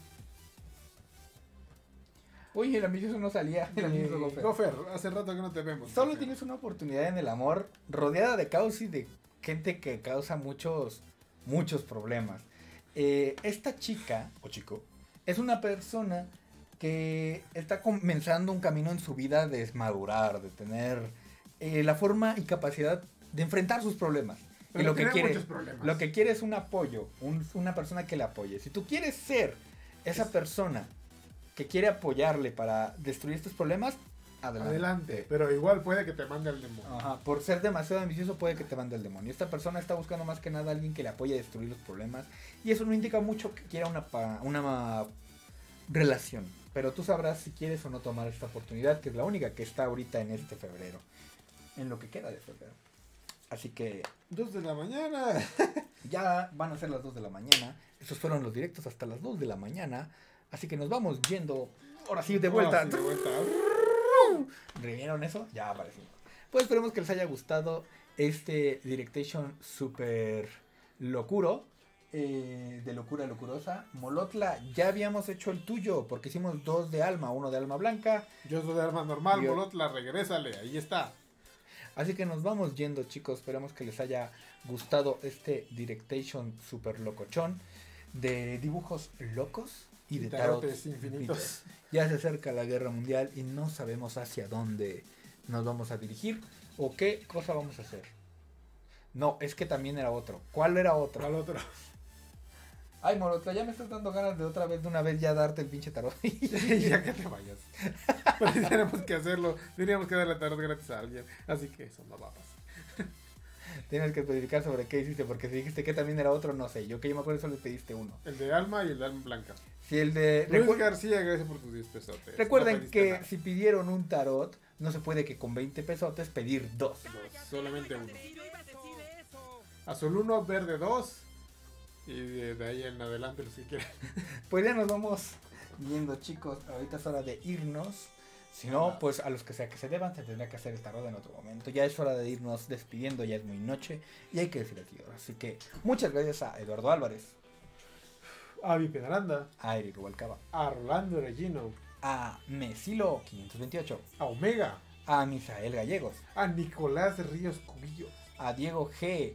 S1: Oye, el ambicioso no salía. El ambicioso Gofer.
S2: Gofer, hace rato que no te vemos.
S1: Solo
S2: Gofer.
S1: tienes una oportunidad en el amor, rodeada de caos y de gente que causa muchos problemas. Esta chica, o chico, es una persona que está comenzando un camino en su vida de desmadurar, de tener la forma y capacidad de enfrentar sus problemas.
S2: Pero
S1: Y lo que
S2: tiene
S1: quiere,
S2: muchos problemas.
S1: lo que quiere es un apoyo, una persona que le apoye. Si tú quieres ser esa persona que quiere apoyarle para destruir estos problemas,
S2: Adelante. Pero igual puede que te mande al demonio.
S1: Ajá, por ser demasiado ambicioso puede que te mande el demonio. Esta persona está buscando más que nada a alguien que le apoye a destruir los problemas. Y eso no indica mucho que quiera una relación. Pero tú sabrás si quieres o no tomar esta oportunidad, que es la única que está ahorita en este febrero. En lo que queda de febrero. Así que
S2: 2 de la mañana.
S1: ya van a ser las 2 de la mañana. Estos fueron los directos hasta las 2 de la mañana. Así que nos vamos yendo. Ahora sí, de vuelta.
S2: Oh, sí, de vuelta.
S1: ¿Revieron eso? Ya aparecimos. Pues esperemos que les haya gustado este Directation super locuro. De locura locurosa. Molotla, ya habíamos hecho el tuyo. Porque hicimos 2 de alma. 1 de alma blanca.
S2: Yo soy de arma normal,
S1: Yo-
S2: Molotla, regrésale, ahí está.
S1: Así que nos vamos yendo, chicos. Esperamos que les haya gustado este Directation super locochón. De dibujos locos. Y de
S2: tarotes
S1: tarots
S2: infinitos.
S1: Ya se acerca la guerra mundial y no sabemos hacia dónde nos vamos a dirigir o qué cosa vamos a hacer. No, es que también era otro. ¿Cuál era otro?
S2: Al otro.
S1: Ay, Molotla, ya me estás dando ganas de otra vez, de una vez ya darte el pinche tarot.
S2: Ya que te vayas. Pero si tenemos que hacerlo, tendríamos que darle tarot gratis a alguien. Así que eso no va a pasar.
S1: Tienes que especificar sobre qué hiciste, porque si dijiste que también era otro, no sé. Yo que yo me acuerdo solo le pediste uno.
S2: El de alma y el de alma blanca.
S1: Si el de...
S2: Luis García, gracias por tus 10 pesotes.
S1: Recuerden
S2: No pediste
S1: que
S2: nada.
S1: si pidieron un tarot, no se puede que con 20 pesotes pedir 2.
S2: Dos, solamente uno.
S3: Y yo iba a decir eso.
S2: Azul 1, verde 2. Y de ahí en adelante los que quieran.
S1: Pues ya nos vamos viendo, chicos. Ahorita es hora de irnos. Si no, pues a los que sea que se deban, se tendrá que hacer el tarot en otro momento. Ya es hora de irnos despidiendo, ya es muy noche. Y hay que decir aquí ahora. Así que muchas gracias a Eduardo Álvarez,
S2: A Vipe Aranda.
S1: a Eric Rubalcaba,
S2: A Rolando Regino.
S1: a Mesilo 528,
S2: A Omega.
S1: a Misael Gallegos,
S2: A Nicolás Ríos Cubillo.
S1: a Diego G.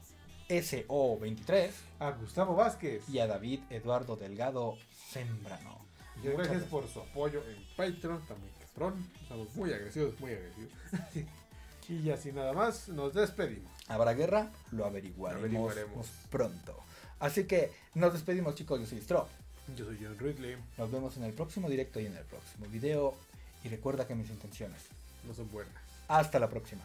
S1: SO23
S2: A Gustavo Vázquez.
S1: y a David Eduardo Delgado Sembrano.
S2: Y gracias por su apoyo en Patreon. Está muy caro. patrón. Estamos muy agresivos, muy agresivos. Y ya sin nada más, nos despedimos.
S1: ¿Habrá guerra? Lo averiguaremos,
S2: Averiguaremos.
S1: pronto. Así que nos despedimos, chicos. Yo soy Strop.
S2: Yo soy John Ridley.
S1: Nos vemos en el próximo directo y en el próximo video. Y recuerda que mis intenciones
S2: No son buenas.
S1: Hasta la próxima.